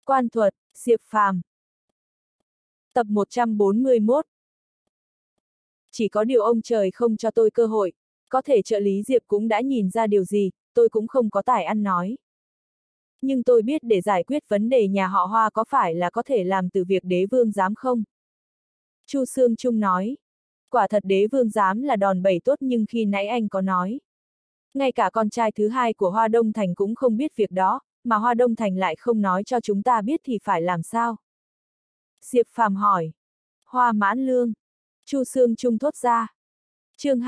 Quan thuật, Diệp Phàm. Tập 141. Chỉ có điều ông trời không cho tôi cơ hội, có thể trợ lý Diệp cũng đã nhìn ra điều gì, tôi cũng không có tài ăn nói. Nhưng tôi biết để giải quyết vấn đề nhà họ Hoa có phải là có thể làm từ việc đế vương giám không? Chu Sương Trung nói. Quả thật đế vương giám là đòn bẩy tốt, nhưng khi nãy anh có nói. Ngay cả con trai thứ hai của Hoa Đông Thành cũng không biết việc đó, mà Hoa Đông Thành lại không nói cho chúng ta biết thì phải làm sao? Diệp Phàm hỏi. Hoa Mãn Lương. Chu Sương Trung thốt ra. Chương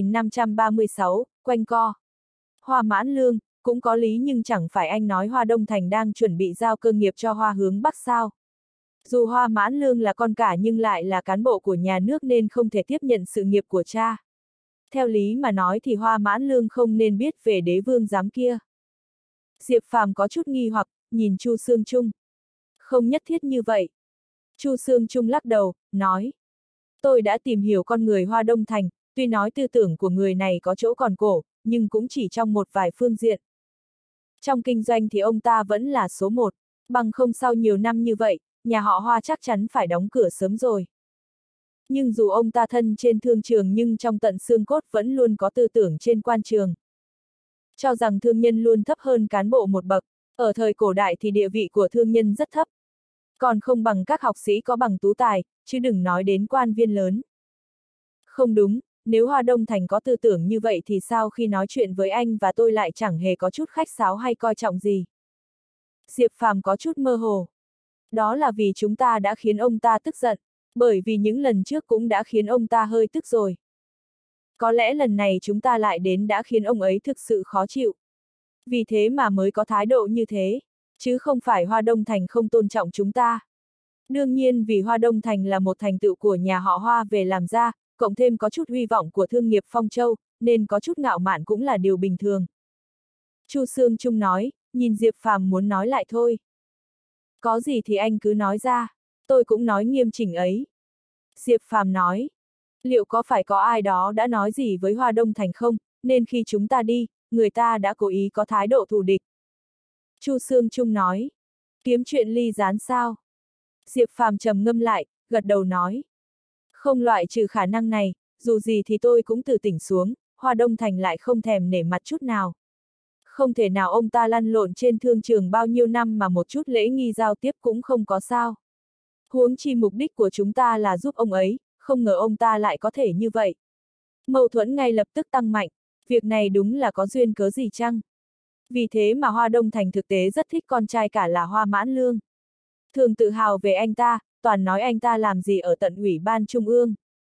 2536, quanh co. Hoa Mãn Lương, cũng có lý, nhưng chẳng phải anh nói Hoa Đông Thành đang chuẩn bị giao cơ nghiệp cho Hoa hướng Bắc sao? Dù Hoa Mãn Lương là con cả nhưng lại là cán bộ của nhà nước nên không thể tiếp nhận sự nghiệp của cha. Theo lý mà nói thì Hoa Mãn Lương không nên biết về đế vương giám kia. Diệp Phàm có chút nghi hoặc, nhìn Chu Sương Trung. Không nhất thiết như vậy. Chu Sương Trung lắc đầu, nói. Tôi đã tìm hiểu con người Hoa Đông Thành, tuy nói tư tưởng của người này có chỗ còn cổ, nhưng cũng chỉ trong một vài phương diện. Trong kinh doanh thì ông ta vẫn là số một, bằng không sau nhiều năm như vậy, nhà họ Hoa chắc chắn phải đóng cửa sớm rồi. Nhưng dù ông ta thân trên thương trường nhưng trong tận xương cốt vẫn luôn có tư tưởng trên quan trường. Cho rằng thương nhân luôn thấp hơn cán bộ một bậc, ở thời cổ đại thì địa vị của thương nhân rất thấp. Còn không bằng các học sĩ có bằng tú tài, chứ đừng nói đến quan viên lớn. Không đúng, nếu Hoa Đông Thành có tư tưởng như vậy thì sao khi nói chuyện với anh và tôi lại chẳng hề có chút khách sáo hay coi trọng gì? Diệp Phàm có chút mơ hồ. Đó là vì chúng ta đã khiến ông ta tức giận, bởi vì những lần trước cũng đã khiến ông ta hơi tức rồi. Có lẽ lần này chúng ta lại đến đã khiến ông ấy thực sự khó chịu. Vì thế mà mới có thái độ như thế, chứ không phải Hoa Đông Thành không tôn trọng chúng ta. Đương nhiên vì Hoa Đông Thành là một thành tựu của nhà họ Hoa về làm ra, cộng thêm có chút hy vọng của thương nghiệp Phong Châu, nên có chút ngạo mạn cũng là điều bình thường. Chu Sương Trung nói, nhìn Diệp Phàm muốn nói lại thôi. Có gì thì anh cứ nói ra, tôi cũng nói nghiêm chỉnh ấy. Diệp Phàm nói, liệu có phải có ai đó đã nói gì với Hoa Đông Thành không, nên khi chúng ta đi, người ta đã cố ý có thái độ thù địch. Chu Sương Trung nói, kiếm chuyện ly gián sao? Diệp Phàm trầm ngâm lại, gật đầu nói. Không loại trừ khả năng này, dù gì thì tôi cũng từ tỉnh xuống, Hoa Đông Thành lại không thèm nể mặt chút nào. Không thể nào ông ta lăn lộn trên thương trường bao nhiêu năm mà một chút lễ nghi giao tiếp cũng không có sao. Huống chi mục đích của chúng ta là giúp ông ấy, không ngờ ông ta lại có thể như vậy. Mâu thuẫn ngay lập tức tăng mạnh, việc này đúng là có duyên cớ gì chăng? Vì thế mà Hoa Đông Thành thực tế rất thích con trai cả là Hoa Mãn Lương. Thường tự hào về anh ta, toàn nói anh ta làm gì ở tận ủy ban trung ương.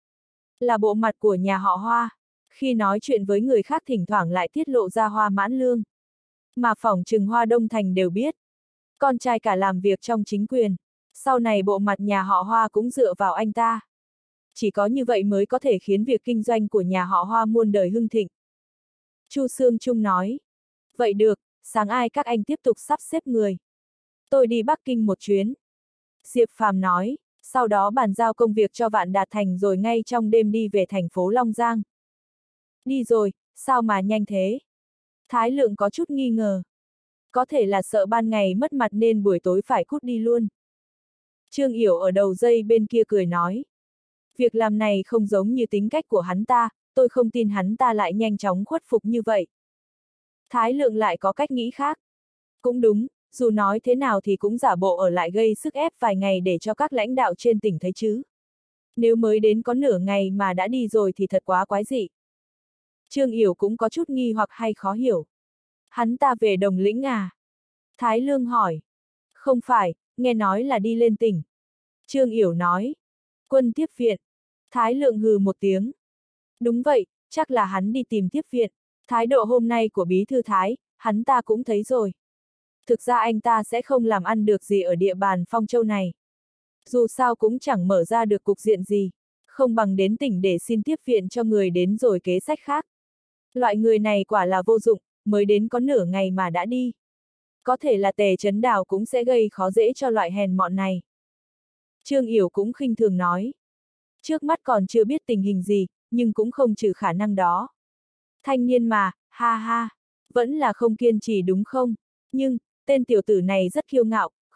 Là bộ mặt của nhà họ Hoa, khi nói chuyện với người khác thỉnh thoảng lại tiết lộ ra Hoa Mãn Lương. Mà phỏng chừng Hoa Đông Thành đều biết. Con trai cả làm việc trong chính quyền, sau này bộ mặt nhà họ Hoa cũng dựa vào anh ta. Chỉ có như vậy mới có thể khiến việc kinh doanh của nhà họ Hoa muôn đời hưng thịnh. Chu Sương Trung nói. Vậy được, sáng ai các anh tiếp tục sắp xếp người. Tôi đi Bắc Kinh một chuyến. Diệp Phàm nói, sau đó bàn giao công việc cho Vạn Đạt Thành rồi ngay trong đêm đi về thành phố Long Giang. Đi rồi, sao mà nhanh thế? Thái Lượng có chút nghi ngờ. Có thể là sợ ban ngày mất mặt nên buổi tối phải cút đi luôn. Trương Yểu ở đầu dây bên kia cười nói. Việc làm này không giống như tính cách của hắn ta, tôi không tin hắn ta lại nhanh chóng khuất phục như vậy. Thái Lượng lại có cách nghĩ khác. Cũng đúng, dù nói thế nào thì cũng giả bộ ở lại gây sức ép vài ngày để cho các lãnh đạo trên tỉnh thấy chứ. Nếu mới đến có nửa ngày mà đã đi rồi thì thật quá quái dị. Trương Yểu cũng có chút nghi hoặc hay khó hiểu. Hắn ta về Đồng Lĩnh à? Thái Lương hỏi. Không phải, nghe nói là đi lên tỉnh. Trương Yểu nói. Quân tiếp viện. Thái Lượng hừ một tiếng. Đúng vậy, chắc là hắn đi tìm tiếp viện. Thái độ hôm nay của Bí Thư Thái, hắn ta cũng thấy rồi. Thực ra anh ta sẽ không làm ăn được gì ở địa bàn Phong Châu này. Dù sao cũng chẳng mở ra được cục diện gì, không bằng đến tỉnh để xin tiếp viện cho người đến rồi kế sách khác. Loại người này quả là vô dụng, mới đến có nửa ngày mà đã đi. Có thể là Tề Chấn Đào cũng sẽ gây khó dễ cho loại hèn mọn này. Trương Yểu cũng khinh thường nói. Trước mắt còn chưa biết tình hình gì, nhưng cũng không trừ khả năng đó. Thanh niên mà, ha ha, vẫn là không kiên trì đúng không? Nhưng, tên tiểu tử này rất kiêu ngạo,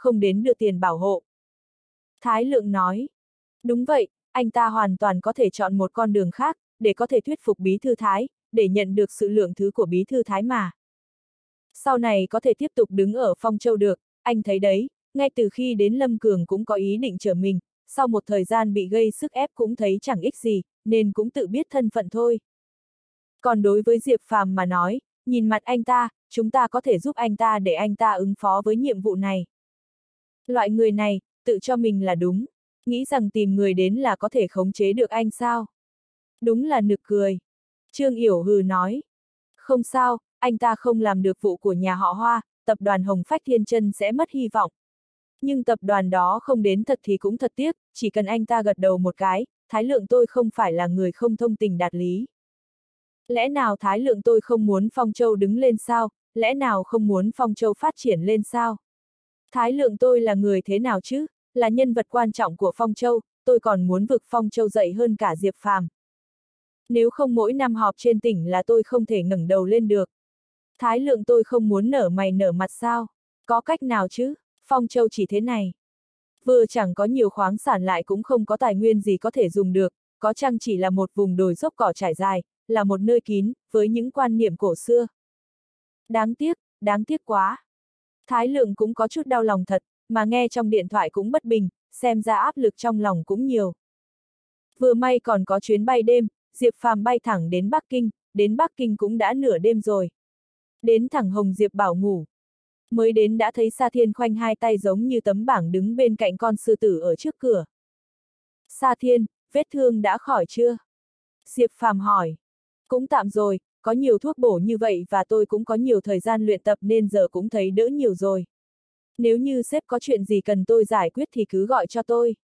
không đến đưa tiền bảo hộ. Thái Lượng nói, đúng vậy, anh ta hoàn toàn có thể chọn một con đường khác, để có thể thuyết phục bí thư Thái, để nhận được sự lượng thứ của bí thư Thái mà. Sau này có thể tiếp tục đứng ở Phong Châu được, anh thấy đấy, ngay từ khi đến Lâm Cường cũng có ý định trở mình, sau một thời gian bị gây sức ép cũng thấy chẳng ích gì, nên cũng tự biết thân phận thôi. Còn đối với Diệp Phàm mà nói, nhìn mặt anh ta, chúng ta có thể giúp anh ta để anh ta ứng phó với nhiệm vụ này. Loại người này, tự cho mình là đúng, nghĩ rằng tìm người đến là có thể khống chế được anh sao? Đúng là nực cười. Trương Yểu hừ nói. Không sao, anh ta không làm được vụ của nhà họ Hoa, tập đoàn Hồng Phách Thiên Chân sẽ mất hy vọng. Nhưng tập đoàn đó không đến thật thì cũng thật tiếc, chỉ cần anh ta gật đầu một cái, Thái Lượng tôi không phải là người không thông tình đạt lý. Lẽ nào Thái Lượng tôi không muốn Phong Châu đứng lên sao, lẽ nào không muốn Phong Châu phát triển lên sao? Thái Lượng tôi là người thế nào chứ, là nhân vật quan trọng của Phong Châu, tôi còn muốn vực Phong Châu dậy hơn cả Diệp Phàm. Nếu không mỗi năm họp trên tỉnh là tôi không thể ngẩng đầu lên được. Thái Lượng tôi không muốn nở mày nở mặt sao? Có cách nào chứ? Phong Châu chỉ thế này. Vừa chẳng có nhiều khoáng sản lại cũng không có tài nguyên gì có thể dùng được, có chăng chỉ là một vùng đồi dốc cỏ trải dài, là một nơi kín, với những quan niệm cổ xưa. Đáng tiếc quá. Thái Lượng cũng có chút đau lòng thật, mà nghe trong điện thoại cũng bất bình, xem ra áp lực trong lòng cũng nhiều. Vừa may còn có chuyến bay đêm, Diệp Phàm bay thẳng đến Bắc Kinh cũng đã nửa đêm rồi. Đến thẳng Hồng Diệp bảo ngủ. Mới đến đã thấy Sa Thiên khoanh hai tay giống như tấm bảng đứng bên cạnh con sư tử ở trước cửa. Sa Thiên, vết thương đã khỏi chưa? Diệp Phàm hỏi. Cũng tạm rồi, có nhiều thuốc bổ như vậy và tôi cũng có nhiều thời gian luyện tập nên giờ cũng thấy đỡ nhiều rồi. Nếu như sếp có chuyện gì cần tôi giải quyết thì cứ gọi cho tôi.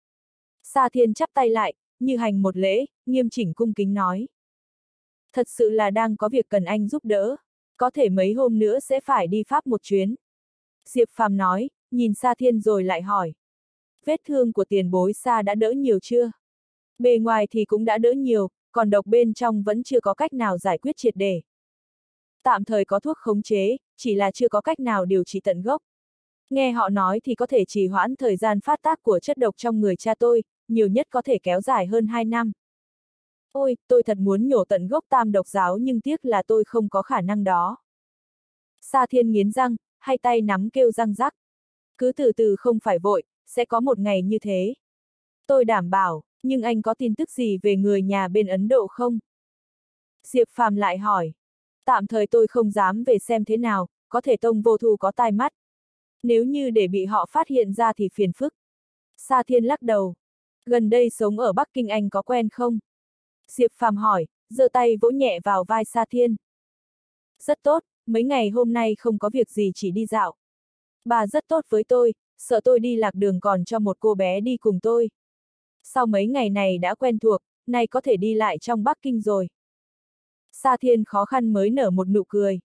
Sa Thiên chắp tay lại, như hành một lễ, nghiêm chỉnh cung kính nói. Thật sự là đang có việc cần anh giúp đỡ, có thể mấy hôm nữa sẽ phải đi Pháp một chuyến. Diệp Phàm nói, nhìn Sa Thiên rồi lại hỏi. Vết thương của tiền bối Sa đã đỡ nhiều chưa? Bề ngoài thì cũng đã đỡ nhiều, còn độc bên trong vẫn chưa có cách nào giải quyết triệt để. Tạm thời có thuốc khống chế, chỉ là chưa có cách nào điều trị tận gốc. Nghe họ nói thì có thể trì hoãn thời gian phát tác của chất độc trong người cha tôi, nhiều nhất có thể kéo dài hơn 2 năm. Ôi, tôi thật muốn nhổ tận gốc tam độc giáo nhưng tiếc là tôi không có khả năng đó. Sa Thiên nghiến răng, hai tay nắm kêu răng rắc. Cứ từ từ không phải vội, sẽ có một ngày như thế. Tôi đảm bảo, nhưng anh có tin tức gì về người nhà bên Ấn Độ không? Diệp Phàm lại hỏi. Tạm thời tôi không dám về xem thế nào, có thể Tông Vô Thu có tai mắt. Nếu như để bị họ phát hiện ra thì phiền phức. Sa Thiên lắc đầu. Gần đây sống ở Bắc Kinh anh có quen không? Diệp Phàm hỏi, giơ tay vỗ nhẹ vào vai Sa Thiên. Rất tốt, mấy ngày hôm nay không có việc gì chỉ đi dạo. Bà rất tốt với tôi, sợ tôi đi lạc đường còn cho một cô bé đi cùng tôi. Sau mấy ngày này đã quen thuộc, nay có thể đi lại trong Bắc Kinh rồi. Sa Thiên khó khăn mới nở một nụ cười.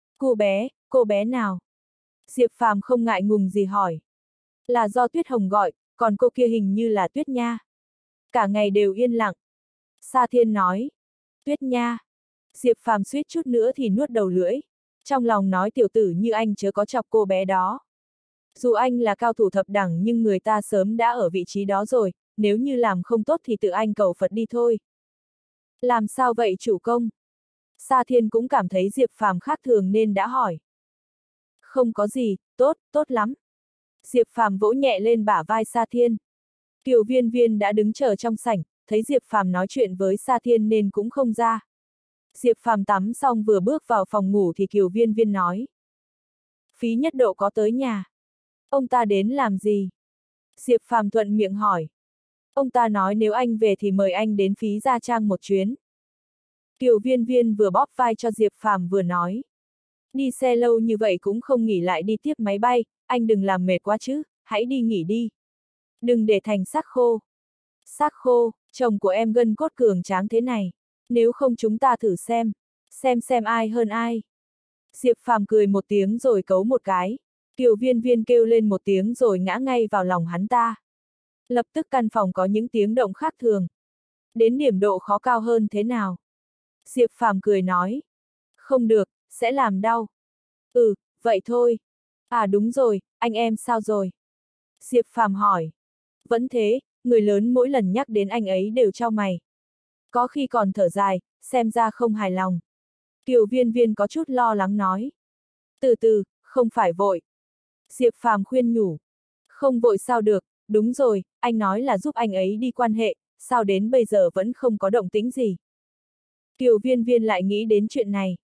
Cô bé nào? Diệp Phàm không ngại ngùng gì hỏi. Là do Tuyết Hồng gọi, còn cô kia hình như là Tuyết Nha. Cả ngày đều yên lặng. Sa Thiên nói. Tuyết Nha. Diệp Phàm suýt chút nữa thì nuốt đầu lưỡi. Trong lòng nói tiểu tử như anh chớ có chọc cô bé đó. Dù anh là cao thủ thập đẳng nhưng người ta sớm đã ở vị trí đó rồi, nếu như làm không tốt thì tự anh cầu Phật đi thôi. Làm sao vậy chủ công? Sa Thiên cũng cảm thấy Diệp Phàm khác thường nên đã hỏi. Không có gì, tốt lắm. Diệp Phàm vỗ nhẹ lên bả vai Sa Thiên. Kiều Viên Viên đã đứng chờ trong sảnh, thấy Diệp Phàm nói chuyện với Sa Thiên nên cũng không ra. Diệp Phàm tắm xong vừa bước vào phòng ngủ thì Kiều Viên Viên nói. Phí Nhất Độ có tới nhà. Ông ta đến làm gì? Diệp Phàm thuận miệng hỏi. Ông ta nói nếu anh về thì mời anh đến Phí Gia Trang một chuyến. Kiều Viên Viên vừa bóp vai cho Diệp Phàm vừa nói. Đi xe lâu như vậy cũng không nghỉ lại đi tiếp máy bay, anh đừng làm mệt quá chứ, hãy đi nghỉ đi. Đừng để thành xác khô. Xác khô, chồng của em gân cốt cường tráng thế này. Nếu không chúng ta thử xem ai hơn ai. Diệp Phàm cười một tiếng rồi cấu một cái. Kiều Viên Viên kêu lên một tiếng rồi ngã ngay vào lòng hắn ta. Lập tức căn phòng có những tiếng động khác thường. Đến điểm độ khó cao hơn thế nào? Diệp Phàm cười nói. Không được, sẽ làm đau. Ừ, vậy thôi. À đúng rồi, anh em sao rồi? Diệp Phàm hỏi. Vẫn thế, người lớn mỗi lần nhắc đến anh ấy đều chau mày. Có khi còn thở dài, xem ra không hài lòng. Kiều Viên Viên có chút lo lắng nói. Từ từ, không phải vội. Diệp Phàm khuyên nhủ. Không vội sao được, đúng rồi, anh nói là giúp anh ấy đi quan hệ, sao đến bây giờ vẫn không có động tĩnh gì. Kiều Viên Viên lại nghĩ đến chuyện này.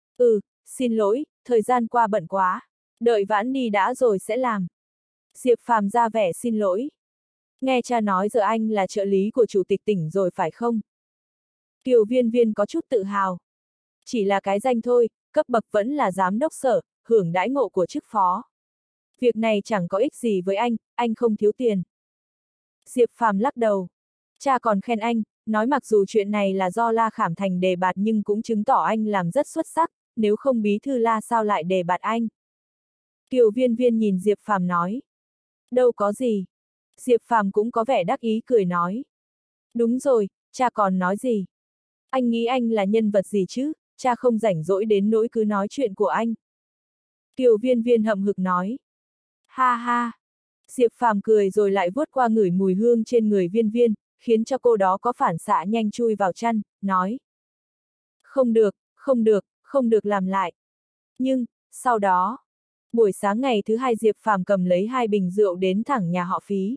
Xin lỗi, thời gian qua bận quá. Đợi Vãn đi đã rồi sẽ làm. Diệp Phàm ra vẻ xin lỗi. Nghe cha nói giờ anh là trợ lý của chủ tịch tỉnh rồi phải không? Kiều Viên Viên có chút tự hào. Chỉ là cái danh thôi, cấp bậc vẫn là giám đốc sở, hưởng đãi ngộ của chức phó. Việc này chẳng có ích gì với anh không thiếu tiền. Diệp Phàm lắc đầu. Cha còn khen anh, nói mặc dù chuyện này là do La Khảm Thành đề bạt nhưng cũng chứng tỏ anh làm rất xuất sắc, nếu không bí thư La sao lại đề bạt anh. Kiều Viên Viên nhìn Diệp Phàm nói. Đâu có gì. Diệp Phàm cũng có vẻ đắc ý cười nói. Đúng rồi, cha còn nói gì? Anh nghĩ anh là nhân vật gì chứ, cha không rảnh rỗi đến nỗi cứ nói chuyện của anh. Kiều Viên Viên hậm hực nói. Ha ha. Diệp Phàm cười rồi lại vuốt qua ngửi mùi hương trên người Viên Viên, khiến cho cô đó có phản xạ nhanh chui vào chăn, nói. Không được, không được, không được làm lại. Nhưng, sau đó, buổi sáng ngày thứ hai Diệp Phàm cầm lấy 2 bình rượu đến thẳng nhà họ Phí.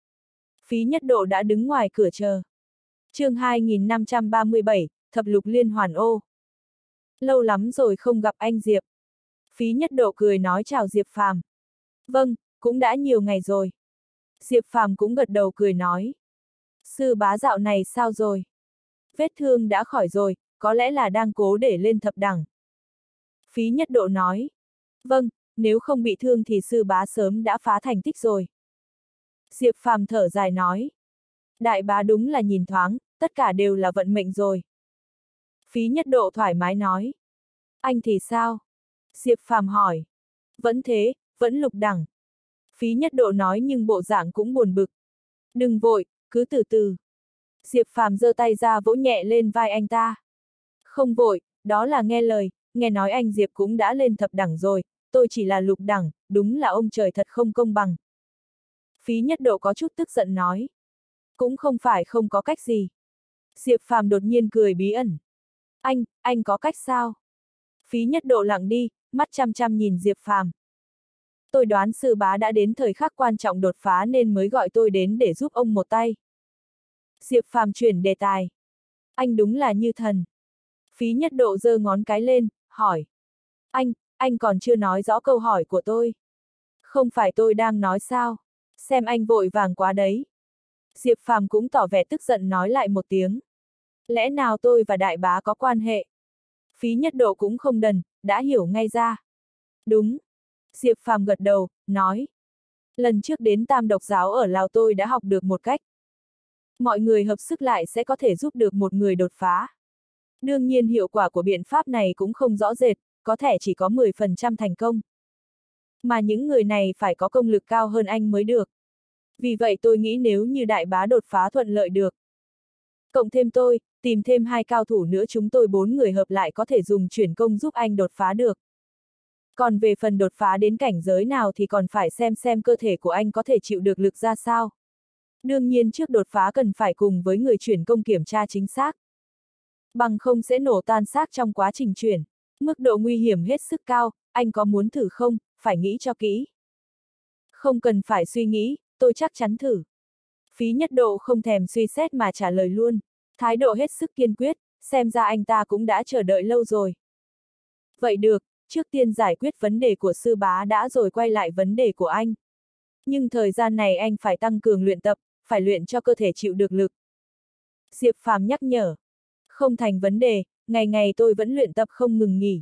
Phí Nhất Độ đã đứng ngoài cửa chờ. Chương 2537, Thập lục liên hoàn ô. Lâu lắm rồi không gặp anh Diệp. Phí Nhất Độ cười nói chào Diệp Phàm. Vâng, cũng đã nhiều ngày rồi. Diệp Phàm cũng gật đầu cười nói. Sư bá dạo này sao rồi? Vết thương đã khỏi rồi, có lẽ là đang cố để lên thập đẳng. Phí Nhất Độ nói. Vâng, nếu không bị thương thì sư bá sớm đã phá thành tích rồi. Diệp Phàm thở dài nói. Đại bá đúng là nhìn thoáng, tất cả đều là vận mệnh rồi. Phí Nhất Độ thoải mái nói. Anh thì sao? Diệp Phàm hỏi. Vẫn thế, vẫn lục đẳng. Phí Nhất Độ nói nhưng bộ dạng cũng buồn bực. Đừng vội, cứ từ từ. Diệp Phàm giơ tay ra vỗ nhẹ lên vai anh ta. Không vội, đó là nghe lời, nghe nói anh Diệp cũng đã lên thập đẳng rồi, tôi chỉ là lục đẳng, đúng là ông trời thật không công bằng. Phí Nhất Độ có chút tức giận nói. Cũng không phải không có cách gì. Diệp Phàm đột nhiên cười bí ẩn. Anh có cách sao? Phí Nhất Độ lặng đi, mắt chăm chăm nhìn Diệp Phàm. Tôi đoán sư bá đã đến thời khắc quan trọng đột phá nên mới gọi tôi đến để giúp ông một tay. Diệp Phàm chuyển đề tài. Anh đúng là như thần. Phí Nhất Độ giơ ngón cái lên, hỏi. Anh còn chưa nói rõ câu hỏi của tôi. Không phải tôi đang nói sao? Xem anh vội vàng quá đấy. Diệp Phàm cũng tỏ vẻ tức giận nói lại một tiếng. Lẽ nào tôi và đại bá có quan hệ? Phí Nhất Độ cũng không đần, đã hiểu ngay ra. Đúng. Diệp Phàm gật đầu, nói. Lần trước đến Tam Độc Giáo ở Lào tôi đã học được một cách. Mọi người hợp sức lại sẽ có thể giúp được một người đột phá. Đương nhiên hiệu quả của biện pháp này cũng không rõ rệt, có thể chỉ có 10% thành công. Mà những người này phải có công lực cao hơn anh mới được. Vì vậy tôi nghĩ nếu như đại bá đột phá thuận lợi được. Cộng thêm tôi, tìm thêm 2 cao thủ nữa chúng tôi 4 người hợp lại có thể dùng chuyển công giúp anh đột phá được. Còn về phần đột phá đến cảnh giới nào thì còn phải xem cơ thể của anh có thể chịu được lực ra sao. Đương nhiên trước đột phá cần phải cùng với người chuyển công kiểm tra chính xác. Bằng không sẽ nổ tan xác trong quá trình chuyển. Mức độ nguy hiểm hết sức cao, anh có muốn thử không, phải nghĩ cho kỹ. Không cần phải suy nghĩ, tôi chắc chắn thử. Phí Nhất Độ không thèm suy xét mà trả lời luôn, thái độ hết sức kiên quyết, xem ra anh ta cũng đã chờ đợi lâu rồi. Vậy được, trước tiên giải quyết vấn đề của sư bá đã rồi quay lại vấn đề của anh. Nhưng thời gian này anh phải tăng cường luyện tập, phải luyện cho cơ thể chịu được lực. Diệp Phàm nhắc nhở. Không thành vấn đề, ngày ngày tôi vẫn luyện tập không ngừng nghỉ.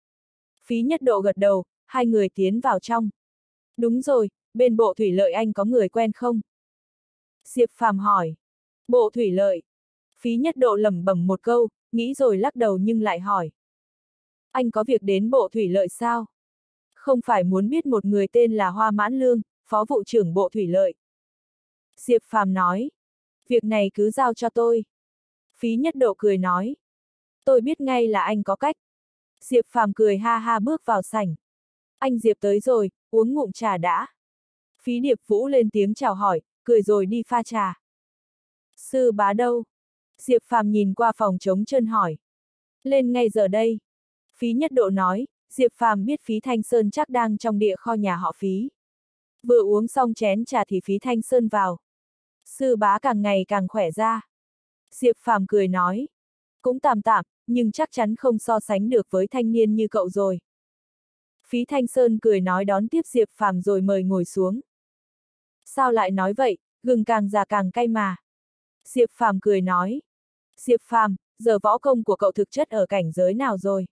Phí Nhất Độ gật đầu, 2 người tiến vào trong. Đúng rồi, bên bộ thủy lợi anh có người quen không? Diệp Phàm hỏi. Bộ thủy lợi. Phí Nhất Độ lẩm bẩm một câu, nghĩ rồi lắc đầu nhưng lại hỏi. Anh có việc đến bộ thủy lợi sao? Không phải muốn biết một người tên là Hoa Mãn Lương, phó vụ trưởng bộ thủy lợi. Diệp Phàm nói. Việc này cứ giao cho tôi. Phí Nhất Độ cười nói. Tôi biết ngay là anh có cách. Diệp Phàm cười ha ha bước vào sảnh. Anh Diệp tới rồi, uống ngụm trà đã. Phí Điệp Vũ lên tiếng chào hỏi, cười rồi đi pha trà. Sư bá đâu? Diệp Phàm nhìn qua phòng trống trơn hỏi. Lên ngay giờ đây. Phí Nhất Độ nói, Diệp Phàm biết Phí Thanh Sơn chắc đang trong địa kho nhà họ Phí. Vừa uống xong chén trà thì Phí Thanh Sơn vào. Sư bá càng ngày càng khỏe ra. Diệp Phàm cười nói. Cũng tạm tạm, nhưng chắc chắn không so sánh được với thanh niên như cậu rồi. Phí Thanh Sơn cười nói đón tiếp Diệp Phàm rồi mời ngồi xuống. Sao lại nói vậy, gừng càng già càng cay mà. Diệp Phàm cười nói. Diệp Phàm, giờ võ công của cậu thực chất ở cảnh giới nào rồi?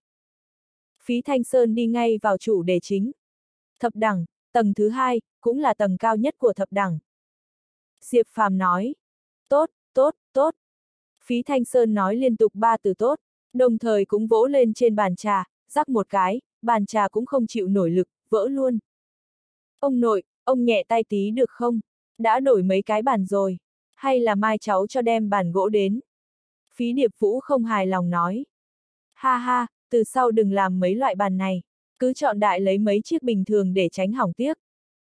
Phí Thanh Sơn đi ngay vào chủ đề chính. Thập đẳng, tầng thứ 2, cũng là tầng cao nhất của thập đẳng. Diệp Phàm nói. Tốt, tốt, tốt. Phí Thanh Sơn nói liên tục 3 từ tốt, đồng thời cũng vỗ lên trên bàn trà, rắc một cái, bàn trà cũng không chịu nổi lực, vỡ luôn. Ông nội, ông nhẹ tay tí được không? Đã đổi mấy cái bàn rồi. Hay là mai cháu cho đem bàn gỗ đến? Phí Điệp Vũ không hài lòng nói. Ha ha, từ sau đừng làm mấy loại bàn này, cứ chọn đại lấy mấy chiếc bình thường để tránh hỏng tiếc.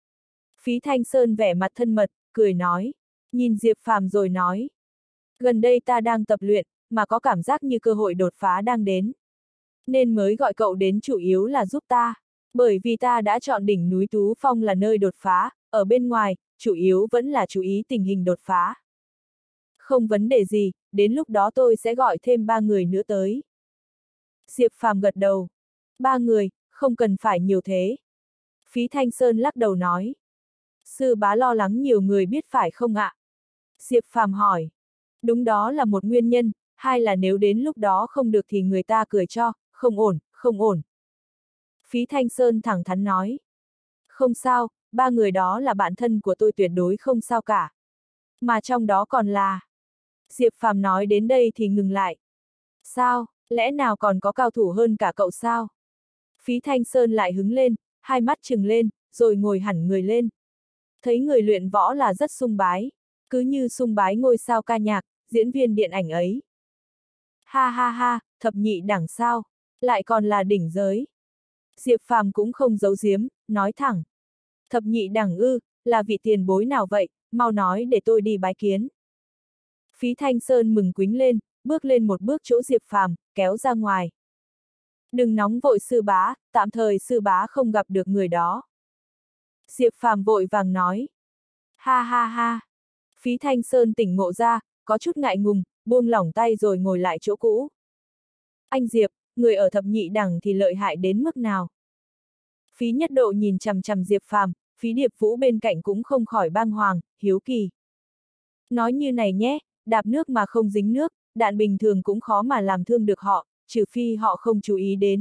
Phí Thanh Sơn vẻ mặt thân mật, cười nói, nhìn Diệp Phàm rồi nói. Gần đây ta đang tập luyện, mà có cảm giác như cơ hội đột phá đang đến. Nên mới gọi cậu đến chủ yếu là giúp ta, bởi vì ta đã chọn đỉnh núi Tú Phong là nơi đột phá, ở bên ngoài, chủ yếu vẫn là chú ý tình hình đột phá. Không vấn đề gì, đến lúc đó tôi sẽ gọi thêm 3 người nữa tới. Diệp Phàm gật đầu. 3 người, không cần phải nhiều thế. Phí Thanh Sơn lắc đầu nói. Sư bá lo lắng nhiều người biết phải không ạ? Diệp Phàm hỏi. Đúng đó là một nguyên nhân, hai là nếu đến lúc đó không được thì người ta cười cho, không ổn, không ổn. Phí Thanh Sơn thẳng thắn nói. Không sao, 3 người đó là bạn thân của tôi tuyệt đối không sao cả. Mà trong đó còn là... Diệp Phàm nói đến đây thì ngừng lại. Sao, lẽ nào còn có cao thủ hơn cả cậu sao? Phí Thanh Sơn lại hứng lên, hai mắt trừng lên, rồi ngồi hẳn người lên. Thấy người luyện võ là rất sung bái, cứ như sung bái ngôi sao ca nhạc, diễn viên điện ảnh ấy. Ha ha ha, thập nhị đẳng sao, lại còn là đỉnh giới. Diệp Phàm cũng không giấu giếm, nói thẳng. Thập nhị đẳng ư, là vị tiền bối nào vậy, mau nói để tôi đi bái kiến. Phí Thanh Sơn mừng quính lên, bước lên một bước chỗ Diệp Phàm, kéo ra ngoài. Đừng nóng vội sư bá, tạm thời sư bá không gặp được người đó. Diệp Phàm vội vàng nói. Ha ha ha. Phí Thanh Sơn tỉnh ngộ ra, có chút ngại ngùng, buông lỏng tay rồi ngồi lại chỗ cũ. Anh Diệp, người ở thập nhị đẳng thì lợi hại đến mức nào? Phí Nhất Độ nhìn chằm chằm Diệp Phàm, Phí Điệp Vũ bên cạnh cũng không khỏi bàng hoàng, hiếu kỳ. Nói như này nhé, đạp nước mà không dính nước, đạn bình thường cũng khó mà làm thương được họ, trừ phi họ không chú ý đến.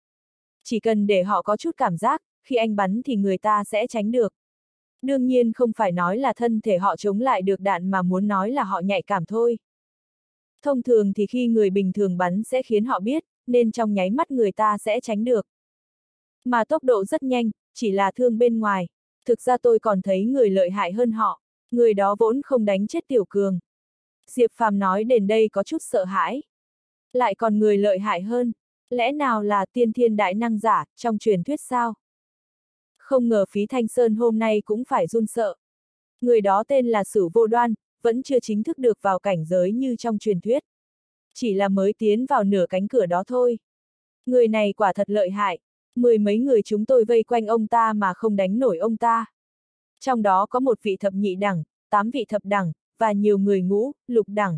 Chỉ cần để họ có chút cảm giác, khi anh bắn thì người ta sẽ tránh được. Đương nhiên không phải nói là thân thể họ chống lại được đạn mà muốn nói là họ nhạy cảm thôi. Thông thường thì khi người bình thường bắn sẽ khiến họ biết, nên trong nháy mắt người ta sẽ tránh được. Mà tốc độ rất nhanh, chỉ là thương bên ngoài. Thực ra tôi còn thấy người lợi hại hơn họ, người đó vốn không đánh chết Tiểu Cường. Diệp Phàm nói đến đây có chút sợ hãi. Lại còn người lợi hại hơn, lẽ nào là tiên thiên đại năng giả, trong truyền thuyết sao? Không ngờ Phí Thanh Sơn hôm nay cũng phải run sợ. Người đó tên là Sử Vô Đoan, vẫn chưa chính thức được vào cảnh giới như trong truyền thuyết. Chỉ là mới tiến vào nửa cánh cửa đó thôi. Người này quả thật lợi hại, 10 mấy người chúng tôi vây quanh ông ta mà không đánh nổi ông ta. Trong đó có một vị thập nhị đẳng, 8 vị thập đẳng, và nhiều người ngũ, lục đẳng.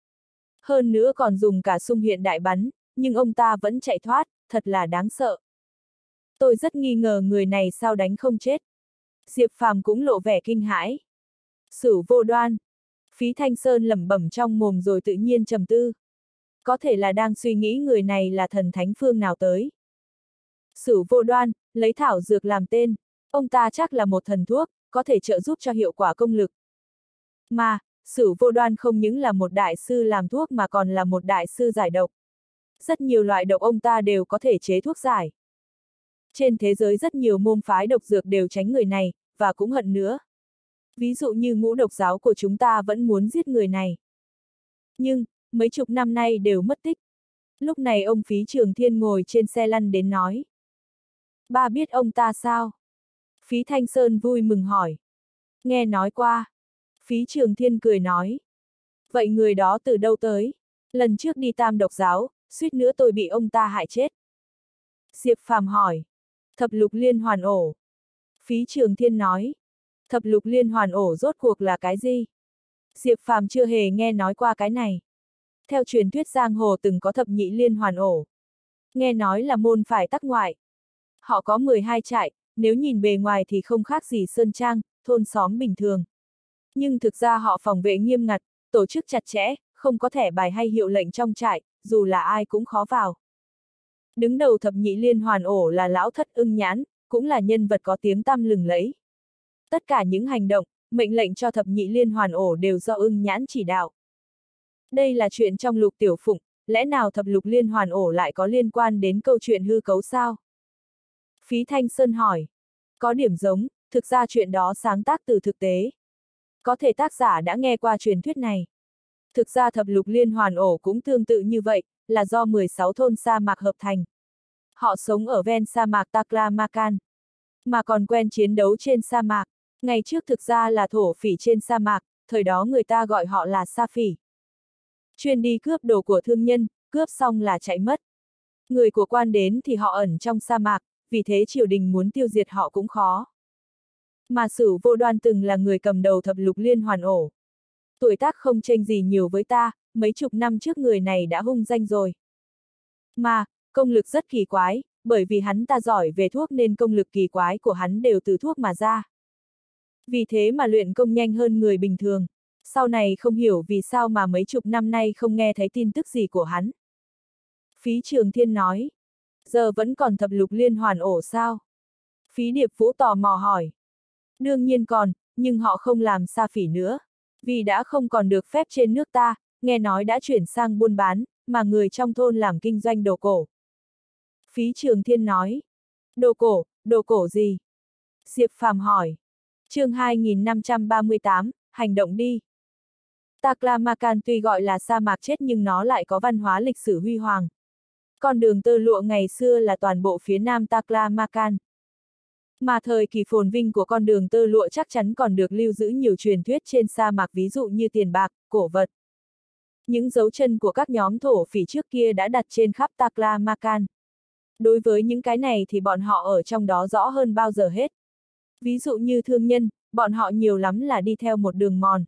Hơn nữa còn dùng cả sung hiện đại bắn, nhưng ông ta vẫn chạy thoát, thật là đáng sợ. Tôi rất nghi ngờ người này sao đánh không chết. Diệp Phàm cũng lộ vẻ kinh hãi. Sử Vô Đoan. Phí Thanh Sơn lẩm bẩm trong mồm rồi tự nhiên trầm tư. Có thể là đang suy nghĩ người này là thần thánh phương nào tới. Sử Vô Đoan, lấy thảo dược làm tên, ông ta chắc là một thần thuốc, có thể trợ giúp cho hiệu quả công lực. Mà, Sử Vô Đoan không những là một đại sư làm thuốc mà còn là một đại sư giải độc. Rất nhiều loại độc ông ta đều có thể chế thuốc giải. Trên thế giới rất nhiều môn phái độc dược đều tránh người này, và cũng hận nữa. Ví dụ như Ngũ Độc giáo của chúng ta vẫn muốn giết người này. Nhưng, mấy chục năm nay đều mất tích. Lúc này ông Phí Trường Thiên ngồi trên xe lăn đến nói. Ba biết ông ta sao? Phí Thanh Sơn vui mừng hỏi. Nghe nói qua. Phí Trường Thiên cười nói. Vậy người đó từ đâu tới? Lần trước đi Tam Độc Giáo, suýt nữa tôi bị ông ta hại chết. Diệp Phàm hỏi. Thập lục liên hoàn ổ. Phí Trường Thiên nói. Thập lục liên hoàn ổ rốt cuộc là cái gì? Diệp Phàm chưa hề nghe nói qua cái này. Theo truyền thuyết giang hồ từng có thập nhị liên hoàn ổ. Nghe nói là môn phải tắc ngoại. Họ có 12 trại, nếu nhìn bề ngoài thì không khác gì sơn trang, thôn xóm bình thường. Nhưng thực ra họ phòng vệ nghiêm ngặt, tổ chức chặt chẽ, không có thẻ bài hay hiệu lệnh trong trại, dù là ai cũng khó vào. Đứng đầu thập nhị liên hoàn ổ là lão thất ưng nhãn, cũng là nhân vật có tiếng tăm lừng lẫy. Tất cả những hành động, mệnh lệnh cho thập nhị liên hoàn ổ đều do ưng nhãn chỉ đạo. Đây là chuyện trong Lục Tiểu Phụng, lẽ nào thập lục liên hoàn ổ lại có liên quan đến câu chuyện hư cấu sao? Phí Thanh Sơn hỏi. Có điểm giống, thực ra chuyện đó sáng tác từ thực tế. Có thể tác giả đã nghe qua truyền thuyết này. Thực ra thập lục liên hoàn ổ cũng tương tự như vậy, là do 16 thôn sa mạc hợp thành. Họ sống ở ven sa mạc Taklamakan, mà còn quen chiến đấu trên sa mạc. Ngày trước thực ra là thổ phỉ trên sa mạc, thời đó người ta gọi họ là sa phỉ. Chuyên đi cướp đồ của thương nhân, cướp xong là chạy mất. Người của quan đến thì họ ẩn trong sa mạc, vì thế triều đình muốn tiêu diệt họ cũng khó. Mà Sửu Vô Đoan từng là người cầm đầu thập lục liên hoàn ổ. Tuổi tác không chênh gì nhiều với ta, mấy chục năm trước người này đã hung danh rồi. Mà, công lực rất kỳ quái, bởi vì hắn ta giỏi về thuốc nên công lực kỳ quái của hắn đều từ thuốc mà ra. Vì thế mà luyện công nhanh hơn người bình thường. Sau này không hiểu vì sao mà mấy chục năm nay không nghe thấy tin tức gì của hắn. Phí Trường Thiên nói. Giờ vẫn còn thập lục liên hoàn ổ sao? Phí Điệp Vũ tò mò hỏi. Đương nhiên còn, nhưng họ không làm sa phỉ nữa. Vì đã không còn được phép trên nước ta, nghe nói đã chuyển sang buôn bán, mà người trong thôn làm kinh doanh đồ cổ. Phí Trường Thiên nói. Đồ cổ gì? Diệp Phàm hỏi. Chương 2538, hành động đi. Taklamakan tuy gọi là sa mạc chết nhưng nó lại có văn hóa lịch sử huy hoàng. Con đường tơ lụa ngày xưa là toàn bộ phía nam Taklamakan. Mà thời kỳ phồn vinh của con đường tơ lụa chắc chắn còn được lưu giữ nhiều truyền thuyết trên sa mạc, ví dụ như tiền bạc, cổ vật. Những dấu chân của các nhóm thổ phỉ trước kia đã đặt trên khắp Taklamakan. Đối với những cái này thì bọn họ ở trong đó rõ hơn bao giờ hết. Ví dụ như thương nhân, bọn họ nhiều lắm là đi theo một đường mòn.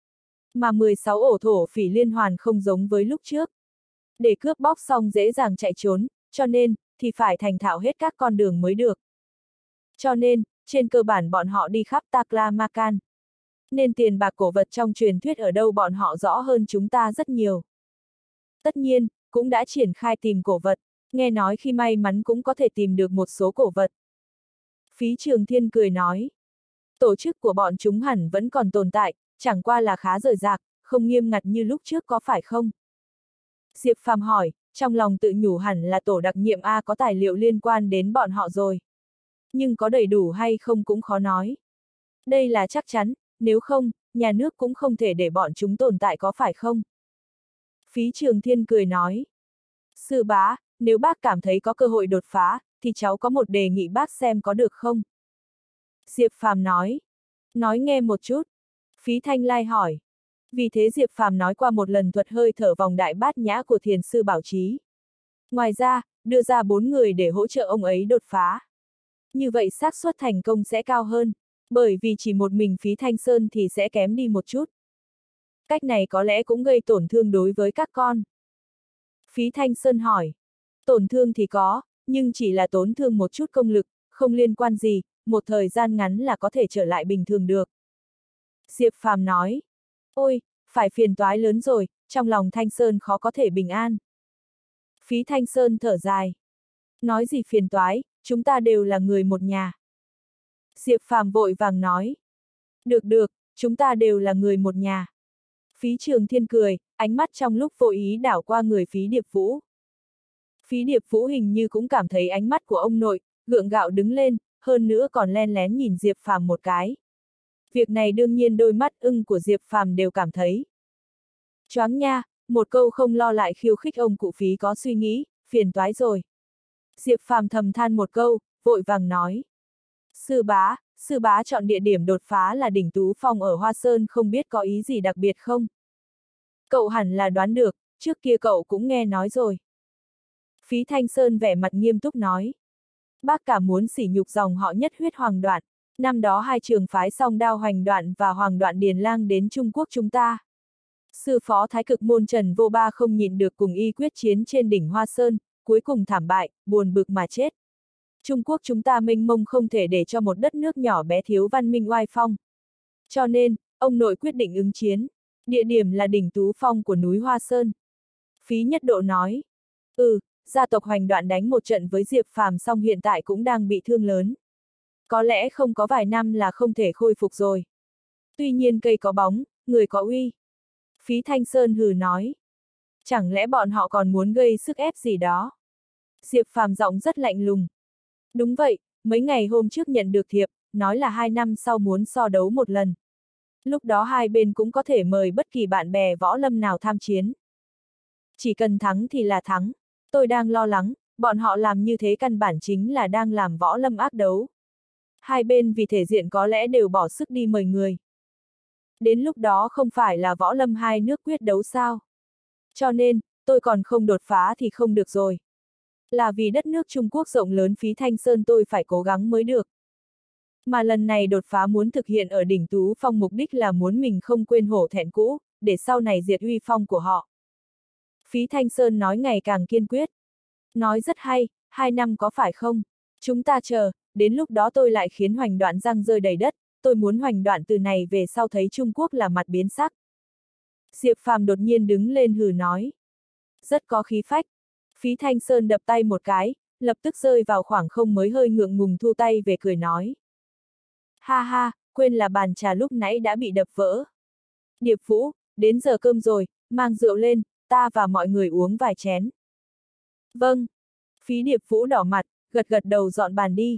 Mà 16 ổ thổ phỉ liên hoàn không giống với lúc trước. Để cướp bóc xong dễ dàng chạy trốn, cho nên, thì phải thành thạo hết các con đường mới được. Cho nên, trên cơ bản bọn họ đi khắp Taklamakan. Nên tiền bạc cổ vật trong truyền thuyết ở đâu bọn họ rõ hơn chúng ta rất nhiều. Tất nhiên, cũng đã triển khai tìm cổ vật, nghe nói khi may mắn cũng có thể tìm được một số cổ vật. Phí Trường Thiên cười nói. Tổ chức của bọn chúng hẳn vẫn còn tồn tại, chẳng qua là khá rời rạc, không nghiêm ngặt như lúc trước có phải không? Diệp Phàm hỏi, trong lòng tự nhủ hẳn là tổ đặc nhiệm A có tài liệu liên quan đến bọn họ rồi. Nhưng có đầy đủ hay không cũng khó nói. Đây là chắc chắn, nếu không, nhà nước cũng không thể để bọn chúng tồn tại có phải không? Phí Trường Thiên cười nói. Sư bá, nếu bác cảm thấy có cơ hội đột phá, thì cháu có một đề nghị bác xem có được không? Diệp Phàm nói. Nói nghe một chút. Phí Thanh Lai hỏi. Vì thế Diệp Phàm nói qua một lần thuật hơi thở vòng đại bát nhã của thiền sư Bảo Trí. Ngoài ra, đưa ra 4 người để hỗ trợ ông ấy đột phá. Như vậy xác suất thành công sẽ cao hơn, bởi vì chỉ một mình Phí Thanh Sơn thì sẽ kém đi một chút. Cách này có lẽ cũng gây tổn thương đối với các con. Phí Thanh Sơn hỏi. Tổn thương thì có, nhưng chỉ là tổn thương một chút công lực, không liên quan gì, một thời gian ngắn là có thể trở lại bình thường được. Diệp Phàm nói. Ôi, phải phiền toái lớn rồi, trong lòng Thanh Sơn khó có thể bình an. Phí Thanh Sơn thở dài. Nói gì phiền toái, chúng ta đều là người một nhà. Diệp Phàm vội vàng nói. Được, chúng ta đều là người một nhà. Phí Trường Thiên cười, ánh mắt trong lúc vô ý đảo qua người Phí Điệp Vũ. Phí Điệp Vũ hình như cũng cảm thấy ánh mắt của ông nội, gượng gạo đứng lên, hơn nữa còn len lén nhìn Diệp Phàm một cái. Việc này đương nhiên đôi mắt ưng của Diệp Phàm đều cảm thấy. Choáng nha, một câu không lo lại khiêu khích ông cụ Phí có suy nghĩ, phiền toái rồi. Diệp Phàm thầm than một câu, vội vàng nói. Sư bá, sư bá chọn địa điểm đột phá là đỉnh Tú Phong ở Hoa Sơn, không biết có ý gì đặc biệt không? Cậu hẳn là đoán được, trước kia cậu cũng nghe nói rồi. Phí Thanh Sơn vẻ mặt nghiêm túc nói. Bác cả muốn sỉ nhục dòng họ Nhất Huyết Hoàng Đoạn. Năm đó hai trường phái Song Đao Hoành Đoạn và Hoàng Đoạn Điền Lang đến Trung Quốc chúng ta. Sư phó Thái Cực Môn Trần Vô Ba không nhịn được cùng y quyết chiến trên đỉnh Hoa Sơn, cuối cùng thảm bại, buồn bực mà chết. Trung Quốc chúng ta mênh mông không thể để cho một đất nước nhỏ bé thiếu văn minh oai phong. Cho nên, ông nội quyết định ứng chiến. Địa điểm là đỉnh Tú Phong của núi Hoa Sơn. Phí Nhất Độ nói. Gia tộc Hoành Đoạn đánh một trận với Diệp Phàm xong hiện tại cũng đang bị thương lớn. Có lẽ không có vài năm là không thể khôi phục rồi. Tuy nhiên cây có bóng, người có uy. Phí Thanh Sơn hừ nói. Chẳng lẽ bọn họ còn muốn gây sức ép gì đó? Diệp Phàm giọng rất lạnh lùng. Đúng vậy, mấy ngày hôm trước nhận được thiệp, nói là 2 năm sau muốn so đấu một lần. Lúc đó hai bên cũng có thể mời bất kỳ bạn bè võ lâm nào tham chiến. Chỉ cần thắng thì là thắng. Tôi đang lo lắng, bọn họ làm như thế căn bản chính là đang làm võ lâm ác đấu. Hai bên vì thể diện có lẽ đều bỏ sức đi mời người. Đến lúc đó không phải là võ lâm hai nước quyết đấu sao? Cho nên, tôi còn không đột phá thì không được rồi. Là vì đất nước Trung Quốc rộng lớn, Phí Thanh Sơn tôi phải cố gắng mới được. Mà lần này đột phá muốn thực hiện ở đỉnh Tú Phong, mục đích là muốn mình không quên hổ thẹn cũ, để sau này diệt uy phong của họ. Phí Thanh Sơn nói ngày càng kiên quyết. Nói rất hay, 2 năm có phải không? Chúng ta chờ, đến lúc đó tôi lại khiến Hoành Đoạn răng rơi đầy đất, tôi muốn Hoành Đoạn từ này về sau thấy Trung Quốc là mặt biến sắc. Diệp Phàm đột nhiên đứng lên hừ nói. Rất có khí phách. Phí Thanh Sơn đập tay một cái, lập tức rơi vào khoảng không mới hơi ngượng ngùng thu tay về cười nói. Ha ha, quên là bàn trà lúc nãy đã bị đập vỡ. Điệp Vũ, đến giờ cơm rồi, mang rượu lên, ta và mọi người uống vài chén. Vâng. Phí Điệp Vũ đỏ mặt, gật gật đầu dọn bàn đi.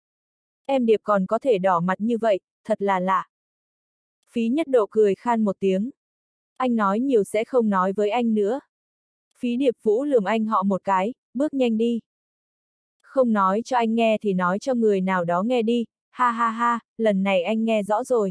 Em Điệp còn có thể đỏ mặt như vậy, thật là lạ. Phí Nhất Độ cười khan một tiếng. Anh nói nhiều sẽ không nói với anh nữa. Phí Điệp Vũ lườm anh họ một cái, bước nhanh đi. Không nói cho anh nghe thì nói cho người nào đó nghe đi, ha ha ha, lần này anh nghe rõ rồi.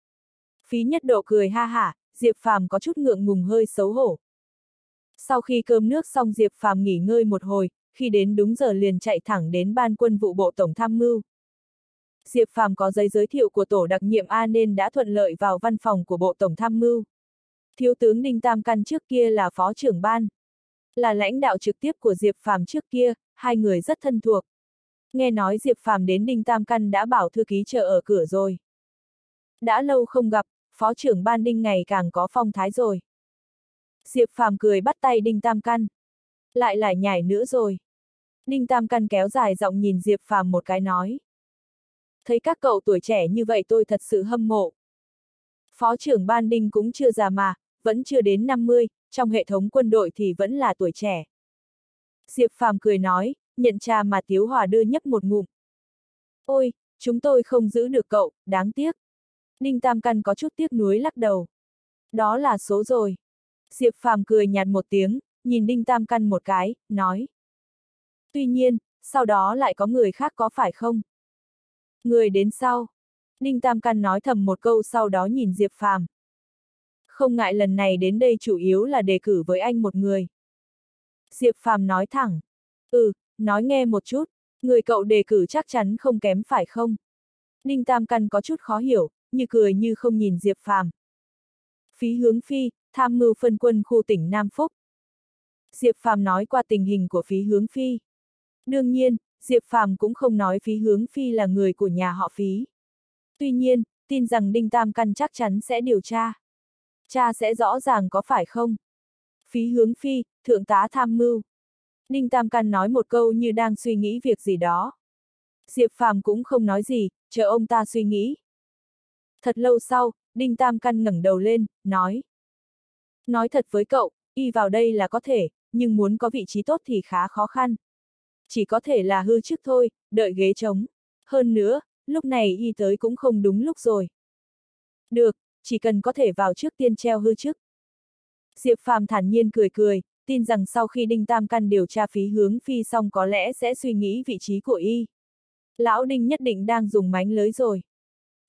Phí Nhất Độ cười ha hả, Diệp Phàm có chút ngượng ngùng hơi xấu hổ. Sau khi cơm nước xong Diệp Phàm nghỉ ngơi một hồi, khi đến đúng giờ liền chạy thẳng đến Ban Quân vụ Bộ Tổng Tham mưu. Diệp Phàm có giấy giới thiệu của tổ đặc nhiệm A nên đã thuận lợi vào văn phòng của Bộ Tổng Tham mưu. Thiếu tướng Đinh Tam Căn trước kia là phó trưởng ban, là lãnh đạo trực tiếp của Diệp Phàm trước kia, hai người rất thân thuộc. Nghe nói Diệp Phàm đến Đinh Tam Căn đã bảo thư ký chờ ở cửa rồi. Đã lâu không gặp, phó trưởng ban Đinh ngày càng có phong thái rồi. Diệp Phàm cười bắt tay Đinh Tam Căn. Lại lải nhải nữa rồi. Đinh Tam Căn kéo dài giọng nhìn Diệp Phàm một cái nói. Thấy các cậu tuổi trẻ như vậy tôi thật sự hâm mộ. Phó trưởng ban Đinh cũng chưa già mà, vẫn chưa đến 50, trong hệ thống quân đội thì vẫn là tuổi trẻ. Diệp Phàm cười nói, nhận trà mà Tiếu Hòa đưa nhấp một ngụm. Ôi, chúng tôi không giữ được cậu, đáng tiếc. Đinh Tam Căn có chút tiếc nuối lắc đầu. Đó là số rồi. Diệp Phàm cười nhạt một tiếng, nhìn Đinh Tam Căn một cái, nói. Tuy nhiên, sau đó lại có người khác có phải không? Người đến sau. Đinh Tam Căn nói thầm một câu sau đó nhìn Diệp Phàm. Không ngại lần này đến đây chủ yếu là đề cử với anh một người. Diệp Phàm nói thẳng. Nói nghe một chút, người cậu đề cử chắc chắn không kém phải không? Đinh Tam Căn có chút khó hiểu, như cười như không nhìn Diệp Phàm. Phí Hướng Phi, tham mưu phân quân khu tỉnh Nam Phúc. Diệp Phàm nói qua tình hình của Phí Hướng Phi. Đương nhiên, Diệp Phàm cũng không nói Phí Hướng Phi là người của nhà họ Phí. Tuy nhiên, tin rằng Đinh Tam Căn chắc chắn sẽ điều tra. Cha sẽ rõ ràng có phải không? Phí Hướng Phi, thượng tá tham mưu. Đinh Tam Căn nói một câu như đang suy nghĩ việc gì đó. Diệp Phàm cũng không nói gì, chờ ông ta suy nghĩ. Thật lâu sau, Đinh Tam Căn ngẩng đầu lên, nói. Nói thật với cậu, y vào đây là có thể, nhưng muốn có vị trí tốt thì khá khó khăn. Chỉ có thể là hư chức thôi, đợi ghế trống. Hơn nữa, lúc này y tới cũng không đúng lúc rồi. Được, chỉ cần có thể vào trước tiên treo hư chức. Diệp Phàm thản nhiên cười cười, tin rằng sau khi Đinh Tam Căn điều tra Phí Hướng Phi xong có lẽ sẽ suy nghĩ vị trí của y. Lão Đinh nhất định đang dùng mánh lới rồi.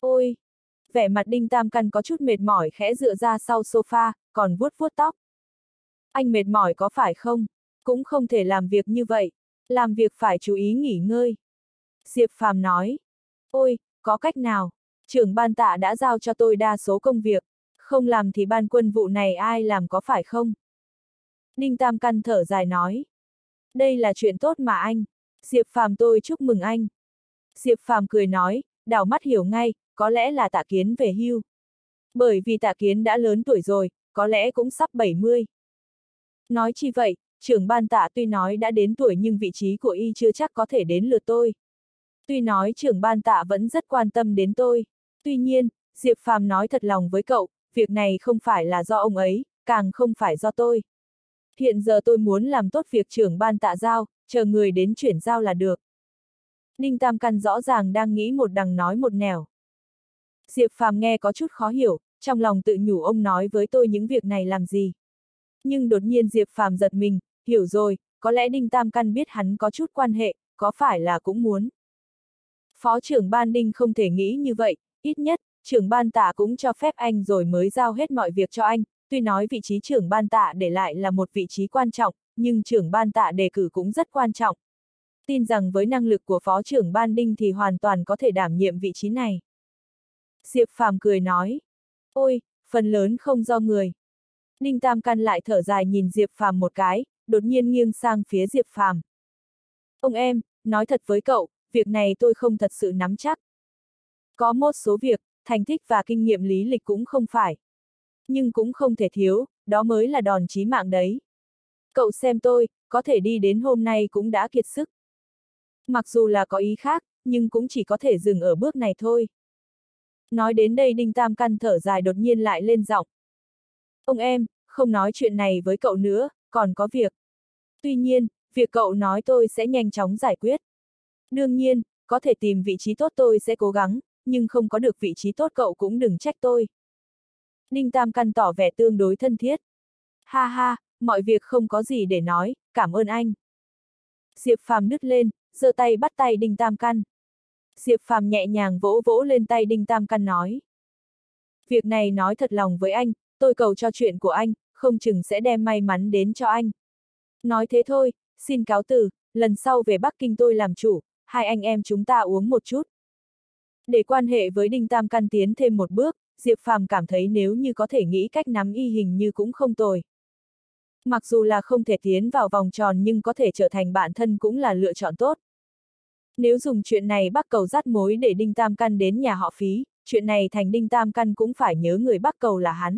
Ôi! Vẻ mặt Đinh Tam Căn có chút mệt mỏi khẽ dựa ra sau sofa, còn vuốt vuốt tóc. Anh mệt mỏi có phải không? Cũng không thể làm việc như vậy. Làm việc phải chú ý nghỉ ngơi. Diệp Phàm nói. Ôi, có cách nào? Trưởng ban Tạ đã giao cho tôi đa số công việc. Không làm thì ban quân vụ này ai làm có phải không? Đinh Tam Căn thở dài nói. Đây là chuyện tốt mà anh. Diệp Phàm tôi chúc mừng anh. Diệp Phàm cười nói, đảo mắt hiểu ngay, có lẽ là Tạ Kiến về hưu. Bởi vì Tạ Kiến đã lớn tuổi rồi, có lẽ cũng sắp 70. Nói chi vậy, trưởng ban Tạ tuy nói đã đến tuổi nhưng vị trí của y chưa chắc có thể đến lượt tôi. Tuy nói trưởng ban Tạ vẫn rất quan tâm đến tôi. Tuy nhiên, Diệp Phàm nói thật lòng với cậu, việc này không phải là do ông ấy, càng không phải do tôi. Hiện giờ tôi muốn làm tốt việc trưởng ban Tạ giao, chờ người đến chuyển giao là được. Đinh Tam Căn rõ ràng đang nghĩ một đằng nói một nẻo. Diệp Phàm nghe có chút khó hiểu, trong lòng tự nhủ ông nói với tôi những việc này làm gì. Nhưng đột nhiên Diệp Phàm giật mình, hiểu rồi, có lẽ Đinh Tam Căn biết hắn có chút quan hệ, có phải là cũng muốn. Phó trưởng ban Đinh không thể nghĩ như vậy, ít nhất, trưởng ban Tạ cũng cho phép anh rồi mới giao hết mọi việc cho anh, tuy nói vị trí trưởng ban Tạ để lại là một vị trí quan trọng, nhưng trưởng ban Tạ đề cử cũng rất quan trọng. Tin rằng với năng lực của phó trưởng ban Đinh thì hoàn toàn có thể đảm nhiệm vị trí này. Diệp Phàm cười nói, ôi, phần lớn không do người. Đinh Tam Căn lại thở dài nhìn Diệp Phàm một cái, đột nhiên nghiêng sang phía Diệp Phàm. Ông em, nói thật với cậu, việc này tôi không thật sự nắm chắc. Có một số việc, thành tích và kinh nghiệm lý lịch cũng không phải. Nhưng cũng không thể thiếu, đó mới là đòn chí mạng đấy. Cậu xem tôi, có thể đi đến hôm nay cũng đã kiệt sức. Mặc dù là có ý khác, nhưng cũng chỉ có thể dừng ở bước này thôi. Nói đến đây Đinh Tam Căn thở dài đột nhiên lại lên giọng. Ông em, không nói chuyện này với cậu nữa, còn có việc. Tuy nhiên, việc cậu nói tôi sẽ nhanh chóng giải quyết. Đương nhiên, có thể tìm vị trí tốt tôi sẽ cố gắng, nhưng không có được vị trí tốt cậu cũng đừng trách tôi. Đinh Tam Căn tỏ vẻ tương đối thân thiết. Ha ha, mọi việc không có gì để nói, cảm ơn anh. Diệp Phàm nứt lên, giơ tay bắt tay Đinh Tam Căn. Diệp Phàm nhẹ nhàng vỗ vỗ lên tay Đinh Tam Căn nói. Việc này nói thật lòng với anh, tôi cầu cho chuyện của anh, không chừng sẽ đem may mắn đến cho anh. Nói thế thôi, xin cáo từ, lần sau về Bắc Kinh tôi làm chủ, hai anh em chúng ta uống một chút. Để quan hệ với Đinh Tam Căn tiến thêm một bước, Diệp Phàm cảm thấy nếu như có thể nghĩ cách nắm y hình như cũng không tồi. Mặc dù là không thể tiến vào vòng tròn nhưng có thể trở thành bạn thân cũng là lựa chọn tốt. Nếu dùng chuyện này Bắc Cầu dắt mối để Đinh Tam Căn đến nhà họ Phí, chuyện này thành Đinh Tam Căn cũng phải nhớ người Bắc Cầu là hắn.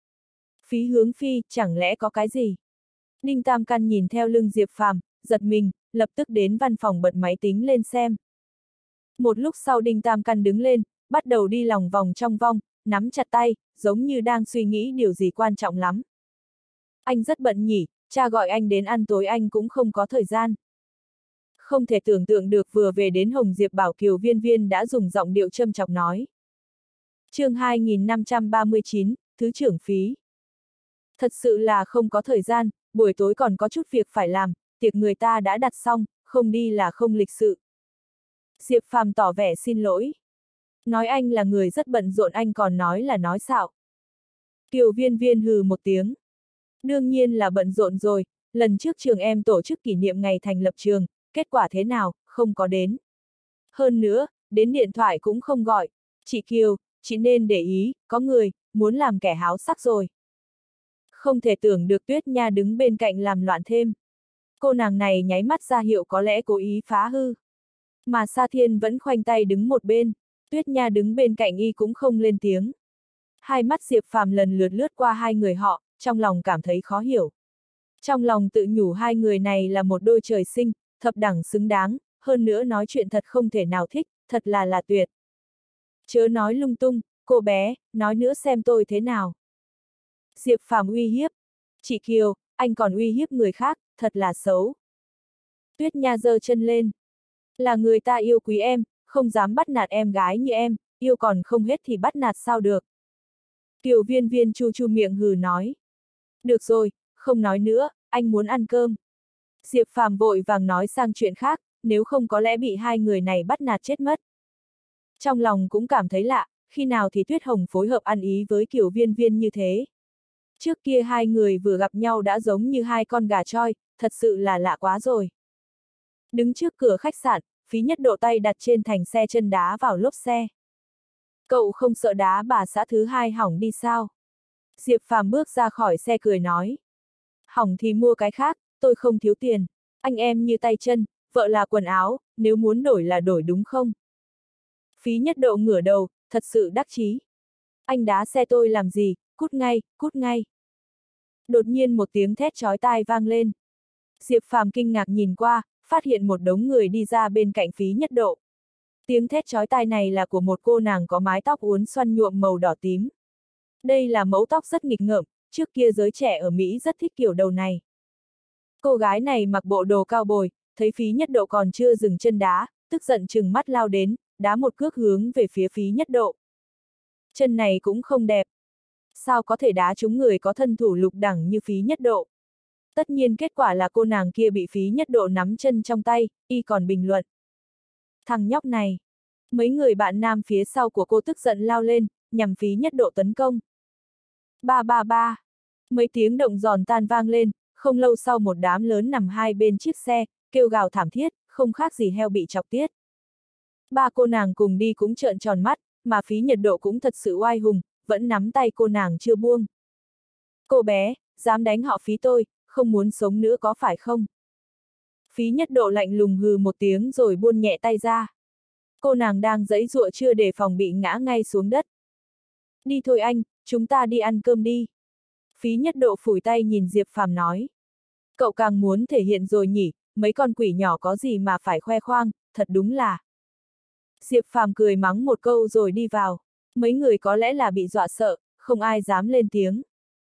Phí Hướng Phi, chẳng lẽ có cái gì? Đinh Tam Căn nhìn theo lưng Diệp Phàm, giật mình, lập tức đến văn phòng bật máy tính lên xem. Một lúc sau Đinh Tam Căn đứng lên, bắt đầu đi lòng vòng trong vòng, nắm chặt tay, giống như đang suy nghĩ điều gì quan trọng lắm. Anh rất bận nhỉ, cha gọi anh đến ăn tối anh cũng không có thời gian. Không thể tưởng tượng được vừa về đến Hồng Diệp Bảo Kiều Viên Viên đã dùng giọng điệu châm chọc nói. Chương 2539, Thứ trưởng Phí. Thật sự là không có thời gian, buổi tối còn có chút việc phải làm, tiệc người ta đã đặt xong, không đi là không lịch sự. Diệp Phàm tỏ vẻ xin lỗi. Nói anh là người rất bận rộn anh còn nói là nói xạo. Kiều Viên Viên hừ một tiếng. Đương nhiên là bận rộn rồi, lần trước trường em tổ chức kỷ niệm ngày thành lập trường, kết quả thế nào, không có đến. Hơn nữa, đến điện thoại cũng không gọi. Chị Kiều, chị nên để ý, có người, muốn làm kẻ háo sắc rồi. Không thể tưởng được Tuyết Nha đứng bên cạnh làm loạn thêm. Cô nàng này nháy mắt ra hiệu có lẽ cố ý phá hư. Mà Sa Thiên vẫn khoanh tay đứng một bên, Tuyết Nha đứng bên cạnh y cũng không lên tiếng. Hai mắt Diệp Phàm lần lượt lướt qua hai người họ, trong lòng cảm thấy khó hiểu. Trong lòng tự nhủ hai người này là một đôi trời sinh, thập đẳng xứng đáng, hơn nữa nói chuyện thật không thể nào thích, thật là tuyệt. Chớ nói lung tung, cô bé, nói nữa xem tôi thế nào. Diệp Phàm uy hiếp. Chị Kiều, anh còn uy hiếp người khác, thật là xấu. Tuyết Nha giơ chân lên. Là người ta yêu quý em, không dám bắt nạt em gái như em, yêu còn không hết thì bắt nạt sao được. Kiều Viên Viên chu chu miệng hừ nói. Được rồi, không nói nữa, anh muốn ăn cơm. Diệp Phàm vội vàng nói sang chuyện khác, nếu không có lẽ bị hai người này bắt nạt chết mất. Trong lòng cũng cảm thấy lạ, khi nào thì Tuyết Hồng phối hợp ăn ý với Kiều Viên Viên như thế. Trước kia hai người vừa gặp nhau đã giống như hai con gà choi, thật sự là lạ quá rồi. Đứng trước cửa khách sạn, Phí Nhất Độ tay đặt trên thành xe chân đá vào lốp xe. Cậu không sợ đá bà xã thứ hai hỏng đi sao? Diệp Phàm bước ra khỏi xe cười nói. Hỏng thì mua cái khác, tôi không thiếu tiền. Anh em như tay chân, vợ là quần áo, nếu muốn đổi là đổi đúng không? Phí Nhất Độ ngửa đầu, thật sự đắc chí. Anh đá xe tôi làm gì, cút ngay, cút ngay. Đột nhiên một tiếng thét chói tai vang lên. Diệp Phàm kinh ngạc nhìn qua, phát hiện một đống người đi ra bên cạnh Phí Nhất Độ. Tiếng thét chói tai này là của một cô nàng có mái tóc uốn xoăn nhuộm màu đỏ tím. Đây là mẫu tóc rất nghịch ngợm, trước kia giới trẻ ở Mỹ rất thích kiểu đầu này. Cô gái này mặc bộ đồ cao bồi, thấy Phí Nhất Độ còn chưa dừng chân đá, tức giận trừng mắt lao đến, đá một cước hướng về phía Phí Nhất Độ. Chân này cũng không đẹp. Sao có thể đá trúng người có thân thủ lục đẳng như Phí Nhất Độ? Tất nhiên kết quả là cô nàng kia bị Phí Nhất Độ nắm chân trong tay, y còn bình luận. Thằng nhóc này. Mấy người bạn nam phía sau của cô tức giận lao lên, nhằm Phí Nhất Độ tấn công. Ba ba ba. Mấy tiếng động giòn tan vang lên, không lâu sau một đám lớn nằm hai bên chiếc xe, kêu gào thảm thiết, không khác gì heo bị chọc tiết. Ba cô nàng cùng đi cũng trợn tròn mắt, mà Phí Nhất Độ cũng thật sự oai hùng, vẫn nắm tay cô nàng chưa buông. Cô bé, dám đánh họ Phí tôi, không muốn sống nữa có phải không? Phí Nhất Độ lạnh lùng hừ một tiếng rồi buông nhẹ tay ra. Cô nàng đang giãy giụa chưa đề phòng bị ngã ngay xuống đất. Đi thôi anh, chúng ta đi ăn cơm đi. Phí Nhất Độ phủi tay nhìn Diệp Phàm nói. Cậu càng muốn thể hiện rồi nhỉ, mấy con quỷ nhỏ có gì mà phải khoe khoang, thật đúng là. Diệp Phàm cười mắng một câu rồi đi vào. Mấy người có lẽ là bị dọa sợ, không ai dám lên tiếng.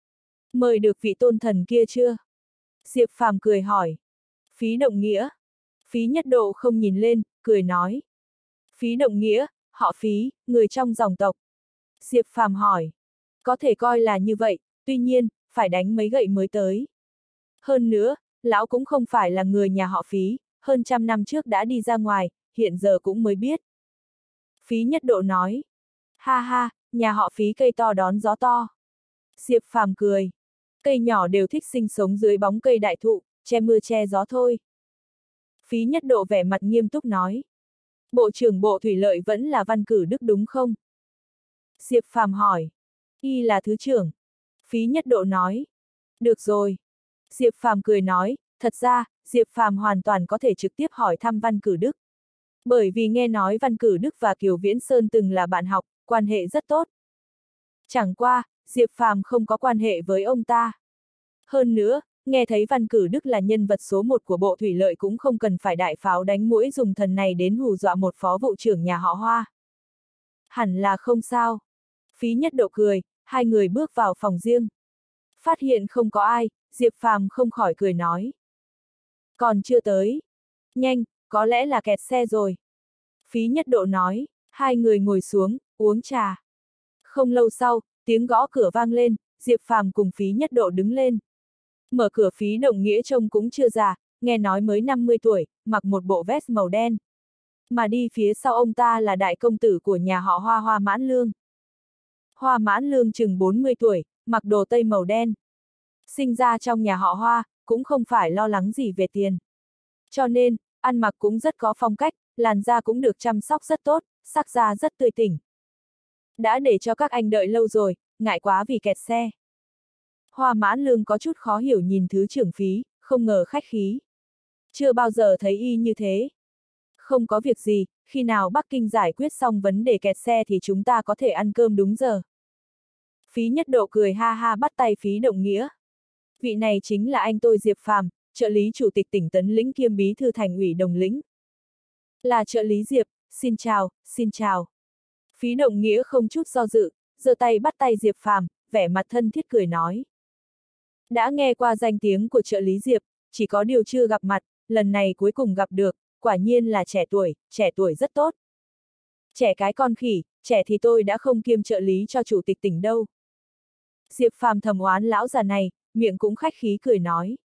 Mời được vị tôn thần kia chưa? Diệp Phàm cười hỏi. Phí Động Nghĩa. Phí Nhất Độ không nhìn lên, cười nói. Phí Động Nghĩa, họ Phí, người trong dòng tộc. Diệp Phàm hỏi. Có thể coi là như vậy, tuy nhiên, phải đánh mấy gậy mới tới. Hơn nữa, lão cũng không phải là người nhà họ Phí, hơn 100 năm trước đã đi ra ngoài, hiện giờ cũng mới biết. Phí Nhất Độ nói. Ha ha, nhà họ Phí cây to đón gió to. Diệp Phàm cười. Cây nhỏ đều thích sinh sống dưới bóng cây đại thụ, che mưa che gió thôi. Phí Nhất Độ vẻ mặt nghiêm túc nói. Bộ trưởng Bộ Thủy lợi vẫn là Văn Cử Đức đúng không? Diệp Phàm hỏi. Y là thứ trưởng. Phí Nhất Độ nói. Được rồi. Diệp Phàm cười nói, thật ra, Diệp Phàm hoàn toàn có thể trực tiếp hỏi thăm Văn Cử Đức. Bởi vì nghe nói Văn Cử Đức và Kiều Viễn Sơn từng là bạn học, quan hệ rất tốt. Chẳng qua, Diệp Phàm không có quan hệ với ông ta. Hơn nữa, nghe thấy Văn Cử Đức là nhân vật số 1 của Bộ Thủy lợi cũng không cần phải đại pháo đánh muỗi dùng thần này đến hù dọa một phó vụ trưởng nhà họ Hoa. Hẳn là không sao. Phí Nhất Độ cười, hai người bước vào phòng riêng. Phát hiện không có ai, Diệp Phàm không khỏi cười nói. Còn chưa tới. Nhanh, có lẽ là kẹt xe rồi. Phí Nhất Độ nói, hai người ngồi xuống, uống trà. Không lâu sau, tiếng gõ cửa vang lên, Diệp Phàm cùng Phí Nhất Độ đứng lên. Mở cửa. Phí Động Nghĩa trông cũng chưa già, nghe nói mới 50 tuổi, mặc một bộ vest màu đen. Mà đi phía sau ông ta là đại công tử của nhà họ Hoa, Hoa Mãn Lương. Hoa Mãn Lương chừng 40 tuổi, mặc đồ tây màu đen. Sinh ra trong nhà họ Hoa, cũng không phải lo lắng gì về tiền. Cho nên, ăn mặc cũng rất có phong cách, làn da cũng được chăm sóc rất tốt, sắc da rất tươi tỉnh. Đã để cho các anh đợi lâu rồi, ngại quá vì kẹt xe. Hoa Mãn Lương có chút khó hiểu nhìn thứ trưởng Phí, không ngờ khách khí. Chưa bao giờ thấy y như thế. Không có việc gì, khi nào Bắc Kinh giải quyết xong vấn đề kẹt xe thì chúng ta có thể ăn cơm đúng giờ. Phí Nhất Độ cười ha ha bắt tay Phí Động Nghĩa. Vị này chính là anh tôi Diệp Phàm, trợ lý chủ tịch tỉnh Tấn Lĩnh kiêm bí thư thành ủy Đồng Lĩnh. Là trợ lý Diệp, xin chào, xin chào. Phí Động Nghĩa không chút do dự, giơ tay bắt tay Diệp Phàm, vẻ mặt thân thiết cười nói. Đã nghe qua danh tiếng của trợ lý Diệp, chỉ có điều chưa gặp mặt, lần này cuối cùng gặp được, quả nhiên là trẻ tuổi rất tốt. Trẻ cái con khỉ, trẻ thì tôi đã không kiêm trợ lý cho chủ tịch tỉnh đâu. Diệp Phàm thầm oán lão già này, miệng cũng khách khí cười nói.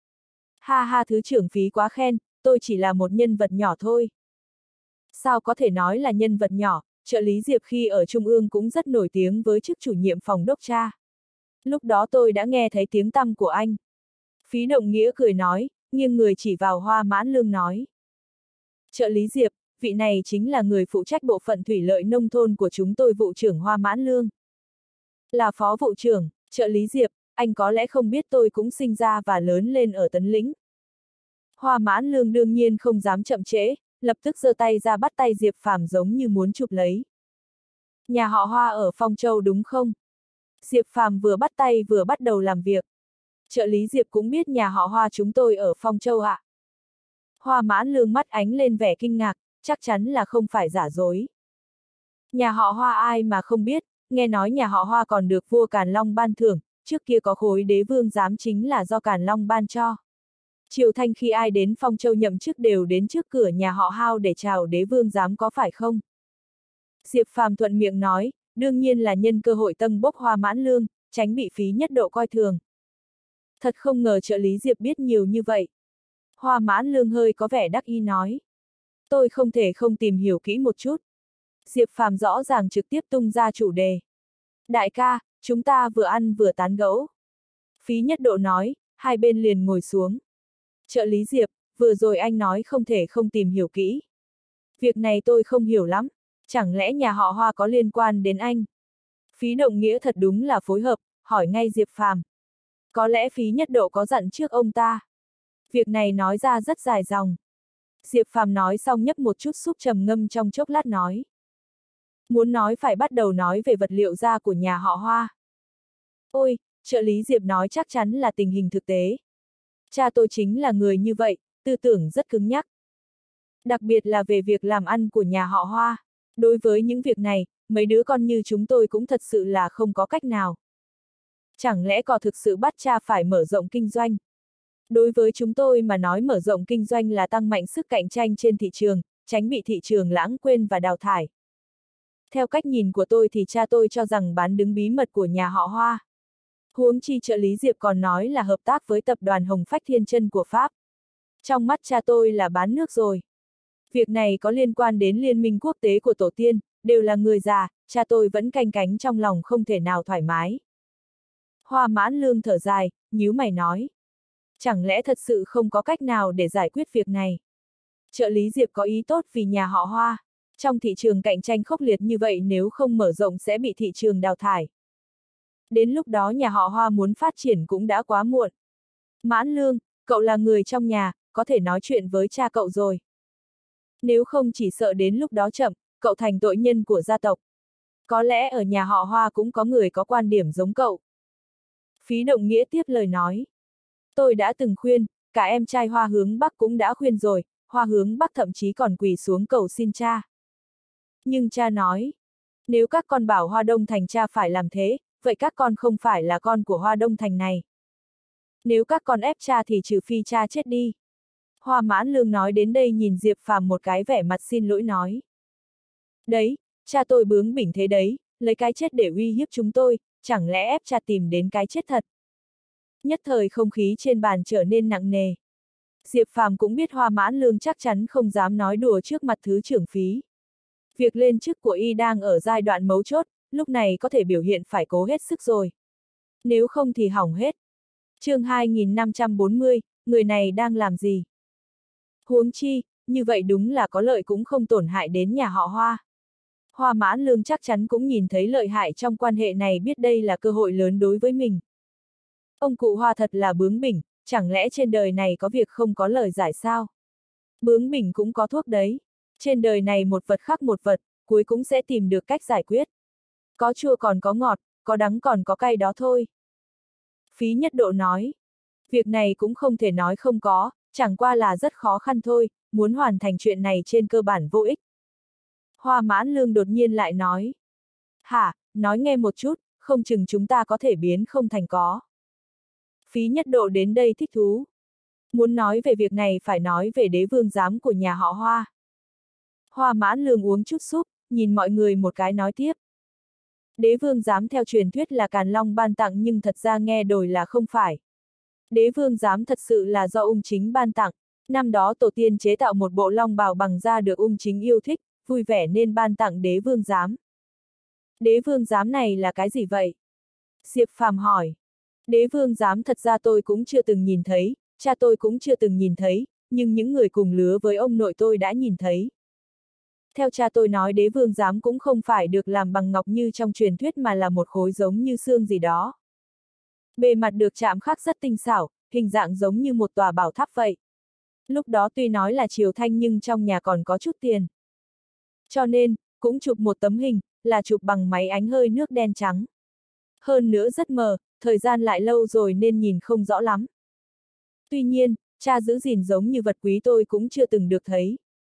Ha ha, thứ trưởng Phí quá khen, tôi chỉ là một nhân vật nhỏ thôi. Sao có thể nói là nhân vật nhỏ, trợ lý Diệp khi ở Trung ương cũng rất nổi tiếng với chức chủ nhiệm phòng đốc tra. Lúc đó tôi đã nghe thấy tiếng tăm của anh. Phí Động Nghĩa cười nói, nghiêng người chỉ vào Hoa Mãn Lương nói. Trợ lý Diệp, vị này chính là người phụ trách bộ phận thủy lợi nông thôn của chúng tôi, vụ trưởng Hoa Mãn Lương. Là phó vụ trưởng, trợ lý Diệp, anh có lẽ không biết tôi cũng sinh ra và lớn lên ở Tấn Lĩnh. Hoa Mãn Lương đương nhiên không dám chậm trễ, lập tức giơ tay ra bắt tay Diệp Phàm giống như muốn chụp lấy. Nhà họ Hoa ở Phong Châu đúng không? Diệp Phàm vừa bắt tay vừa bắt đầu làm việc. Trợ lý Diệp cũng biết nhà họ Hoa chúng tôi ở Phong Châu ạ. Hoa Mãn Lương mắt ánh lên vẻ kinh ngạc, chắc chắn là không phải giả dối. Nhà họ Hoa ai mà không biết, nghe nói nhà họ Hoa còn được vua Càn Long ban thưởng, trước kia có khối đế vương giám chính là do Càn Long ban cho. Triều Thanh khi ai đến Phong Châu nhậm chức đều đến trước cửa nhà họ Hao để chào đế vương giám, có phải không? Diệp Phàm thuận miệng nói, đương nhiên là nhân cơ hội tâng bốc Hoa Mãn Lương, tránh bị Phí Nhất Độ coi thường. Thật không ngờ trợ lý Diệp biết nhiều như vậy. Hoa Mãn Lương hơi có vẻ đắc ý nói. Tôi không thể không tìm hiểu kỹ một chút. Diệp Phàm rõ ràng trực tiếp tung ra chủ đề. Đại ca, chúng ta vừa ăn vừa tán gẫu. Phí Nhất Độ nói, hai bên liền ngồi xuống. Trợ lý Diệp, vừa rồi anh nói không thể không tìm hiểu kỹ. Việc này tôi không hiểu lắm, chẳng lẽ nhà họ Hoa có liên quan đến anh? Phí Động Nghĩa thật đúng là phối hợp, hỏi ngay Diệp Phàm. Có lẽ Phí Nhất Độ có dặn trước ông ta. Việc này nói ra rất dài dòng. Diệp Phàm nói xong nhấp một chút súp trầm ngâm trong chốc lát nói. Muốn nói phải bắt đầu nói về vật liệu da của nhà họ Hoa. Ôi, trợ lý Diệp nói chắc chắn là tình hình thực tế. Cha tôi chính là người như vậy, tư tưởng rất cứng nhắc. Đặc biệt là về việc làm ăn của nhà họ Hoa. Đối với những việc này, mấy đứa con như chúng tôi cũng thật sự là không có cách nào. Chẳng lẽ có thực sự bắt cha phải mở rộng kinh doanh? Đối với chúng tôi mà nói mở rộng kinh doanh là tăng mạnh sức cạnh tranh trên thị trường, tránh bị thị trường lãng quên và đào thải. Theo cách nhìn của tôi thì cha tôi cho rằng bán đứng bí mật của nhà họ Hoa. Huống chi trợ lý Diệp còn nói là hợp tác với tập đoàn Hồng Phách Thiên Chân của Pháp. Trong mắt cha tôi là bán nước rồi. Việc này có liên quan đến liên minh quốc tế của tổ tiên, đều là người già, cha tôi vẫn canh cánh trong lòng không thể nào thoải mái. Hoa Mãn Lương thở dài, nhíu mày nói. Chẳng lẽ thật sự không có cách nào để giải quyết việc này? Trợ lý Diệp có ý tốt vì nhà họ Hoa. Trong thị trường cạnh tranh khốc liệt như vậy nếu không mở rộng sẽ bị thị trường đào thải. Đến lúc đó nhà họ Hoa muốn phát triển cũng đã quá muộn. Mãn Lương, cậu là người trong nhà, có thể nói chuyện với cha cậu rồi. Nếu không chỉ sợ đến lúc đó chậm, cậu thành tội nhân của gia tộc. Có lẽ ở nhà họ Hoa cũng có người có quan điểm giống cậu. Phí Động Nghĩa tiếp lời nói. Tôi đã từng khuyên, cả em trai Hoa Hướng Bắc cũng đã khuyên rồi, Hoa Hướng Bắc thậm chí còn quỳ xuống cầu xin cha. Nhưng cha nói, nếu các con bảo Hoa Đông Thành cha phải làm thế, vậy các con không phải là con của Hoa Đông Thành này. Nếu các con ép cha thì trừ phi cha chết đi. Hoa Mãn Lương nói đến đây nhìn Diệp Phàm một cái vẻ mặt xin lỗi nói. Đấy, cha tôi bướng bỉnh thế đấy, lấy cái chết để uy hiếp chúng tôi, chẳng lẽ ép cha tìm đến cái chết thật. Nhất thời không khí trên bàn trở nên nặng nề. Diệp Phàm cũng biết Hoa Mãn Lương chắc chắn không dám nói đùa trước mặt thứ trưởng Phí. Việc lên chức của y đang ở giai đoạn mấu chốt, lúc này có thể biểu hiện phải cố hết sức rồi. Nếu không thì hỏng hết. Chương 2540, người này đang làm gì? Huống chi, như vậy đúng là có lợi cũng không tổn hại đến nhà họ Hoa. Hoa Mãn Lương chắc chắn cũng nhìn thấy lợi hại trong quan hệ này, biết đây là cơ hội lớn đối với mình. Ông cụ Hoa thật là bướng bỉnh, chẳng lẽ trên đời này có việc không có lời giải sao? Bướng bỉnh cũng có thuốc đấy. Trên đời này một vật khác một vật, cuối cũng sẽ tìm được cách giải quyết. Có chua còn có ngọt, có đắng còn có cay đó thôi. Phí Nhất Độ nói. Việc này cũng không thể nói không có, chẳng qua là rất khó khăn thôi, muốn hoàn thành chuyện này trên cơ bản vô ích. Hoa Mãn Lương đột nhiên lại nói. Hả, nói nghe một chút, không chừng chúng ta có thể biến không thành có. Phí Nhất Độ đến đây thích thú. Muốn nói về việc này phải nói về đế vương giám của nhà họ Hoa. Hoa Mãn Lương uống chút súp, nhìn mọi người một cái nói tiếp. Đế vương giám theo truyền thuyết là Càn Long ban tặng nhưng thật ra nghe đồn là không phải. Đế vương giám thật sự là do Ung Chính ban tặng. Năm đó tổ tiên chế tạo một bộ long bào bằng da được Ung Chính yêu thích, vui vẻ nên ban tặng đế vương giám. Đế vương giám này là cái gì vậy? Diệp Phàm hỏi. Đế vương giám thật ra tôi cũng chưa từng nhìn thấy, cha tôi cũng chưa từng nhìn thấy, nhưng những người cùng lứa với ông nội tôi đã nhìn thấy. Theo cha tôi nói đế vương giám cũng không phải được làm bằng ngọc như trong truyền thuyết mà là một khối giống như xương gì đó. Bề mặt được chạm khắc rất tinh xảo, hình dạng giống như một tòa bảo tháp vậy. Lúc đó tuy nói là triều thanh nhưng trong nhà còn có chút tiền. Cho nên, cũng chụp một tấm hình, là chụp bằng máy ánh hơi nước đen trắng. Hơn nữa rất mờ, thời gian lại lâu rồi nên nhìn không rõ lắm. Tuy nhiên, cha giữ gìn giống như vật quý tôi cũng chưa từng được thấy.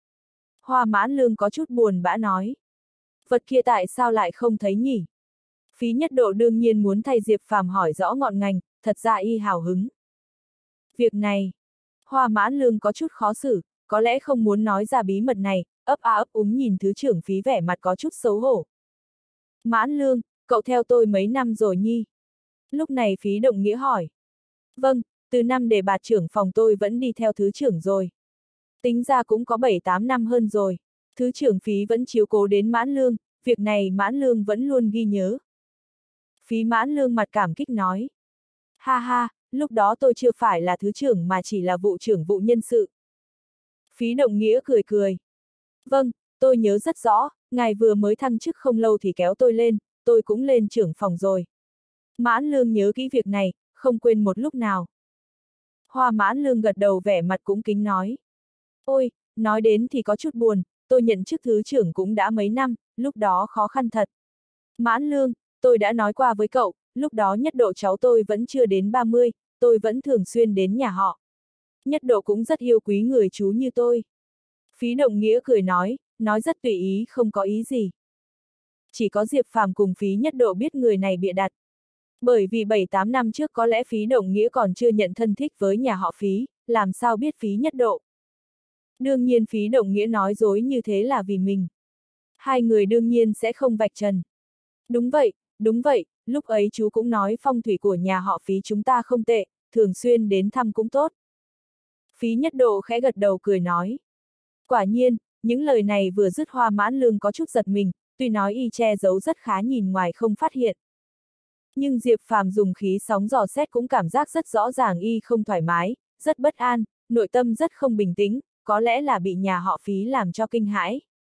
Hoa Mãn Lương có chút buồn bã nói. Vật kia tại sao lại không thấy nhỉ? Phí Nhất Độ đương nhiên muốn thay Diệp Phàm hỏi rõ ngọn ngành, thật ra y hào hứng. Việc này, Hoa Mãn Lương có chút khó xử, có lẽ không muốn nói ra bí mật này, ấp a ấp úng nhìn thứ trưởng Phí vẻ mặt có chút xấu hổ. Mãn Lương, cậu theo tôi mấy năm rồi nhi? Lúc này Phí Động Nghĩa hỏi. Vâng, từ năm đề bạt trưởng phòng tôi vẫn đi theo thứ trưởng rồi. Tính ra cũng có 7-8 năm hơn rồi. Thứ trưởng Phí vẫn chiếu cố đến Mãn Lương, việc này Mãn Lương vẫn luôn ghi nhớ. Phí Mãn Lương mặt cảm kích nói. Ha ha, lúc đó tôi chưa phải là thứ trưởng mà chỉ là vụ trưởng vụ nhân sự. Phí Động Nghĩa cười cười. Vâng, tôi nhớ rất rõ, ngài vừa mới thăng chức không lâu thì kéo tôi lên, tôi cũng lên trưởng phòng rồi. Mãn Lương nhớ kỹ việc này, không quên một lúc nào. Hoa Mãn Lương gật đầu vẻ mặt cũng kính nói. Ôi, nói đến thì có chút buồn, tôi nhận chức thứ trưởng cũng đã mấy năm, lúc đó khó khăn thật. Mãn Lương, tôi đã nói qua với cậu, lúc đó Nhất Độ cháu tôi vẫn chưa đến 30, tôi vẫn thường xuyên đến nhà họ. Nhất Độ cũng rất yêu quý người chú như tôi. Phí Động Nghĩa cười nói rất tùy ý không có ý gì. Chỉ có Diệp Phàm cùng Phí Nhất Độ biết người này bịa đặt. Bởi vì 7-8 năm trước có lẽ Phí Động Nghĩa còn chưa nhận thân thích với nhà họ Phí, làm sao biết Phí Nhất Độ. Đương nhiên Phí Động Nghĩa nói dối như thế là vì mình. Hai người đương nhiên sẽ không vạch trần. Đúng vậy, lúc ấy chú cũng nói phong thủy của nhà họ Phí chúng ta không tệ, thường xuyên đến thăm cũng tốt. Phí Nhất Độ khẽ gật đầu cười nói. Quả nhiên, những lời này vừa dứt Hoa Mãn Lương có chút giật mình, tuy nói y che giấu rất khá nhìn ngoài không phát hiện. Nhưng Diệp Phàm dùng khí sóng dò xét cũng cảm giác rất rõ ràng y không thoải mái, rất bất an, nội tâm rất không bình tĩnh, có lẽ là bị nhà họ Phí làm cho kinh hãi.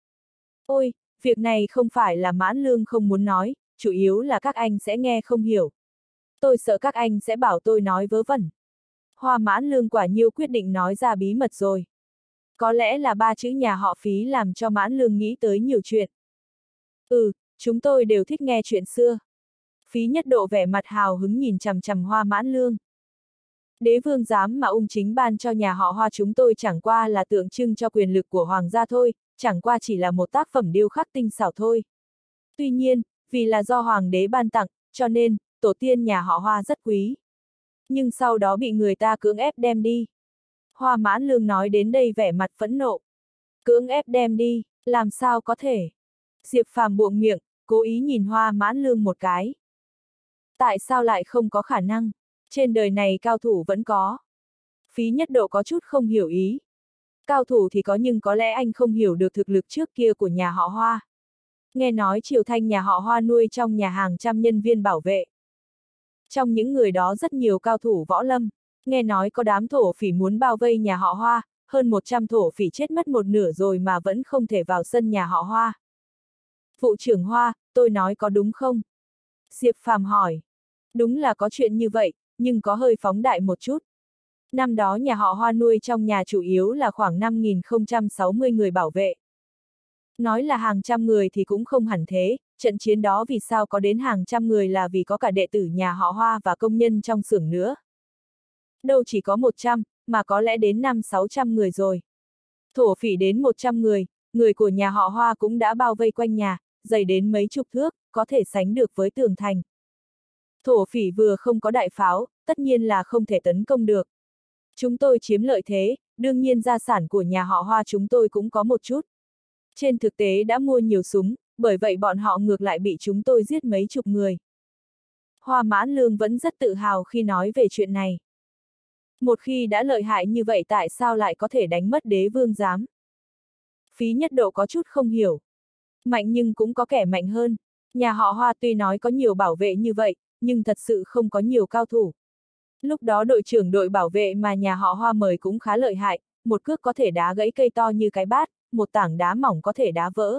Ôi, việc này không phải là Mãn Lương không muốn nói, chủ yếu là các anh sẽ nghe không hiểu. Tôi sợ các anh sẽ bảo tôi nói vớ vẩn. Hoa Mãn Lương quả nhiêu quyết định nói ra bí mật rồi. Có lẽ là ba chữ nhà họ Phí làm cho Mãn Lương nghĩ tới nhiều chuyện. Chúng tôi đều thích nghe chuyện xưa. Phí Nhất Độ vẻ mặt hào hứng nhìn chằm chằm Hoa Mãn Lương. Đế vương giám mà ung chính ban cho nhà họ Hoa chúng tôi chẳng qua là tượng trưng cho quyền lực của hoàng gia thôi, chẳng qua chỉ là một tác phẩm điêu khắc tinh xảo thôi. Tuy nhiên, vì là do hoàng đế ban tặng, cho nên, tổ tiên nhà họ Hoa rất quý. Nhưng sau đó bị người ta cưỡng ép đem đi. Hoa Mãn Lương nói đến đây vẻ mặt phẫn nộ. Cưỡng ép đem đi, làm sao có thể? Diệp Phàm buộng miệng, cố ý nhìn Hoa Mãn Lương một cái. Tại sao lại không có khả năng? Trên đời này cao thủ vẫn có. Phí Nhất Độ có chút không hiểu ý. Cao thủ thì có nhưng có lẽ anh không hiểu được thực lực trước kia của nhà họ Hoa. Nghe nói Triều Thanh nhà họ Hoa nuôi trong nhà hàng trăm nhân viên bảo vệ. Trong những người đó rất nhiều cao thủ võ lâm. Nghe nói có đám thổ phỉ muốn bao vây nhà họ Hoa, hơn 100 thổ phỉ chết mất một nửa rồi mà vẫn không thể vào sân nhà họ Hoa. Vụ trưởng Hoa, tôi nói có đúng không? Diệp Phàm hỏi. Đúng là có chuyện như vậy, nhưng có hơi phóng đại một chút. Năm đó nhà họ Hoa nuôi trong nhà chủ yếu là khoảng 5.060 người bảo vệ. Nói là hàng trăm người thì cũng không hẳn thế, trận chiến đó vì sao có đến hàng trăm người là vì có cả đệ tử nhà họ Hoa và công nhân trong xưởng nữa. Đâu chỉ có 100, mà có lẽ đến 500-600 người rồi. Thổ phỉ đến 100 người, người của nhà họ Hoa cũng đã bao vây quanh nhà, dày đến mấy chục thước, có thể sánh được với tường thành. Thổ phỉ vừa không có đại pháo, tất nhiên là không thể tấn công được. Chúng tôi chiếm lợi thế, đương nhiên gia sản của nhà họ Hoa chúng tôi cũng có một chút. Trên thực tế đã mua nhiều súng, bởi vậy bọn họ ngược lại bị chúng tôi giết mấy chục người. Hoa Mãn Lương vẫn rất tự hào khi nói về chuyện này. Một khi đã lợi hại như vậy tại sao lại có thể đánh mất đế vương giám? Phí Nhất Độ có chút không hiểu. Mạnh nhưng cũng có kẻ mạnh hơn. Nhà họ Hoa tuy nói có nhiều bảo vệ như vậy, nhưng thật sự không có nhiều cao thủ. Lúc đó đội trưởng đội bảo vệ mà nhà họ Hoa mời cũng khá lợi hại, một cước có thể đá gãy cây to như cái bát, một tảng đá mỏng có thể đá vỡ.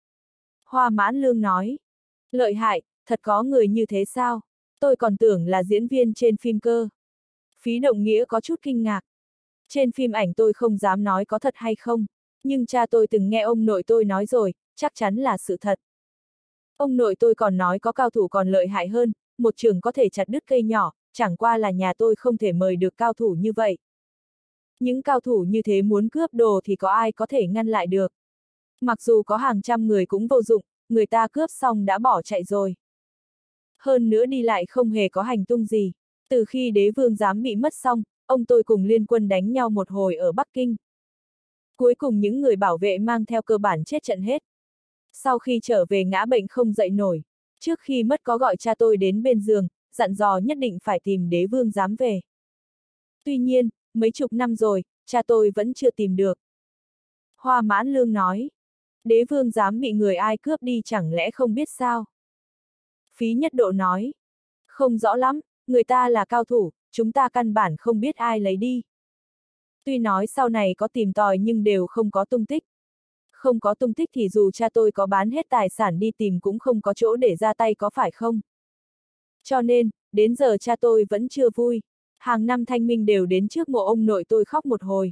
Hoa Mãn Lương nói, lợi hại, thật có người như thế sao? Tôi còn tưởng là diễn viên trên phim cơ. Phí Động Nghĩa có chút kinh ngạc. Trên phim ảnh tôi không dám nói có thật hay không, nhưng cha tôi từng nghe ông nội tôi nói rồi, chắc chắn là sự thật. Ông nội tôi còn nói có cao thủ còn lợi hại hơn, một trường có thể chặt đứt cây nhỏ, chẳng qua là nhà tôi không thể mời được cao thủ như vậy. Những cao thủ như thế muốn cướp đồ thì có ai có thể ngăn lại được. Mặc dù có hàng trăm người cũng vô dụng, người ta cướp xong đã bỏ chạy rồi. Hơn nữa đi lại không hề có hành tung gì. Từ khi đế vương giám bị mất xong, ông tôi cùng liên quân đánh nhau một hồi ở Bắc Kinh. Cuối cùng những người bảo vệ mang theo cơ bản chết trận hết. Sau khi trở về ngã bệnh không dậy nổi, trước khi mất có gọi cha tôi đến bên giường, dặn dò nhất định phải tìm đế vương giám về. Tuy nhiên, mấy chục năm rồi, cha tôi vẫn chưa tìm được. Hoa Mãn Lương nói, đế vương giám bị người ai cướp đi chẳng lẽ không biết sao? Phí Nhất Độ nói, không rõ lắm, người ta là cao thủ, chúng ta căn bản không biết ai lấy đi. Tuy nói sau này có tìm tòi nhưng đều không có tung tích. Không có tung tích thì dù cha tôi có bán hết tài sản đi tìm cũng không có chỗ để ra tay có phải không? Cho nên, đến giờ cha tôi vẫn chưa vui. Hàng năm thanh minh đều đến trước mộ ông nội tôi khóc một hồi.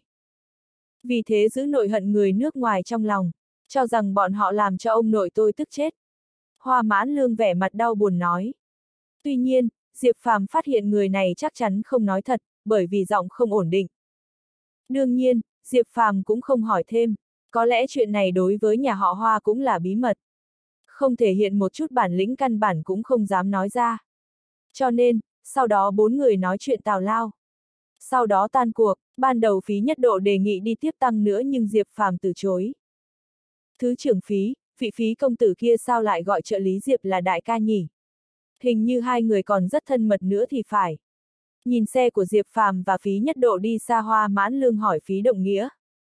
Vì thế giữ nội hận người nước ngoài trong lòng, cho rằng bọn họ làm cho ông nội tôi tức chết. Hoa Mãn Lương vẻ mặt đau buồn nói. Tuy nhiên, Diệp Phàm phát hiện người này chắc chắn không nói thật, bởi vì giọng không ổn định. Đương nhiên, Diệp Phàm cũng không hỏi thêm, có lẽ chuyện này đối với nhà họ Hoa cũng là bí mật. Không thể hiện một chút bản lĩnh căn bản cũng không dám nói ra. Cho nên, sau đó bốn người nói chuyện tào lao. Sau đó tan cuộc, ban đầu Phí Nhất Độ đề nghị đi tiếp tăng nữa nhưng Diệp Phàm từ chối. Thứ trưởng Phí, vị Phí công tử kia sao lại gọi trợ lý Diệp là đại ca nhỉ? Hình như hai người còn rất thân mật nữa thì phải. Nhìn xe của Diệp Phàm và Phí Nhất Độ đi xa, Hoa Mãn Lương hỏi Phí Động Nghĩa.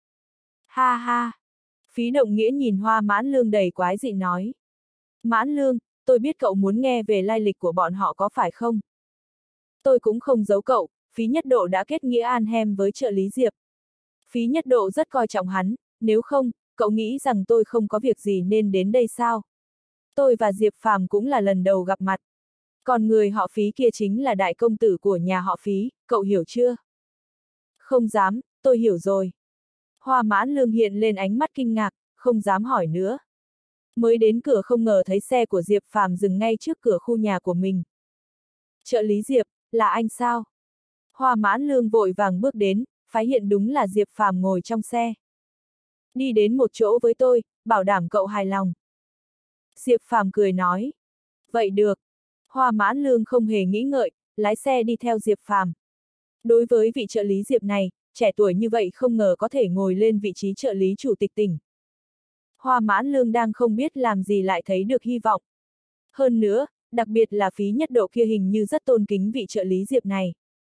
Ha ha! Phí Động Nghĩa nhìn Hoa Mãn Lương đầy quái dị nói. Mãn Lương, tôi biết cậu muốn nghe về lai lịch của bọn họ có phải không? Tôi cũng không giấu cậu, Phí Nhất Độ đã kết nghĩa an hem với trợ lý Diệp. Phí Nhất Độ rất coi trọng hắn, nếu không, cậu nghĩ rằng tôi không có việc gì nên đến đây sao? Tôi và Diệp Phàm cũng là lần đầu gặp mặt. Còn người họ Phí kia chính là đại công tử của nhà họ Phí, cậu hiểu chưa? Không dám, tôi hiểu rồi. Hoa Mãn Lương hiện lên ánh mắt kinh ngạc, không dám hỏi nữa. Mới đến cửa không ngờ thấy xe của Diệp Phàm dừng ngay trước cửa khu nhà của mình. Trợ lý Diệp, là anh sao? Hoa Mãn Lương vội vàng bước đến, phát hiện đúng là Diệp Phàm ngồi trong xe. Đi đến một chỗ với tôi, bảo đảm cậu hài lòng. Diệp Phàm cười nói. Vậy được. Hoa Mãn Lương không hề nghĩ ngợi, lái xe đi theo Diệp Phàm. Đối với vị trợ lý Diệp này, trẻ tuổi như vậy không ngờ có thể ngồi lên vị trí trợ lý chủ tịch tỉnh. Hoa Mãn Lương đang không biết làm gì lại thấy được hy vọng. Hơn nữa, đặc biệt là Phí Nhất Độ kia hình như rất tôn kính vị trợ lý Diệp này.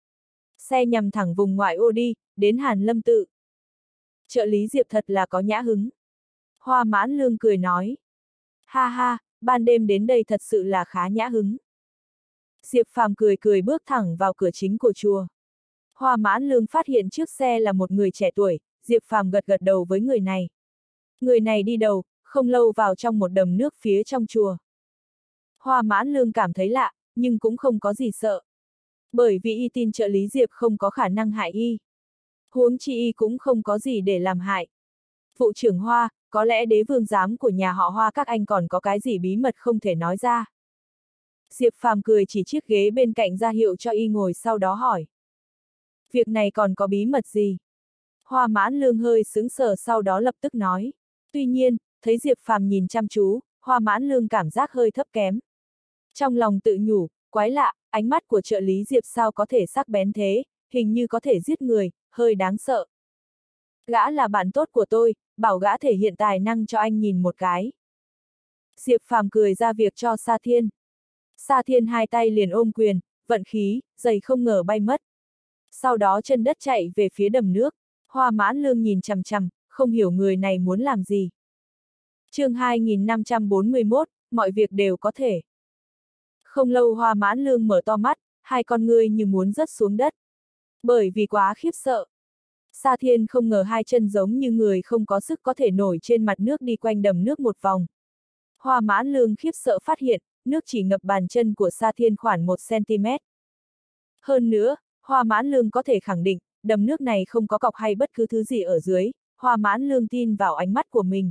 Xe nhằm thẳng vùng ngoại ô đi, đến Hàn Lâm Tự. Trợ lý Diệp thật là có nhã hứng. Hoa Mãn Lương cười nói. Ha ha, ban đêm đến đây thật sự là khá nhã hứng. Diệp Phàm cười cười bước thẳng vào cửa chính của chùa. Hoa Mãn Lương phát hiện trước xe là một người trẻ tuổi, Diệp Phàm gật gật đầu với người này. Người này đi đầu, không lâu vào trong một đầm nước phía trong chùa. Hoa Mãn Lương cảm thấy lạ, nhưng cũng không có gì sợ. Bởi vì y tin trợ lý Diệp không có khả năng hại y. Huống chi y cũng không có gì để làm hại. Vụ trưởng Hoa, có lẽ đế vương giám của nhà họ Hoa các anh còn có cái gì bí mật không thể nói ra. Diệp Phàm cười chỉ chiếc ghế bên cạnh ra hiệu cho y ngồi, sau đó hỏi. Việc này còn có bí mật gì? Hoa Mãn Lương hơi sững sờ, sau đó lập tức nói. Tuy nhiên, thấy Diệp Phàm nhìn chăm chú, Hoa Mãn Lương cảm giác hơi thấp kém. Trong lòng tự nhủ, quái lạ, ánh mắt của trợ lý Diệp sao có thể sắc bén thế, hình như có thể giết người, hơi đáng sợ. Gã là bạn tốt của tôi, bảo gã thể hiện tài năng cho anh nhìn một cái. Diệp Phàm cười ra việc cho Sa Thiên. Sa Thiên hai tay liền ôm quyền, vận khí, giày không ngờ bay mất. Sau đó chân đất chạy về phía đầm nước. Hoa Mãn Lương nhìn chằm chằm, không hiểu người này muốn làm gì. Chương 2541, mọi việc đều có thể. Không lâu Hoa Mãn Lương mở to mắt, hai con ngươi như muốn rớt xuống đất. Bởi vì quá khiếp sợ. Sa Thiên không ngờ hai chân giống như người không có sức có thể nổi trên mặt nước đi quanh đầm nước một vòng. Hoa Mãn Lương khiếp sợ phát hiện, nước chỉ ngập bàn chân của Sa Thiên khoảng 1 cm. Hơn nữa, Hoa Mãn Lương có thể khẳng định, đầm nước này không có cọc hay bất cứ thứ gì ở dưới, Hoa Mãn Lương tin vào ánh mắt của mình.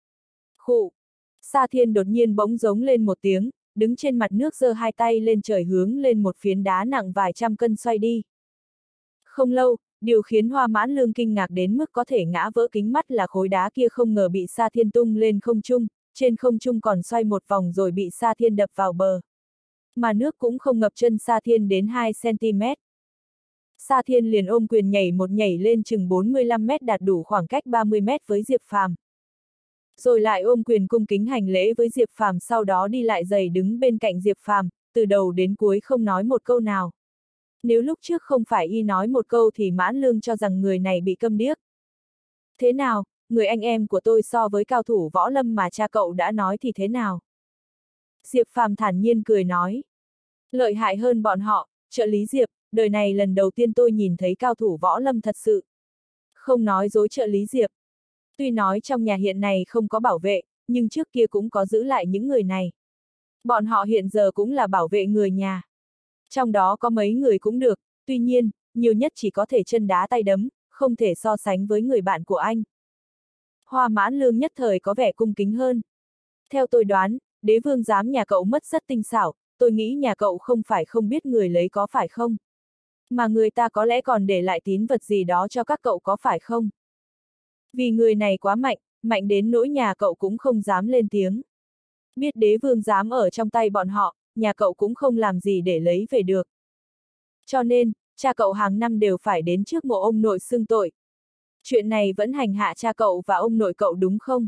Khụ! Sa Thiên đột nhiên bỗng giống lên một tiếng, đứng trên mặt nước giơ hai tay lên trời hướng lên một phiến đá nặng vài trăm cân xoay đi. Không lâu, điều khiến Hoa Mãn Lương kinh ngạc đến mức có thể ngã vỡ kính mắt là khối đá kia không ngờ bị Sa Thiên tung lên không trung, trên không trung còn xoay một vòng rồi bị Sa Thiên đập vào bờ. Mà nước cũng không ngập chân Sa Thiên đến 2 cm. Sa Thiên liền ôm quyền nhảy một nhảy lên chừng 45 mét đạt đủ khoảng cách 30 mét với Diệp Phàm. Rồi lại ôm quyền cung kính hành lễ với Diệp Phàm, sau đó đi lại giày đứng bên cạnh Diệp Phàm, từ đầu đến cuối không nói một câu nào. Nếu lúc trước không phải y nói một câu thì Mãn Lương cho rằng người này bị câm điếc. Thế nào, người anh em của tôi so với cao thủ võ lâm mà cha cậu đã nói thì thế nào? Diệp Phàm thản nhiên cười nói. Lợi hại hơn bọn họ, trợ lý Diệp, đời này lần đầu tiên tôi nhìn thấy cao thủ võ lâm thật sự. Không nói dối trợ lý Diệp. Tuy nói trong nhà hiện này không có bảo vệ, nhưng trước kia cũng có giữ lại những người này. Bọn họ hiện giờ cũng là bảo vệ người nhà. Trong đó có mấy người cũng được, tuy nhiên, nhiều nhất chỉ có thể chân đá tay đấm, không thể so sánh với người bạn của anh. Hoa Mãn Lương nhất thời có vẻ cung kính hơn. Theo tôi đoán, đế vương giám nhà cậu mất rất tinh xảo, tôi nghĩ nhà cậu không phải không biết người lấy có phải không? Mà người ta có lẽ còn để lại tín vật gì đó cho các cậu có phải không? Vì người này quá mạnh, mạnh đến nỗi nhà cậu cũng không dám lên tiếng. Biết đế vương giám ở trong tay bọn họ, nhà cậu cũng không làm gì để lấy về được. Cho nên, cha cậu hàng năm đều phải đến trước mộ ông nội xưng tội. Chuyện này vẫn hành hạ cha cậu và ông nội cậu đúng không?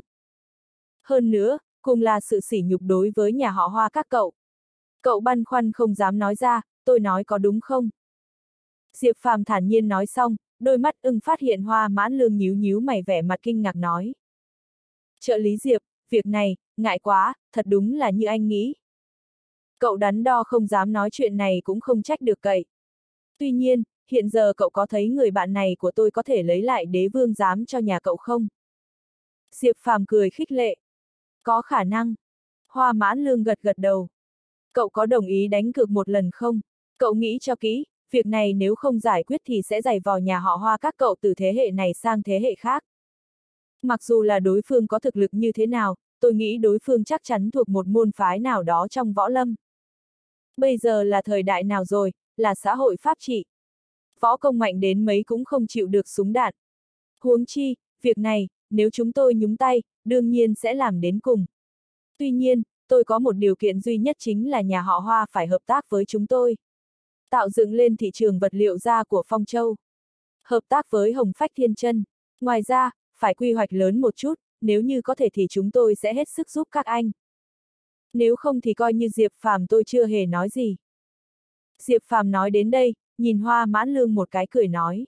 Hơn nữa, cùng là sự sỉ nhục đối với nhà họ Hoa các cậu. Cậu băn khoăn không dám nói ra, tôi nói có đúng không? Diệp Phàm thản nhiên nói xong, đôi mắt ưng phát hiện Hoa Mãn Lương nhíu nhíu mày vẻ mặt kinh ngạc nói. Trợ lý Diệp, việc này, ngại quá, thật đúng là như anh nghĩ. Cậu đắn đo không dám nói chuyện này cũng không trách được cậy. Tuy nhiên, hiện giờ cậu có thấy người bạn này của tôi có thể lấy lại đế vương giám cho nhà cậu không? Diệp Phàm cười khích lệ. Có khả năng. Hoa Mãn Lương gật gật đầu. Cậu có đồng ý đánh cược một lần không? Cậu nghĩ cho kỹ, việc này nếu không giải quyết thì sẽ giày vò nhà họ Hoa các cậu từ thế hệ này sang thế hệ khác. Mặc dù là đối phương có thực lực như thế nào, tôi nghĩ đối phương chắc chắn thuộc một môn phái nào đó trong võ lâm. Bây giờ là thời đại nào rồi, là xã hội pháp trị. Võ công mạnh đến mấy cũng không chịu được súng đạn. Huống chi, việc này, nếu chúng tôi nhúng tay, đương nhiên sẽ làm đến cùng. Tuy nhiên, tôi có một điều kiện duy nhất chính là nhà họ Hoa phải hợp tác với chúng tôi. Tạo dựng lên thị trường vật liệu da của Phong Châu. Hợp tác với Hồng Phách Thiên Chân. Ngoài ra, phải quy hoạch lớn một chút, nếu như có thể thì chúng tôi sẽ hết sức giúp các anh. Nếu không thì coi như Diệp Phàm tôi chưa hề nói gì. Diệp Phàm nói đến đây, nhìn Hoa Mãn Lương một cái cười nói.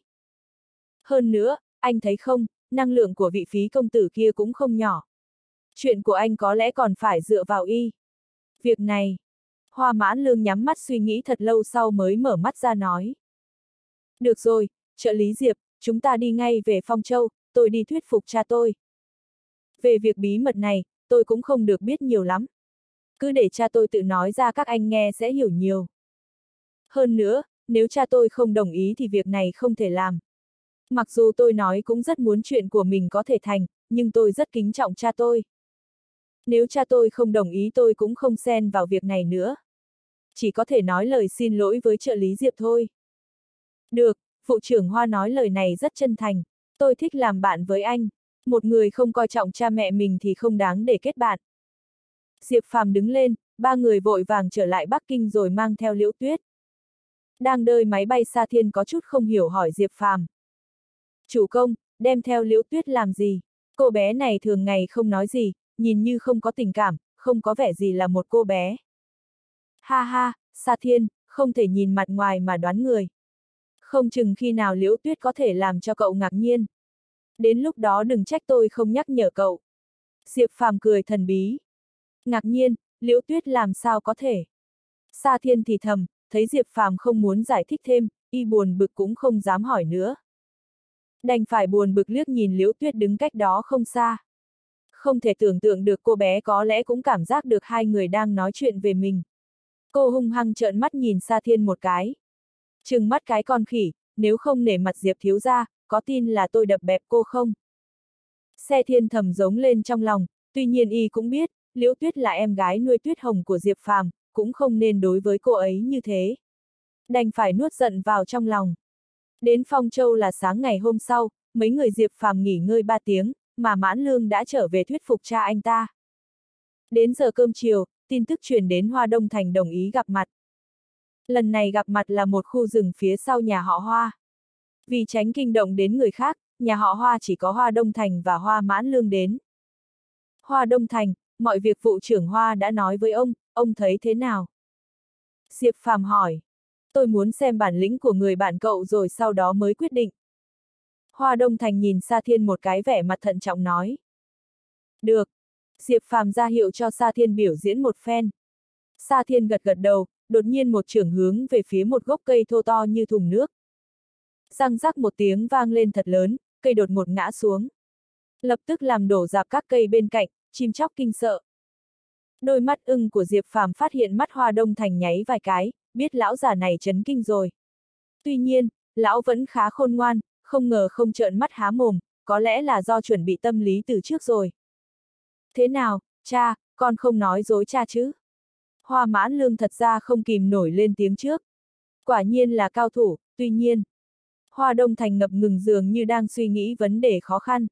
Hơn nữa, anh thấy không, năng lượng của vị phí công tử kia cũng không nhỏ. Chuyện của anh có lẽ còn phải dựa vào y. Việc này, Hoa Mãn Lương nhắm mắt suy nghĩ thật lâu sau mới mở mắt ra nói. Được rồi, trợ lý Diệp, chúng ta đi ngay về Phong Châu, tôi đi thuyết phục cha tôi. Về việc bí mật này, tôi cũng không được biết nhiều lắm. Cứ để cha tôi tự nói ra các anh nghe sẽ hiểu nhiều. Hơn nữa, nếu cha tôi không đồng ý thì việc này không thể làm. Mặc dù tôi nói cũng rất muốn chuyện của mình có thể thành, nhưng tôi rất kính trọng cha tôi. Nếu cha tôi không đồng ý tôi cũng không xen vào việc này nữa. Chỉ có thể nói lời xin lỗi với trợ lý Diệp thôi. Được, vụ trưởng Hoa nói lời này rất chân thành. Tôi thích làm bạn với anh. Một người không coi trọng cha mẹ mình thì không đáng để kết bạn. Diệp Phàm đứng lên, ba người vội vàng trở lại Bắc Kinh rồi mang theo Liễu Tuyết. Đang đợi máy bay Sa Thiên có chút không hiểu hỏi Diệp Phàm. Chủ công, đem theo Liễu Tuyết làm gì? Cô bé này thường ngày không nói gì, nhìn như không có tình cảm, không có vẻ gì là một cô bé. Ha ha, Sa Thiên, không thể nhìn mặt ngoài mà đoán người. Không chừng khi nào Liễu Tuyết có thể làm cho cậu ngạc nhiên. Đến lúc đó đừng trách tôi không nhắc nhở cậu. Diệp Phàm cười thần bí. Ngạc nhiên, Liễu Tuyết làm sao có thể? Sa Thiên thì thầm, thấy Diệp Phàm không muốn giải thích thêm, y buồn bực cũng không dám hỏi nữa. Đành phải buồn bực liếc nhìn Liễu Tuyết đứng cách đó không xa. Không thể tưởng tượng được cô bé có lẽ cũng cảm giác được hai người đang nói chuyện về mình. Cô hung hăng trợn mắt nhìn Sa Thiên một cái. Trừng mắt cái con khỉ, nếu không nể mặt Diệp thiếu gia, có tin là tôi đập bẹp cô không? Sa Thiên thầm giống lên trong lòng, tuy nhiên y cũng biết, Liễu Tuyết là em gái nuôi Tuyết Hồng của Diệp Phàm, cũng không nên đối với cô ấy như thế. Đành phải nuốt giận vào trong lòng. Đến Phong Châu là sáng ngày hôm sau, mấy người Diệp Phàm nghỉ ngơi 3 tiếng, mà Mãn Lương đã trở về thuyết phục cha anh ta. Đến giờ cơm chiều, tin tức truyền đến Hoa Đông Thành đồng ý gặp mặt. Lần này gặp mặt là một khu rừng phía sau nhà họ Hoa. Vì tránh kinh động đến người khác, nhà họ Hoa chỉ có Hoa Đông Thành và Hoa Mãn Lương đến. Hoa Đông Thành, mọi việc vụ trưởng Hoa đã nói với ông thấy thế nào? Diệp Phàm hỏi. Tôi muốn xem bản lĩnh của người bạn cậu rồi sau đó mới quyết định. Hoa Đông Thành nhìn Sa Thiên một cái vẻ mặt thận trọng nói. Được. Diệp Phàm ra hiệu cho Sa Thiên biểu diễn một phen. Sa Thiên gật gật đầu, đột nhiên một chưởng hướng về phía một gốc cây thô to như thùng nước. Răng rắc một tiếng vang lên thật lớn, cây đột ngột ngã xuống. Lập tức làm đổ rạp các cây bên cạnh, chim chóc kinh sợ. Đôi mắt ưng của Diệp Phàm phát hiện mắt Hoa Đông Thành nháy vài cái, biết lão già này chấn kinh rồi. Tuy nhiên, lão vẫn khá khôn ngoan, không ngờ không trợn mắt há mồm, có lẽ là do chuẩn bị tâm lý từ trước rồi. Thế nào, cha, con không nói dối cha chứ? Hoa Mãn Lương thật ra không kìm nổi lên tiếng trước. Quả nhiên là cao thủ, tuy nhiên. Hoa Đông Thành ngập ngừng dường như đang suy nghĩ vấn đề khó khăn.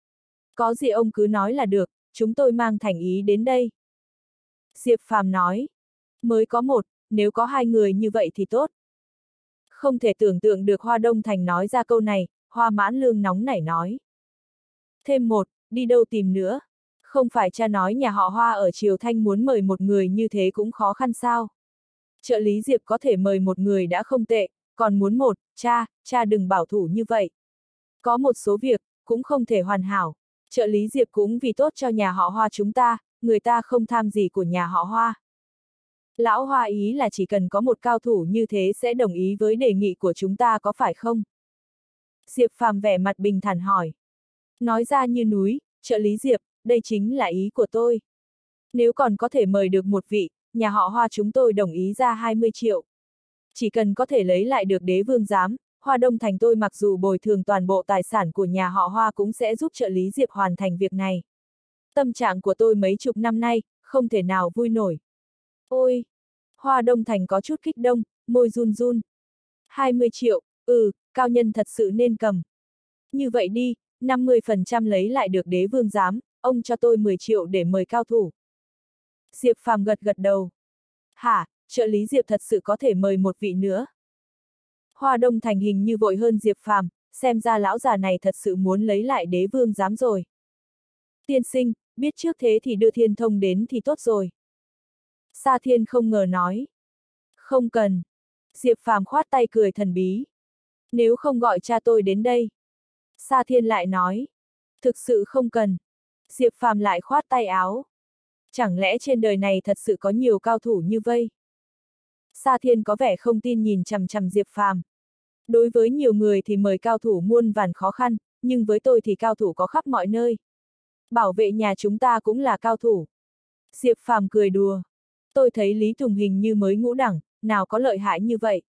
Có gì ông cứ nói là được, chúng tôi mang thành ý đến đây. Diệp Phàm nói. Mới có một, nếu có hai người như vậy thì tốt. Không thể tưởng tượng được Hoa Đông Thành nói ra câu này, Hoa Mãn Lương nóng nảy nói. Thêm một, đi đâu tìm nữa? Không phải cha nói nhà họ Hoa ở Triều Thanh muốn mời một người như thế cũng khó khăn sao? Trợ lý Diệp có thể mời một người đã không tệ, còn muốn một, cha đừng bảo thủ như vậy. Có một số việc, cũng không thể hoàn hảo. Trợ lý Diệp cũng vì tốt cho nhà họ Hoa chúng ta, người ta không tham gì của nhà họ Hoa. Lão Hoa ý là chỉ cần có một cao thủ như thế sẽ đồng ý với đề nghị của chúng ta có phải không? Diệp Phàm vẻ mặt bình thản hỏi. Nói ra như núi, trợ lý Diệp, đây chính là ý của tôi. Nếu còn có thể mời được một vị, nhà họ Hoa chúng tôi đồng ý ra 20 triệu. Chỉ cần có thể lấy lại được đế vương giám, Hoa Đông Thành tôi mặc dù bồi thường toàn bộ tài sản của nhà họ Hoa cũng sẽ giúp trợ lý Diệp hoàn thành việc này. Tâm trạng của tôi mấy chục năm nay, không thể nào vui nổi. Ôi! Hoa Đông Thành có chút kích động, môi run run. 20 triệu, cao nhân thật sự nên cầm. Như vậy đi, 50% lấy lại được đế vương giám, ông cho tôi 10 triệu để mời cao thủ. Diệp Phàm gật gật đầu. Hả, trợ lý Diệp thật sự có thể mời một vị nữa. Hoa Đông Thành hình như vội hơn Diệp Phàm, xem ra lão già này thật sự muốn lấy lại đế vương giám rồi. Tiên sinh, biết trước thế thì đưa Thiên Thông đến thì tốt rồi. Sa Thiên không ngờ nói. Không cần. Diệp Phàm khoát tay cười thần bí. Nếu không gọi cha tôi đến đây. Sa Thiên lại nói. Thực sự không cần. Diệp Phàm lại khoát tay áo. Chẳng lẽ trên đời này thật sự có nhiều cao thủ như vây? Sa Thiên có vẻ không tin nhìn chằm chằm Diệp Phàm. Đối với nhiều người thì mời cao thủ muôn vàn khó khăn, nhưng với tôi thì cao thủ có khắp mọi nơi. Bảo vệ nhà chúng ta cũng là cao thủ. Diệp Phàm cười đùa. Tôi thấy Lý Tùng hình như mới ngũ đẳng, nào có lợi hại như vậy.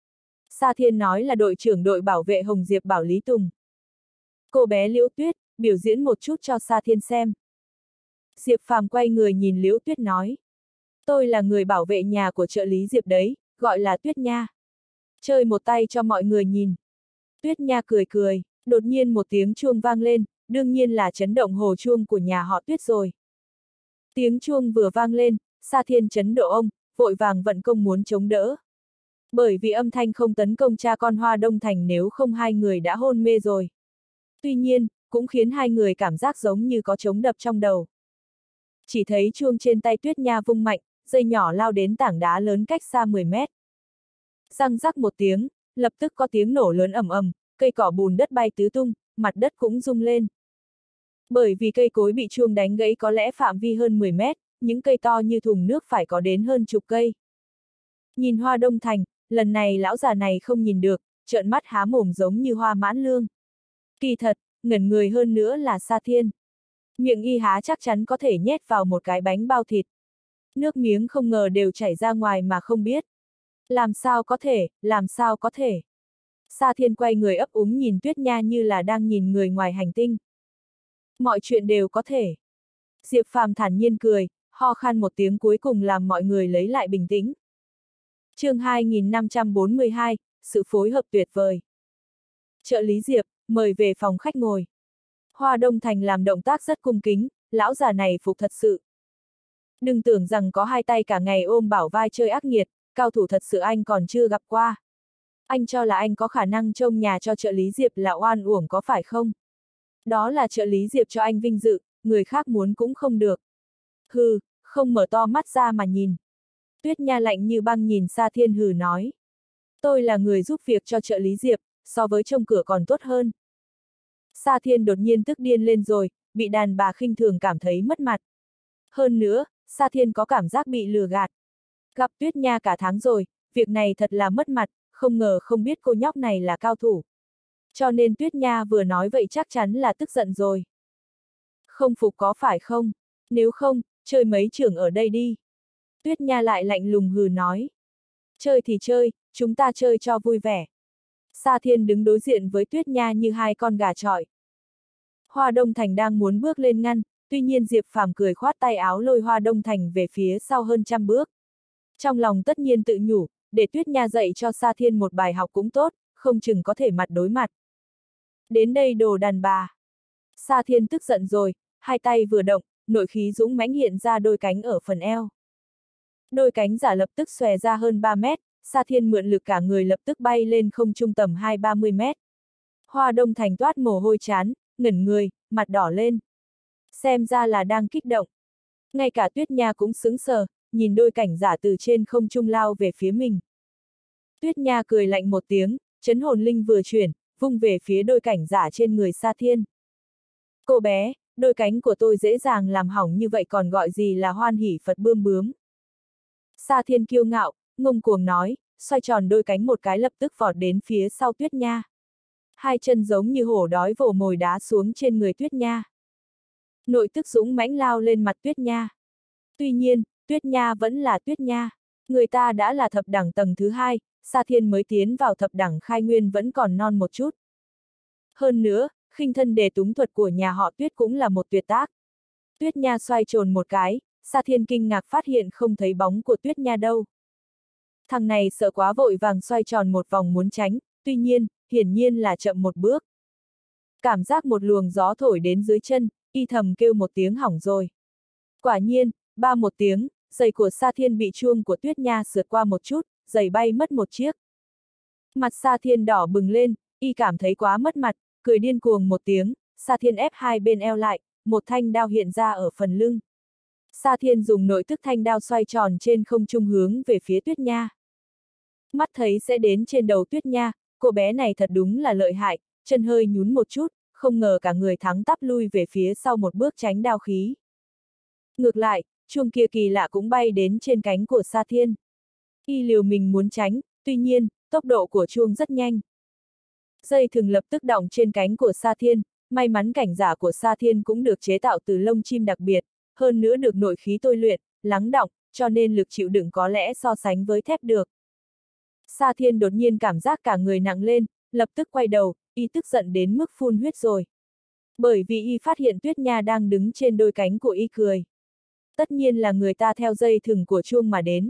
Sa Thiên nói là đội trưởng đội bảo vệ Hồng Diệp bảo Lý Tùng. Cô bé Liễu Tuyết, biểu diễn một chút cho Sa Thiên xem. Diệp Phàm quay người nhìn Liễu Tuyết nói. Tôi là người bảo vệ nhà của trợ lý Diệp đấy, gọi là Tuyết Nha. Chơi một tay cho mọi người nhìn. Tuyết Nha cười cười, đột nhiên một tiếng chuông vang lên, đương nhiên là chấn động hồ chuông của nhà họ Tuyết rồi. Tiếng chuông vừa vang lên, Sa Thiên chấn độ ông, vội vàng vận công muốn chống đỡ. Bởi vì âm thanh không tấn công cha con Hoa Đông Thành nếu không hai người đã hôn mê rồi. Tuy nhiên, cũng khiến hai người cảm giác giống như có trống đập trong đầu. Chỉ thấy chuông trên tay Tuyết Nha vung mạnh, dây nhỏ lao đến tảng đá lớn cách xa 10 mét. Răng rắc một tiếng, lập tức có tiếng nổ lớn ầm ầm, cây cỏ bùn đất bay tứ tung, mặt đất cũng rung lên. Bởi vì cây cối bị chuông đánh gãy có lẽ phạm vi hơn 10 mét, những cây to như thùng nước phải có đến hơn chục cây. Nhìn Hoa Đông Thành, lần này lão già này không nhìn được, trợn mắt há mồm giống như Hoa Mãn Lương. Kỳ thật, ngẩn người hơn nữa là Sa Thiên. Miệng y há chắc chắn có thể nhét vào một cái bánh bao thịt. Nước miếng không ngờ đều chảy ra ngoài mà không biết. Làm sao có thể, làm sao có thể. Sa Thiên quay người ấp úng nhìn Tuyết Nha như là đang nhìn người ngoài hành tinh. Mọi chuyện đều có thể. Diệp Phàm thản nhiên cười, ho khan một tiếng cuối cùng làm mọi người lấy lại bình tĩnh. chương 2542, sự phối hợp tuyệt vời. Trợ lý Diệp, mời về phòng khách ngồi. Hoa Đông Thành làm động tác rất cung kính, lão già này phục thật sự. Đừng tưởng rằng có hai tay cả ngày ôm bảo vai chơi ác nghiệt, cao thủ thật sự anh còn chưa gặp qua. Anh cho là anh có khả năng trông nhà cho trợ lý Diệp là oan uổng có phải không? Đó là trợ lý Diệp cho anh vinh dự, người khác muốn cũng không được. Hừ, không mở to mắt ra mà nhìn. Tuyết Nha lạnh như băng nhìn Sa Thiên hừ nói. Tôi là người giúp việc cho trợ lý Diệp, so với trông cửa còn tốt hơn. Sa Thiên đột nhiên tức điên lên rồi, bị đàn bà khinh thường cảm thấy mất mặt. Hơn nữa, Sa Thiên có cảm giác bị lừa gạt. Gặp Tuyết Nha cả tháng rồi, việc này thật là mất mặt, không ngờ không biết cô nhóc này là cao thủ. Cho nên Tuyết Nha vừa nói vậy chắc chắn là tức giận rồi. Không phục có phải không? Nếu không, chơi mấy trưởng ở đây đi. Tuyết Nha lại lạnh lùng hừ nói. Chơi thì chơi, chúng ta chơi cho vui vẻ. Sa Thiên đứng đối diện với Tuyết Nha như hai con gà chọi. Hoa Đông Thành đang muốn bước lên ngăn, tuy nhiên Diệp Phàm cười khoát tay áo lôi Hoa Đông Thành về phía sau hơn 100 bước. Trong lòng tất nhiên tự nhủ, để Tuyết Nha dạy cho Sa Thiên một bài học cũng tốt, không chừng có thể mặt đối mặt. Đến đây đồ đàn bà. Sa Thiên tức giận rồi, hai tay vừa động, nội khí dũng mãnh hiện ra đôi cánh ở phần eo. Đôi cánh giả lập tức xòe ra hơn 3 mét, Sa Thiên mượn lực cả người lập tức bay lên không trung tầm 20-30 mét. Hoa Đông Thành toát mồ hôi chán, ngẩn người, mặt đỏ lên. Xem ra là đang kích động. Ngay cả Tuyết Nha cũng sững sờ, nhìn đôi cảnh giả từ trên không trung lao về phía mình. Tuyết Nha cười lạnh một tiếng, chấn hồn linh vừa chuyển, vung về phía đôi cảnh giả trên người Sa Thiên. Cô bé, đôi cánh của tôi dễ dàng làm hỏng như vậy còn gọi gì là hoan hỉ Phật bươm bướm. Sa Thiên kiêu ngạo, ngông cuồng nói, xoay tròn đôi cánh một cái lập tức vọt đến phía sau Tuyết Nha. Hai chân giống như hổ đói vồ mồi đá xuống trên người Tuyết Nha. Nội tức dũng mãnh lao lên mặt Tuyết Nha. Tuy nhiên, Tuyết Nha vẫn là Tuyết Nha. Người ta đã là thập đẳng tầng thứ 2, Sa Thiên mới tiến vào thập đẳng khai nguyên vẫn còn non một chút. Hơn nữa, khinh thân đề túng thuật của nhà họ Tuyết cũng là một tuyệt tác. Tuyết Nha xoay tròn một cái, Sa Thiên kinh ngạc phát hiện không thấy bóng của Tuyết Nha đâu. Thằng này sợ quá vội vàng xoay tròn một vòng muốn tránh, tuy nhiên, hiển nhiên là chậm một bước. Cảm giác một luồng gió thổi đến dưới chân, y thầm kêu một tiếng hỏng rồi. Quả nhiên, ba một tiếng, giày của Sa Thiên bị chuông của Tuyết Nha sượt qua một chút, giày bay mất một chiếc. Mặt Sa Thiên đỏ bừng lên, y cảm thấy quá mất mặt, cười điên cuồng một tiếng, Sa Thiên ép hai bên eo lại, một thanh đao hiện ra ở phần lưng. Sa Thiên dùng nội tức thanh đao xoay tròn trên không trung hướng về phía Tuyết Nha. Mắt thấy sẽ đến trên đầu Tuyết Nha, cô bé này thật đúng là lợi hại, chân hơi nhún một chút, không ngờ cả người thắng tắp lui về phía sau một bước tránh đao khí. Ngược lại, chuông kia kỳ lạ cũng bay đến trên cánh của Sa Thiên. Y liều mình muốn tránh, tuy nhiên, tốc độ của chuông rất nhanh. Dây thừng lập tức đọng trên cánh của Sa Thiên, may mắn cảnh giả của Sa Thiên cũng được chế tạo từ lông chim đặc biệt, hơn nữa được nội khí tôi luyện, lắng đọng, cho nên lực chịu đựng có lẽ so sánh với thép được. Sa Thiên đột nhiên cảm giác cả người nặng lên, lập tức quay đầu, y tức giận đến mức phun huyết rồi. Bởi vì y phát hiện Tuyết Nha đang đứng trên đôi cánh của y cười. Tất nhiên là người ta theo dây thừng của chuông mà đến.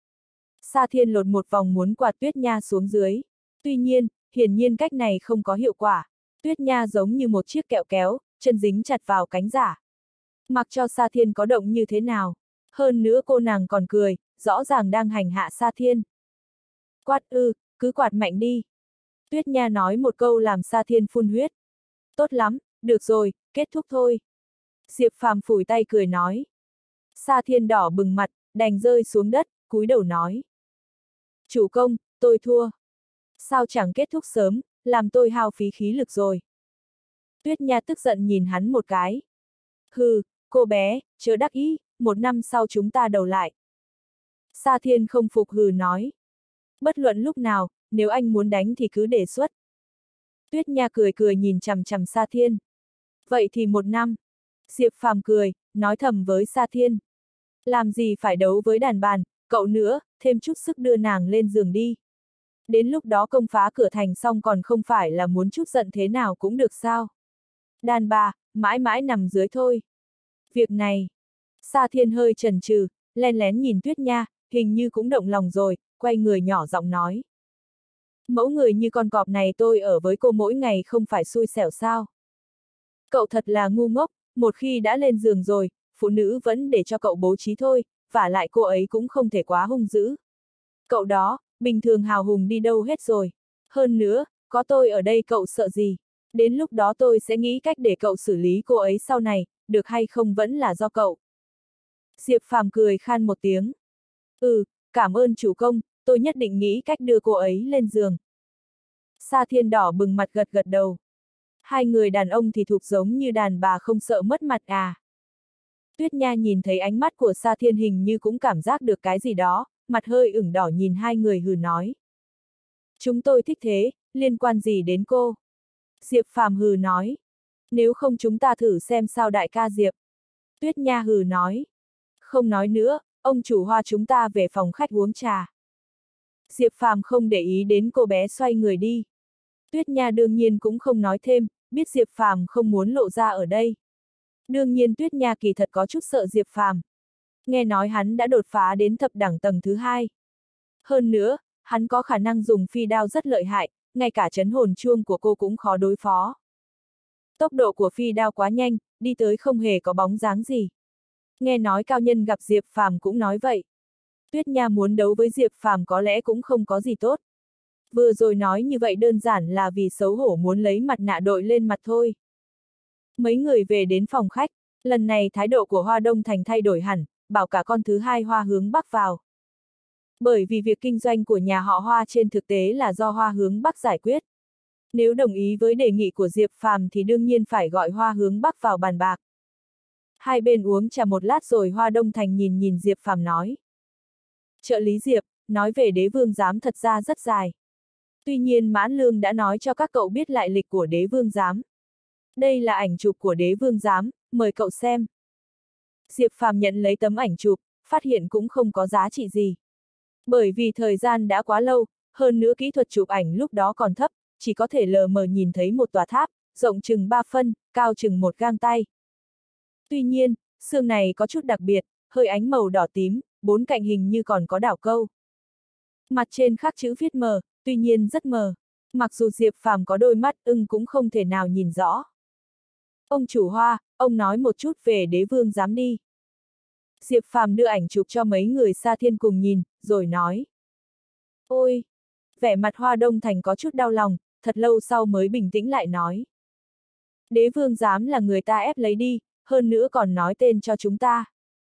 Sa Thiên lột một vòng muốn quạt Tuyết Nha xuống dưới. Tuy nhiên, hiển nhiên cách này không có hiệu quả. Tuyết Nha giống như một chiếc kẹo kéo, chân dính chặt vào cánh giả. Mặc cho Sa Thiên có động như thế nào. Hơn nữa cô nàng còn cười, rõ ràng đang hành hạ Sa Thiên. Quát ư, cứ quạt mạnh đi. Tuyết Nha nói một câu làm Sa Thiên phun huyết. Tốt lắm, được rồi, kết thúc thôi. Diệp Phàm phủi tay cười nói. Sa Thiên đỏ bừng mặt, đành rơi xuống đất, cúi đầu nói. Chủ công, tôi thua. Sao chẳng kết thúc sớm, làm tôi hao phí khí lực rồi. Tuyết Nha tức giận nhìn hắn một cái. Hừ, cô bé, chớ đắc ý, 1 năm sau chúng ta đầu lại. Sa Thiên không phục hừ nói. Bất luận lúc nào, nếu anh muốn đánh thì cứ đề xuất. Tuyết Nha cười cười nhìn chằm chằm Sa Thiên. Vậy thì 1 năm. Diệp Phàm cười, nói thầm với Sa Thiên. Làm gì phải đấu với đàn bàn, cậu nữa, thêm chút sức đưa nàng lên giường đi. Đến lúc đó công phá cửa thành xong còn không phải là muốn chút giận thế nào cũng được sao. Đàn bà, mãi mãi nằm dưới thôi. Việc này, Sa Thiên hơi chần chừ, len lén nhìn Tuyết Nha, hình như cũng động lòng rồi, quay người nhỏ giọng nói. Mẫu người như con cọp này tôi ở với cô mỗi ngày không phải xui xẻo sao. Cậu thật là ngu ngốc, một khi đã lên giường rồi, phụ nữ vẫn để cho cậu bố trí thôi, vả lại cô ấy cũng không thể quá hung dữ. Cậu đó, bình thường hào hùng đi đâu hết rồi. Hơn nữa, có tôi ở đây cậu sợ gì? Đến lúc đó tôi sẽ nghĩ cách để cậu xử lý cô ấy sau này, được hay không vẫn là do cậu. Diệp Phàm cười khan một tiếng. Ừ, cảm ơn chủ công, tôi nhất định nghĩ cách đưa cô ấy lên giường. Sa Thiên đỏ bừng mặt gật gật đầu. Hai người đàn ông thì thuộc giống như đàn bà không sợ mất mặt à. Tuyết Nha nhìn thấy ánh mắt của Sa Thiên hình như cũng cảm giác được cái gì đó, mặt hơi ửng đỏ nhìn hai người hừ nói. Chúng tôi thích thế, liên quan gì đến cô? Diệp Phàm hừ nói. Nếu không chúng ta thử xem sao đại ca Diệp. Tuyết Nha hừ nói. Không nói nữa, ông chủ Hoa chúng ta về phòng khách uống trà. Diệp Phàm không để ý đến cô bé xoay người đi. Tuyết Nha đương nhiên cũng không nói thêm, biết Diệp Phàm không muốn lộ ra ở đây. Đương nhiên Tuyết Nha kỳ thật có chút sợ Diệp Phàm. Nghe nói hắn đã đột phá đến thập đẳng tầng thứ 2. Hơn nữa, hắn có khả năng dùng phi đao rất lợi hại, ngay cả chấn hồn chuông của cô cũng khó đối phó. Tốc độ của phi đao quá nhanh, đi tới không hề có bóng dáng gì. Nghe nói cao nhân gặp Diệp Phàm cũng nói vậy. Tuyết Nha muốn đấu với Diệp Phàm có lẽ cũng không có gì tốt. Vừa rồi nói như vậy đơn giản là vì xấu hổ muốn lấy mặt nạ đội lên mặt thôi. Mấy người về đến phòng khách, lần này thái độ của Hoa Đông Thành thay đổi hẳn, bảo cả con thứ hai Hoa hướng Bắc vào. Bởi vì việc kinh doanh của nhà họ Hoa trên thực tế là do Hoa hướng Bắc giải quyết. Nếu đồng ý với đề nghị của Diệp Phàm thì đương nhiên phải gọi Hoa hướng Bắc vào bàn bạc. Hai bên uống trà một lát rồi Hoa Đông Thành nhìn Diệp Phàm nói. Trợ lý Diệp, nói về đế vương giám thật ra rất dài. Tuy nhiên Mãn Lương đã nói cho các cậu biết lại lịch của đế vương giám. Đây là ảnh chụp của đế vương giám, mời cậu xem. Diệp Phàm nhận lấy tấm ảnh chụp, phát hiện cũng không có giá trị gì. Bởi vì thời gian đã quá lâu, hơn nữa kỹ thuật chụp ảnh lúc đó còn thấp, chỉ có thể lờ mờ nhìn thấy một tòa tháp, rộng chừng 3 phân, cao chừng 1 gang tay. Tuy nhiên, xương này có chút đặc biệt, hơi ánh màu đỏ tím, 4 cạnh hình như còn có đảo câu. Mặt trên khắc chữ viết mờ, tuy nhiên rất mờ. Mặc dù Diệp Phàm có đôi mắt ưng cũng không thể nào nhìn rõ. Ông chủ Hoa, ông nói một chút về đế vương giám đi. Diệp Phàm đưa ảnh chụp cho mấy người Sa Thiên cùng nhìn, rồi nói. Ôi! Vẻ mặt Hoa Đông Thành có chút đau lòng, thật lâu sau mới bình tĩnh lại nói. Đế vương giám là người ta ép lấy đi, hơn nữa còn nói tên cho chúng ta.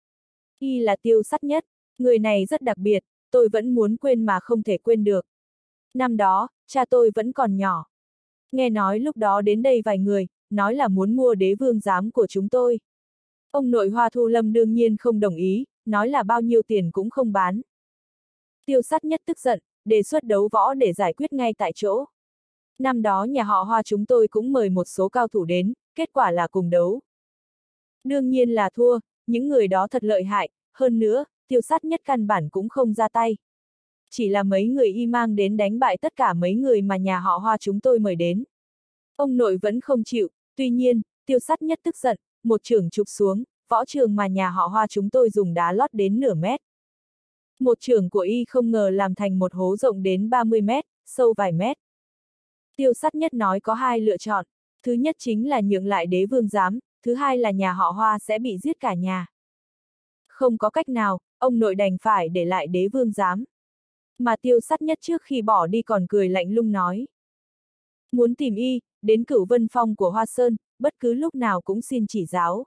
Y là Tiêu Sắt Nhất, người này rất đặc biệt, tôi vẫn muốn quên mà không thể quên được. Năm đó, cha tôi vẫn còn nhỏ. Nghe nói lúc đó đến đây vài người, nói là muốn mua đế vương giám của chúng tôi. Ông nội Hoa Thu Lâm đương nhiên không đồng ý, nói là bao nhiêu tiền cũng không bán. Tiêu Sắt Nhất tức giận, đề xuất đấu võ để giải quyết ngay tại chỗ. Năm đó nhà họ Hoa chúng tôi cũng mời một số cao thủ đến, kết quả là cùng đấu. Đương nhiên là thua, những người đó thật lợi hại, hơn nữa, Tiêu Sắt Nhất căn bản cũng không ra tay. Chỉ là mấy người y mang đến đánh bại tất cả mấy người mà nhà họ Hoa chúng tôi mời đến. Ông nội vẫn không chịu, tuy nhiên, Tiêu Sắt Nhất tức giận, một chưởng chụp xuống, võ trường mà nhà họ Hoa chúng tôi dùng đá lót đến nửa mét. Một chưởng của y không ngờ làm thành một hố rộng đến 30 mét, sâu vài mét. Tiêu Sắt Nhất nói có hai lựa chọn, thứ nhất chính là nhượng lại đế vương giám, thứ hai là nhà họ Hoa sẽ bị giết cả nhà. Không có cách nào, ông nội đành phải để lại đế vương giám. Mà Tiêu Sắt Nhất trước khi bỏ đi còn cười lạnh lùng nói. Muốn tìm y, đến Cửu Vân Phong của Hoa Sơn, bất cứ lúc nào cũng xin chỉ giáo.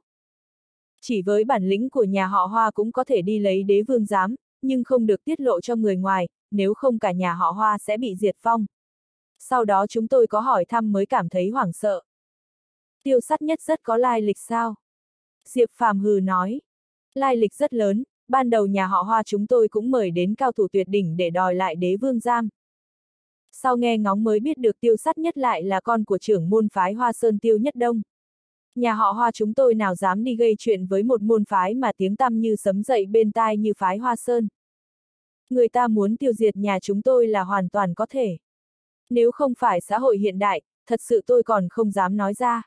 Chỉ với bản lĩnh của nhà họ Hoa cũng có thể đi lấy đế vương giám, nhưng không được tiết lộ cho người ngoài, nếu không cả nhà họ Hoa sẽ bị diệt vong. Sau đó chúng tôi có hỏi thăm mới cảm thấy hoảng sợ. Tiêu Sắt Nhất rất có lai lịch sao? Diệp Phàm hừ nói. Lai lịch rất lớn, ban đầu nhà họ Hoa chúng tôi cũng mời đến cao thủ tuyệt đỉnh để đòi lại đế vương giam. Sau nghe ngóng mới biết được Tiêu Sắt Nhất lại là con của trưởng môn phái Hoa Sơn Tiêu Nhất Đông. Nhà họ Hoa chúng tôi nào dám đi gây chuyện với một môn phái mà tiếng tăm như sấm dậy bên tai như phái Hoa Sơn. Người ta muốn tiêu diệt nhà chúng tôi là hoàn toàn có thể. Nếu không phải xã hội hiện đại, thật sự tôi còn không dám nói ra.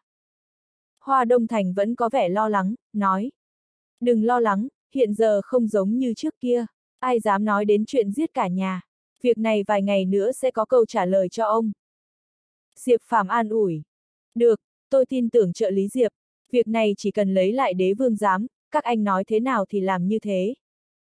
Hoa Đông Thành vẫn có vẻ lo lắng, nói. Đừng lo lắng, hiện giờ không giống như trước kia, ai dám nói đến chuyện giết cả nhà. Việc này vài ngày nữa sẽ có câu trả lời cho ông. Diệp Phàm an ủi. Được, tôi tin tưởng trợ lý Diệp, việc này chỉ cần lấy lại đế vương giám, các anh nói thế nào thì làm như thế.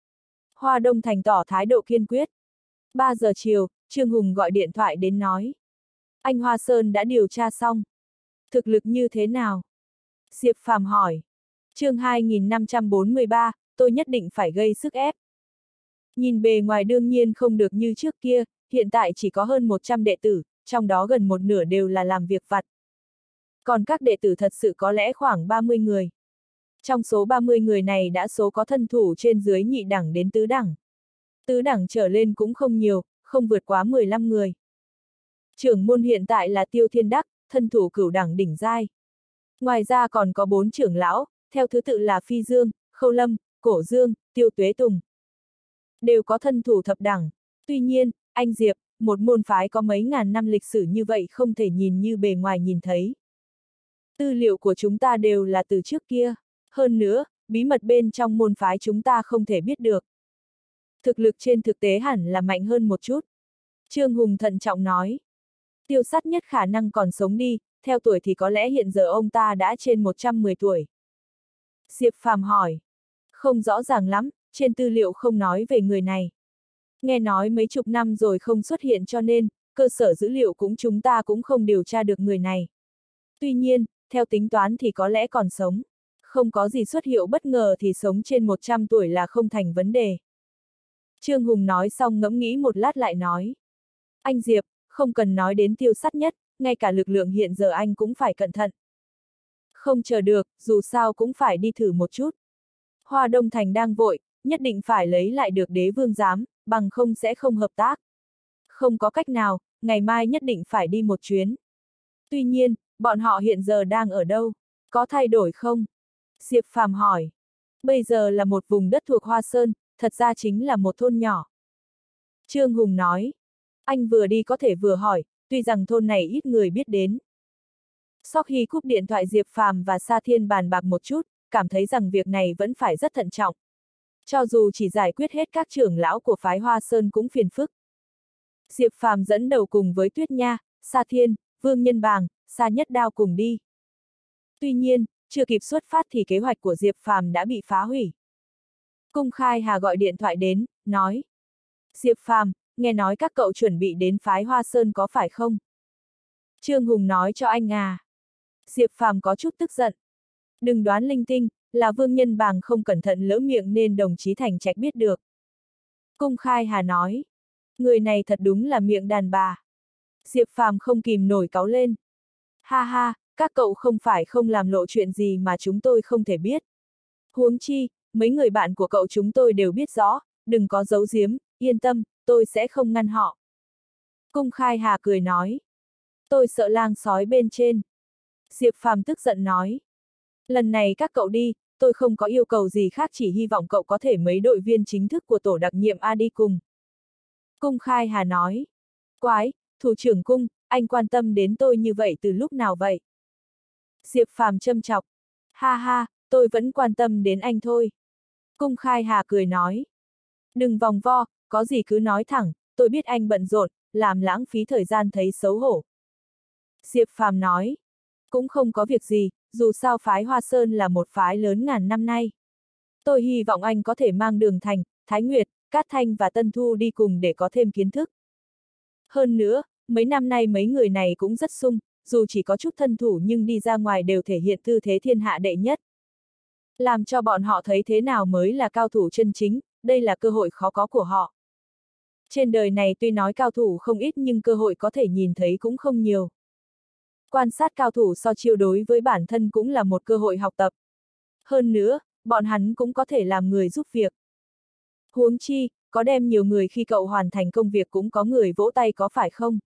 Hoa Đông Thành tỏ thái độ kiên quyết. 3 giờ chiều, Trương Hùng gọi điện thoại đến nói. Anh Hoa Sơn đã điều tra xong. Thực lực như thế nào? Diệp Phàm hỏi. Chương 2543, tôi nhất định phải gây sức ép. Nhìn bề ngoài đương nhiên không được như trước kia, hiện tại chỉ có hơn 100 đệ tử, trong đó gần một nửa đều là làm việc vặt. Còn các đệ tử thật sự có lẽ khoảng 30 người. Trong số 30 người này đã số có thân thủ trên dưới nhị đẳng đến tứ đẳng. Tứ đẳng trở lên cũng không nhiều, không vượt quá 15 người. Trưởng môn hiện tại là Tiêu Thiên Đắc, thân thủ cửu đẳng đỉnh giai. Ngoài ra còn có 4 trưởng lão, theo thứ tự là Phi Dương, Khâu Lâm, Cổ Dương, Tiêu Tuế Tùng. Đều có thân thủ thập đẳng. Tuy nhiên, anh Diệp, một môn phái có mấy ngàn năm lịch sử như vậy không thể nhìn như bề ngoài nhìn thấy. Tư liệu của chúng ta đều là từ trước kia. Hơn nữa, bí mật bên trong môn phái chúng ta không thể biết được. Thực lực trên thực tế hẳn là mạnh hơn một chút. Trương Hùng thận trọng nói. Tiêu Sắt Nhất khả năng còn sống đi, theo tuổi thì có lẽ hiện giờ ông ta đã trên 110 tuổi. Diệp Phàm hỏi. Không rõ ràng lắm, trên tư liệu không nói về người này. Nghe nói mấy chục năm rồi không xuất hiện cho nên, cơ sở dữ liệu chúng ta cũng không điều tra được người này. Tuy nhiên, theo tính toán thì có lẽ còn sống. Không có gì xuất hiện bất ngờ thì sống trên 100 tuổi là không thành vấn đề. Trương Hùng nói xong ngẫm nghĩ một lát lại nói. Anh Diệp, không cần nói đến Tiêu Sắt Nhất, ngay cả lực lượng hiện giờ anh cũng phải cẩn thận. Không chờ được, dù sao cũng phải đi thử một chút. Hoa Đông Thành đang vội, nhất định phải lấy lại được đế vương giám, bằng không sẽ không hợp tác. Không có cách nào, ngày mai nhất định phải đi một chuyến. Tuy nhiên, bọn họ hiện giờ đang ở đâu? Có thay đổi không? Diệp Phàm hỏi. Bây giờ là một vùng đất thuộc Hoa Sơn, thật ra chính là một thôn nhỏ. Trương Hùng nói. Anh vừa đi có thể vừa hỏi, tuy rằng thôn này ít người biết đến. Sau khi cúp điện thoại Diệp Phàm và Sa Thiên bàn bạc một chút, cảm thấy rằng việc này vẫn phải rất thận trọng. Cho dù chỉ giải quyết hết các trưởng lão của phái Hoa Sơn cũng phiền phức. Diệp Phàm dẫn đầu cùng với Tuyết Nha, Sa Thiên, Vương Nhân Bàng, Sa Nhất Đao cùng đi. Tuy nhiên, chưa kịp xuất phát thì kế hoạch của Diệp Phàm đã bị phá hủy. Cung Khai Hà gọi điện thoại đến, nói. Diệp Phàm, nghe nói các cậu chuẩn bị đến phái Hoa Sơn có phải không? Trương Hùng nói cho anh à. Diệp Phàm có chút tức giận. Đừng đoán linh tinh, là Vương Nhân Bàng không cẩn thận lỡ miệng nên đồng chí Thành Trạch biết được. Cung Khai Hà nói. Người này thật đúng là miệng đàn bà. Diệp Phàm không kìm nổi cáu lên. Ha ha, các cậu không phải không làm lộ chuyện gì mà chúng tôi không thể biết. Huống chi, mấy người bạn của cậu chúng tôi đều biết rõ, đừng có giấu giếm, yên tâm, tôi sẽ không ngăn họ. Cung Khai Hà cười nói. Tôi sợ lang sói bên trên. Diệp Phàm tức giận nói. Lần này các cậu đi, tôi không có yêu cầu gì khác, chỉ hy vọng cậu có thể mấy đội viên chính thức của tổ đặc nhiệm A đi cùng. Cung Khai Hà nói. Quái, thủ trưởng Cung, anh quan tâm đến tôi như vậy từ lúc nào vậy? Diệp Phàm châm chọc. Ha ha, tôi vẫn quan tâm đến anh thôi. Cung Khai Hà cười nói. Đừng vòng vo, có gì cứ nói thẳng, tôi biết anh bận rộn, làm lãng phí thời gian thấy xấu hổ. Diệp Phàm nói. Cũng không có việc gì, dù sao phái Hoa Sơn là một phái lớn ngàn năm nay. Tôi hy vọng anh có thể mang Đường Thành, Thái Nguyệt, Cát Thanh và Tân Thu đi cùng để có thêm kiến thức. Hơn nữa, mấy năm nay mấy người này cũng rất sung, dù chỉ có chút thân thủ nhưng đi ra ngoài đều thể hiện tư thế thiên hạ đệ nhất. Làm cho bọn họ thấy thế nào mới là cao thủ chân chính, đây là cơ hội khó có của họ. Trên đời này tuy nói cao thủ không ít nhưng cơ hội có thể nhìn thấy cũng không nhiều. Quan sát cao thủ so chiêu đối với bản thân cũng là một cơ hội học tập. Hơn nữa, bọn hắn cũng có thể làm người giúp việc. Huống chi, có đem nhiều người khi cậu hoàn thành công việc cũng có người vỗ tay có phải không?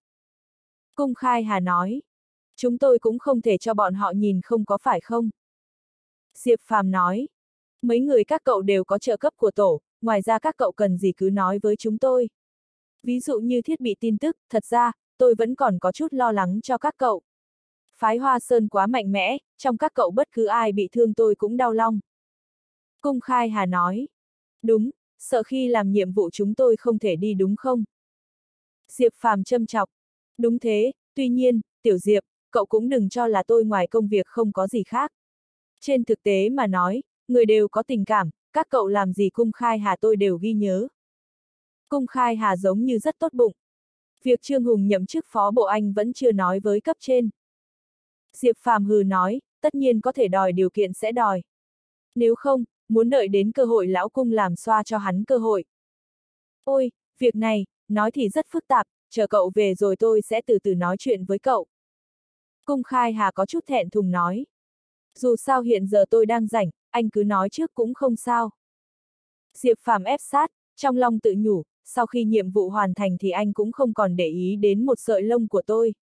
Cung Khai Hà nói. Chúng tôi cũng không thể cho bọn họ nhìn không có phải không? Diệp Phàm nói. Mấy người các cậu đều có trợ cấp của tổ, ngoài ra các cậu cần gì cứ nói với chúng tôi. Ví dụ như thiết bị tin tức, thật ra, tôi vẫn còn có chút lo lắng cho các cậu. Phái Hoa Sơn quá mạnh mẽ, trong các cậu bất cứ ai bị thương tôi cũng đau lòng. Cung Khai Hà nói. Đúng, sợ khi làm nhiệm vụ chúng tôi không thể đi đúng không? Diệp Phàm châm chọc. Đúng thế, tuy nhiên, Tiểu Diệp, cậu cũng đừng cho là tôi ngoài công việc không có gì khác. Trên thực tế mà nói, người đều có tình cảm, các cậu làm gì Cung Khai Hà tôi đều ghi nhớ. Cung Khai Hà giống như rất tốt bụng. Việc Trương Hùng nhậm chức phó bộ anh vẫn chưa nói với cấp trên. Diệp Phàm hừ nói, tất nhiên có thể đòi điều kiện sẽ đòi. Nếu không, muốn đợi đến cơ hội lão Cung làm xoa cho hắn cơ hội. Ôi, việc này, nói thì rất phức tạp, chờ cậu về rồi tôi sẽ từ từ nói chuyện với cậu. Cung Khai Hà có chút thẹn thùng nói. Dù sao hiện giờ tôi đang rảnh, anh cứ nói trước cũng không sao. Diệp Phàm ép sát, trong lòng tự nhủ, sau khi nhiệm vụ hoàn thành thì anh cũng không còn để ý đến một sợi lông của tôi.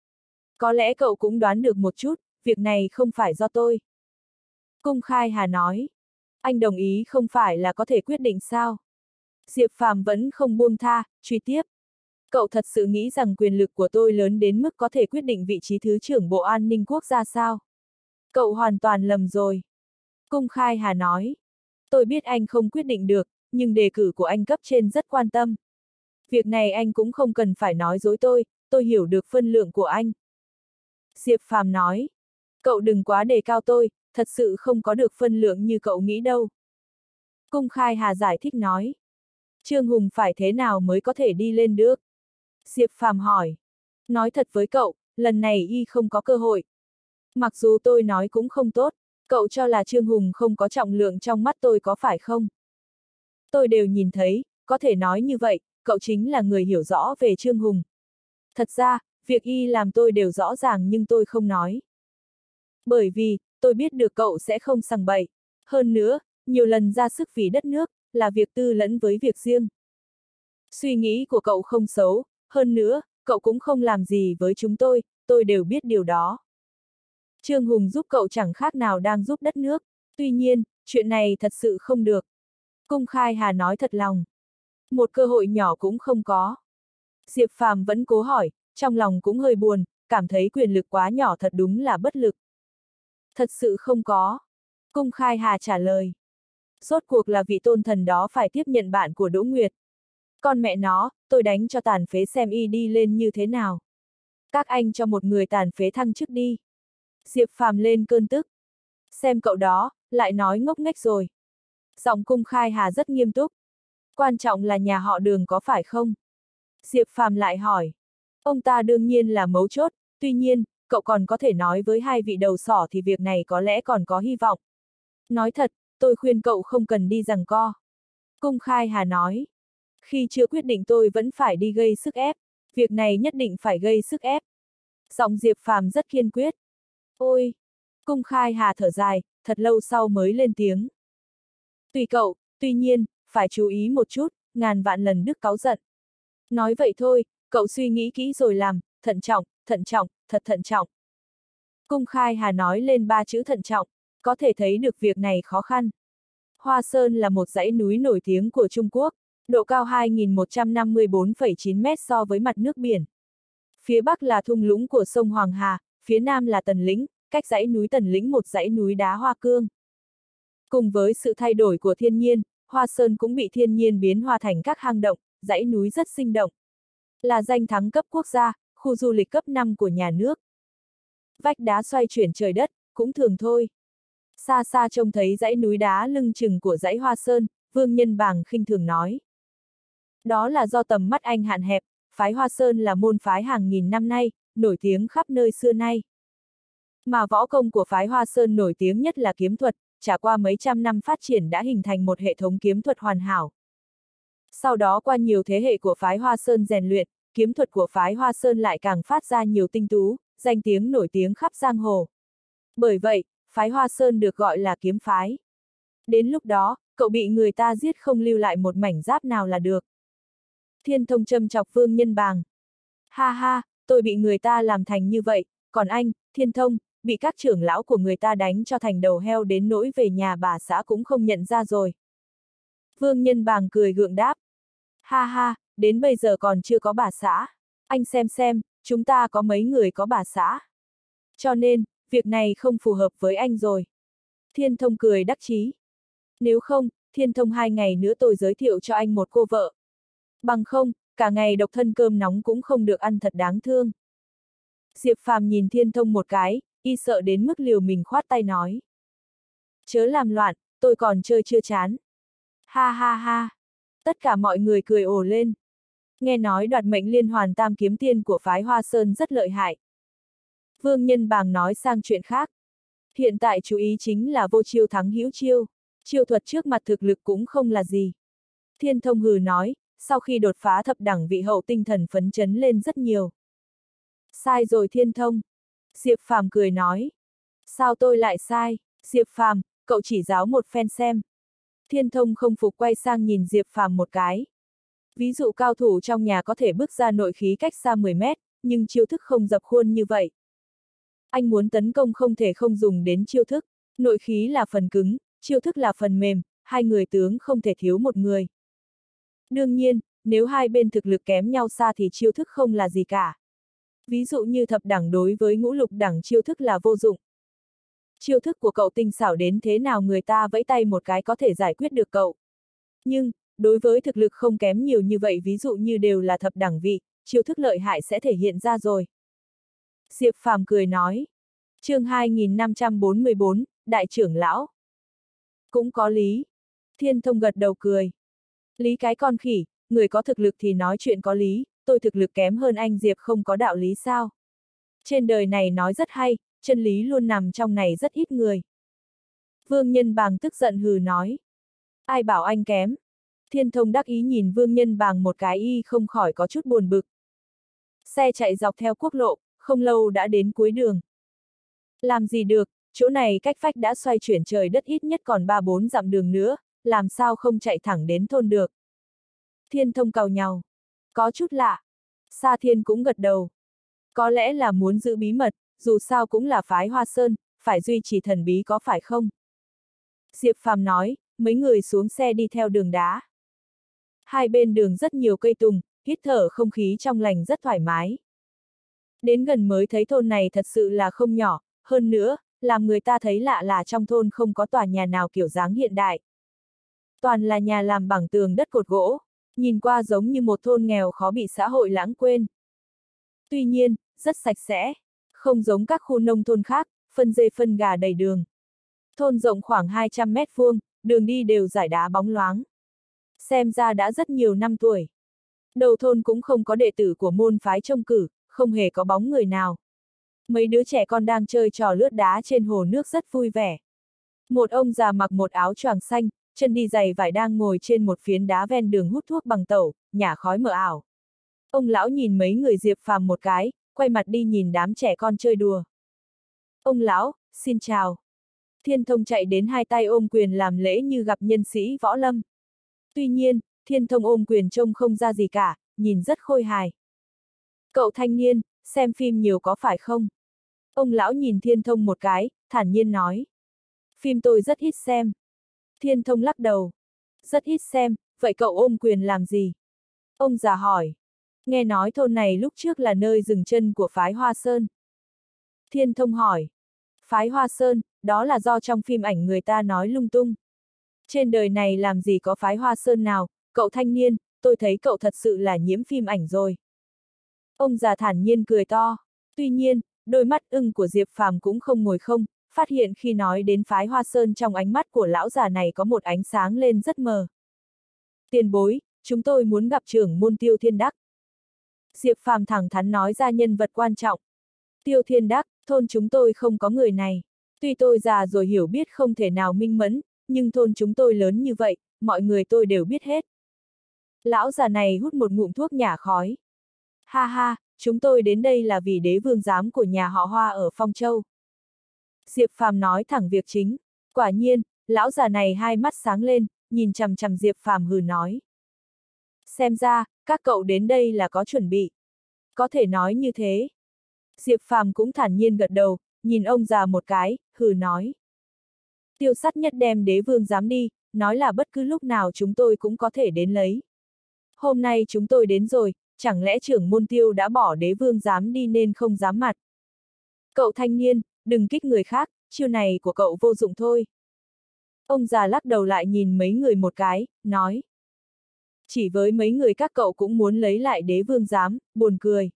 Có lẽ cậu cũng đoán được một chút, việc này không phải do tôi. Cung Khai Hà nói. Anh đồng ý không phải là có thể quyết định sao? Diệp Phàm vẫn không buông tha, truy tiếp. Cậu thật sự nghĩ rằng quyền lực của tôi lớn đến mức có thể quyết định vị trí Thứ trưởng Bộ An ninh Quốc gia sao? Cậu hoàn toàn lầm rồi. Cung Khai Hà nói. Tôi biết anh không quyết định được, nhưng đề cử của anh cấp trên rất quan tâm. Việc này anh cũng không cần phải nói dối tôi hiểu được phân lượng của anh. Diệp Phàm nói. Cậu đừng quá đề cao tôi, thật sự không có được phân lượng như cậu nghĩ đâu. Cung Khai Hà giải thích nói. Trương Hùng phải thế nào mới có thể đi lên được? Diệp Phàm hỏi. Nói thật với cậu, lần này y không có cơ hội. Mặc dù tôi nói cũng không tốt, cậu cho là Trương Hùng không có trọng lượng trong mắt tôi có phải không? Tôi đều nhìn thấy, có thể nói như vậy, cậu chính là người hiểu rõ về Trương Hùng. Thật ra, việc y làm tôi đều rõ ràng nhưng tôi không nói. Bởi vì, tôi biết được cậu sẽ không sằng bậy. Hơn nữa, nhiều lần ra sức vì đất nước, là việc tư lẫn với việc riêng. Suy nghĩ của cậu không xấu, hơn nữa, cậu cũng không làm gì với chúng tôi đều biết điều đó. Trương Hùng giúp cậu chẳng khác nào đang giúp đất nước, tuy nhiên, chuyện này thật sự không được. Cung Khai Hà nói thật lòng. Một cơ hội nhỏ cũng không có. Diệp Phàm vẫn cố hỏi, trong lòng cũng hơi buồn, cảm thấy quyền lực quá nhỏ thật đúng là bất lực. Thật sự không có. Cung Khai Hà trả lời. Rốt cuộc là vị tôn thần đó phải tiếp nhận bạn của Đỗ Nguyệt. Con mẹ nó, tôi đánh cho tàn phế xem y đi lên như thế nào. Các anh cho một người tàn phế thăng chức đi. Diệp Phàm lên cơn tức. Xem cậu đó, lại nói ngốc nghếch rồi. Giọng Cung Khai Hà rất nghiêm túc. Quan trọng là nhà họ Đường có phải không? Diệp Phàm lại hỏi. Ông ta đương nhiên là mấu chốt, tuy nhiên, cậu còn có thể nói với hai vị đầu sỏ thì việc này có lẽ còn có hy vọng. Nói thật, tôi khuyên cậu không cần đi giằng co. Cung Khai Hà nói. Khi chưa quyết định tôi vẫn phải đi gây sức ép, việc này nhất định phải gây sức ép. Giọng Diệp Phàm rất kiên quyết. Ôi! Cung Khai Hà thở dài, thật lâu sau mới lên tiếng. Tùy cậu, tuy nhiên, phải chú ý một chút, ngàn vạn lần đức cáu giận. Nói vậy thôi, cậu suy nghĩ kỹ rồi làm, thận trọng, thật thận trọng. Cung Khai Hà nói lên 3 chữ thận trọng, có thể thấy được việc này khó khăn. Hoa Sơn là một dãy núi nổi tiếng của Trung Quốc, độ cao 2.154,9 mét so với mặt nước biển. Phía bắc là thung lũng của sông Hoàng Hà, phía nam là Tần Lĩnh, cách dãy núi Tần Lĩnh một dãy núi đá hoa cương. Cùng với sự thay đổi của thiên nhiên, Hoa Sơn cũng bị thiên nhiên biến hóa thành các hang động, dãy núi rất sinh động. Là danh thắng cấp quốc gia, khu du lịch cấp 5 của nhà nước. Vách đá xoay chuyển trời đất, cũng thường thôi. Xa xa trông thấy dãy núi đá lưng chừng của dãy Hoa Sơn, Vương Nhân Bàng khinh thường nói. Đó là do tầm mắt anh hạn hẹp, phái Hoa Sơn là môn phái hàng nghìn năm nay, nổi tiếng khắp nơi xưa nay. Mà võ công của phái Hoa Sơn nổi tiếng nhất là kiếm thuật, trải qua mấy trăm năm phát triển đã hình thành một hệ thống kiếm thuật hoàn hảo. Sau đó qua nhiều thế hệ của phái Hoa Sơn rèn luyện, kiếm thuật của phái Hoa Sơn lại càng phát ra nhiều tinh tú, danh tiếng nổi tiếng khắp giang hồ. Bởi vậy, phái Hoa Sơn được gọi là kiếm phái. Đến lúc đó, cậu bị người ta giết không lưu lại một mảnh giáp nào là được. Thiên Thông châm chọc Vương Nhân Bàng. Ha ha, tôi bị người ta làm thành như vậy, còn anh, Thiên Thông, bị các trưởng lão của người ta đánh cho thành đầu heo đến nỗi về nhà bà xã cũng không nhận ra rồi. Vương Nhân Bàng cười gượng đáp. Ha ha, đến bây giờ còn chưa có bà xã. Anh xem, chúng ta có mấy người có bà xã. Cho nên, việc này không phù hợp với anh rồi. Thiên Thông cười đắc chí. Nếu không, Thiên Thông 2 ngày nữa tôi giới thiệu cho anh một cô vợ. Bằng không, cả ngày độc thân cơm nóng cũng không được ăn thật đáng thương. Diệp Phàm nhìn Thiên Thông một cái, y sợ đến mức liều mình khoát tay nói. Chớ làm loạn, tôi còn chơi chưa chán. Ha ha ha. Tất cả mọi người cười ồ lên. Nghe nói đoạt mệnh liên hoàn tam kiếm tiên của phái Hoa Sơn rất lợi hại. Vương Nhân Bàng nói sang chuyện khác. Hiện tại chú ý chính là vô chiêu thắng hữu chiêu. Chiêu thuật trước mặt thực lực cũng không là gì. Thiên Thông hừ nói, sau khi đột phá thập đẳng vị hậu tinh thần phấn chấn lên rất nhiều. Sai rồi Thiên Thông. Diệp Phàm cười nói. Sao tôi lại sai? Diệp Phàm, cậu chỉ giáo một phen xem. Thiên Thông không phục quay sang nhìn Diệp Phàm một cái. Ví dụ cao thủ trong nhà có thể bước ra nội khí cách xa 10 mét, nhưng chiêu thức không dập khuôn như vậy. Anh muốn tấn công không thể không dùng đến chiêu thức, nội khí là phần cứng, chiêu thức là phần mềm, hai người tướng không thể thiếu một người. Đương nhiên, nếu hai bên thực lực kém nhau xa thì chiêu thức không là gì cả. Ví dụ như thập đẳng đối với ngũ lục đẳng chiêu thức là vô dụng. Chiêu thức của cậu tinh xảo đến thế nào người ta vẫy tay một cái có thể giải quyết được cậu. Nhưng, đối với thực lực không kém nhiều như vậy ví dụ như đều là thập đẳng vị, chiêu thức lợi hại sẽ thể hiện ra rồi. Diệp Phàm cười nói. Chương 2544, Đại trưởng lão. Cũng có lý. Thiên Thông gật đầu cười. Lý cái con khỉ, người có thực lực thì nói chuyện có lý, tôi thực lực kém hơn anh Diệp không có đạo lý sao. Trên đời này nói rất hay, chân lý luôn nằm trong này rất ít người. Vương Nhân Bàng tức giận hừ nói. Ai bảo anh kém? Thiên Thông đắc ý nhìn Vương Nhân Bàng một cái y không khỏi có chút buồn bực. Xe chạy dọc theo quốc lộ, không lâu đã đến cuối đường. Làm gì được, chỗ này cách phách đã xoay chuyển trời đất ít nhất còn 3-4 dặm đường nữa, làm sao không chạy thẳng đến thôn được. Thiên Thông càu nhàu. Có chút lạ. Sa Thiên cũng gật đầu. Có lẽ là muốn giữ bí mật, dù sao cũng là phái Hoa Sơn, phải duy trì thần bí có phải không? Diệp Phàm nói, mấy người xuống xe đi theo đường đá. Hai bên đường rất nhiều cây tùng, hít thở không khí trong lành rất thoải mái. Đến gần mới thấy thôn này thật sự là không nhỏ, hơn nữa, làm người ta thấy lạ là trong thôn không có tòa nhà nào kiểu dáng hiện đại. Toàn là nhà làm bằng tường đất cột gỗ, nhìn qua giống như một thôn nghèo khó bị xã hội lãng quên. Tuy nhiên, rất sạch sẽ, không giống các khu nông thôn khác, phân dê phân gà đầy đường. Thôn rộng khoảng 200 mét vuông, đường đi đều rải đá bóng loáng. Xem ra đã rất nhiều năm tuổi. Đầu thôn cũng không có đệ tử của môn phái trông cử, không hề có bóng người nào. Mấy đứa trẻ con đang chơi trò lướt đá trên hồ nước rất vui vẻ. Một ông già mặc một áo choàng xanh, chân đi giày vải đang ngồi trên một phiến đá ven đường hút thuốc bằng tẩu, nhả khói mờ ảo. Ông lão nhìn mấy người Diệp Phàm một cái, quay mặt đi nhìn đám trẻ con chơi đùa. Ông lão, xin chào. Thiên Thông chạy đến hai tay ôm quyền làm lễ như gặp nhân sĩ võ lâm. Tuy nhiên, Thiên Thông ôm quyền trông không ra gì cả, nhìn rất khôi hài. Cậu thanh niên, xem phim nhiều có phải không? Ông lão nhìn Thiên Thông một cái, thản nhiên nói. Phim tôi rất ít xem. Thiên Thông lắc đầu. Rất ít xem, vậy cậu ôm quyền làm gì? Ông già hỏi. Nghe nói thôn này lúc trước là nơi dừng chân của phái Hoa Sơn. Thiên Thông hỏi. Phái Hoa Sơn, đó là do trong phim ảnh người ta nói lung tung. Trên đời này làm gì có phái Hoa Sơn nào, cậu thanh niên, tôi thấy cậu thật sự là nhiễm phim ảnh rồi. Ông già thản nhiên cười to. Tuy nhiên, đôi mắt ưng của Diệp Phàm cũng không ngồi không, phát hiện khi nói đến phái Hoa Sơn trong ánh mắt của lão già này có một ánh sáng lên rất mờ. Tiền bối, chúng tôi muốn gặp trưởng môn Tiêu Thiên Đắc. Diệp Phàm thẳng thắn nói ra nhân vật quan trọng. Tiêu Thiên Đắc, thôn chúng tôi không có người này. Tuy tôi già rồi hiểu biết không thể nào minh mẫn, nhưng thôn chúng tôi lớn như vậy, mọi người tôi đều biết hết. Lão già này hút một ngụm thuốc nhả khói. Ha ha, chúng tôi đến đây là vì đế vương giám của nhà họ Hoa ở Phong Châu. Diệp Phàm nói thẳng việc chính. Quả nhiên, lão già này hai mắt sáng lên, nhìn chằm chằm Diệp Phàm hừ nói. Xem ra, các cậu đến đây là có chuẩn bị. Có thể nói như thế. Diệp Phàm cũng thản nhiên gật đầu, nhìn ông già một cái, hừ nói. Tiêu Sắt Nhất đem đế vương giám đi, nói là bất cứ lúc nào chúng tôi cũng có thể đến lấy. Hôm nay chúng tôi đến rồi, chẳng lẽ trưởng môn Tiêu đã bỏ đế vương giám đi nên không dám mặt. Cậu thanh niên, đừng kích người khác, chiêu này của cậu vô dụng thôi. Ông già lắc đầu lại nhìn mấy người một cái, nói. Chỉ với mấy người các cậu cũng muốn lấy lại đế vương giám, buồn cười.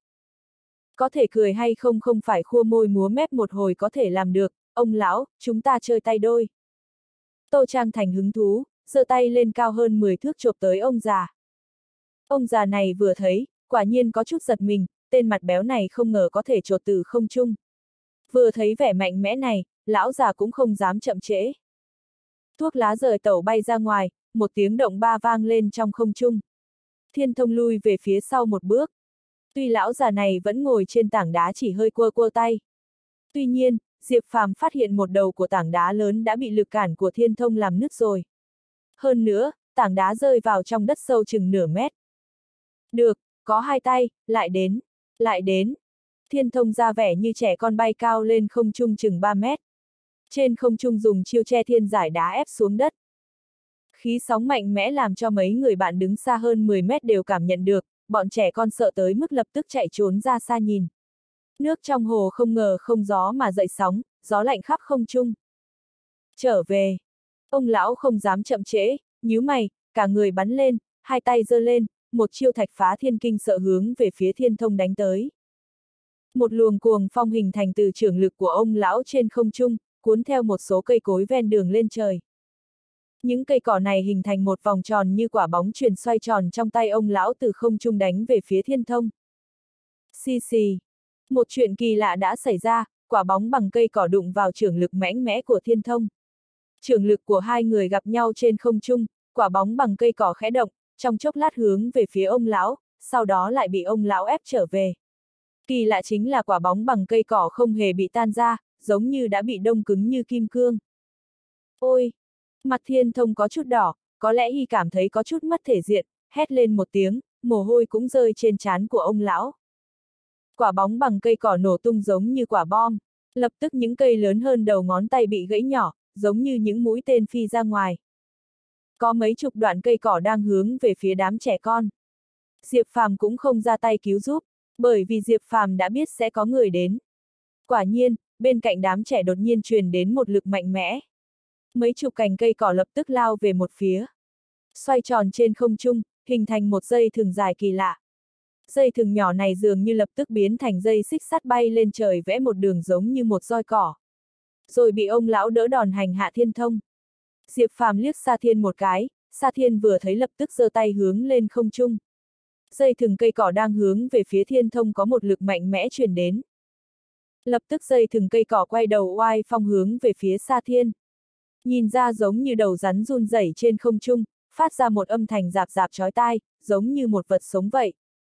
Có thể cười hay không không phải khua môi múa mép một hồi có thể làm được, ông lão, chúng ta chơi tay đôi. Tô Trang Thành hứng thú, giơ tay lên cao hơn 10 thước chộp tới ông già. Ông già này vừa thấy, quả nhiên có chút giật mình, tên mặt béo này không ngờ có thể chộp từ không trung. Vừa thấy vẻ mạnh mẽ này, lão già cũng không dám chậm trễ. Thuốc lá rời tẩu bay ra ngoài, một tiếng động ba vang lên trong không trung. Thiên Thông lui về phía sau một bước. Tuy lão già này vẫn ngồi trên tảng đá chỉ hơi quơ quơ tay. Tuy nhiên, Diệp Phàm phát hiện một đầu của tảng đá lớn đã bị lực cản của Thiên Thông làm nứt rồi. Hơn nữa, tảng đá rơi vào trong đất sâu chừng nửa mét. Được, có hai tay, lại đến, lại đến. Thiên Thông ra vẻ như trẻ con bay cao lên không trung chừng 3 mét. Trên không trung dùng chiêu che thiên giải đá ép xuống đất. Khí sóng mạnh mẽ làm cho mấy người bạn đứng xa hơn 10 mét đều cảm nhận được, bọn trẻ con sợ tới mức lập tức chạy trốn ra xa nhìn. Nước trong hồ không ngờ không gió mà dậy sóng, gió lạnh khắp không trung. Trở về. Ông lão không dám chậm trễ, nhíu mày, cả người bắn lên, hai tay giơ lên, một chiêu thạch phá thiên kinh sợ hướng về phía Thiên Thông đánh tới. Một luồng cuồng phong hình thành từ trường lực của ông lão trên không trung, cuốn theo một số cây cối ven đường lên trời. Những cây cỏ này hình thành một vòng tròn như quả bóng chuyền xoay tròn trong tay ông lão từ không trung đánh về phía Thiên Thông. Xì xì. Một chuyện kỳ lạ đã xảy ra, quả bóng bằng cây cỏ đụng vào chưởng lực mạnh mẽ của Thiên Thông. Chưởng lực của hai người gặp nhau trên không trung, quả bóng bằng cây cỏ khẽ động, trong chốc lát hướng về phía ông lão, sau đó lại bị ông lão ép trở về. Kỳ lạ chính là quả bóng bằng cây cỏ không hề bị tan ra, giống như đã bị đông cứng như kim cương. Ôi! Mặt Thiên Thông có chút đỏ, có lẽ y cảm thấy có chút mất thể diện, hét lên một tiếng, mồ hôi cũng rơi trên trán của ông lão. Quả bóng bằng cây cỏ nổ tung giống như quả bom, lập tức những cây lớn hơn đầu ngón tay bị gãy nhỏ, giống như những mũi tên phi ra ngoài. Có mấy chục đoạn cây cỏ đang hướng về phía đám trẻ con. Diệp Phàm cũng không ra tay cứu giúp, bởi vì Diệp Phàm đã biết sẽ có người đến. Quả nhiên, bên cạnh đám trẻ đột nhiên truyền đến một lực mạnh mẽ. Mấy chục cành cây cỏ lập tức lao về một phía. Xoay tròn trên không trung, hình thành một dây thừng dài kỳ lạ. Dây thừng nhỏ này dường như lập tức biến thành dây xích sắt bay lên trời vẽ một đường giống như một roi cỏ. Rồi bị ông lão đỡ đòn hành hạ Thiên Thông. Diệp Phàm liếc Sa Thiên một cái, Sa Thiên vừa thấy lập tức giơ tay hướng lên không trung. Dây thừng cây cỏ đang hướng về phía Thiên Thông có một lực mạnh mẽ truyền đến. Lập tức dây thừng cây cỏ quay đầu oai phong hướng về phía Sa Thiên. Nhìn ra giống như đầu rắn run rẩy trên không trung, phát ra một âm thanh rạp rạp chói tai, giống như một vật sống vậy.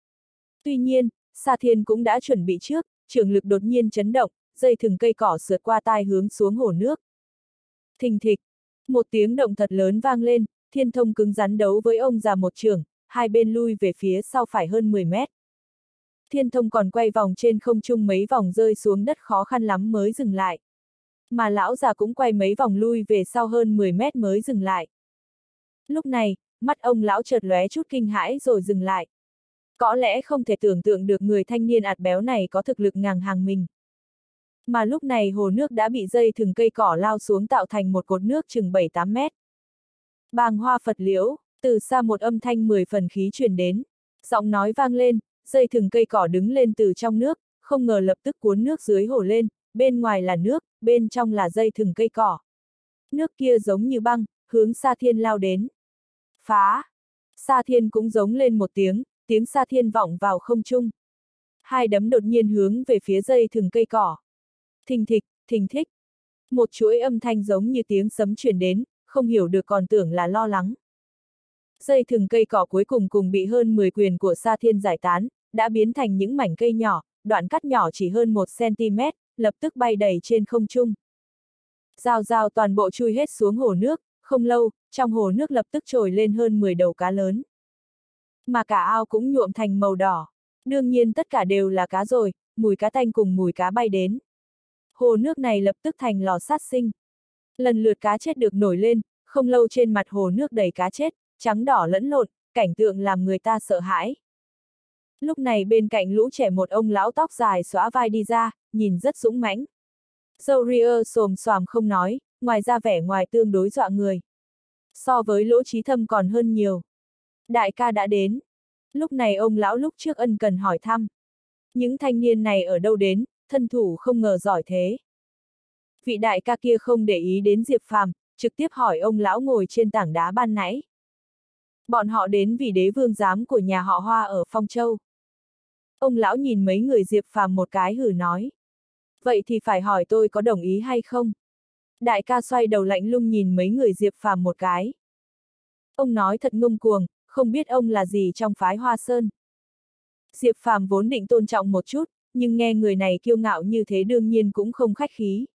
Tuy nhiên, Sa Thiên cũng đã chuẩn bị trước, trường lực đột nhiên chấn động, dây thừng cây cỏ sượt qua tai hướng xuống hồ nước. Thình thịch, một tiếng động thật lớn vang lên, Thiên Thông cứng rắn đấu với ông già một chưởng, hai bên lui về phía sau phải hơn 10 mét. Thiên Thông còn quay vòng trên không trung mấy vòng rơi xuống đất khó khăn lắm mới dừng lại. Mà lão già cũng quay mấy vòng lui về sau hơn 10 mét mới dừng lại. Lúc này, mắt ông lão chợt lóe chút kinh hãi rồi dừng lại. Có lẽ không thể tưởng tượng được người thanh niên ạt béo này có thực lực ngang hàng mình. Mà lúc này hồ nước đã bị dây thừng cây cỏ lao xuống tạo thành một cột nước chừng 7-8 mét. Bàng hoa Phật liễu, từ xa một âm thanh 10 phần khí truyền đến. Giọng nói vang lên, dây thừng cây cỏ đứng lên từ trong nước, không ngờ lập tức cuốn nước dưới hồ lên, bên ngoài là nước, bên trong là dây thừng cây cỏ. Nước kia giống như băng, hướng Sa Thiên lao đến. Phá! Sa Thiên cũng giống lên một tiếng, tiếng Sa Thiên vọng vào không trung. Hai đấm đột nhiên hướng về phía dây thừng cây cỏ. Thình thịch, thình thích. Một chuỗi âm thanh giống như tiếng sấm truyền đến, không hiểu được còn tưởng là lo lắng. Dây thừng cây cỏ cuối cùng bị hơn 10 quyền của Sa Thiên giải tán, đã biến thành những mảnh cây nhỏ, đoạn cắt nhỏ chỉ hơn 1 cm, lập tức bay đầy trên không trung. Rào rào toàn bộ chui hết xuống hồ nước, không lâu, trong hồ nước lập tức trồi lên hơn 10 đầu cá lớn. Mà cả ao cũng nhuộm thành màu đỏ. Đương nhiên tất cả đều là cá rồi, mùi cá tanh cùng mùi cá bay đến. Hồ nước này lập tức thành lò sát sinh. Lần lượt cá chết được nổi lên, không lâu trên mặt hồ nước đầy cá chết, trắng đỏ lẫn lộn, cảnh tượng làm người ta sợ hãi. Lúc này bên cạnh lũ trẻ một ông lão tóc dài xõa vai đi ra, nhìn rất dũng mãnh. Râu ria xồm xoàm không nói, ngoài ra vẻ ngoài tương đối dọa người. So với Lỗ Chí Thâm còn hơn nhiều. Đại ca đã đến. Lúc này ông lão lúc trước ân cần hỏi thăm. Những thanh niên này ở đâu đến, thân thủ không ngờ giỏi thế. Vị đại ca kia không để ý đến Diệp Phàm, trực tiếp hỏi ông lão ngồi trên tảng đá ban nãy. Bọn họ đến vì đế vương giám của nhà họ Hoa ở Phong Châu. Ông lão nhìn mấy người Diệp Phàm một cái hử nói. Vậy thì phải hỏi tôi có đồng ý hay không? Đại ca xoay đầu lạnh lùng nhìn mấy người Diệp Phàm một cái. Ông nói thật ngông cuồng, không biết ông là gì trong phái Hoa Sơn. Diệp Phàm vốn định tôn trọng một chút, nhưng nghe người này kiêu ngạo như thế đương nhiên cũng không khách khí.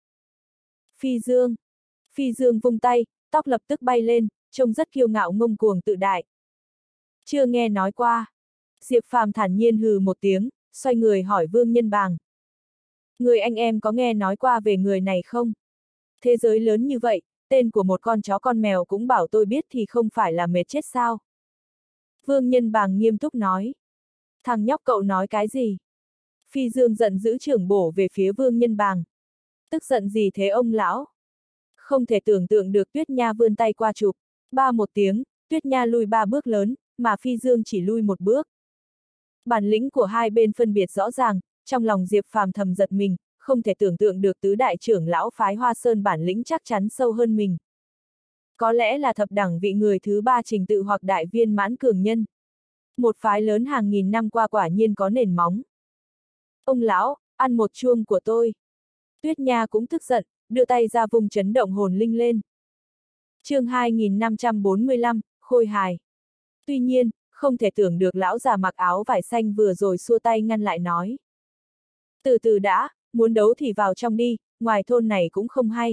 Phi Dương. Phi Dương vung tay, tóc lập tức bay lên, trông rất kiêu ngạo ngông cuồng tự đại. Chưa nghe nói qua. Diệp Phàm thản nhiên hừ một tiếng, xoay người hỏi Vương Nhân Bàng. Người anh em có nghe nói qua về người này không? Thế giới lớn như vậy, tên của một con chó con mèo cũng bảo tôi biết thì không phải là mệt chết sao? Vương Nhân Bàng nghiêm túc nói. Thằng nhóc cậu nói cái gì? Phi Dương giận dữ chưởng bổ về phía Vương Nhân Bàng. Tức giận gì thế ông lão? Không thể tưởng tượng được Tuyết Nha vươn tay qua chụp. Ba một tiếng, Tuyết Nha lui 3 bước lớn, mà Phi Dương chỉ lui 1 bước. Bản lĩnh của hai bên phân biệt rõ ràng, trong lòng Diệp Phàm thầm giật mình, không thể tưởng tượng được tứ đại trưởng lão phái Hoa Sơn bản lĩnh chắc chắn sâu hơn mình. Có lẽ là thập đẳng vị người thứ 3 trình tự hoặc đại viên mãn cường nhân. Một phái lớn hàng nghìn năm qua quả nhiên có nền móng. Ông lão, ăn một chuông của tôi. Tuyết Nha cũng tức giận, đưa tay ra vùng chấn động hồn linh lên. Chương 2545, Khôi hài. Tuy nhiên, không thể tưởng được lão già mặc áo vải xanh vừa rồi xua tay ngăn lại nói. Từ từ đã, muốn đấu thì vào trong đi, ngoài thôn này cũng không hay.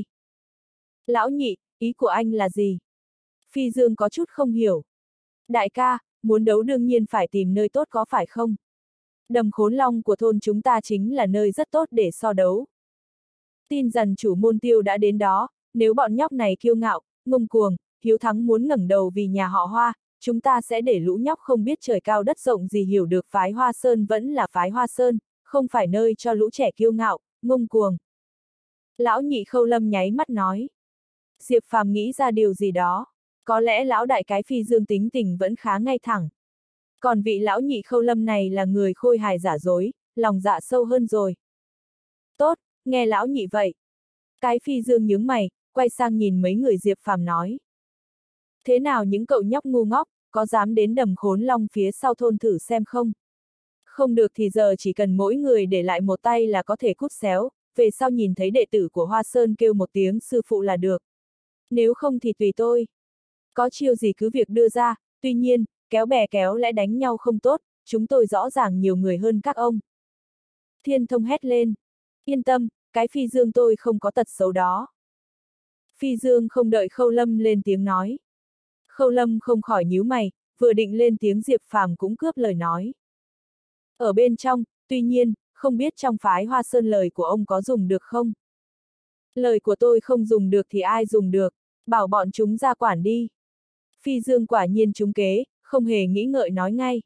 Lão nhị, ý của anh là gì? Phi Dương có chút không hiểu. Đại ca, muốn đấu đương nhiên phải tìm nơi tốt có phải không? Đầm Khốn Long của thôn chúng ta chính là nơi rất tốt để so đấu. Tin rằng chủ môn Tiêu đã đến đó, nếu bọn nhóc này kiêu ngạo, ngông cuồng, hiếu thắng muốn ngẩng đầu vì nhà họ Hoa, chúng ta sẽ để lũ nhóc không biết trời cao đất rộng gì hiểu được phái Hoa Sơn vẫn là phái Hoa Sơn, không phải nơi cho lũ trẻ kiêu ngạo, ngông cuồng. Lão nhị Khâu Lâm nháy mắt nói. Diệp Phàm nghĩ ra điều gì đó. Có lẽ lão đại cái Phi Dương tính tình vẫn khá ngay thẳng. Còn vị lão nhị Khâu Lâm này là người khôi hài giả dối, lòng dạ sâu hơn rồi. Tốt, nghe lão nhị vậy. Cái Phi Dương nhướng mày, quay sang nhìn mấy người Diệp Phàm nói. Thế nào những cậu nhóc ngu ngốc, có dám đến Đầm Khốn Long phía sau thôn thử xem không? Không được thì giờ chỉ cần mỗi người để lại một tay là có thể cút xéo, về sau nhìn thấy đệ tử của Hoa Sơn kêu một tiếng sư phụ là được. Nếu không thì tùy tôi. Có chiêu gì cứ việc đưa ra, tuy nhiên, kéo bè kéo lẽ đánh nhau không tốt, chúng tôi rõ ràng nhiều người hơn các ông. Thiên Thông hét lên. Yên tâm, cái Phi Dương tôi không có tật xấu đó. Phi Dương không đợi Khâu Lâm lên tiếng nói. Khâu Lâm không khỏi nhíu mày, vừa định lên tiếng Diệp Phàm cũng cướp lời nói. Ở bên trong, tuy nhiên, không biết trong phái Hoa Sơn lời của ông có dùng được không? Lời của tôi không dùng được thì ai dùng được, bảo bọn chúng ra quản đi. Phi Dương quả nhiên trúng kế, không hề nghĩ ngợi nói ngay.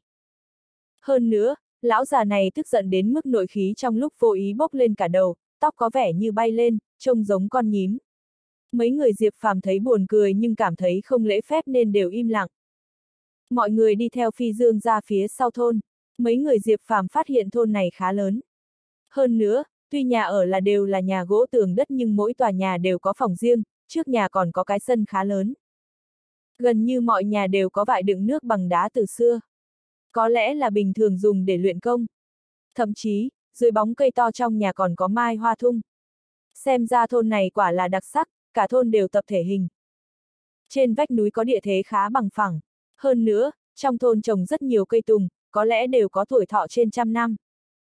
Hơn nữa, lão già này tức giận đến mức nội khí trong lúc vô ý bốc lên cả đầu, tóc có vẻ như bay lên, trông giống con nhím. Mấy người Diệp Phàm thấy buồn cười nhưng cảm thấy không lễ phép nên đều im lặng. Mọi người đi theo Phi Dương ra phía sau thôn. Mấy người Diệp Phàm phát hiện thôn này khá lớn. Hơn nữa, tuy nhà ở là đều là nhà gỗ tường đất nhưng mỗi tòa nhà đều có phòng riêng, trước nhà còn có cái sân khá lớn. Gần như mọi nhà đều có vại đựng nước bằng đá từ xưa. Có lẽ là bình thường dùng để luyện công. Thậm chí, dưới bóng cây to trong nhà còn có mai hoa thung. Xem ra thôn này quả là đặc sắc, cả thôn đều tập thể hình. Trên vách núi có địa thế khá bằng phẳng. Hơn nữa, trong thôn trồng rất nhiều cây tùng, có lẽ đều có tuổi thọ trên 100 năm.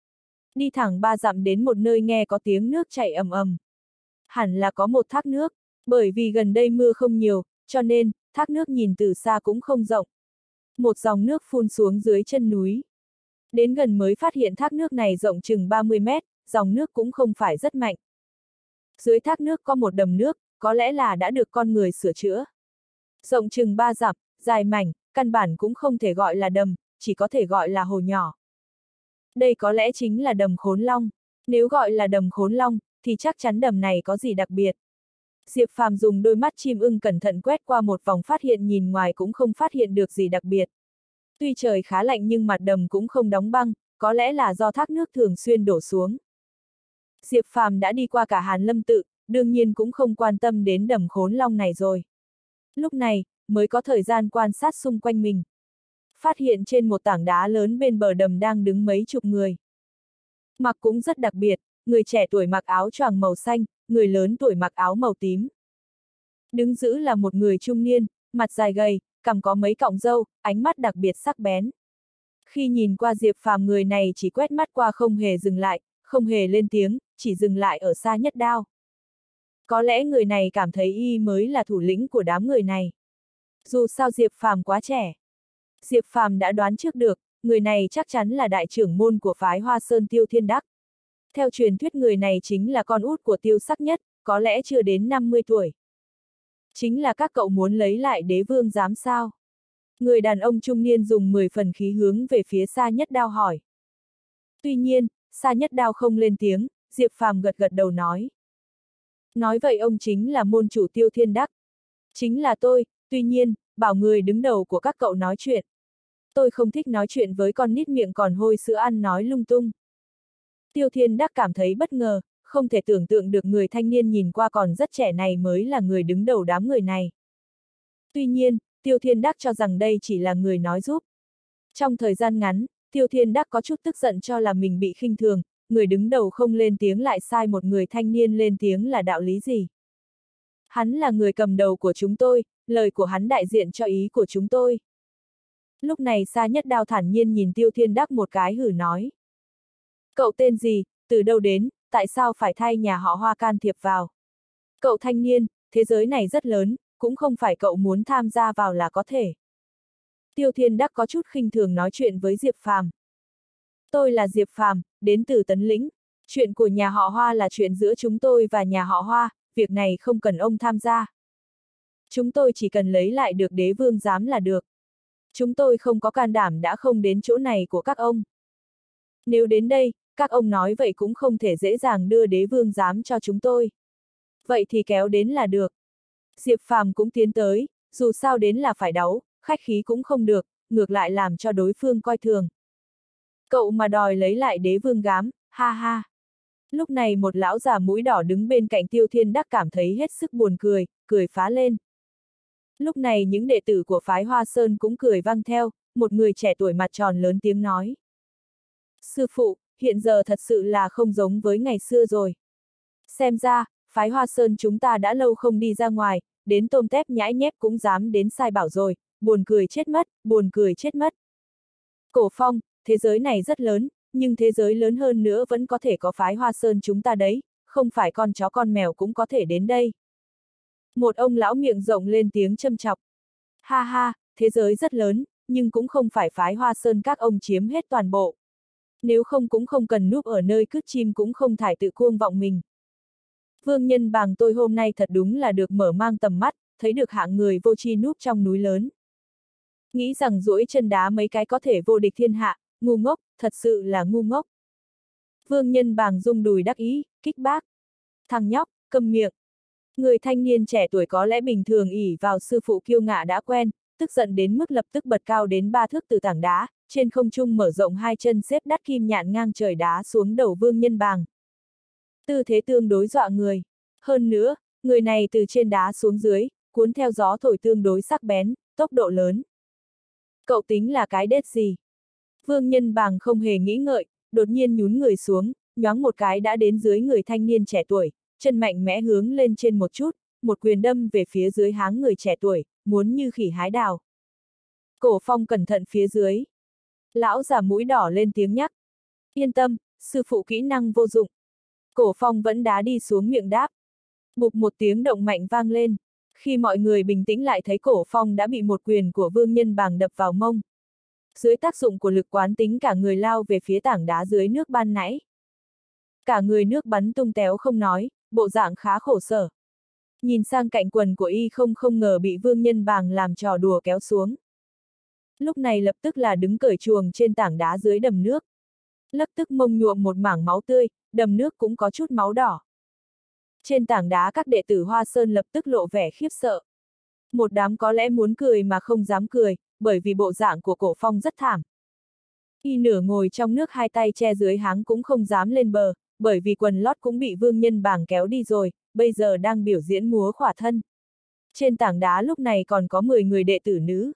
Đi thẳng 3 dặm đến một nơi nghe có tiếng nước chảy ầm ầm. Hẳn là có một thác nước, bởi vì gần đây mưa không nhiều, cho nên, thác nước nhìn từ xa cũng không rộng. Một dòng nước phun xuống dưới chân núi. Đến gần mới phát hiện thác nước này rộng chừng 30 mét, dòng nước cũng không phải rất mạnh. Dưới thác nước có một đầm nước, có lẽ là đã được con người sửa chữa. Rộng chừng 3 dặm, dài mảnh, căn bản cũng không thể gọi là đầm, chỉ có thể gọi là hồ nhỏ. Đây có lẽ chính là đầm Khốn Long. Nếu gọi là đầm Khốn Long, thì chắc chắn đầm này có gì đặc biệt. Diệp Phàm dùng đôi mắt chim ưng cẩn thận quét qua một vòng, phát hiện nhìn ngoài cũng không phát hiện được gì đặc biệt. Tuy trời khá lạnh nhưng mặt đầm cũng không đóng băng, có lẽ là do thác nước thường xuyên đổ xuống. Diệp Phàm đã đi qua cả Hàn Lâm Tự, đương nhiên cũng không quan tâm đến đầm Khốn Long này rồi. Lúc này, mới có thời gian quan sát xung quanh mình. Phát hiện trên một tảng đá lớn bên bờ đầm đang đứng mấy chục người. Mặc cũng rất đặc biệt, người trẻ tuổi mặc áo choàng màu xanh, người lớn tuổi mặc áo màu tím. Đứng giữ là một người trung niên, mặt dài gầy, cằm có mấy cọng râu, ánh mắt đặc biệt sắc bén. Khi nhìn qua Diệp Phàm, người này chỉ quét mắt qua, không hề dừng lại, không hề lên tiếng, chỉ dừng lại ở Sa Nhất Đao. Có lẽ người này cảm thấy y mới là thủ lĩnh của đám người này. Dù sao Diệp Phàm quá trẻ. Diệp Phàm đã đoán trước được, người này chắc chắn là đại trưởng môn của phái Hoa Sơn Tiêu Thiên Đắc. Theo truyền thuyết người này chính là con út của Tiêu Sắc Nhất, có lẽ chưa đến 50 tuổi. Chính là các cậu muốn lấy lại đế vương giám sao? Người đàn ông trung niên dùng 10 phần khí hướng về phía Sa Nhất Đao hỏi. Tuy nhiên, Sa Nhất Đao không lên tiếng, Diệp Phàm gật gật đầu nói. Nói vậy ông chính là môn chủ Tiêu Thiên Đắc. Chính là tôi, tuy nhiên, bảo người đứng đầu của các cậu nói chuyện. Tôi không thích nói chuyện với con nít miệng còn hôi sữa ăn nói lung tung. Tiêu Thiên Đắc cảm thấy bất ngờ, không thể tưởng tượng được người thanh niên nhìn qua còn rất trẻ này mới là người đứng đầu đám người này. Tuy nhiên, Tiêu Thiên Đắc cho rằng đây chỉ là người nói giúp. Trong thời gian ngắn, Tiêu Thiên Đắc có chút tức giận cho là mình bị khinh thường, người đứng đầu không lên tiếng lại sai một người thanh niên lên tiếng là đạo lý gì. Hắn là người cầm đầu của chúng tôi, lời của hắn đại diện cho ý của chúng tôi. Lúc này Sa Nhất Đao thản nhiên nhìn Tiêu Thiên Đắc một cái hử nói. Cậu tên gì, từ đâu đến, tại sao phải thay nhà họ Hoa can thiệp vào? Cậu thanh niên, thế giới này rất lớn, cũng không phải cậu muốn tham gia vào là có thể. Tiêu Thiên Đắc có chút khinh thường nói chuyện với Diệp Phàm. Tôi là Diệp Phàm, đến từ Tấn Lĩnh. Chuyện của nhà họ Hoa là chuyện giữa chúng tôi và nhà họ Hoa, việc này không cần ông tham gia. Chúng tôi chỉ cần lấy lại được đế vương giám là được. Chúng tôi không có can đảm đã không đến chỗ này của các ông. Nếu đến đây, các ông nói vậy cũng không thể dễ dàng đưa đế vương giám cho chúng tôi. Vậy thì kéo đến là được. Diệp Phàm cũng tiến tới, dù sao đến là phải đấu, khách khí cũng không được, ngược lại làm cho đối phương coi thường. Cậu mà đòi lấy lại đế vương giám, ha ha. Lúc này một lão già mũi đỏ đứng bên cạnh Tiêu Thiên Đắc cảm thấy hết sức buồn cười, cười phá lên. Lúc này những đệ tử của phái Hoa Sơn cũng cười vang theo, một người trẻ tuổi mặt tròn lớn tiếng nói. Sư phụ, hiện giờ thật sự là không giống với ngày xưa rồi. Xem ra, phái Hoa Sơn chúng ta đã lâu không đi ra ngoài, đến tôm tép nhãi nhép cũng dám đến sai bảo rồi, buồn cười chết mất, buồn cười chết mất. Cổ Phong, thế giới này rất lớn, nhưng thế giới lớn hơn nữa vẫn có thể có phái Hoa Sơn chúng ta đấy, không phải con chó con mèo cũng có thể đến đây. Một ông lão miệng rộng lên tiếng châm chọc. Ha ha, thế giới rất lớn, nhưng cũng không phải phái Hoa Sơn các ông chiếm hết toàn bộ. Nếu không cũng không cần núp ở nơi cứt chim cũng không thải tự cuồng vọng mình. Vương Nhân Bàng tôi hôm nay thật đúng là được mở mang tầm mắt, thấy được hạng người vô tri núp trong núi lớn. Nghĩ rằng duỗi chân đá mấy cái có thể vô địch thiên hạ, ngu ngốc, thật sự là ngu ngốc. Vương Nhân Bàng rung đùi đắc ý, kích bác. Thằng nhóc, câm miệng. Người thanh niên trẻ tuổi có lẽ bình thường ỷ vào sư phụ kiêu ngạo đã quen, tức giận đến mức lập tức bật cao đến 3 thước từ tảng đá, trên không trung mở rộng hai chân xếp đắt kim nhạn ngang trời đá xuống đầu Vương Nhân Bàng. Tư thế tương đối dọa người. Hơn nữa, người này từ trên đá xuống dưới, cuốn theo gió thổi tương đối sắc bén, tốc độ lớn. Cậu tính là cái đét gì? Vương Nhân Bàng không hề nghĩ ngợi, đột nhiên nhún người xuống, nhoáng một cái đã đến dưới người thanh niên trẻ tuổi, chân mạnh mẽ hướng lên trên một chút, một quyền đâm về phía dưới háng người trẻ tuổi, muốn như khỉ hái đào. Cổ Phong cẩn thận phía dưới. Lão già mũi đỏ lên tiếng nhắc. Yên tâm, sư phụ kỹ năng vô dụng. Cổ Phong vẫn đá đi xuống miệng đáp. Bụp một tiếng động mạnh vang lên. Khi mọi người bình tĩnh lại thấy Cổ Phong đã bị một quyền của Vương Nhân Bàng đập vào mông. Dưới tác dụng của lực quán tính cả người lao về phía tảng đá dưới nước ban nãy. Cả người nước bắn tung téo không nói, bộ dạng khá khổ sở. Nhìn sang cạnh quần của y không ngờ bị Vương Nhân Bàng làm trò đùa kéo xuống. Lúc này lập tức là đứng cởi chuồng trên tảng đá dưới đầm nước. Lập tức mông nhuộm một mảng máu tươi, đầm nước cũng có chút máu đỏ. Trên tảng đá các đệ tử Hoa Sơn lập tức lộ vẻ khiếp sợ. Một đám có lẽ muốn cười mà không dám cười, bởi vì bộ dạng của Cổ Phong rất thảm. Y nửa ngồi trong nước hai tay che dưới háng cũng không dám lên bờ, bởi vì quần lót cũng bị Vương Nhân Bàng kéo đi rồi, bây giờ đang biểu diễn múa khỏa thân. Trên tảng đá lúc này còn có 10 người đệ tử nữ.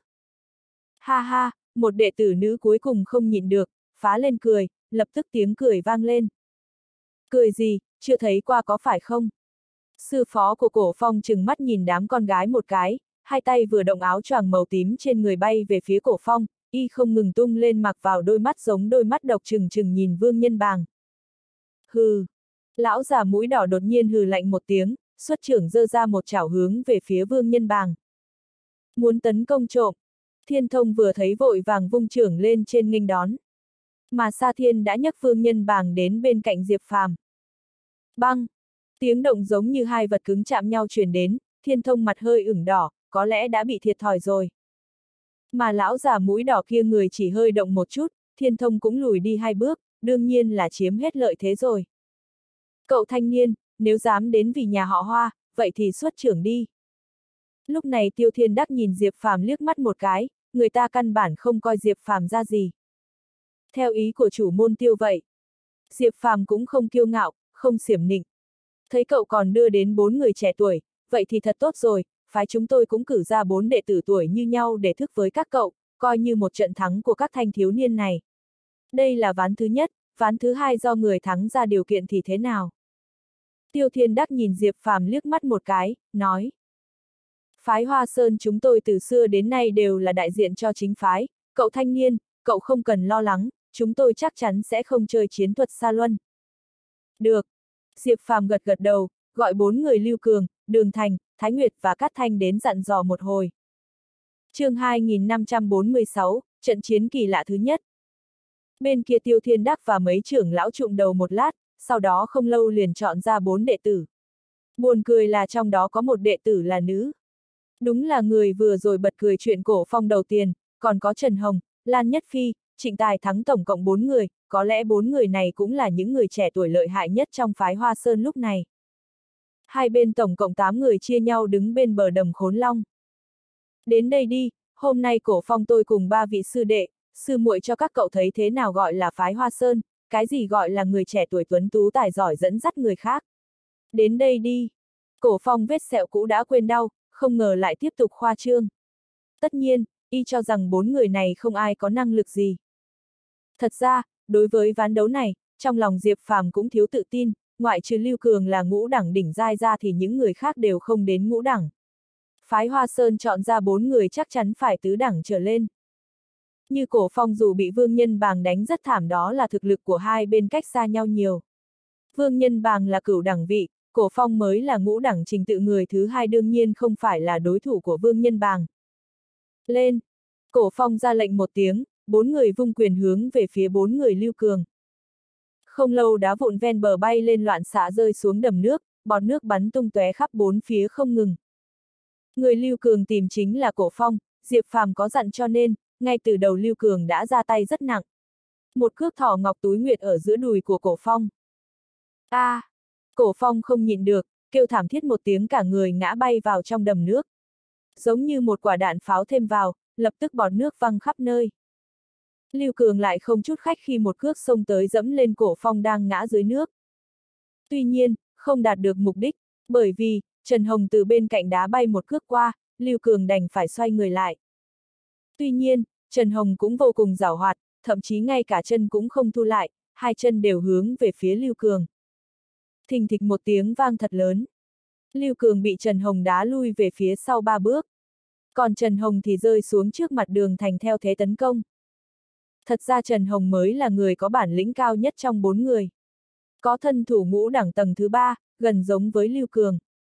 Ha ha, một đệ tử nữ cuối cùng không nhịn được, phá lên cười, lập tức tiếng cười vang lên. Cười gì, chưa thấy qua có phải không? Sư phó của Cổ Phong trừng mắt nhìn đám con gái một cái, hai tay vừa động áo choàng màu tím trên người bay về phía Cổ Phong, y không ngừng tung lên mặc vào đôi mắt giống đôi mắt độc trừng trừng nhìn Vương Nhân Bàng. Hừ! Lão già mũi đỏ đột nhiên hừ lạnh một tiếng, xuất trưởng giơ ra một chảo hướng về phía Vương Nhân Bàng. Muốn tấn công trộm. Thiên Thông vừa thấy vội vàng vung trưởng lên trên nghênh đón. Mà Sa Thiên đã nhấc Vương Nhân Bàng đến bên cạnh Diệp Phàm. Băng! Tiếng động giống như hai vật cứng chạm nhau truyền đến, Thiên Thông mặt hơi ửng đỏ, có lẽ đã bị thiệt thòi rồi. Mà lão già mũi đỏ kia người chỉ hơi động một chút, Thiên Thông cũng lùi đi 2 bước, đương nhiên là chiếm hết lợi thế rồi. Cậu thanh niên, nếu dám đến vì nhà họ Hoa, vậy thì xuất trưởng đi. Lúc này Tiêu Thiên Đắc nhìn Diệp Phàm liếc mắt một cái, người ta căn bản không coi Diệp Phàm ra gì. Theo ý của chủ môn Tiêu vậy. Diệp Phàm cũng không kiêu ngạo, không xiểm nịnh. Thấy cậu còn đưa đến 4 người trẻ tuổi, vậy thì thật tốt rồi, phái chúng tôi cũng cử ra 4 đệ tử tuổi như nhau để thức với các cậu, coi như một trận thắng của các thanh thiếu niên này. Đây là ván thứ nhất, ván thứ hai do người thắng ra điều kiện thì thế nào? Tiêu Thiên Đắc nhìn Diệp Phàm liếc mắt một cái, nói. Phái Hoa Sơn chúng tôi từ xưa đến nay đều là đại diện cho chính phái, cậu thanh niên, cậu không cần lo lắng, chúng tôi chắc chắn sẽ không chơi chiến thuật xa luân. Được. Diệp Phàm gật gật đầu, gọi 4 người Lưu Cường, Đường Thành, Thái Nguyệt và Cát Thanh đến dặn dò một hồi. Chương 2546, trận chiến kỳ lạ thứ nhất. Bên kia Tiêu Thiên Đắc và mấy trưởng lão trụm đầu một lát, sau đó không lâu liền chọn ra 4 đệ tử. Buồn cười là trong đó có một đệ tử là nữ. Đúng là người vừa rồi bật cười chuyện Cổ Phong đầu tiên, còn có Trần Hồng, Lan Nhất Phi, Trịnh Tài Thắng tổng cộng 4 người, có lẽ 4 người này cũng là những người trẻ tuổi lợi hại nhất trong phái Hoa Sơn lúc này. Hai bên tổng cộng 8 người chia nhau đứng bên bờ đầm Khốn Long. Đến đây đi, hôm nay Cổ Phong tôi cùng 3 vị sư đệ, sư muội cho các cậu thấy thế nào gọi là phái Hoa Sơn, cái gì gọi là người trẻ tuổi tuấn tú tài giỏi dẫn dắt người khác. Đến đây đi. Cổ Phong vết sẹo cũ đã quên đau, không ngờ lại tiếp tục khoa trương. Tất nhiên, y cho rằng 4 người này không ai có năng lực gì. Thật ra, đối với ván đấu này, trong lòng Diệp Phàm cũng thiếu tự tin, ngoại trừ Lưu Cường là ngũ đẳng đỉnh giai ra thì những người khác đều không đến ngũ đẳng. Phái Hoa Sơn chọn ra 4 người chắc chắn phải tứ đẳng trở lên. Như Cổ Phong dù bị Vương Nhân Bàng đánh rất thảm đó là thực lực của hai bên cách xa nhau nhiều. Vương Nhân Bàng là cửu đẳng vị, Cổ Phong mới là ngũ đẳng trình tự, người thứ hai đương nhiên không phải là đối thủ của Vương Nhân Bàng. Lên! Cổ Phong ra lệnh một tiếng, 4 người vung quyền hướng về phía 4 người Lưu Cường. Không lâu đá vụn ven bờ bay lên loạn xạ rơi xuống đầm nước, bọt nước bắn tung tóe khắp 4 phía không ngừng. Người Lưu Cường tìm chính là Cổ Phong, Diệp Phàm có dặn cho nên, ngay từ đầu Lưu Cường đã ra tay rất nặng. Một cước thỏ ngọc túi nguyệt ở giữa đùi của Cổ Phong. Cổ Phong không nhịn được, kêu thảm thiết một tiếng, cả người ngã bay vào trong đầm nước. Giống như một quả đạn pháo thêm vào, lập tức bọt nước văng khắp nơi. Lưu Cường lại không chút khách khi một cước xông tới dẫm lên Cổ Phong đang ngã dưới nước. Tuy nhiên, không đạt được mục đích, bởi vì, Trần Hồng từ bên cạnh đá bay một cước qua, Lưu Cường đành phải xoay người lại. Tuy nhiên, Trần Hồng cũng vô cùng giàu hoạt, thậm chí ngay cả chân cũng không thu lại, hai chân đều hướng về phía Lưu Cường. Thình thịch một tiếng vang thật lớn. Lưu Cường bị Trần Hồng đá lui về phía sau 3 bước. Còn Trần Hồng thì rơi xuống trước mặt Đường Thành theo thế tấn công. Thật ra Trần Hồng mới là người có bản lĩnh cao nhất trong 4 người. Có thân thủ ngũ đẳng tầng thứ 3, gần giống với Lưu Cường.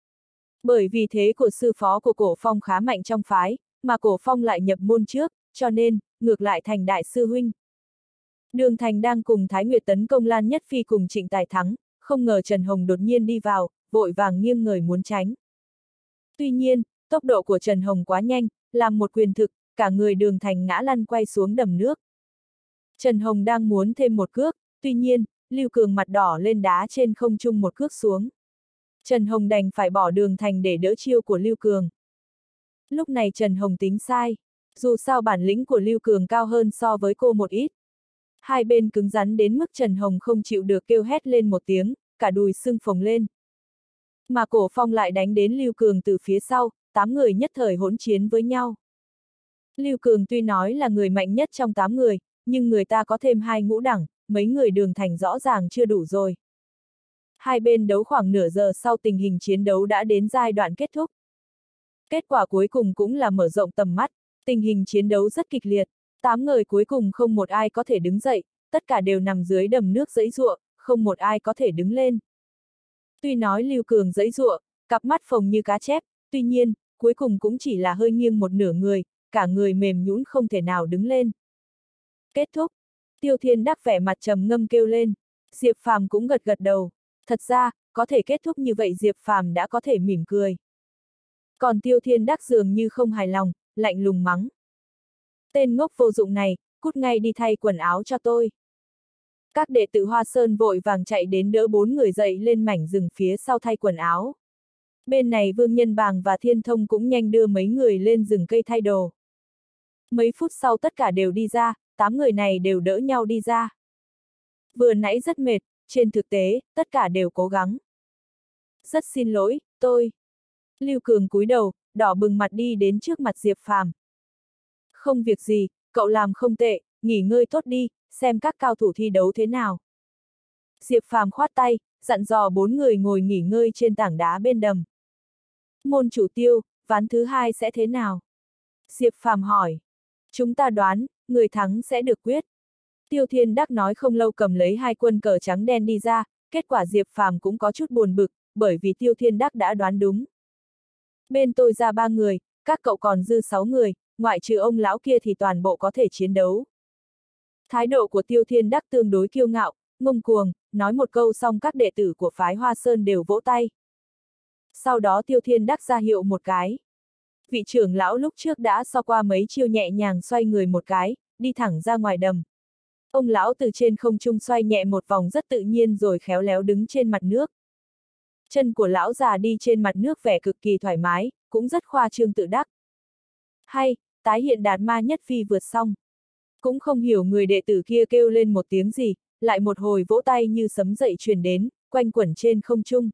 Bởi vì thế của sư phó của Cổ Phong khá mạnh trong phái, mà Cổ Phong lại nhập môn trước, cho nên, ngược lại thành đại sư huynh. Đường Thành đang cùng Thái Nguyệt tấn công Lan Nhất Phi cùng Trịnh Tài Thắng, không ngờ Trần Hồng đột nhiên đi vào, vội vàng nghiêng người muốn tránh. Tuy nhiên, tốc độ của Trần Hồng quá nhanh, làm một quyền thực, cả người Đường Thành ngã lăn quay xuống đầm nước. Trần Hồng đang muốn thêm một cước, tuy nhiên, Lưu Cường mặt đỏ lên đá trên không trung một cước xuống. Trần Hồng đành phải bỏ Đường Thành để đỡ chiêu của Lưu Cường. Lúc này Trần Hồng tính sai, dù sao bản lĩnh của Lưu Cường cao hơn so với cô một ít. Hai bên cứng rắn đến mức Trần Hồng không chịu được kêu hét lên một tiếng, cả đùi sưng phồng lên. Mà Cổ Phong lại đánh đến Lưu Cường từ phía sau, 8 người nhất thời hỗn chiến với nhau. Lưu Cường tuy nói là người mạnh nhất trong 8 người, nhưng người ta có thêm 2 ngũ đẳng, mấy người Đường Thành rõ ràng chưa đủ rồi. Hai bên đấu khoảng nửa giờ sau tình hình chiến đấu đã đến giai đoạn kết thúc. Kết quả cuối cùng cũng là mở rộng tầm mắt, tình hình chiến đấu rất kịch liệt, 8 người cuối cùng không một ai có thể đứng dậy, tất cả đều nằm dưới đầm nước giãy giụa, không một ai có thể đứng lên. Tuy nói Lưu Cường giãy giụa, cặp mắt phồng như cá chép, tuy nhiên, cuối cùng cũng chỉ là hơi nghiêng một nửa người, cả người mềm nhũn không thể nào đứng lên. Kết thúc. Tiêu Thiên Đắc vẻ mặt trầm ngâm kêu lên. Diệp Phàm cũng gật gật đầu. Thật ra, có thể kết thúc như vậy Diệp Phàm đã có thể mỉm cười. Còn Tiêu Thiên Đắc dường như không hài lòng, lạnh lùng mắng. Tên ngốc vô dụng này, cút ngay đi thay quần áo cho tôi. Các đệ tử Hoa Sơn vội vàng chạy đến đỡ 4 người dậy lên mảnh rừng phía sau thay quần áo. Bên này Vương Nhân Bàng và Thiên Thông cũng nhanh đưa mấy người lên rừng cây thay đồ. Mấy phút sau tất cả đều đi ra, 8 người này đều đỡ nhau đi ra. Vừa nãy rất mệt, trên thực tế, tất cả đều cố gắng. Rất xin lỗi, tôi. Lưu Cường cúi đầu, đỏ bừng mặt đi đến trước mặt Diệp Phàm. Không việc gì, cậu làm không tệ, nghỉ ngơi tốt đi, xem các cao thủ thi đấu thế nào. Diệp Phàm khoát tay, dặn dò 4 người ngồi nghỉ ngơi trên tảng đá bên đầm. Môn chủ Tiêu, ván thứ 2 sẽ thế nào? Diệp Phàm hỏi. Chúng ta đoán, người thắng sẽ được quyết. Tiêu Thiên Đắc nói không lâu cầm lấy 2 quân cờ trắng đen đi ra, kết quả Diệp Phàm cũng có chút buồn bực, bởi vì Tiêu Thiên Đắc đã đoán đúng. Bên tôi ra 3 người, các cậu còn dư 6 người, ngoại trừ ông lão kia thì toàn bộ có thể chiến đấu. Thái độ của Tiêu Thiên Đắc tương đối kiêu ngạo, ngông cuồng, nói một câu xong các đệ tử của phái Hoa Sơn đều vỗ tay. Sau đó Tiêu Thiên Đắc ra hiệu một cái. Vị trưởng lão lúc trước đã so qua mấy chiêu nhẹ nhàng xoay người một cái, đi thẳng ra ngoài đầm. Ông lão từ trên không trung xoay nhẹ một vòng rất tự nhiên rồi khéo léo đứng trên mặt nước. Chân của lão già đi trên mặt nước vẻ cực kỳ thoải mái, cũng rất khoa trương tự đắc. Hay, tái hiện Đạt Ma Nhất Phi vượt xong. Cũng không hiểu người đệ tử kia kêu lên một tiếng gì, lại một hồi vỗ tay như sấm dậy truyền đến, quanh quẩn trên không trung.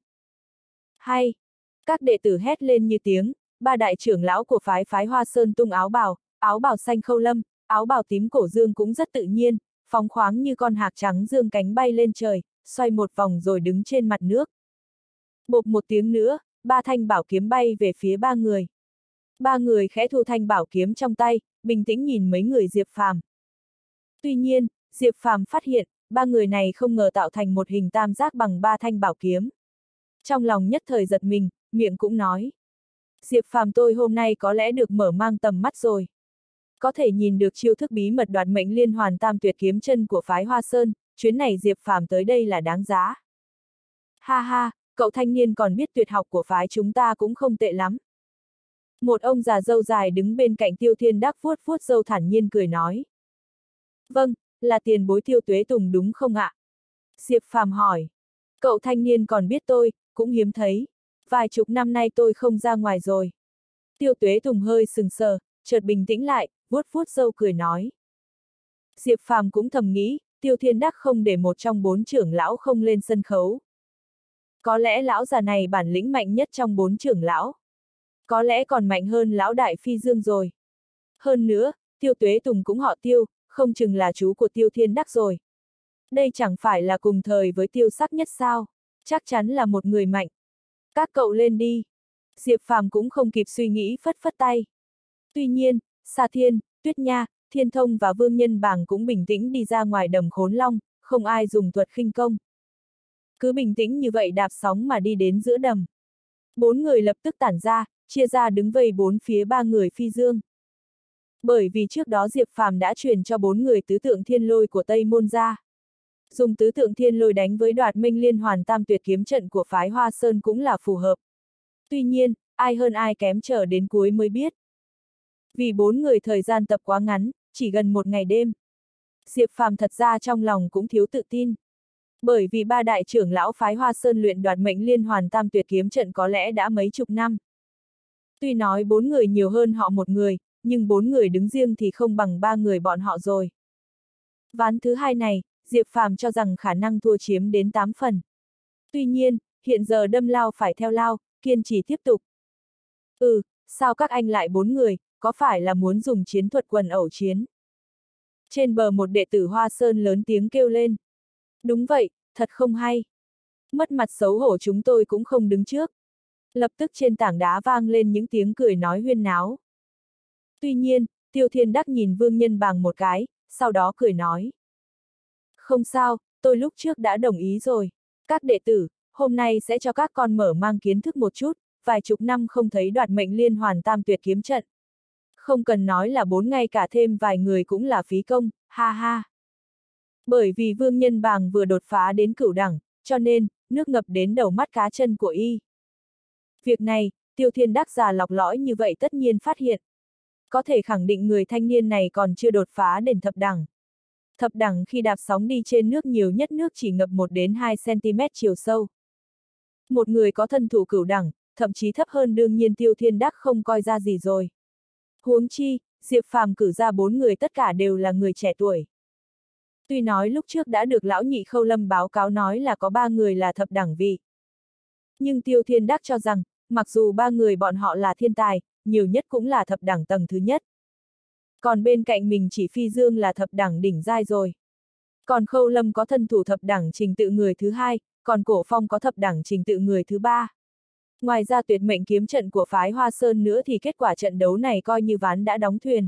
Hay! Các đệ tử hét lên như tiếng, 3 đại trưởng lão của phái Hoa Sơn tung áo bào xanh khâu lâm, áo bào tím cổ dương cũng rất tự nhiên, phóng khoáng như con hạc trắng dương cánh bay lên trời, xoay một vòng rồi đứng trên mặt nước. Bộp một tiếng nữa, 3 thanh bảo kiếm bay về phía 3 người. 3 người khẽ thu thanh bảo kiếm trong tay, bình tĩnh nhìn mấy người Diệp Phàm. Tuy nhiên, Diệp Phàm phát hiện, 3 người này không ngờ tạo thành một hình tam giác bằng 3 thanh bảo kiếm. Trong lòng nhất thời giật mình, miệng cũng nói. Diệp Phàm tôi hôm nay có lẽ được mở mang tầm mắt rồi. Có thể nhìn được chiêu thức bí mật đoạt mệnh liên hoàn tam tuyệt kiếm chân của phái Hoa Sơn, chuyến này Diệp Phàm tới đây là đáng giá. Ha ha, cậu thanh niên còn biết tuyệt học của phái chúng ta cũng không tệ lắm. Một ông già râu dài đứng bên cạnh Tiêu Thiên Đắc vuốt vuốt râu thản nhiên cười nói. Vâng, là tiền bối Tiêu Tuế Tùng đúng không ạ? Diệp Phàm hỏi. Cậu thanh niên còn biết tôi, cũng hiếm thấy. Vài chục năm nay tôi không ra ngoài rồi. Tiêu Tuế Tùng hơi sừng sờ, chợt bình tĩnh lại, vuốt vuốt râu cười nói. Diệp Phàm cũng thầm nghĩ, Tiêu Thiên Đắc không để một trong 4 trưởng lão không lên sân khấu. Có lẽ lão già này bản lĩnh mạnh nhất trong 4 trưởng lão. Có lẽ còn mạnh hơn lão đại phi dương rồi. Hơn nữa, Tiêu Tuế Tùng cũng họ Tiêu, không chừng là chú của Tiêu Thiên Đắc rồi. Đây chẳng phải là cùng thời với Tiêu Sắc Nhất sao, chắc chắn là một người mạnh. Các cậu lên đi. Diệp Phàm cũng không kịp suy nghĩ phất phất tay. Tuy nhiên, Sa Thiên, Tuyết Nha, Thiên Thông và Vương Nhân Bàng cũng bình tĩnh đi ra ngoài đầm Khốn Long, không ai dùng thuật khinh công. Cứ bình tĩnh như vậy đạp sóng mà đi đến giữa đầm. 4 người lập tức tản ra, chia ra đứng vây bốn phía 3 người phi dương. Bởi vì trước đó Diệp Phàm đã truyền cho 4 người tứ tượng thiên lôi của Tây Môn ra. Dùng tứ tượng thiên lôi đánh với Đoạt Minh Liên Hoàn Tam Tuyệt kiếm trận của phái Hoa Sơn cũng là phù hợp. Tuy nhiên, ai hơn ai kém chờ đến cuối mới biết. Vì 4 người thời gian tập quá ngắn, chỉ gần 1 ngày đêm. Diệp Phàm thật ra trong lòng cũng thiếu tự tin. Bởi vì 3 đại trưởng lão phái Hoa Sơn luyện Đoạt Mệnh Liên Hoàn Tam Tuyệt kiếm trận có lẽ đã mấy chục năm. Tuy nói 4 người nhiều hơn họ 1 người, nhưng 4 người đứng riêng thì không bằng 3 người bọn họ rồi. Ván thứ hai này, Diệp Phàm cho rằng khả năng thua chiếm đến 8 phần. Tuy nhiên, hiện giờ đâm lao phải theo lao, kiên trì tiếp tục. Sao các anh lại 4 người, có phải là muốn dùng chiến thuật quần ẩu chiến? Trên bờ một đệ tử Hoa Sơn lớn tiếng kêu lên. Đúng vậy, thật không hay. Mất mặt xấu hổ chúng tôi cũng không đứng trước. Lập tức trên tảng đá vang lên những tiếng cười nói huyên náo. Tuy nhiên, Tiêu Thiên Đắc nhìn Vương Nhân Bàng một cái, sau đó cười nói. Không sao, tôi lúc trước đã đồng ý rồi. Các đệ tử, hôm nay sẽ cho các con mở mang kiến thức một chút, vài chục năm không thấy Đoạt Mệnh Liên Hoàn Tam Tuyệt kiếm trận. Không cần nói là 4 ngày cả thêm vài người cũng là phí công, ha ha. Bởi vì Vương Nhân Bàng vừa đột phá đến cửu đẳng, cho nên, nước ngập đến đầu mắt cá chân của y. Việc này, Tiêu Thiên Đắc già lọc lõi như vậy tất nhiên phát hiện. Có thể khẳng định người thanh niên này còn chưa đột phá đến thập đẳng. Thập đẳng khi đạp sóng đi trên nước nhiều nhất nước chỉ ngập 1 đến 2 cm chiều sâu. Một người có thân thủ cửu đẳng, thậm chí thấp hơn đương nhiên Tiêu Thiên Đắc không coi ra gì rồi. Huống chi, Diệp Phàm cử ra 4 người tất cả đều là người trẻ tuổi. Tuy nói lúc trước đã được lão nhị Khâu Lâm báo cáo nói là có 3 người là thập đẳng vị. Nhưng Tiêu Thiên Đắc cho rằng, mặc dù 3 người bọn họ là thiên tài, nhiều nhất cũng là thập đẳng tầng thứ nhất. Còn bên cạnh mình chỉ Phi Dương là thập đẳng đỉnh giai rồi. Còn Khâu Lâm có thân thủ thập đẳng trình tự người thứ hai, còn Cổ Phong có thập đẳng trình tự người thứ ba. Ngoài ra tuyệt mệnh kiếm trận của phái Hoa Sơn nữa thì kết quả trận đấu này coi như ván đã đóng thuyền.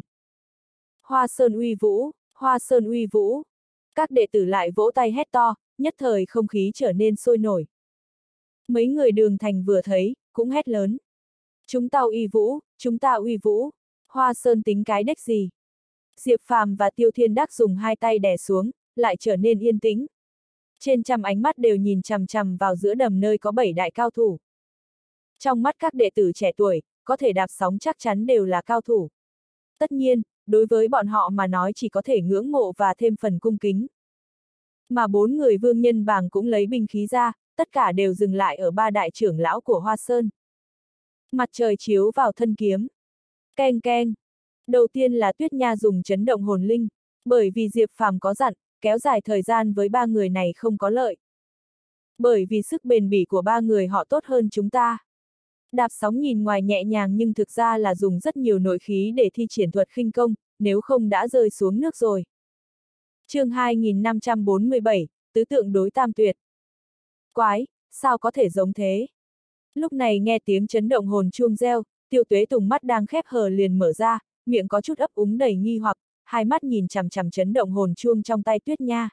Hoa Sơn uy vũ, Hoa Sơn uy vũ. Các đệ tử lại vỗ tay hét to, nhất thời không khí trở nên sôi nổi. Mấy người Đường Thành vừa thấy, cũng hét lớn. Chúng ta uy vũ, chúng ta uy vũ. Hoa Sơn tính cái đếch gì? Diệp Phàm và Tiêu Thiên Đắc dùng 2 tay đè xuống, lại trở nên yên tĩnh. Trên trăm ánh mắt đều nhìn chằm chằm vào giữa đầm nơi có 7 đại cao thủ. Trong mắt các đệ tử trẻ tuổi, có thể đạp sóng chắc chắn đều là cao thủ. Tất nhiên, đối với bọn họ mà nói chỉ có thể ngưỡng mộ và thêm phần cung kính. Mà 4 người Vương Nhân Bàng cũng lấy binh khí ra, tất cả đều dừng lại ở 3 đại trưởng lão của Hoa Sơn. Mặt trời chiếu vào thân kiếm. Keng keng. Đầu tiên là Tuyết Nha dùng chấn động hồn linh, bởi vì Diệp Phàm có dặn, kéo dài thời gian với 3 người này không có lợi. Bởi vì sức bền bỉ của 3 người họ tốt hơn chúng ta. Đạp sóng nhìn ngoài nhẹ nhàng nhưng thực ra là dùng rất nhiều nội khí để thi triển thuật khinh công, nếu không đã rơi xuống nước rồi. Chương 2547, tứ tượng đối tam tuyệt. Quái, sao có thể giống thế? Lúc này nghe tiếng chấn động hồn chuông reo, Tiêu Tuế Tùng mắt đang khép hờ liền mở ra, miệng có chút ấp úng đầy nghi hoặc, hai mắt nhìn chằm chằm chấn động hồn chuông trong tay Tuyết Nha.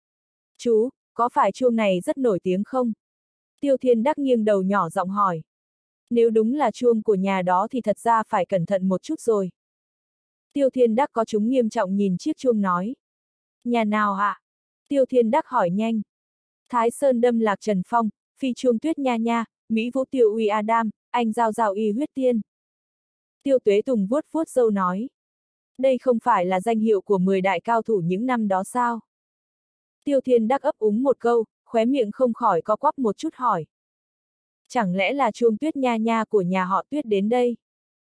Chú, có phải chuông này rất nổi tiếng không? Tiêu Thiên Đắc nghiêng đầu nhỏ giọng hỏi. Nếu đúng là chuông của nhà đó thì thật ra phải cẩn thận một chút rồi. Tiêu Thiên Đắc có chúng nghiêm trọng nhìn chiếc chuông nói. Nhà nào ạ? Tiêu Thiên Đắc hỏi nhanh. Thái Sơn Đâm Lạc Trần Phong, Phi Chuông Tuyết Nha Nha, Mỹ Vũ Tiêu Uy Adam, Anh Giao Giao Y Huyết Tiên. Tiêu Tuế Tùng vuốt vuốt râu nói. Đây không phải là danh hiệu của 10 đại cao thủ những năm đó sao? Tiêu Thiên Đắc ấp úng một câu, khóe miệng không khỏi co quắp một chút hỏi. Chẳng lẽ là chuông Tuyết Nha Nha của nhà họ Tuyết đến đây?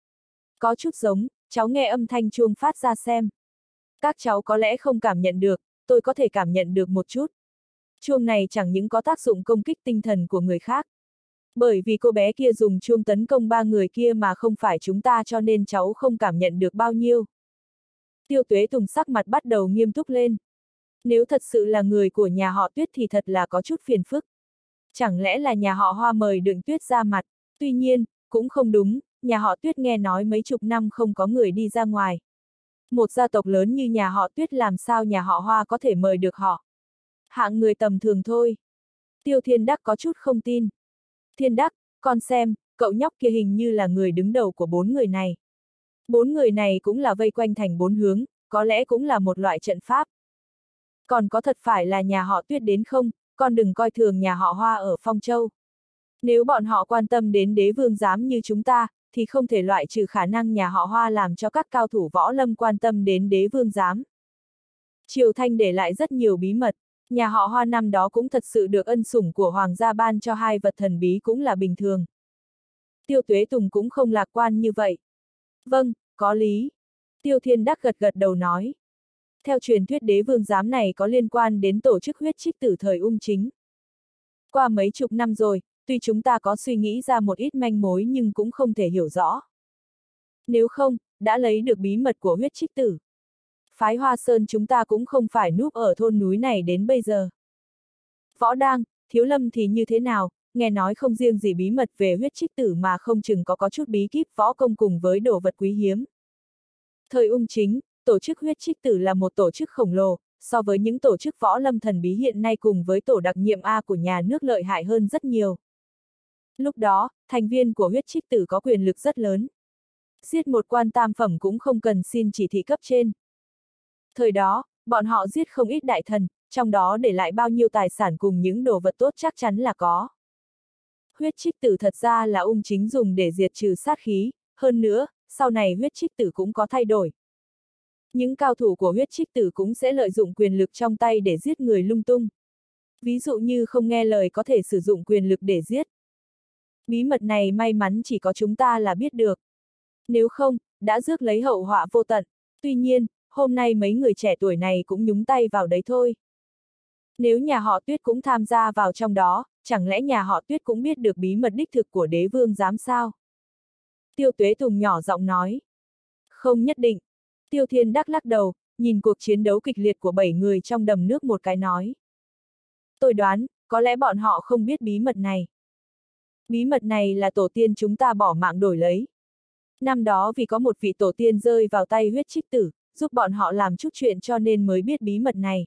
Có chút giống, cháu nghe âm thanh chuông phát ra xem. Các cháu có lẽ không cảm nhận được, tôi có thể cảm nhận được một chút. Chuông này chẳng những có tác dụng công kích tinh thần của người khác. Bởi vì cô bé kia dùng chuông tấn công 3 người kia mà không phải chúng ta cho nên cháu không cảm nhận được bao nhiêu. Tiêu Tuế Tùng sắc mặt bắt đầu nghiêm túc lên. Nếu thật sự là người của nhà họ Tuyết thì thật là có chút phiền phức. Chẳng lẽ là nhà họ Hoa mời Đựng Tuyết ra mặt? Tuy nhiên, cũng không đúng, nhà họ Tuyết nghe nói mấy chục năm không có người đi ra ngoài. Một gia tộc lớn như nhà họ Tuyết làm sao nhà họ Hoa có thể mời được họ? Hạng người tầm thường thôi. Tiêu Thiên Đắc có chút không tin. Thiên Đắc, con xem, cậu nhóc kia hình như là người đứng đầu của 4 người này. 4 người này cũng là vây quanh thành 4 hướng, có lẽ cũng là một loại trận pháp. Còn có thật phải là nhà họ Tuyết đến không, con đừng coi thường nhà họ Hoa ở Phong Châu. Nếu bọn họ quan tâm đến đế vương giám như chúng ta, thì không thể loại trừ khả năng nhà họ Hoa làm cho các cao thủ võ lâm quan tâm đến đế vương giám. Triều Thanh để lại rất nhiều bí mật, nhà họ Hoa năm đó cũng thật sự được ân sủng của hoàng gia ban cho 2 vật thần bí cũng là bình thường. Tiêu Tuế Tùng cũng không lạc quan như vậy. Vâng, có lý. Tiêu Thiên Đắc gật gật đầu nói. Theo truyền thuyết đế vương giám này có liên quan đến tổ chức huyết trích tử thời Ung Chính. Qua mấy chục năm rồi, tuy chúng ta có suy nghĩ ra một ít manh mối nhưng cũng không thể hiểu rõ. Nếu không, đã lấy được bí mật của huyết trích tử. Phái Hoa Sơn chúng ta cũng không phải núp ở thôn núi này đến bây giờ. Võ Đang, Thiếu Lâm thì như thế nào, nghe nói không riêng gì bí mật về huyết trích tử mà không chừng có chút bí kíp võ công cùng với đồ vật quý hiếm. Thời Ung Chính, tổ chức huyết trích tử là một tổ chức khổng lồ, so với những tổ chức võ lâm thần bí hiện nay cùng với tổ đặc nhiệm A của nhà nước lợi hại hơn rất nhiều. Lúc đó, thành viên của huyết trích tử có quyền lực rất lớn. Giết một quan tam phẩm cũng không cần xin chỉ thị cấp trên. Thời đó, bọn họ giết không ít đại thần, trong đó để lại bao nhiêu tài sản cùng những đồ vật tốt chắc chắn là có. Huyết trích tử thật ra là Ung Chính dùng để diệt trừ sát khí, hơn nữa, sau này huyết trích tử cũng có thay đổi. Những cao thủ của huyết trích tử cũng sẽ lợi dụng quyền lực trong tay để giết người lung tung. Ví dụ như không nghe lời có thể sử dụng quyền lực để giết. Bí mật này may mắn chỉ có chúng ta là biết được. Nếu không, đã rước lấy hậu họa vô tận. Tuy nhiên, hôm nay mấy người trẻ tuổi này cũng nhúng tay vào đấy thôi. Nếu nhà họ Tuyết cũng tham gia vào trong đó, chẳng lẽ nhà họ Tuyết cũng biết được bí mật đích thực của đế vương giám sao? Tiêu Tuế Tùng nhỏ giọng nói. Không nhất định. Tiêu Thiên Đắc lắc đầu, nhìn cuộc chiến đấu kịch liệt của 7 người trong đầm nước một cái nói. Tôi đoán, có lẽ bọn họ không biết bí mật này. Bí mật này là tổ tiên chúng ta bỏ mạng đổi lấy. Năm đó vì có một vị tổ tiên rơi vào tay huyết trích tử, giúp bọn họ làm chút chuyện cho nên mới biết bí mật này.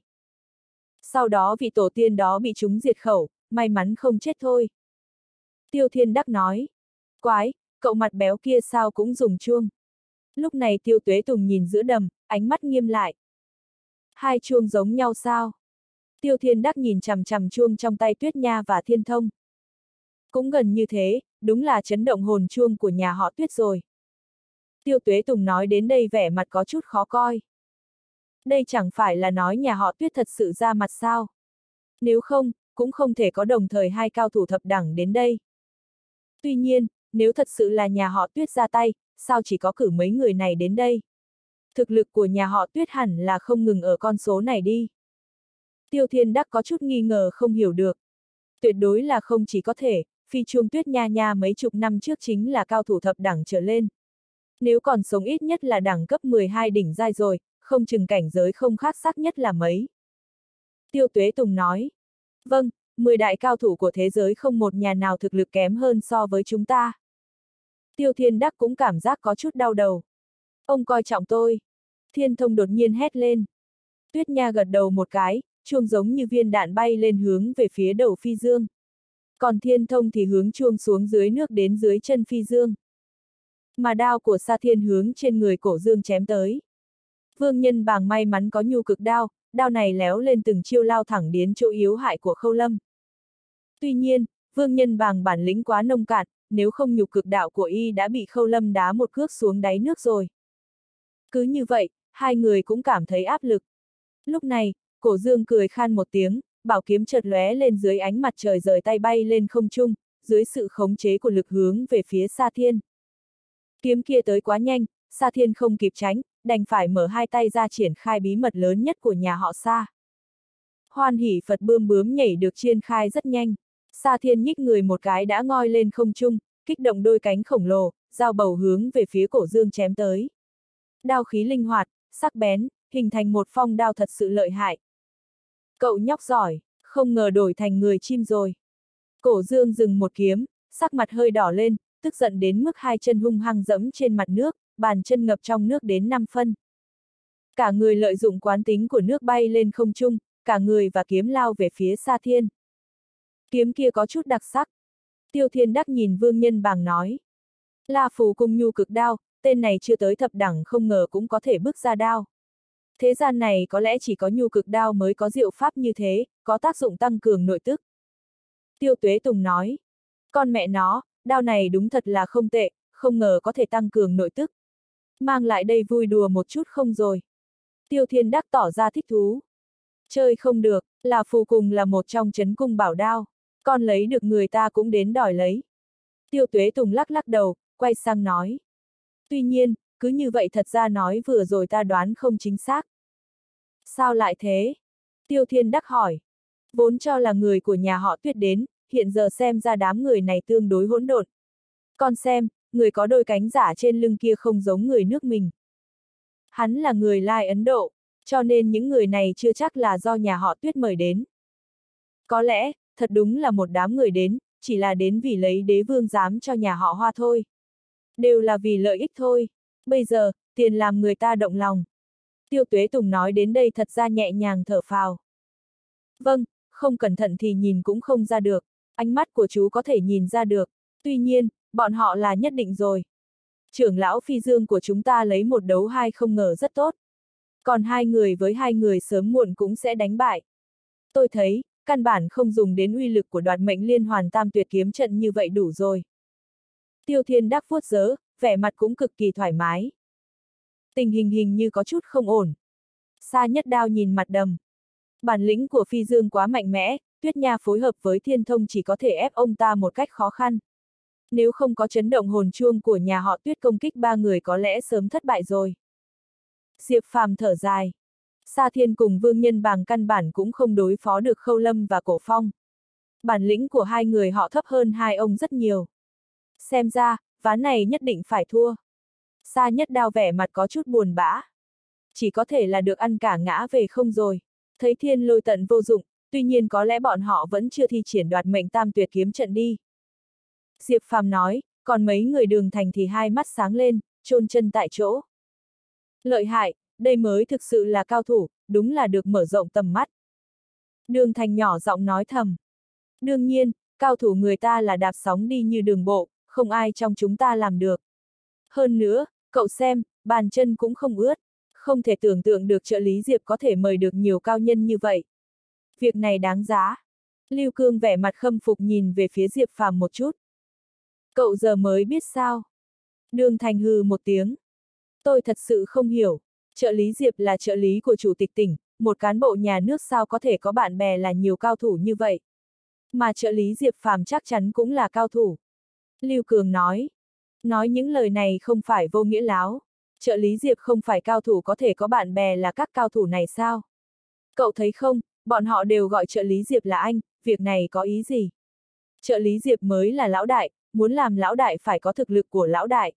Sau đó vị tổ tiên đó bị chúng diệt khẩu, may mắn không chết thôi. Tiêu Thiên Đắc nói. Quái, cậu mặt béo kia sao cũng dùng chuông. Lúc này Tiêu Tuế Tùng nhìn giữa đầm, ánh mắt nghiêm lại. Hai chuông giống nhau sao? Tiêu Thiên Đắc nhìn chằm chằm chuông trong tay Tuyết Nha và Thiên Thông. Cũng gần như thế, đúng là chấn động hồn chuông của nhà họ Tuyết rồi. Tiêu Tuế Tùng nói đến đây vẻ mặt có chút khó coi. Đây chẳng phải là nói nhà họ Tuyết thật sự ra mặt sao? Nếu không, cũng không thể có đồng thời hai cao thủ thập đẳng đến đây. Tuy nhiên, nếu thật sự là nhà họ Tuyết ra tay, sao chỉ có cử mấy người này đến đây? Thực lực của nhà họ Tuyết hẳn là không ngừng ở con số này đi. Tiêu Thiên Đắc có chút nghi ngờ không hiểu được. Tuyệt đối là không chỉ có thể, phi chuông Tuyết Nha Nha mấy chục năm trước chính là cao thủ thập đẳng trở lên. Nếu còn sống ít nhất là đẳng cấp 12 đỉnh giai rồi, không chừng cảnh giới không khác sắc nhất là mấy. Tiêu Tuế Tùng nói. Vâng, 10 đại cao thủ của thế giới không một nhà nào thực lực kém hơn so với chúng ta. Tiêu Thiên Đắc cũng cảm giác có chút đau đầu. Ông coi trọng tôi. Thiên Thông đột nhiên hét lên. Tuyết Nha gật đầu một cái, chuông giống như viên đạn bay lên hướng về phía đầu Phi Dương. Còn Thiên Thông thì hướng chuông xuống dưới nước đến dưới chân Phi Dương. Mà đao của Sa Thiên hướng trên người Cổ Dương chém tới. Vương Nhân Bàng may mắn có nhu cực đao, đao này léo lên từng chiêu lao thẳng đến chỗ yếu hại của Khâu Lâm. Tuy nhiên, Vương Nhân Bàng bản lĩnh quá nông cạn, nếu không nhục cực đạo của y đã bị Khâu Lâm đá một cước xuống đáy nước rồi. Cứ như vậy, hai người cũng cảm thấy áp lực. Lúc này, Cổ Dương cười khan một tiếng, bảo kiếm chợt lóe lên dưới ánh mặt trời rời tay bay lên không trung, dưới sự khống chế của lực hướng về phía Sa Thiên. Kiếm kia tới quá nhanh, Sa Thiên không kịp tránh, đành phải mở hai tay ra triển khai bí mật lớn nhất của nhà họ Sa. Hoan Hỷ Phật bươm bướm nhảy được triển khai rất nhanh. Sa Thiên nhích người một cái đã ngoi lên không trung, kích động đôi cánh khổng lồ, dao bầu hướng về phía Cổ Dương chém tới. Đao khí linh hoạt, sắc bén, hình thành một phong đao thật sự lợi hại. Cậu nhóc giỏi, không ngờ đổi thành người chim rồi. Cổ Dương dừng một kiếm, sắc mặt hơi đỏ lên, tức giận đến mức hai chân hung hăng dẫm trên mặt nước, bàn chân ngập trong nước đến 5 phân. Cả người lợi dụng quán tính của nước bay lên không trung, cả người và kiếm lao về phía Sa Thiên. Kiếm kia có chút đặc sắc. Tiêu Thiên Đắc nhìn Vương Nhân Bàng nói. La Phù Cung Nhu Cực Đao, tên này chưa tới thập đẳng không ngờ cũng có thể bước ra đao. Thế gian này có lẽ chỉ có Nhu Cực Đao mới có diệu pháp như thế, có tác dụng tăng cường nội tức. Tiêu Tuế Tùng nói. Con mẹ nó, đao này đúng thật là không tệ, không ngờ có thể tăng cường nội tức. Mang lại đây vui đùa một chút không rồi. Tiêu Thiên Đắc tỏ ra thích thú. Chơi không được, là phù cùng là một trong chấn cung bảo đao. Con lấy được người ta cũng đến đòi lấy. Tiêu Tuế Tùng lắc lắc đầu, quay sang nói. Tuy nhiên, cứ như vậy thật ra nói vừa rồi ta đoán không chính xác. Sao lại thế? Tiêu Thiên Đắc hỏi. Vốn cho là người của nhà họ Tuyết đến, hiện giờ xem ra đám người này tương đối hỗn độn. Con xem, người có đôi cánh giả trên lưng kia không giống người nước mình. Hắn là người Lai Ấn Độ, cho nên những người này chưa chắc là do nhà họ Tuyết mời đến. Có lẽ, thật đúng là một đám người đến, chỉ là đến vì lấy đế vương giám cho nhà họ Hoa thôi. Đều là vì lợi ích thôi. Bây giờ, tiền làm người ta động lòng. Tiêu Tuế Tùng nói đến đây thật ra nhẹ nhàng thở phào. Vâng, không cẩn thận thì nhìn cũng không ra được. Ánh mắt của chú có thể nhìn ra được. Tuy nhiên, bọn họ là nhất định rồi. Trưởng lão Phi Dương của chúng ta lấy 1 đấu 2 không ngờ rất tốt. Còn 2 người với 2 người sớm muộn cũng sẽ đánh bại. Tôi thấy, căn bản không dùng đến uy lực của đoạt mệnh liên hoàn tam tuyệt kiếm trận như vậy đủ rồi. Tiêu Thiên Đắc vuốt rớ, vẻ mặt cũng cực kỳ thoải mái. Tình hình như có chút không ổn. Sa Nhất Đao nhìn mặt đầm. Bản lĩnh của Phi Dương quá mạnh mẽ, Tuyết Nha phối hợp với Thiên Thông chỉ có thể ép ông ta một cách khó khăn. Nếu không có chấn động hồn chuông của nhà họ Tuyết công kích 3 người có lẽ sớm thất bại rồi. Diệp Phàm thở dài. Sa Thiên cùng Vương Nhân Bàng căn bản cũng không đối phó được Khâu Lâm và Cổ Phong. Bản lĩnh của 2 người họ thấp hơn 2 ông rất nhiều. Xem ra, ván này nhất định phải thua. Sa Nhất Đao vẻ mặt có chút buồn bã. Chỉ có thể là được ăn cả ngã về không rồi. Thấy Thiên Lôi Tận vô dụng, tuy nhiên có lẽ bọn họ vẫn chưa thi triển đoạt mệnh tam tuyệt kiếm trận đi. Diệp Phàm nói, còn mấy người Đường Thành thì hai mắt sáng lên, chôn chân tại chỗ. Lợi hại, đây mới thực sự là cao thủ, đúng là được mở rộng tầm mắt. Đường Thành nhỏ giọng nói thầm. Đương nhiên, cao thủ người ta là đạp sóng đi như đường bộ, không ai trong chúng ta làm được. Hơn nữa, cậu xem, bàn chân cũng không ướt, không thể tưởng tượng được trợ lý Diệp có thể mời được nhiều cao nhân như vậy. Việc này đáng giá. Lưu Cương vẻ mặt khâm phục nhìn về phía Diệp Phàm một chút. Cậu giờ mới biết sao? Đường Thành hừ một tiếng. Tôi thật sự không hiểu, trợ lý Diệp là trợ lý của chủ tịch tỉnh, một cán bộ nhà nước sao có thể có bạn bè là nhiều cao thủ như vậy? Mà trợ lý Diệp Phàm chắc chắn cũng là cao thủ. Lưu Cường nói. Nói những lời này không phải vô nghĩa láo. Trợ lý Diệp không phải cao thủ có thể có bạn bè là các cao thủ này sao? Cậu thấy không, bọn họ đều gọi trợ lý Diệp là anh, việc này có ý gì? Trợ lý Diệp mới là lão đại, muốn làm lão đại phải có thực lực của lão đại.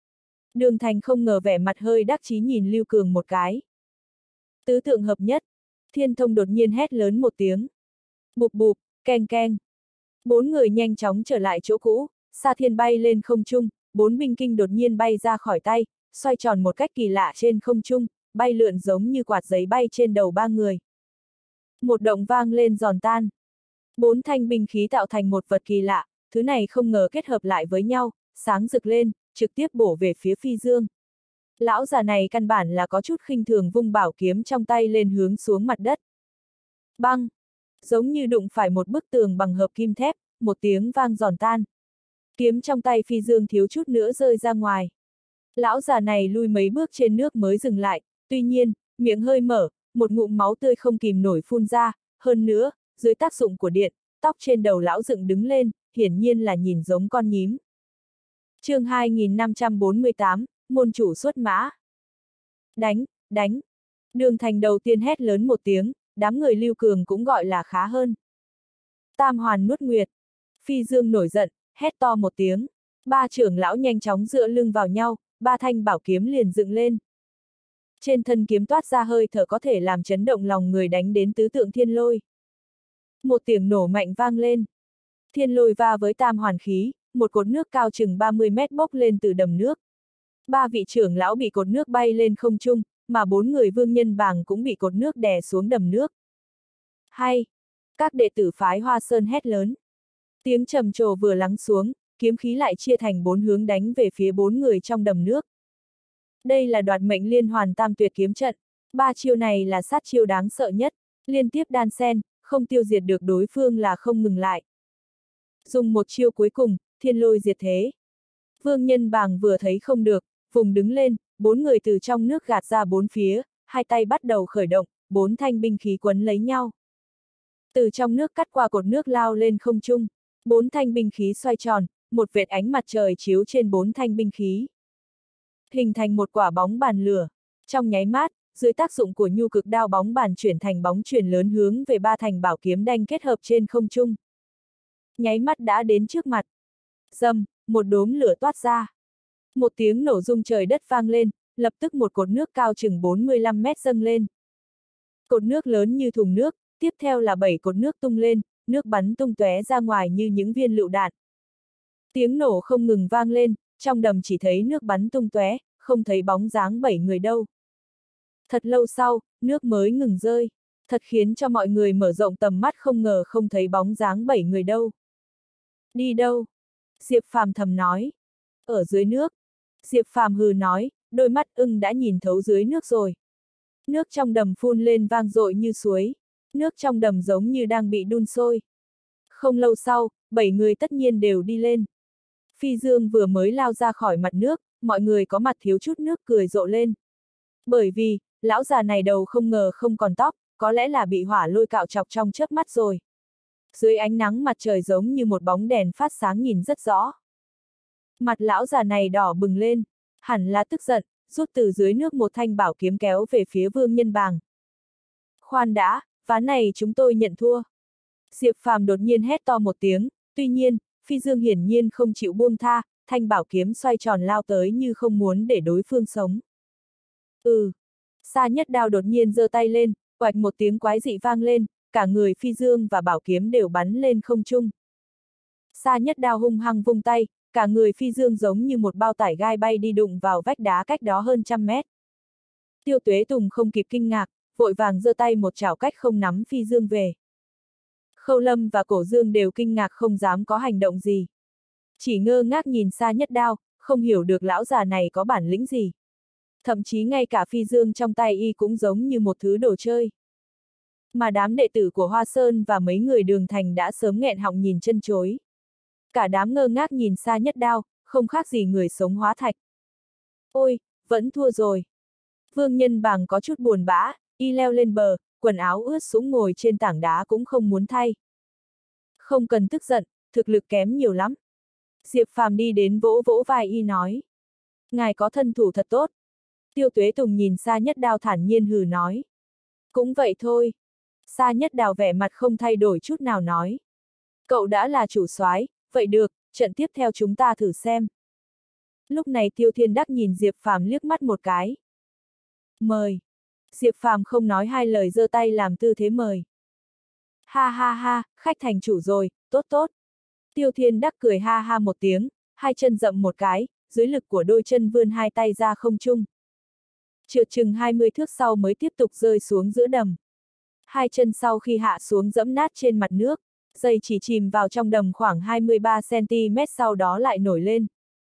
Đường Thành không ngờ vẻ mặt hơi đắc chí nhìn Lưu Cường một cái. Tứ tượng hợp nhất. Thiên Thông đột nhiên hét lớn một tiếng. Bụp bụp, keng keng. 4 người nhanh chóng trở lại chỗ cũ, Sa Thiên bay lên không trung, 4 binh kinh đột nhiên bay ra khỏi tay, xoay tròn một cách kỳ lạ trên không trung, bay lượn giống như quạt giấy bay trên đầu 3 người. Một động vang lên giòn tan. 4 thanh binh khí tạo thành một vật kỳ lạ, thứ này không ngờ kết hợp lại với nhau, sáng rực lên, trực tiếp bổ về phía Phi Dương. Lão già này căn bản là có chút khinh thường vung bảo kiếm trong tay lên hướng xuống mặt đất. Băng! Giống như đụng phải một bức tường bằng hợp kim thép, một tiếng vang giòn tan. Kiếm trong tay Phi Dương thiếu chút nữa rơi ra ngoài. Lão già này lui mấy bước trên nước mới dừng lại, tuy nhiên, miệng hơi mở, một ngụm máu tươi không kìm nổi phun ra, hơn nữa, dưới tác dụng của điện, tóc trên đầu lão dựng đứng lên, hiển nhiên là nhìn giống con nhím. Chương 2548, môn chủ xuất mã. Đánh, đánh. Đường Thành đầu tiên hét lớn một tiếng, đám người Lưu Cường cũng gọi là khá hơn. Tam hoàn nuốt nguyệt. Phi Dương nổi giận, hét to một tiếng. 3 trưởng lão nhanh chóng dựa lưng vào nhau, 3 thanh bảo kiếm liền dựng lên. Trên thân kiếm toát ra hơi thở có thể làm chấn động lòng người đánh đến tứ tượng thiên lôi. Một tiếng nổ mạnh vang lên. Thiên lôi va với tam hoàn khí, một cột nước cao chừng 30 mét bốc lên từ đầm nước. 3 vị trưởng lão bị cột nước bay lên không trung, mà 4 người Vương Nhân Bàng cũng bị cột nước đè xuống đầm nước. Hay! Các đệ tử phái Hoa Sơn hét lớn. Tiếng trầm trồ vừa lắng xuống, kiếm khí lại chia thành 4 hướng đánh về phía 4 người trong đầm nước. Đây là đoạt mệnh liên hoàn tam tuyệt kiếm trận. 3 chiêu này là sát chiêu đáng sợ nhất, liên tiếp đan xen, không tiêu diệt được đối phương là không ngừng lại. Dùng một chiêu cuối cùng, thiên lôi diệt thế. Vương Nhân Bàng vừa thấy không được, vùng đứng lên, 4 người từ trong nước gạt ra 4 phía, hai tay bắt đầu khởi động, 4 thanh binh khí quấn lấy nhau. Từ trong nước cắt qua cột nước lao lên không trung, 4 thanh binh khí xoay tròn, một vệt ánh mặt trời chiếu trên 4 thanh binh khí. Hình thành một quả bóng bàn lửa. Trong nháy mắt, dưới tác dụng của nhu cực đao bóng bàn chuyển thành bóng chuyền lớn hướng về 3 thành bảo kiếm đanh kết hợp trên không trung. Nháy mắt đã đến trước mặt. Rầm, một đốm lửa toát ra. Một tiếng nổ rung trời đất vang lên, lập tức một cột nước cao chừng 45 mét dâng lên. Cột nước lớn như thùng nước, tiếp theo là 7 cột nước tung lên, nước bắn tung tóe ra ngoài như những viên lựu đạn. Tiếng nổ không ngừng vang lên, trong đầm chỉ thấy nước bắn tung tóe, không thấy bóng dáng 7 người đâu. Thật lâu sau, nước mới ngừng rơi, thật khiến cho mọi người mở rộng tầm mắt, không ngờ không thấy bóng dáng 7 người đâu. Đi đâu? Diệp Phàm thầm nói. Ở dưới nước. Diệp Phàm hừ nói, đôi mắt ưng đã nhìn thấu dưới nước rồi. Nước trong đầm phun lên vang dội như suối. Nước trong đầm giống như đang bị đun sôi. Không lâu sau, 7 người tất nhiên đều đi lên. Phi Dương vừa mới lao ra khỏi mặt nước, mọi người có mặt thiếu chút nước cười rộ lên. Bởi vì, lão già này đầu không ngờ không còn tóc, có lẽ là bị hỏa lôi cạo chọc trong chớp mắt rồi. Dưới ánh nắng mặt trời giống như một bóng đèn phát sáng nhìn rất rõ. Mặt lão già này đỏ bừng lên, hẳn là tức giận, rút từ dưới nước một thanh bảo kiếm kéo về phía Vương Nhân Bàng. Khoan đã, ván này chúng tôi nhận thua. Diệp Phàm đột nhiên hét to một tiếng, tuy nhiên, Phi Dương hiển nhiên không chịu buông tha, thanh bảo kiếm xoay tròn lao tới như không muốn để đối phương sống. Sa Nhất Đao đột nhiên giơ tay lên, oạch một tiếng quái dị vang lên, cả người Phi Dương và bảo kiếm đều bắn lên không trung. Sa Nhất Đao hung hăng vung tay, cả người Phi Dương giống như một bao tải gai bay đi đụng vào vách đá cách đó hơn 100 mét. Tiêu Tuế Tùng không kịp kinh ngạc, vội vàng giơ tay một chảo cách không nắm Phi Dương về. Khâu Lâm và Cổ Dương đều kinh ngạc không dám có hành động gì. Chỉ ngơ ngác nhìn Sa Nhất Đao, không hiểu được lão già này có bản lĩnh gì. Thậm chí ngay cả Phi Dương trong tay y cũng giống như một thứ đồ chơi. Mà đám đệ tử của Hoa Sơn và mấy người Đường Thành đã sớm nghẹn họng nhìn chân chối. Cả đám ngơ ngác nhìn Sa Nhất Đao, không khác gì người sống hóa thạch. Ôi, vẫn thua rồi. Vương Nhân Bàng có chút buồn bã, y leo lên bờ, quần áo ướt sũng ngồi trên tảng đá cũng không muốn thay. Không cần tức giận, thực lực kém nhiều lắm. Diệp Phàm đi đến vỗ vỗ vai y nói. Ngài có thân thủ thật tốt. Tiêu Tuế Tùng nhìn Sa Nhất Đao thản nhiên hừ nói. Cũng vậy thôi. Sa Nhất Đao vẻ mặt không thay đổi chút nào nói. Cậu đã là chủ soái, vậy được, trận tiếp theo chúng ta thử xem. Lúc này Tiêu Thiên Đắc nhìn Diệp Phàm liếc mắt một cái. Mời. Diệp Phàm không nói hai lời giơ tay làm tư thế mời. Ha ha ha, khách thành chủ rồi, tốt tốt. Tiêu Thiên Đắc cười ha ha một tiếng, hai chân dậm một cái, dưới lực của đôi chân vươn hai tay ra không trung. Trượt chừng 20 thước sau mới tiếp tục rơi xuống giữa đầm. Hai chân sau khi hạ xuống dẫm nát trên mặt nước, giày chỉ chìm vào trong đầm khoảng 23 cm sau đó lại nổi lên.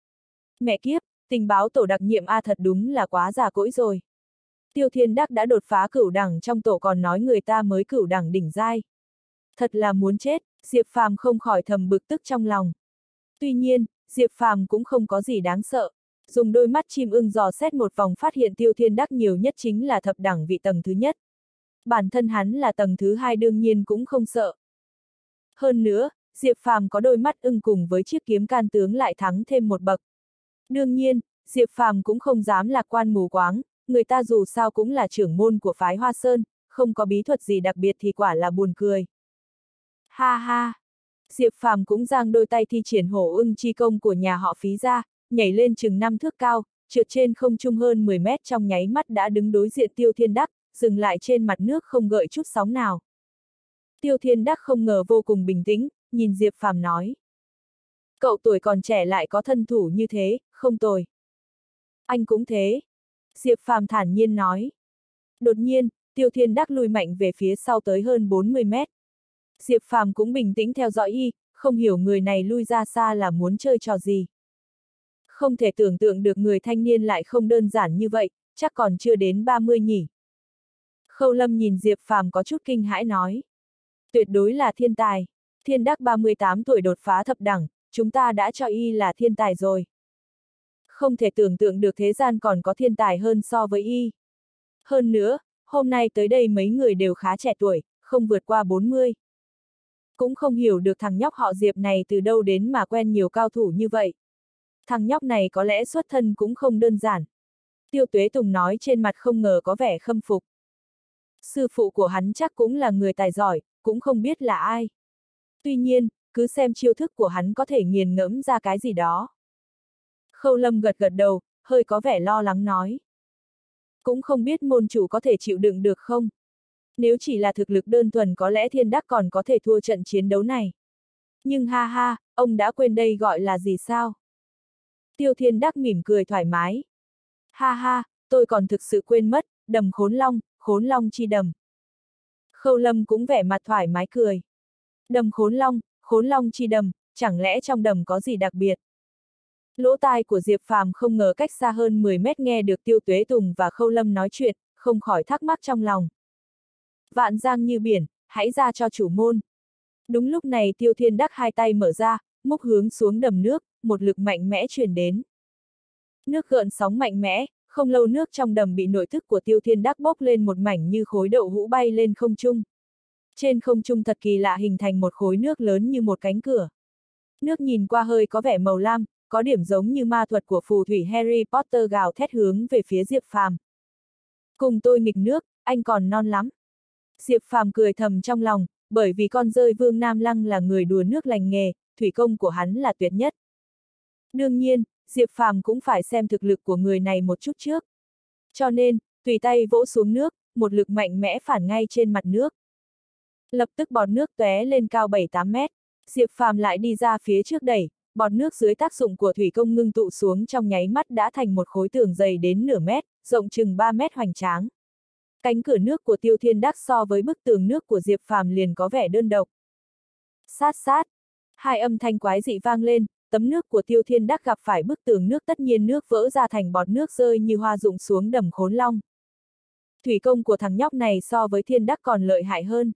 Mẹ kiếp, tình báo tổ đặc nhiệm A thật đúng là quá già cỗi rồi. Tiêu Thiên Đắc đã đột phá cửu đẳng trong tổ còn nói người ta mới cửu đẳng đỉnh giai. Thật là muốn chết, Diệp Phàm không khỏi thầm bực tức trong lòng. Tuy nhiên, Diệp Phàm cũng không có gì đáng sợ. Dùng đôi mắt chim ưng dò xét một vòng phát hiện Tiêu Thiên Đắc nhiều nhất chính là thập đẳng vị tầng thứ nhất. Bản thân hắn là tầng thứ hai đương nhiên cũng không sợ. Hơn nữa, Diệp Phàm có đôi mắt ưng cùng với chiếc kiếm can tướng lại thắng thêm một bậc. Đương nhiên, Diệp Phàm cũng không dám lạc quan mù quáng, người ta dù sao cũng là trưởng môn của phái Hoa Sơn, không có bí thuật gì đặc biệt thì quả là buồn cười. Ha ha! Diệp Phàm cũng giang đôi tay thi triển hổ ưng chi công của nhà họ Phí ra, nhảy lên chừng 5 thước cao, trượt trên không trung hơn 10 mét trong nháy mắt đã đứng đối diện Tiêu Thiên Đắc, dừng lại trên mặt nước không gợi chút sóng nào. Tiêu Thiên Đắc không ngờ vô cùng bình tĩnh, nhìn Diệp Phàm nói. Cậu tuổi còn trẻ lại có thân thủ như thế, không tồi. Anh cũng thế. Diệp Phàm thản nhiên nói. Đột nhiên, Tiêu Thiên Đắc lùi mạnh về phía sau tới hơn 40 mét. Diệp Phàm cũng bình tĩnh theo dõi y, không hiểu người này lui ra xa là muốn chơi trò gì. Không thể tưởng tượng được người thanh niên lại không đơn giản như vậy, chắc còn chưa đến 30 nhỉ. Khâu Lâm nhìn Diệp Phàm có chút kinh hãi nói. Tuyệt đối là thiên tài. Thiên Đắc 38 tuổi đột phá thập đẳng, chúng ta đã cho y là thiên tài rồi. Không thể tưởng tượng được thế gian còn có thiên tài hơn so với y. Hơn nữa, hôm nay tới đây mấy người đều khá trẻ tuổi, không vượt qua 40. Cũng không hiểu được thằng nhóc họ Diệp này từ đâu đến mà quen nhiều cao thủ như vậy. Thằng nhóc này có lẽ xuất thân cũng không đơn giản. Tiêu Tuế Tùng nói trên mặt không ngờ có vẻ khâm phục. Sư phụ của hắn chắc cũng là người tài giỏi, cũng không biết là ai. Tuy nhiên, cứ xem chiêu thức của hắn có thể nghiền ngẫm ra cái gì đó. Khâu Lâm gật gật đầu, hơi có vẻ lo lắng nói. Cũng không biết môn chủ có thể chịu đựng được không? Nếu chỉ là thực lực đơn thuần có lẽ Thiên Đắc còn có thể thua trận chiến đấu này. Nhưng ha ha, ông đã quên đây gọi là gì sao? Tiêu Thiên Đắc mỉm cười thoải mái. Ha ha, tôi còn thực sự quên mất, đầm khốn long chi đầm. Khâu Lâm cũng vẻ mặt thoải mái cười. Đầm khốn long chi đầm, chẳng lẽ trong đầm có gì đặc biệt? Lỗ tai của Diệp Phàm không ngờ cách xa hơn 10 mét nghe được Tiêu Tuế Tùng và Khâu Lâm nói chuyện, không khỏi thắc mắc trong lòng. Vạn giang như biển, hãy ra cho chủ môn. Đúng lúc này Tiêu Thiên Đắc hai tay mở ra, múc hướng xuống đầm nước, một lực mạnh mẽ truyền đến. Nước gợn sóng mạnh mẽ, không lâu nước trong đầm bị nội thức của Tiêu Thiên Đắc bốc lên một mảnh như khối đậu hũ bay lên không trung. Trên không trung thật kỳ lạ hình thành một khối nước lớn như một cánh cửa. Nước nhìn qua hơi có vẻ màu lam, có điểm giống như ma thuật của phù thủy Harry Potter gào thét hướng về phía Diệp Phàm. Cùng tôi nghịch nước, anh còn non lắm. Diệp Phàm cười thầm trong lòng, bởi vì con dơi Vương Nam Lăng là người đùa nước lành nghề, thủy công của hắn là tuyệt nhất. Đương nhiên, Diệp Phàm cũng phải xem thực lực của người này một chút trước. Cho nên, tùy tay vỗ xuống nước, một lực mạnh mẽ phản ngay trên mặt nước. Lập tức bọt nước tóe lên cao 7-8 mét. Diệp Phàm lại đi ra phía trước đẩy, bọt nước dưới tác dụng của thủy công ngưng tụ xuống trong nháy mắt đã thành một khối tường dày đến nửa mét, rộng chừng 3 mét hoành tráng. Cánh cửa nước của Tiêu Thiên Đắc so với bức tường nước của Diệp Phàm liền có vẻ đơn độc. Sát sát, hai âm thanh quái dị vang lên, tấm nước của Tiêu Thiên Đắc gặp phải bức tường nước tất nhiên nước vỡ ra thành bọt nước rơi như hoa rụng xuống đầm khốn long. Thủy công của thằng nhóc này so với Thiên Đắc còn lợi hại hơn.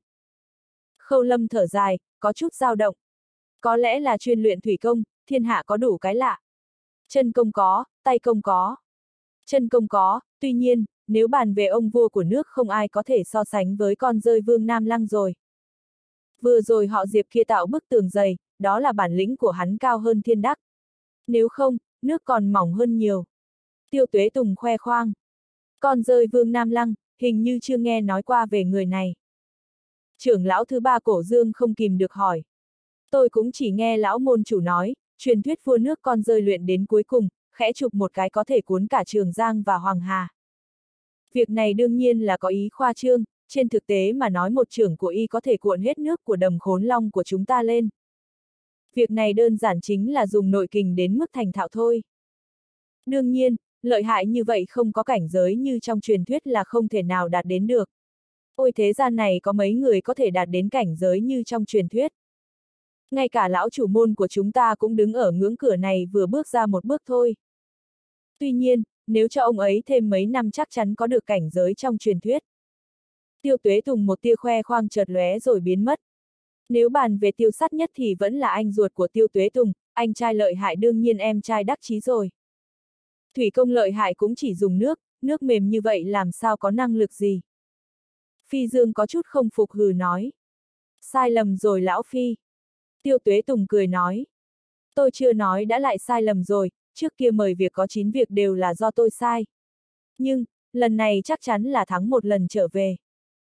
Khâu Lâm thở dài, có chút dao động. Có lẽ là chuyên luyện thủy công, thiên hạ có đủ cái lạ. Chân công có, tay công có. Chân công có, tuy nhiên, nếu bàn về ông vua của nước không ai có thể so sánh với con dơi Vương Nam Lăng rồi. Vừa rồi họ Diệp kia tạo bức tường dày, đó là bản lĩnh của hắn cao hơn Thiên Đắc. Nếu không, nước còn mỏng hơn nhiều. Tiêu Tuế Tùng khoe khoang. Con dơi Vương Nam Lăng, hình như chưa nghe nói qua về người này. Trưởng lão thứ ba Cổ Dương không kìm được hỏi. Tôi cũng chỉ nghe lão môn chủ nói, truyền thuyết vua nước con dơi luyện đến cuối cùng, khẽ chụp một cái có thể cuốn cả Trường Giang và Hoàng Hà. Việc này đương nhiên là có ý khoa trương, trên thực tế mà nói một chưởng của y có thể cuộn hết nước của đầm khốn long của chúng ta lên. Việc này đơn giản chính là dùng nội kình đến mức thành thạo thôi. Đương nhiên, lợi hại như vậy không có cảnh giới như trong truyền thuyết là không thể nào đạt đến được. Ôi thế gian này có mấy người có thể đạt đến cảnh giới như trong truyền thuyết. Ngay cả lão chủ môn của chúng ta cũng đứng ở ngưỡng cửa này vừa bước ra một bước thôi. Tuy nhiên, nếu cho ông ấy thêm mấy năm chắc chắn có được cảnh giới trong truyền thuyết. Tiêu Tuế Tùng một tia khoe khoang chợt lóe rồi biến mất. Nếu bàn về Tiêu Sắt Nhất thì vẫn là anh ruột của Tiêu Tuế Tùng, anh trai lợi hại đương nhiên em trai đắc chí rồi. Thủy công lợi hại cũng chỉ dùng nước mềm như vậy làm sao có năng lực gì. Phi Dương có chút không phục hừ nói. Sai lầm rồi lão Phi. Tiêu Tuế Tùng cười nói. Tôi chưa nói đã lại sai lầm rồi, trước kia mời việc có 9 việc đều là do tôi sai. Nhưng, lần này chắc chắn là thắng một lần trở về.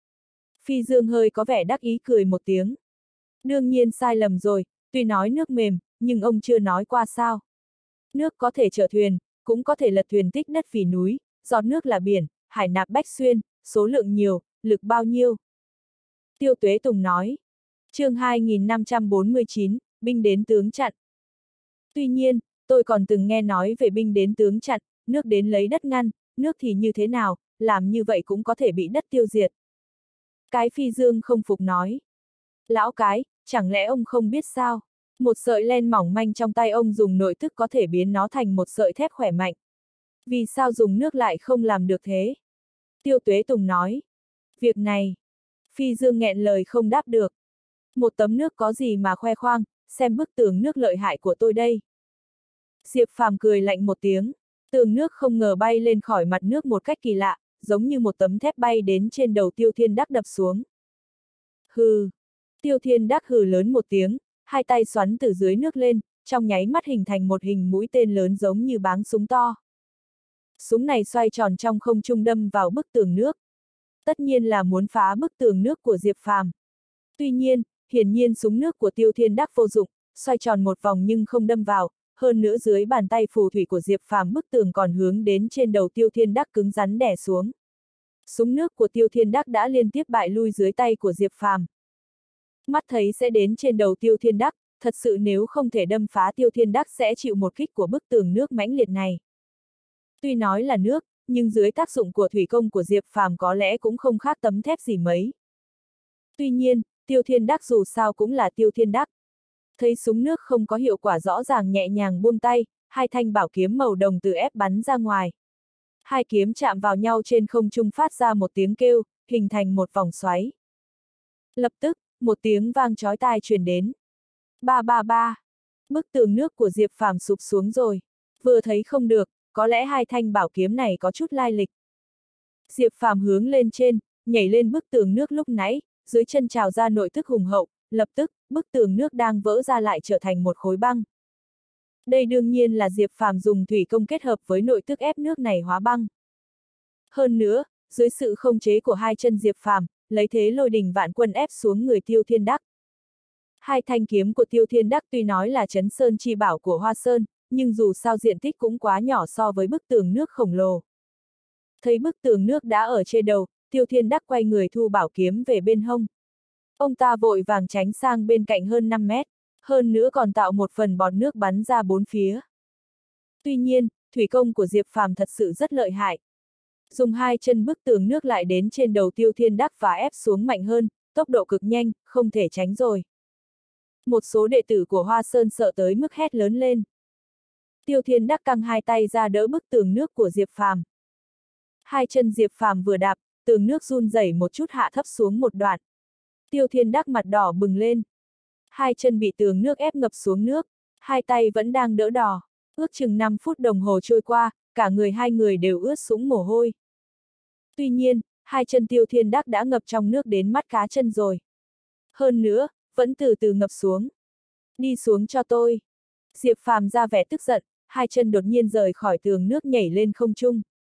Phi Dương hơi có vẻ đắc ý cười một tiếng. Đương nhiên sai lầm rồi, tuy nói nước mềm, nhưng ông chưa nói qua sao. Nước có thể chở thuyền, cũng có thể lật thuyền tích đất vì núi, giọt nước là biển, hải nạp bách xuyên, số lượng nhiều, lực bao nhiêu. Tiêu Tuế Tùng nói. Chương 2549, binh đến tướng chặn. Tuy nhiên, tôi còn từng nghe nói về binh đến tướng chặn, nước đến lấy đất ngăn, nước thì như thế nào, làm như vậy cũng có thể bị đất tiêu diệt. Cái Phi Dương không phục nói. Lão cái, chẳng lẽ ông không biết sao? Một sợi len mỏng manh trong tay ông dùng nội tức có thể biến nó thành một sợi thép khỏe mạnh. Vì sao dùng nước lại không làm được thế? Tiêu Tuế Tùng nói. Việc này, Phi Dương nghẹn lời không đáp được. Một tấm nước có gì mà khoe khoang, xem bức tường nước lợi hại của tôi đây. Diệp Phàm cười lạnh một tiếng, tường nước không ngờ bay lên khỏi mặt nước một cách kỳ lạ, giống như một tấm thép bay đến trên đầu Tiêu Thiên Đắc đập xuống. Hừ! Tiêu Thiên Đắc hừ lớn một tiếng, hai tay xoắn từ dưới nước lên, trong nháy mắt hình thành một hình mũi tên lớn giống như báng súng to. Súng này xoay tròn trong không trung đâm vào bức tường nước. Tất nhiên là muốn phá bức tường nước của Diệp Phàm. Tuy nhiên, hiển nhiên súng nước của Tiêu Thiên Đắc vô dụng, xoay tròn một vòng nhưng không đâm vào, hơn nữa dưới bàn tay phù thủy của Diệp Phàm bức tường còn hướng đến trên đầu Tiêu Thiên Đắc cứng rắn đè xuống. Súng nước của Tiêu Thiên Đắc đã liên tiếp bại lui dưới tay của Diệp Phàm. Mắt thấy sẽ đến trên đầu Tiêu Thiên Đắc, thật sự nếu không thể đâm phá Tiêu Thiên Đắc sẽ chịu một kích của bức tường nước mãnh liệt này. Tuy nói là nước, nhưng dưới tác dụng của thủy công của Diệp Phàm có lẽ cũng không khác tấm thép gì mấy. Tuy nhiên, Tiêu Thiên Đắc dù sao cũng là Tiêu Thiên Đắc. Thấy súng nước không có hiệu quả rõ ràng nhẹ nhàng buông tay, hai thanh bảo kiếm màu đồng từ ép bắn ra ngoài. Hai kiếm chạm vào nhau trên không trung phát ra một tiếng kêu, hình thành một vòng xoáy. Lập tức, một tiếng vang chói tai truyền đến. Ba ba ba! Bức tường nước của Diệp Phàm sụp xuống rồi. Vừa thấy không được, có lẽ hai thanh bảo kiếm này có chút lai lịch. Diệp Phàm hướng lên trên, nhảy lên bức tường nước lúc nãy, dưới chân trào ra nội tức hùng hậu, lập tức, bức tường nước đang vỡ ra lại trở thành một khối băng. Đây đương nhiên là Diệp Phàm dùng thủy công kết hợp với nội tức ép nước này hóa băng. Hơn nữa, dưới sự khống chế của hai chân Diệp Phàm, lấy thế lôi đình vạn quân ép xuống người Tiêu Thiên Đắc. Hai thanh kiếm của Tiêu Thiên Đắc tuy nói là Trấn Sơn chi bảo của Hoa Sơn, nhưng dù sao diện tích cũng quá nhỏ so với bức tường nước khổng lồ. Thấy bức tường nước đã ở trên đầu, Tiêu Thiên Đắc quay người thu bảo kiếm về bên hông. Ông ta vội vàng tránh sang bên cạnh hơn 5 mét, hơn nữa còn tạo một phần bọt nước bắn ra bốn phía. Tuy nhiên, thủy công của Diệp Phàm thật sự rất lợi hại. Dùng hai chân bức tường nước lại đến trên đầu Tiêu Thiên Đắc và ép xuống mạnh hơn, tốc độ cực nhanh, không thể tránh rồi. Một số đệ tử của Hoa Sơn sợ tới mức hét lớn lên. Tiêu Thiên Đắc căng hai tay ra đỡ bức tường nước của Diệp Phàm. Hai chân Diệp Phàm vừa đạp, tường nước run rẩy một chút hạ thấp xuống một đoạn. Tiêu Thiên Đắc mặt đỏ bừng lên. Hai chân bị tường nước ép ngập xuống nước, hai tay vẫn đang đỡ đò. Ước chừng 5 phút đồng hồ trôi qua, cả người hai người đều ướt sũng mồ hôi. Tuy nhiên, hai chân Tiêu Thiên Đắc đã ngập trong nước đến mắt cá chân rồi. Hơn nữa, vẫn từ từ ngập xuống. Đi xuống cho tôi. Diệp Phàm ra vẻ tức giận, hai chân đột nhiên rời khỏi tường nước nhảy lên không trung.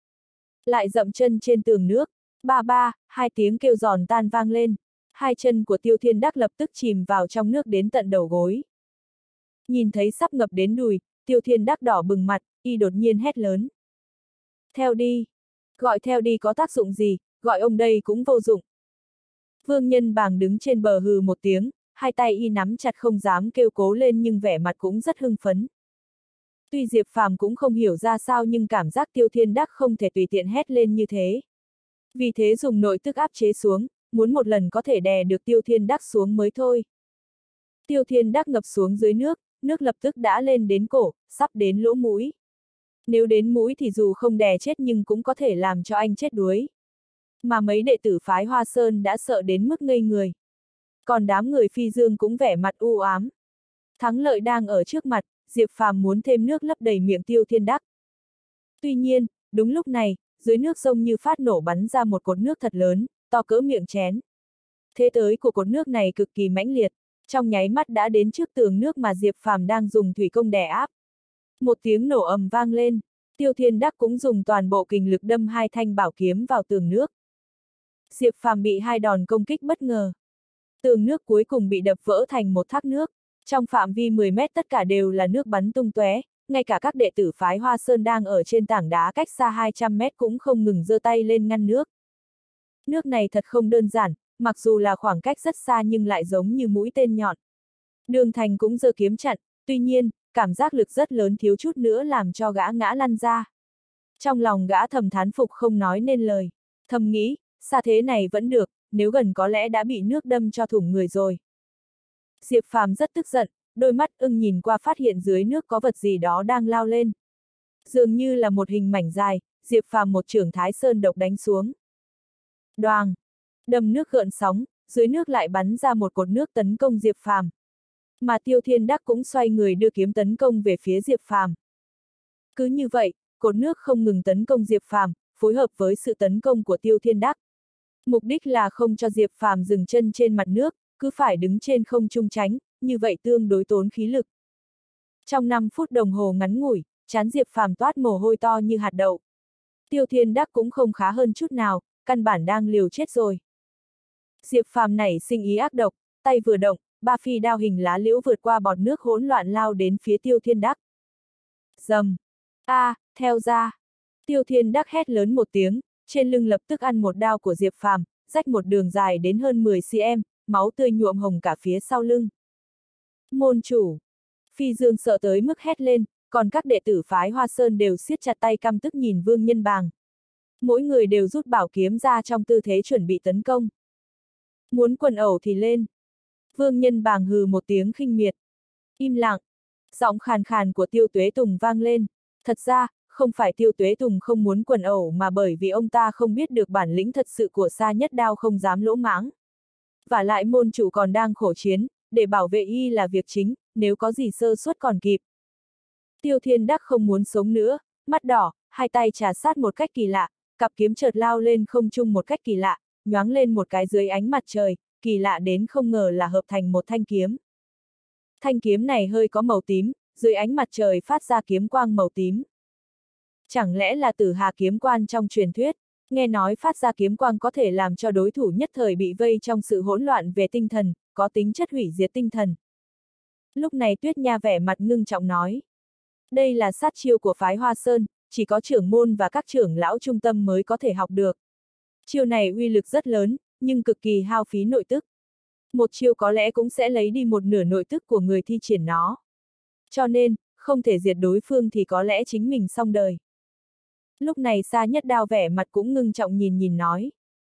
Lại dậm chân trên tường nước, ba ba, hai tiếng kêu giòn tan vang lên. Hai chân của Tiêu Thiên Đắc lập tức chìm vào trong nước đến tận đầu gối. Nhìn thấy sắp ngập đến đùi, Tiêu Thiên Đắc đỏ bừng mặt, y đột nhiên hét lớn. Theo đi. Gọi theo đi có tác dụng gì, gọi ông đây cũng vô dụng. Vương Nhân Bàng đứng trên bờ hừ một tiếng, hai tay y nắm chặt không dám kêu cố lên nhưng vẻ mặt cũng rất hưng phấn. Tuy Diệp Phàm cũng không hiểu ra sao nhưng cảm giác Tiêu Thiên Đắc không thể tùy tiện hét lên như thế. Vì thế dùng nội tức áp chế xuống, muốn một lần có thể đè được Tiêu Thiên Đắc xuống mới thôi. Tiêu Thiên Đắc ngập xuống dưới nước, nước lập tức đã lên đến cổ, sắp đến lỗ mũi. Nếu đến mũi thì dù không đè chết nhưng cũng có thể làm cho anh chết đuối. Mà mấy đệ tử phái Hoa Sơn đã sợ đến mức ngây người. Còn đám người Phi Dương cũng vẻ mặt u ám. Thắng lợi đang ở trước mặt, Diệp Phàm muốn thêm nước lấp đầy miệng Tiêu Thiên Đắc. Tuy nhiên, đúng lúc này, dưới nước sông như phát nổ bắn ra một cột nước thật lớn, to cỡ miệng chén. Thế tới của cột nước này cực kỳ mãnh liệt, trong nháy mắt đã đến trước tường nước mà Diệp Phàm đang dùng thủy công đè áp. Một tiếng nổ ầm vang lên, Tiêu Thiên Đắc cũng dùng toàn bộ kình lực đâm hai thanh bảo kiếm vào tường nước. Diệp Phàm bị hai đòn công kích bất ngờ. Tường nước cuối cùng bị đập vỡ thành một thác nước, trong phạm vi 10 mét tất cả đều là nước bắn tung tóe, ngay cả các đệ tử phái Hoa Sơn đang ở trên tảng đá cách xa 200 mét cũng không ngừng giơ tay lên ngăn nước. Nước này thật không đơn giản, mặc dù là khoảng cách rất xa nhưng lại giống như mũi tên nhọn. Đường Thành cũng giơ kiếm chặn, tuy nhiên, cảm giác lực rất lớn thiếu chút nữa làm cho gã ngã lăn ra. Trong lòng gã thầm thán phục không nói nên lời, thầm nghĩ, xa thế này vẫn được, nếu gần có lẽ đã bị nước đâm cho thủng người rồi. Diệp Phàm rất tức giận, đôi mắt ưng nhìn qua phát hiện dưới nước có vật gì đó đang lao lên. Dường như là một hình mảnh dài, Diệp Phàm một chưởng Thái Sơn độc đánh xuống. Đoàng! Đầm nước gợn sóng, dưới nước lại bắn ra một cột nước tấn công Diệp Phàm. Mà Tiêu Thiên Đắc cũng xoay người đưa kiếm tấn công về phía Diệp Phàm. Cứ như vậy, cột nước không ngừng tấn công Diệp Phàm, phối hợp với sự tấn công của Tiêu Thiên Đắc. Mục đích là không cho Diệp Phàm dừng chân trên mặt nước, cứ phải đứng trên không trung tránh, như vậy tương đối tốn khí lực. Trong 5 phút đồng hồ ngắn ngủi, trán Diệp Phàm toát mồ hôi to như hạt đậu. Tiêu Thiên Đắc cũng không khá hơn chút nào, căn bản đang liều chết rồi. Diệp Phàm nảy sinh ý ác độc, tay vừa động, 3 phi đao hình lá liễu vượt qua bọt nước hỗn loạn lao đến phía Tiêu Thiên Đắc. Rầm! Theo ra! Tiêu Thiên Đắc hét lớn một tiếng, trên lưng lập tức ăn một đao của Diệp Phàm, rách một đường dài đến hơn 10 cm, máu tươi nhuộm hồng cả phía sau lưng. Môn chủ! Phi Dương sợ tới mức hét lên, còn các đệ tử phái Hoa Sơn đều siết chặt tay căm tức nhìn Vương Nhân Bàng. Mỗi người đều rút bảo kiếm ra trong tư thế chuẩn bị tấn công. Muốn quần ẩu thì lên. Vương Nhân Bàng hừ một tiếng khinh miệt. Im lặng. Giọng khàn khàn của Tiêu Tuế Tùng vang lên. Thật ra, không phải Tiêu Tuế Tùng không muốn quần ẩu mà bởi vì ông ta không biết được bản lĩnh thật sự của Sa Nhất Đao không dám lỗ mãng. Vả lại môn chủ còn đang khổ chiến, để bảo vệ y là việc chính, nếu có gì sơ suất còn kịp. Tiêu Thiên Đắc không muốn sống nữa, mắt đỏ, hai tay trà sát một cách kỳ lạ, cặp kiếm chợt lao lên không trung một cách kỳ lạ, nhoáng lên một cái dưới ánh mặt trời, kỳ lạ đến không ngờ là hợp thành một thanh kiếm. Thanh kiếm này hơi có màu tím, dưới ánh mặt trời phát ra kiếm quang màu tím. Chẳng lẽ là Tử Hà kiếm quan trong truyền thuyết, nghe nói phát ra kiếm quang có thể làm cho đối thủ nhất thời bị vây trong sự hỗn loạn về tinh thần, có tính chất hủy diệt tinh thần. Lúc này Tuyết Nha vẻ mặt ngưng trọng nói. Đây là sát chiêu của phái Hoa Sơn, chỉ có trưởng môn và các trưởng lão trung tâm mới có thể học được. Chiêu này uy lực rất lớn, nhưng cực kỳ hao phí nội tức. Một chiêu có lẽ cũng sẽ lấy đi một nửa nội tức của người thi triển nó. Cho nên, không thể diệt đối phương thì có lẽ chính mình xong đời. Lúc này Sa Nhất Đao vẻ mặt cũng ngưng trọng nhìn nói.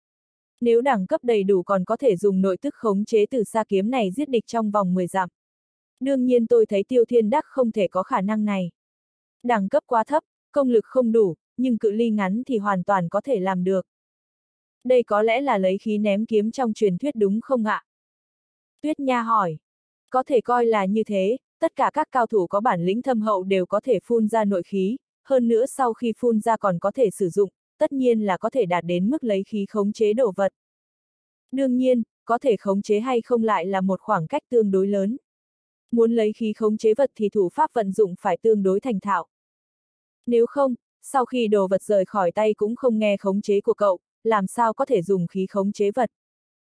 Nếu đẳng cấp đầy đủ còn có thể dùng nội tức khống chế từ sa kiếm này giết địch trong vòng 10 dặm. Đương nhiên tôi thấy Tiêu Thiên Đắc không thể có khả năng này. Đẳng cấp quá thấp, công lực không đủ, nhưng cự ly ngắn thì hoàn toàn có thể làm được. Đây có lẽ là lấy khí ném kiếm trong truyền thuyết đúng không ạ? Tuyết Nha hỏi. Có thể coi là như thế, tất cả các cao thủ có bản lĩnh thâm hậu đều có thể phun ra nội khí, hơn nữa sau khi phun ra còn có thể sử dụng, tất nhiên là có thể đạt đến mức lấy khí khống chế đồ vật. Đương nhiên, có thể khống chế hay không lại là một khoảng cách tương đối lớn. Muốn lấy khí khống chế vật thì thủ pháp vận dụng phải tương đối thành thạo. Nếu không, sau khi đồ vật rời khỏi tay cũng không nghe khống chế của cậu, làm sao có thể dùng khí khống chế vật.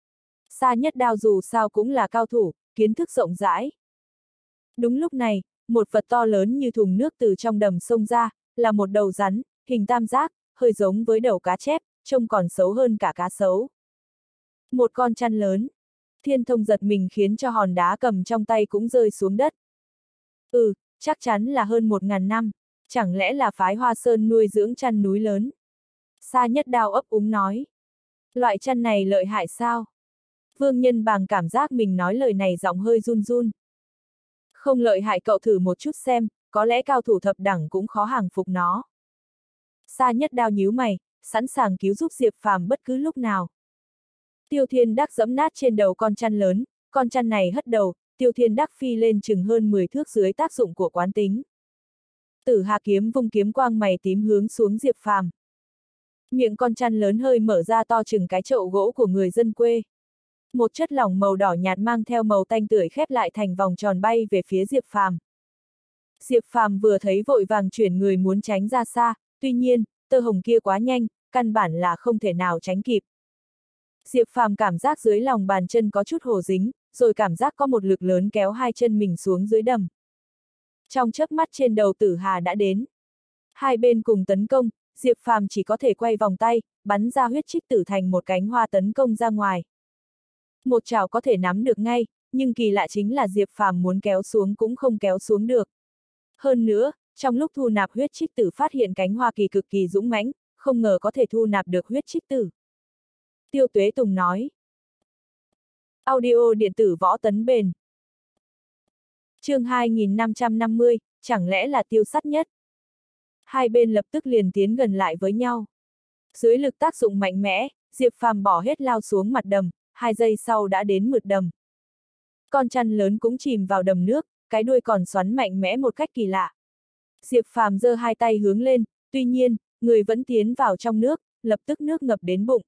Sa Nhất Đao dù sao cũng là cao thủ, kiến thức rộng rãi. Đúng lúc này, một vật to lớn như thùng nước từ trong đầm sông ra, là một đầu rắn, hình tam giác, hơi giống với đầu cá chép, trông còn xấu hơn cả cá sấu. Một con chăn lớn. Thiên Thông giật mình khiến cho hòn đá cầm trong tay cũng rơi xuống đất. Chắc chắn là hơn 1000 năm, chẳng lẽ là phái Hoa Sơn nuôi dưỡng chăn núi lớn. Sa Nhất Đao ấp úng nói. Loại chăn này lợi hại sao? Vương Nhân Bàng cảm giác mình nói lời này giọng hơi run run. Không lợi hại cậu thử một chút xem, có lẽ cao thủ thập đẳng cũng khó hàng phục nó. Sa Nhất Đao nhíu mày, sẵn sàng cứu giúp Diệp Phàm bất cứ lúc nào. Tiêu Thiên Đắc giẫm nát trên đầu con chăn lớn, con chăn này hất đầu, Tiêu Thiên Đắc phi lên chừng hơn 10 thước dưới tác dụng của quán tính. Tử Hà kiếm vung kiếm quang mày tím hướng xuống Diệp Phàm. Miệng con chăn lớn hơi mở ra to chừng cái chậu gỗ của người dân quê. Một chất lỏng màu đỏ nhạt mang theo màu tanh tưởi khép lại thành vòng tròn bay về phía Diệp Phàm. Diệp Phàm vừa thấy vội vàng chuyển người muốn tránh ra xa, tuy nhiên, tơ hồng kia quá nhanh, căn bản là không thể nào tránh kịp. Diệp Phàm cảm giác dưới lòng bàn chân có chút hồ dính, rồi cảm giác có một lực lớn kéo hai chân mình xuống dưới đầm. Trong chớp mắt trên đầu Tử Hà đã đến. Hai bên cùng tấn công, Diệp Phàm chỉ có thể quay vòng tay, bắn ra huyết trích tử thành một cánh hoa tấn công ra ngoài. Một chảo có thể nắm được ngay, nhưng kỳ lạ chính là Diệp Phàm muốn kéo xuống cũng không kéo xuống được. Hơn nữa, Trong lúc thu nạp huyết trích tử phát hiện cánh hoa kỳ cực kỳ dũng mãnh, không ngờ có thể thu nạp được huyết trích tử. Tiêu Tuế Tùng nói. Audio điện tử Võ Tấn Bền. Chương 2550, chẳng lẽ là tiêu sắt nhất? Hai bên lập tức liền tiến gần lại với nhau. Dưới lực tác dụng mạnh mẽ, Diệp Phàm bỏ hết lao xuống mặt đầm, 2 giây sau đã đến mượt đầm. Con chăn lớn cũng chìm vào đầm nước, cái đuôi còn xoắn mạnh mẽ một cách kỳ lạ. Diệp Phàm giơ 2 tay hướng lên, tuy nhiên, người vẫn tiến vào trong nước, lập tức nước ngập đến bụng.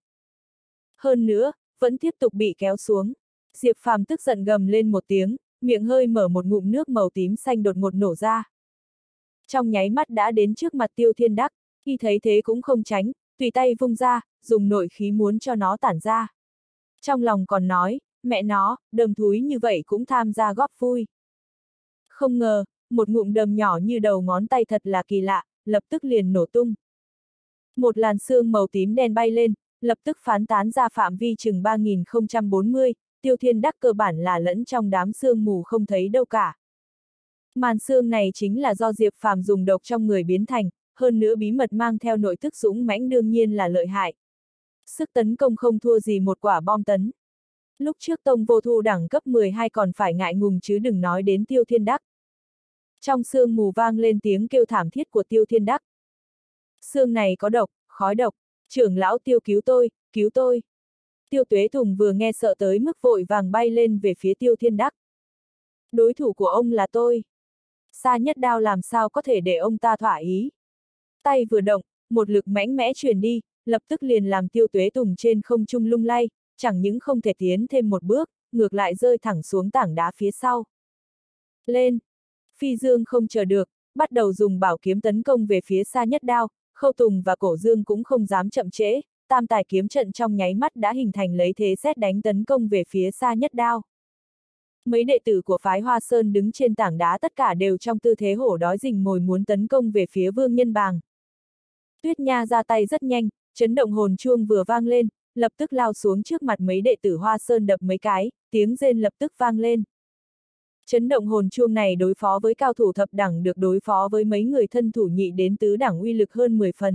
Hơn nữa, vẫn tiếp tục bị kéo xuống. Diệp Phàm tức giận gầm lên một tiếng, miệng hơi mở một ngụm nước màu tím xanh đột ngột nổ ra. Trong nháy mắt đã đến trước mặt Tiêu Thiên Đắc, khi thấy thế cũng không tránh, tùy tay vung ra, dùng nội khí muốn cho nó tản ra. Trong lòng còn nói, mẹ nó, đầm thúi như vậy cũng tham gia góp vui. Không ngờ, một ngụm đầm nhỏ như đầu ngón tay thật là kỳ lạ, lập tức liền nổ tung. Một làn sương màu tím đen bay lên, lập tức phán tán ra phạm vi chừng 3040, Tiêu Thiên Đắc cơ bản là lẫn trong đám sương mù không thấy đâu cả. Màn sương này chính là do Diệp Phàm dùng độc trong người biến thành, hơn nữa bí mật mang theo nội tức dũng mãnh đương nhiên là lợi hại. Sức tấn công không thua gì một quả bom tấn. Lúc trước Tông Vô Thu đẳng cấp 12 còn phải ngại ngùng chứ đừng nói đến Tiêu Thiên Đắc. Trong sương mù vang lên tiếng kêu thảm thiết của Tiêu Thiên Đắc. Sương này có độc, khói độc, trưởng lão Tiêu cứu tôi, cứu tôi. Tiêu Tuế Tùng vừa nghe sợ tới mức vội vàng bay lên về phía Tiêu Thiên Đắc. Đối thủ của ông là tôi. Sa Nhất Đao làm sao có thể để ông ta thỏa ý. Tay vừa động, một lực mạnh mẽ truyền đi, lập tức liền làm Tiêu Tuế Tùng trên không trung lung lay, chẳng những không thể tiến thêm một bước, ngược lại rơi thẳng xuống tảng đá phía sau. Lên! Phi Dương không chờ được, bắt đầu dùng bảo kiếm tấn công về phía Sa Nhất Đao, Khâu Tùng và Cổ Dương cũng không dám chậm trễ, tam tài kiếm trận trong nháy mắt đã hình thành lấy thế sét đánh tấn công về phía Sa Nhất Đao. Mấy đệ tử của phái Hoa Sơn đứng trên tảng đá tất cả đều trong tư thế hổ đói rình mồi muốn tấn công về phía Vương Nhân Bàng. Tuyết Nha ra tay rất nhanh, chấn động hồn chuông vừa vang lên, lập tức lao xuống trước mặt mấy đệ tử Hoa Sơn đập mấy cái, tiếng rên lập tức vang lên. Chấn động hồn chuông này đối phó với cao thủ thập đẳng được đối phó với mấy người thân thủ nhị đến tứ đẳng uy lực hơn 10 phần.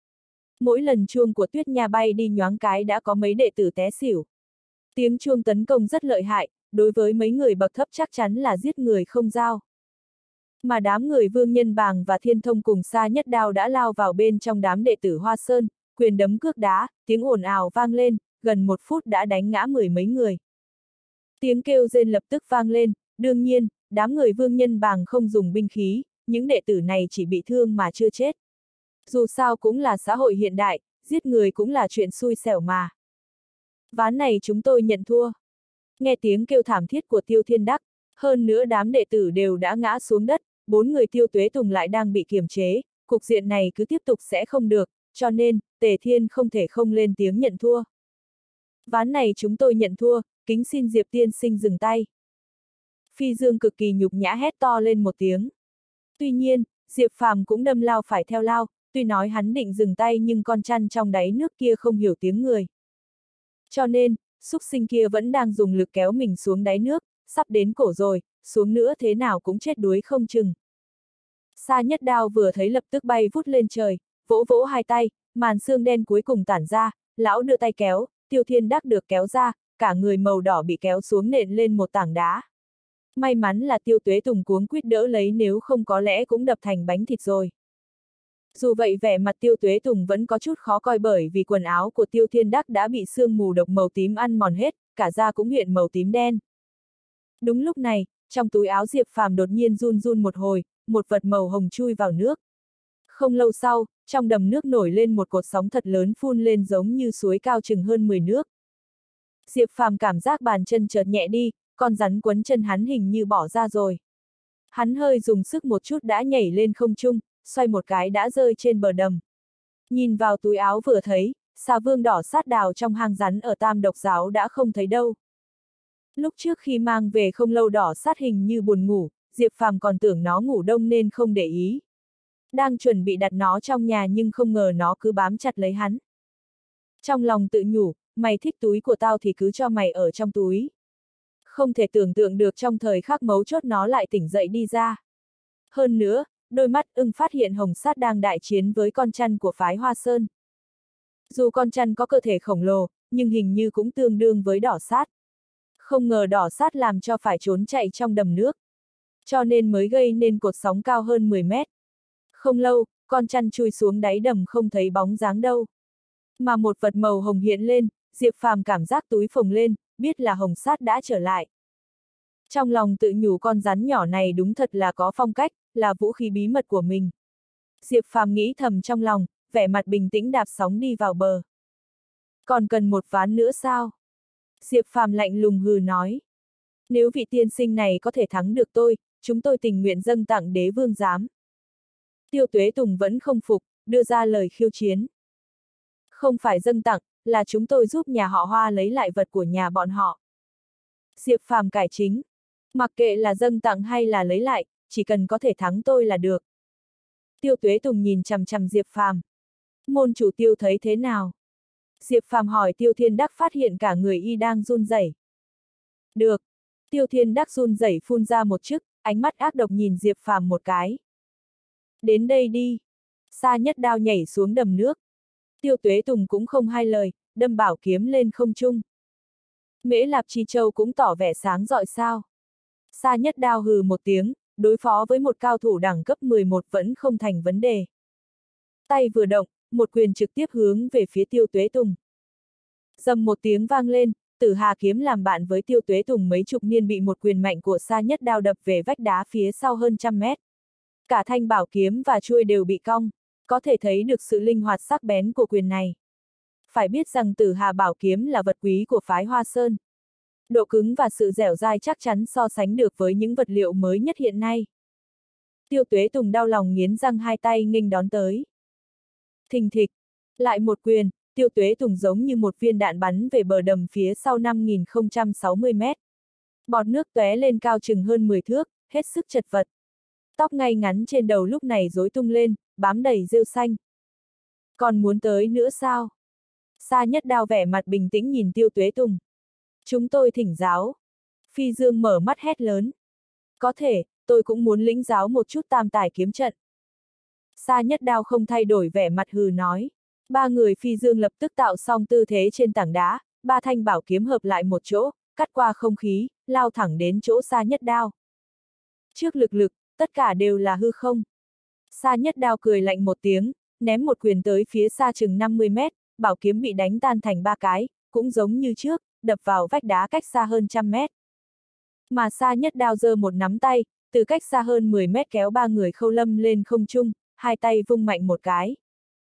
Mỗi lần chuông của Tuyết Nha bay đi nhoáng cái đã có mấy đệ tử té xỉu. Tiếng chuông tấn công rất lợi hại, đối với mấy người bậc thấp chắc chắn là giết người không dao. Mà đám người Vương Nhân Bàng và Thiên Thông cùng Sa Nhất Đao đã lao vào bên trong đám đệ tử Hoa Sơn, quyền đấm cước đá, tiếng ồn ào vang lên, gần 1 phút đã đánh ngã 10 mấy người. Tiếng kêu rên lập tức vang lên, đương nhiên, đám người Vương Nhân Bàng không dùng binh khí, những đệ tử này chỉ bị thương mà chưa chết. Dù sao cũng là xã hội hiện đại, giết người cũng là chuyện xui xẻo mà. Ván này chúng tôi nhận thua. Nghe tiếng kêu thảm thiết của Tiêu Thiên Đắc, hơn nữa đám đệ tử đều đã ngã xuống đất, 4 người Tiêu Tuế Tùng lại đang bị kiềm chế, cục diện này cứ tiếp tục sẽ không được, cho nên, Tề Thiên không thể không lên tiếng nhận thua. Ván này chúng tôi nhận thua, kính xin Diệp tiên sinh dừng tay. Phi Dương cực kỳ nhục nhã hét to lên một tiếng. Tuy nhiên, Diệp Phàm cũng đâm lao phải theo lao, tuy nói hắn định dừng tay nhưng con chăn trong đáy nước kia không hiểu tiếng người. Cho nên, xúc sinh kia vẫn đang dùng lực kéo mình xuống đáy nước, sắp đến cổ rồi, xuống nữa thế nào cũng chết đuối không chừng. Sa Nhất Đao vừa thấy lập tức bay vút lên trời, vỗ vỗ 2 tay, màn sương đen cuối cùng tản ra, lão đưa tay kéo, Tiêu Thiên Đắc được kéo ra, cả người màu đỏ bị kéo xuống nện lên một tảng đá. May mắn là Tiêu Tuế Tùng cuống quýt đỡ lấy, nếu không có lẽ cũng đập thành bánh thịt rồi. Dù vậy vẻ mặt Tiêu Tuế Tùng vẫn có chút khó coi bởi vì quần áo của Tiêu Thiên Đắc đã bị sương mù độc màu tím ăn mòn hết, cả da cũng hiện màu tím đen. Đúng lúc này, trong túi áo Diệp Phàm đột nhiên run run một hồi, một vật màu hồng chui vào nước. Không lâu sau, trong đầm nước nổi lên một cột sóng thật lớn phun lên giống như suối cao chừng hơn 10 nước. Diệp Phàm cảm giác bàn chân chợt nhẹ đi, con rắn quấn chân hắn hình như bỏ ra rồi. Hắn hơi dùng sức một chút đã nhảy lên không trung, xoay một cái đã rơi trên bờ đầm. Nhìn vào túi áo vừa thấy, xà vương đỏ sát đào trong hang rắn ở Tam Độc Giáo đã không thấy đâu. Lúc trước khi mang về không lâu đỏ sát hình như buồn ngủ, Diệp Phàm còn tưởng nó ngủ đông nên không để ý. Đang chuẩn bị đặt nó trong nhà nhưng không ngờ nó cứ bám chặt lấy hắn. Trong lòng tự nhủ, mày thích túi của tao thì cứ cho mày ở trong túi. Không thể tưởng tượng được trong thời khắc mấu chốt nó lại tỉnh dậy đi ra. Hơn nữa, đôi mắt ưng phát hiện hồng sát đang đại chiến với con chăn của phái Hoa Sơn. Dù con chăn có cơ thể khổng lồ, nhưng hình như cũng tương đương với đỏ sát. Không ngờ đỏ sát làm cho phải trốn chạy trong đầm nước. Cho nên mới gây nên cột sóng cao hơn 10 mét. Không lâu, con chăn chui xuống đáy đầm không thấy bóng dáng đâu. Mà một vật màu hồng hiện lên, Diệp Phàm cảm giác túi phồng lên, biết là hồng sát đã trở lại. Trong lòng tự nhủ con rắn nhỏ này đúng thật là có phong cách, là vũ khí bí mật của mình. Diệp Phàm nghĩ thầm trong lòng, vẻ mặt bình tĩnh đạp sóng đi vào bờ. Còn cần một ván nữa sao? Diệp Phàm lạnh lùng hừ nói. Nếu vị tiên sinh này có thể thắng được tôi, chúng tôi tình nguyện dâng tặng đế vương giám. Tiêu Tuế Tùng vẫn không phục, đưa ra lời khiêu chiến. Không phải dâng tặng, là chúng tôi giúp nhà họ Hoa lấy lại vật của nhà bọn họ. Diệp Phàm cải chính. Mặc kệ là dâng tặng hay là lấy lại, chỉ cần có thể thắng tôi là được. Tiêu Tuế Tùng nhìn chằm chằm Diệp Phàm. Môn chủ Tiêu thấy thế nào? Diệp Phàm hỏi Tiêu Thiên Đắc, phát hiện cả người y đang run rẩy. Được. Tiêu Thiên Đắc run rẩy phun ra một chức, ánh mắt ác độc nhìn Diệp Phàm một cái. Đến đây đi. Sa Nhất Đao nhảy xuống đầm nước. Tiêu Tuế Tùng cũng không hai lời, đâm bảo kiếm lên không trung. Mễ Lạp Chi Châu cũng tỏ vẻ sáng rọi sao. Sa Nhất Đao hừ một tiếng, đối phó với một cao thủ đẳng cấp 11 vẫn không thành vấn đề. Tay vừa động, một quyền trực tiếp hướng về phía Tiêu Tuế Tùng. Dầm một tiếng vang lên, Tử Hà kiếm làm bạn với Tiêu Tuế Tùng mấy chục niên bị một quyền mạnh của Sa Nhất Đao đập về vách đá phía sau hơn trăm mét. Cả thanh bảo kiếm và chuôi đều bị cong, có thể thấy được sự linh hoạt sắc bén của quyền này. Phải biết rằng Tử Hà bảo kiếm là vật quý của phái Hoa Sơn. Độ cứng và sự dẻo dai chắc chắn so sánh được với những vật liệu mới nhất hiện nay. Tiêu Tuế Tùng đau lòng nghiến răng, hai tay nghênh đón tới. Thình thịch, lại một quyền, Tiêu Tuế Tùng giống như một viên đạn bắn về bờ đầm phía sau 5060 mét. Bọt nước tóe lên cao chừng hơn 10 thước, hết sức chật vật. Tóc ngay ngắn trên đầu lúc này rối tung lên, bám đầy rêu xanh. Còn muốn tới nữa sao? Sa Nhất Đao vẻ mặt bình tĩnh nhìn Tiêu Tuế Tùng. Chúng tôi thỉnh giáo. Phi Dương mở mắt hét lớn. Có thể, tôi cũng muốn lĩnh giáo một chút tam tài kiếm trận. Sa Nhất Đao không thay đổi vẻ mặt hừ nói. Ba người Phi Dương lập tức tạo xong tư thế trên tảng đá, ba thanh bảo kiếm hợp lại một chỗ, cắt qua không khí, lao thẳng đến chỗ Sa Nhất Đao. Trước lực, tất cả đều là hư không. Sa Nhất Đao cười lạnh một tiếng, ném một quyền tới phía xa chừng 50 mét, bảo kiếm bị đánh tan thành ba cái, cũng giống như trước, đập vào vách đá cách xa hơn trăm mét. Mà Sa Nhất Đao giơ một nắm tay, từ cách xa hơn 10 mét kéo ba người Khâu Lâm lên không trung, hai tay vung mạnh một cái.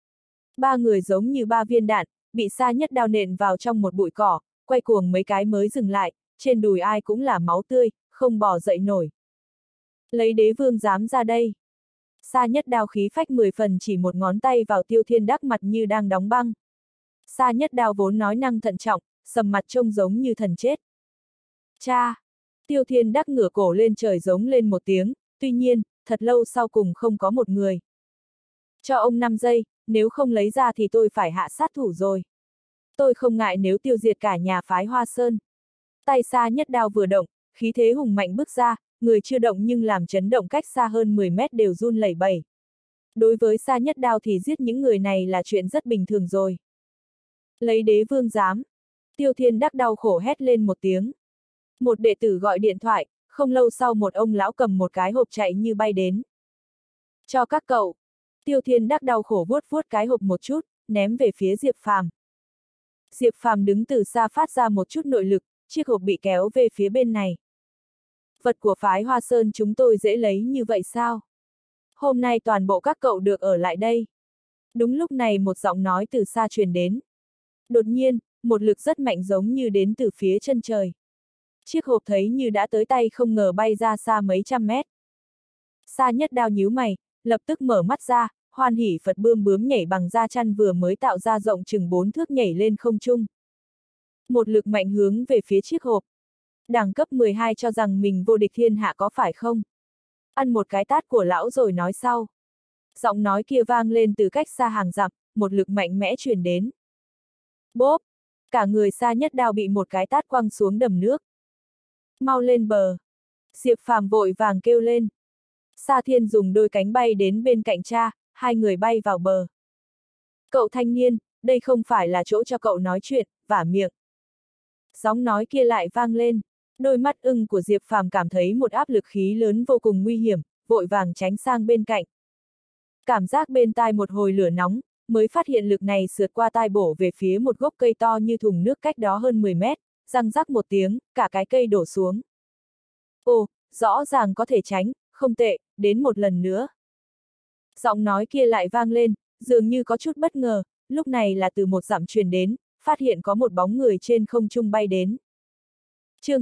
Ba người giống như ba viên đạn, bị Sa Nhất Đao nện vào trong một bụi cỏ, quay cuồng mấy cái mới dừng lại, trên đùi ai cũng là máu tươi, không bò dậy nổi. Lấy đế vương giám ra đây. Sa Nhất Đao khí phách 10 phần chỉ một ngón tay vào Tiêu Thiên Đắc, mặt như đang đóng băng. Sa Nhất Đao vốn nói năng thận trọng, sầm mặt trông giống như thần chết. Cha! Tiêu Thiên Đắc ngửa cổ lên trời giống lên một tiếng, tuy nhiên, thật lâu sau cùng không có một người. Cho ông 5 giây, nếu không lấy ra thì tôi phải hạ sát thủ rồi. Tôi không ngại nếu tiêu diệt cả nhà phái Hoa Sơn. Tay Sa Nhất Đao vừa động, khí thế hùng mạnh bước ra, người chưa động nhưng làm chấn động cách xa hơn 10 mét đều run lẩy bẩy. Đối với Sa Nhất Đao thì giết những người này là chuyện rất bình thường rồi. Lấy đế vương giám. Tiêu Thiên Đắc đau khổ hét lên một tiếng. Một đệ tử gọi điện thoại, không lâu sau một ông lão cầm một cái hộp chạy như bay đến. Cho các cậu. Tiêu Thiên Đắc đau khổ vuốt vuốt cái hộp một chút, ném về phía Diệp Phàm. Diệp Phàm đứng từ xa phát ra một chút nội lực, chiếc hộp bị kéo về phía bên này. Vật của phái Hoa Sơn chúng tôi dễ lấy như vậy sao? Hôm nay toàn bộ các cậu được ở lại đây. Đúng lúc này một giọng nói từ xa truyền đến. Đột nhiên, một lực rất mạnh giống như đến từ phía chân trời. Chiếc hộp thấy như đã tới tay không ngờ bay ra xa mấy trăm mét. Sa Nhất Đao nhíu mày, lập tức mở mắt ra, hoan hỉ Phật bươm bướm nhảy bằng da chăn vừa mới tạo ra rộng chừng 4 thước nhảy lên không trung. Một lực mạnh hướng về phía chiếc hộp. Đẳng cấp 12 cho rằng mình vô địch thiên hạ có phải không? Ăn một cái tát của lão rồi nói sau. Giọng nói kia vang lên từ cách xa hàng dặm, một lực mạnh mẽ truyền đến. Bốp! Cả người Sa Nhất Đao bị một cái tát quăng xuống đầm nước. Mau lên bờ! Diệp Phàm vội vàng kêu lên. Sa Thiên dùng đôi cánh bay đến bên cạnh cha, hai người bay vào bờ. Cậu thanh niên, đây không phải là chỗ cho cậu nói chuyện, vả miệng. Giọng nói kia lại vang lên, đôi mắt ưng của Diệp Phàm cảm thấy một áp lực khí lớn vô cùng nguy hiểm, vội vàng tránh sang bên cạnh. Cảm giác bên tai một hồi lửa nóng, mới phát hiện lực này sượt qua tai bổ về phía một gốc cây to như thùng nước cách đó hơn 10 mét, răng rắc một tiếng, cả cái cây đổ xuống. Ồ, rõ ràng có thể tránh, không tệ, đến một lần nữa. Giọng nói kia lại vang lên, dường như có chút bất ngờ, lúc này là từ một dặm truyền đến, phát hiện có một bóng người trên không trung bay đến. chương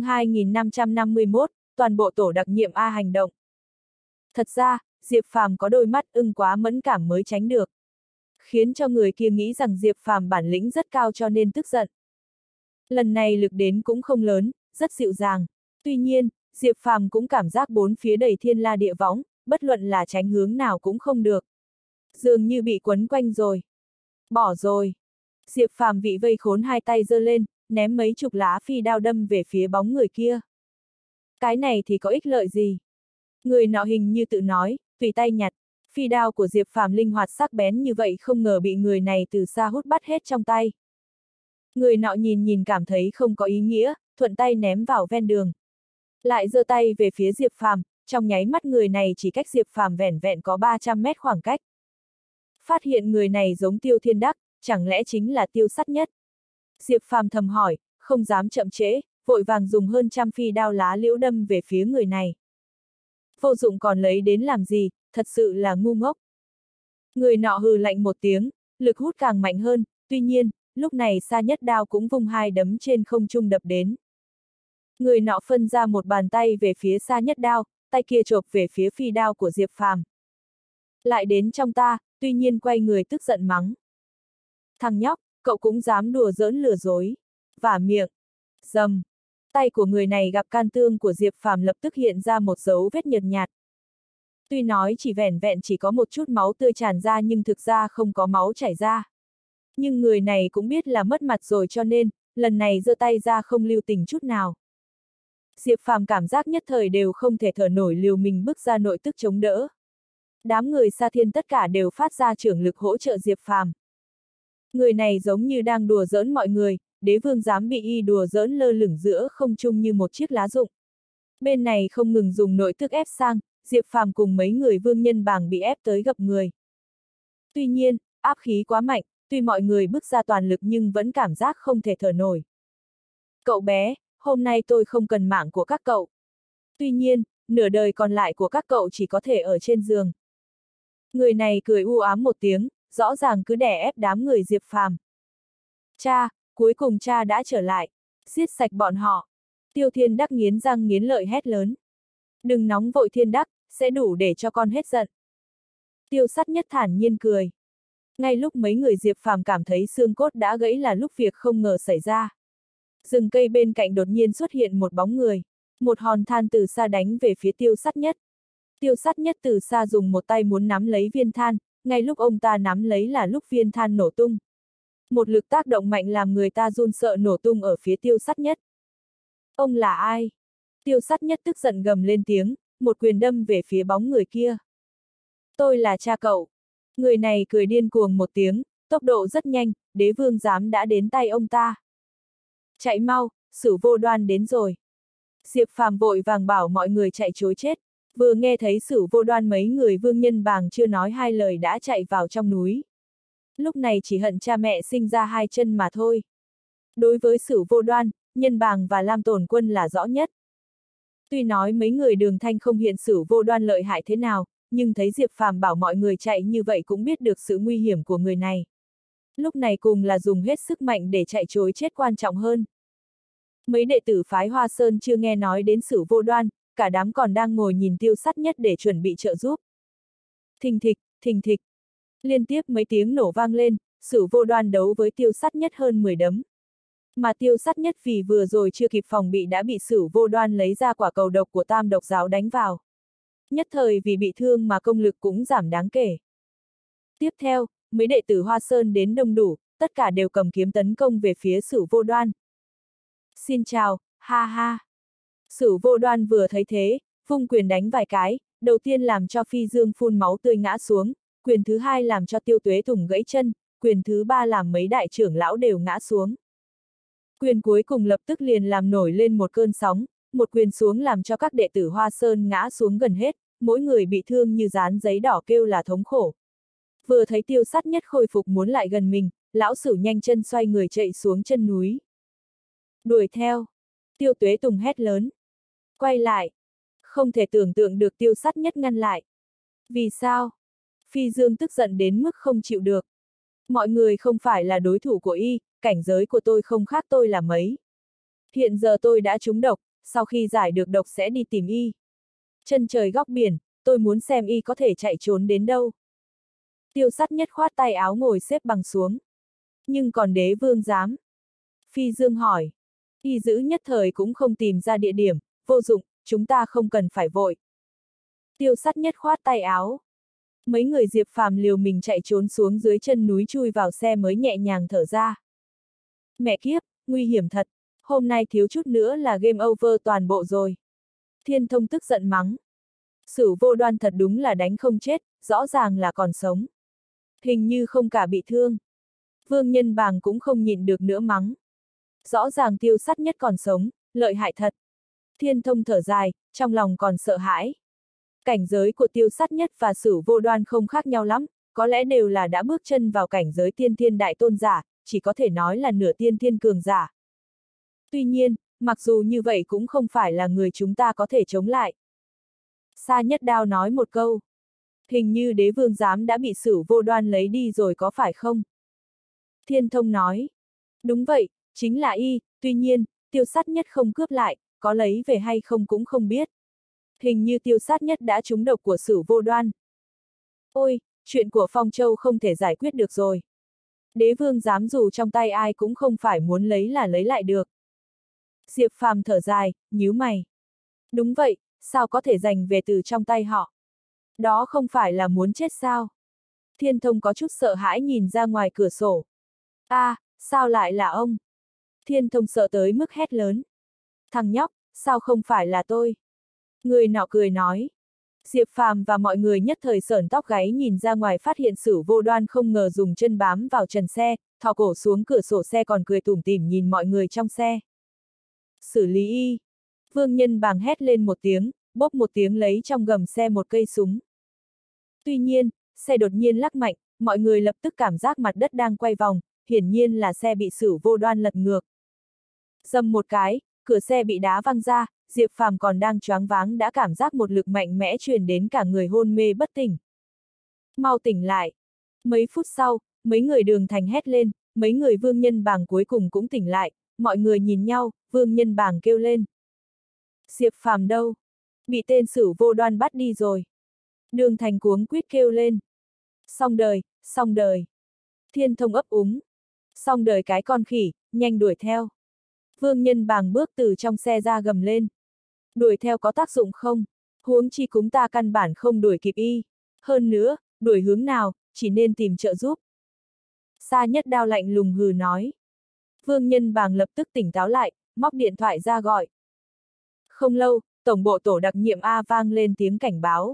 2551, toàn bộ tổ đặc nhiệm A hành động. Thật ra, Diệp Phàm có đôi mắt ưng quá mẫn cảm mới tránh được. Khiến cho người kia nghĩ rằng Diệp Phàm bản lĩnh rất cao cho nên tức giận. Lần này lực đến cũng không lớn, rất dịu dàng. Tuy nhiên, Diệp Phàm cũng cảm giác bốn phía đầy thiên la địa võng, bất luận là tránh hướng nào cũng không được. Dường như bị quấn quanh rồi. Bỏ rồi. Diệp Phàm bị vây khốn hai tay giơ lên, ném mấy chục lá phi đao đâm về phía bóng người kia. Cái này thì có ích lợi gì? Người nọ hình như tự nói, tùy tay nhặt. Phi đao của Diệp Phàm linh hoạt sắc bén như vậy không ngờ bị người này từ xa hút bắt hết trong tay. Người nọ nhìn cảm thấy không có ý nghĩa, thuận tay ném vào ven đường. Lại giơ tay về phía Diệp Phàm, trong nháy mắt người này chỉ cách Diệp Phàm vẻn vẹn có 300 mét khoảng cách. Phát hiện người này giống Tiêu Thiên Đắc, chẳng lẽ chính là Tiêu Sắt Nhất? Diệp Phàm thầm hỏi, không dám chậm trễ, vội vàng dùng hơn trăm phi đao lá liễu đâm về phía người này. Vô dụng còn lấy đến làm gì, thật sự là ngu ngốc. Người nọ hừ lạnh một tiếng, lực hút càng mạnh hơn, tuy nhiên, lúc này Sa Nhất Đao cũng vung hai đấm trên không trung đập đến. Người nọ phân ra một bàn tay về phía Sa Nhất Đao, tay kia chộp về phía phi đao của Diệp Phàm. Lại đến trong ta, tuy nhiên quay người tức giận mắng. Thằng nhóc, cậu cũng dám đùa giỡn lừa dối. Vả miệng. Dầm. Tay của người này gặp can tương của Diệp Phàm lập tức hiện ra một dấu vết nhợt nhạt. Tuy nói chỉ vẻn vẹn chỉ có một chút máu tươi tràn ra nhưng thực ra không có máu chảy ra. Nhưng người này cũng biết là mất mặt rồi cho nên, lần này giơ tay ra không lưu tình chút nào. Diệp Phàm cảm giác nhất thời đều không thể thở nổi liều mình bước ra nội tức chống đỡ. Đám người Sa Thiên tất cả đều phát ra trưởng lực hỗ trợ Diệp Phàm. Người này giống như đang đùa giỡn mọi người, đế vương dám bị y đùa giỡn lơ lửng giữa không trung như một chiếc lá rụng. Bên này không ngừng dùng nội tức ép sang, Diệp Phàm cùng mấy người vương nhân bàng bị ép tới gập người. Tuy nhiên, áp khí quá mạnh, tuy mọi người bước ra toàn lực nhưng vẫn cảm giác không thể thở nổi. Cậu bé, hôm nay tôi không cần mạng của các cậu. Tuy nhiên, nửa đời còn lại của các cậu chỉ có thể ở trên giường. Người này cười u ám một tiếng, rõ ràng cứ đè ép đám người Diệp Phàm. Cha, cuối cùng cha đã trở lại, giết sạch bọn họ. Tiêu Thiên Đắc nghiến răng nghiến lợi hét lớn. Đừng nóng vội Thiên Đắc, sẽ đủ để cho con hết giận. Tiêu Sắt Nhất thản nhiên cười. Ngay lúc mấy người Diệp Phàm cảm thấy xương cốt đã gãy là lúc việc không ngờ xảy ra. Rừng cây bên cạnh đột nhiên xuất hiện một bóng người. Một hòn than từ xa đánh về phía Tiêu Sắt Nhất. Tiêu Sắt Nhất từ xa dùng một tay muốn nắm lấy viên than, ngay lúc ông ta nắm lấy là lúc viên than nổ tung. Một lực tác động mạnh làm người ta run sợ nổ tung ở phía Tiêu Sắt Nhất. Ông là ai? Tiêu Sắt Nhất tức giận gầm lên tiếng, một quyền đâm về phía bóng người kia. Tôi là cha cậu. Người này cười điên cuồng một tiếng, tốc độ rất nhanh, đế vương giám đã đến tay ông ta. Chạy mau, Sử Vô Đoan đến rồi. Diệp Phàm vội vàng bảo mọi người chạy trối chết. Vừa nghe thấy Sử Vô Đoan mấy người vương nhân bàng chưa nói hai lời đã chạy vào trong núi. Lúc này chỉ hận cha mẹ sinh ra hai chân mà thôi. Đối với Sử Vô Đoan, Nhân Bàng và Lam Tồn Quân là rõ nhất. Tuy nói mấy người Đường Thanh không hiện Sử Vô Đoan lợi hại thế nào, nhưng thấy Diệp Phàm bảo mọi người chạy như vậy cũng biết được sự nguy hiểm của người này. Lúc này cùng là dùng hết sức mạnh để chạy trối chết quan trọng hơn. Mấy đệ tử phái Hoa Sơn chưa nghe nói đến Sử Vô Đoan, cả đám còn đang ngồi nhìn Tiêu Sắt Nhất để chuẩn bị trợ giúp. Thình thịch, thình thịch. Liên tiếp mấy tiếng nổ vang lên, Sử Vô Đoan đấu với Tiêu Sắt Nhất hơn 10 đấm. Mà Tiêu Sắt Nhất vì vừa rồi chưa kịp phòng bị đã bị Sử Vô Đoan lấy ra quả cầu độc của Tam Độc Giáo đánh vào. Nhất thời vì bị thương mà công lực cũng giảm đáng kể. Tiếp theo, mấy đệ tử Hoa Sơn đến đông đủ, tất cả đều cầm kiếm tấn công về phía Sử Vô Đoan. Xin chào, ha ha. Sử Vô Đoan vừa thấy thế, vung quyền đánh vài cái, đầu tiên làm cho Phi Dương phun máu tươi ngã xuống, quyền thứ hai làm cho Tiêu Tuế Tùng gãy chân, quyền thứ ba làm mấy đại trưởng lão đều ngã xuống. Quyền cuối cùng lập tức liền làm nổi lên một cơn sóng, một quyền xuống làm cho các đệ tử Hoa Sơn ngã xuống gần hết, mỗi người bị thương như dán giấy đỏ kêu là thống khổ. Vừa thấy Tiêu Sát Nhất khôi phục muốn lại gần mình, lão Sửu nhanh chân xoay người chạy xuống chân núi. Đuổi theo! Tiêu Tuế Tùng hét lớn. Quay lại! Không thể tưởng tượng được Tiêu Sát Nhất ngăn lại. Vì sao? Phi Dương tức giận đến mức không chịu được. Mọi người không phải là đối thủ của y, cảnh giới của tôi không khác tôi là mấy. Hiện giờ tôi đã trúng độc, sau khi giải được độc sẽ đi tìm y. Chân trời góc biển, tôi muốn xem y có thể chạy trốn đến đâu. Tiêu Sát Nhất khoát tay áo ngồi xếp bằng xuống. Nhưng còn Đế Vương dám. Phi Dương hỏi. Y giữ nhất thời cũng không tìm ra địa điểm, vô dụng, chúng ta không cần phải vội. Tiêu Sát Nhất khoát tay áo. Mấy người Diệp Phàm liều mình chạy trốn xuống dưới chân núi chui vào xe mới nhẹ nhàng thở ra. Mẹ kiếp, nguy hiểm thật, hôm nay thiếu chút nữa là game over toàn bộ rồi. Thiên Thông tức giận mắng. Sửu Vô Đoan thật đúng là đánh không chết, rõ ràng là còn sống. Hình như không cả bị thương. Vương Nhân Bàng cũng không nhịn được nữa mắng. Rõ ràng Tiêu Sát Nhất còn sống, lợi hại thật. Thiên Thông thở dài, trong lòng còn sợ hãi. Cảnh giới của Tiêu Sát Nhất và Sửu Vô Đoan không khác nhau lắm, có lẽ đều là đã bước chân vào cảnh giới tiên thiên đại tôn giả, chỉ có thể nói là nửa tiên thiên cường giả. Tuy nhiên, mặc dù như vậy cũng không phải là người chúng ta có thể chống lại. Sa Nhất Đao nói một câu. Hình như Đế Vương giám đã bị Sửu Vô Đoan lấy đi rồi có phải không? Thiên Thông nói. Đúng vậy, chính là y, tuy nhiên, Tiêu Sát Nhất không cướp lại, có lấy về hay không cũng không biết. Hình như Tiêu Sát Nhất đã trúng độc của Sửu Vô Đoan. Ôi, chuyện của Phong Châu không thể giải quyết được rồi. Đế Vương giám dù trong tay ai cũng không phải muốn lấy là lấy lại được. Diệp Phàm thở dài, nhíu mày. Đúng vậy, sao có thể giành về từ trong tay họ? Đó không phải là muốn chết sao? Thiên Thông có chút sợ hãi nhìn ra ngoài cửa sổ. Sao lại là ông? Thiên Thông sợ tới mức hét lớn. Thằng nhóc, sao không phải là tôi? Người nọ cười nói. Diệp Phàm và mọi người nhất thời sởn tóc gáy nhìn ra ngoài phát hiện Sửu Vô Đoan không ngờ dùng chân bám vào trần xe, thò cổ xuống cửa sổ xe còn cười tủm tỉm nhìn mọi người trong xe. Xử lý y! Vương Nhân Bàng hét lên một tiếng, bốp một tiếng lấy trong gầm xe một cây súng. Tuy nhiên, xe đột nhiên lắc mạnh, mọi người lập tức cảm giác mặt đất đang quay vòng, hiển nhiên là xe bị Sửu Vô Đoan lật ngược. Dầm một cái, cửa xe bị đá văng ra, Diệp Phàm còn đang choáng váng đã cảm giác một lực mạnh mẽ truyền đến cả người hôn mê bất tỉnh. Mau tỉnh lại! Mấy phút sau, mấy người Đường Thành hét lên, mấy người Vương Nhân Bàng cuối cùng cũng tỉnh lại, mọi người nhìn nhau, Vương Nhân Bàng kêu lên. Diệp Phàm đâu? Bị tên Sửu Vô Đoan bắt đi rồi. Đường Thành cuống quýt kêu lên. Xong đời, xong đời. Thiên Thông ấp úng. Xong đời cái con khỉ, nhanh đuổi theo. Vương Nhân Bàng bước từ trong xe ra gầm lên. Đuổi theo có tác dụng không? Huống chi chúng ta căn bản không đuổi kịp y. Hơn nữa, đuổi hướng nào, chỉ nên tìm trợ giúp. Sa Nhất Đao lạnh lùng hừ nói. Vương Nhân Bàng lập tức tỉnh táo lại, móc điện thoại ra gọi. Không lâu, tổng bộ tổ đặc nhiệm A vang lên tiếng cảnh báo.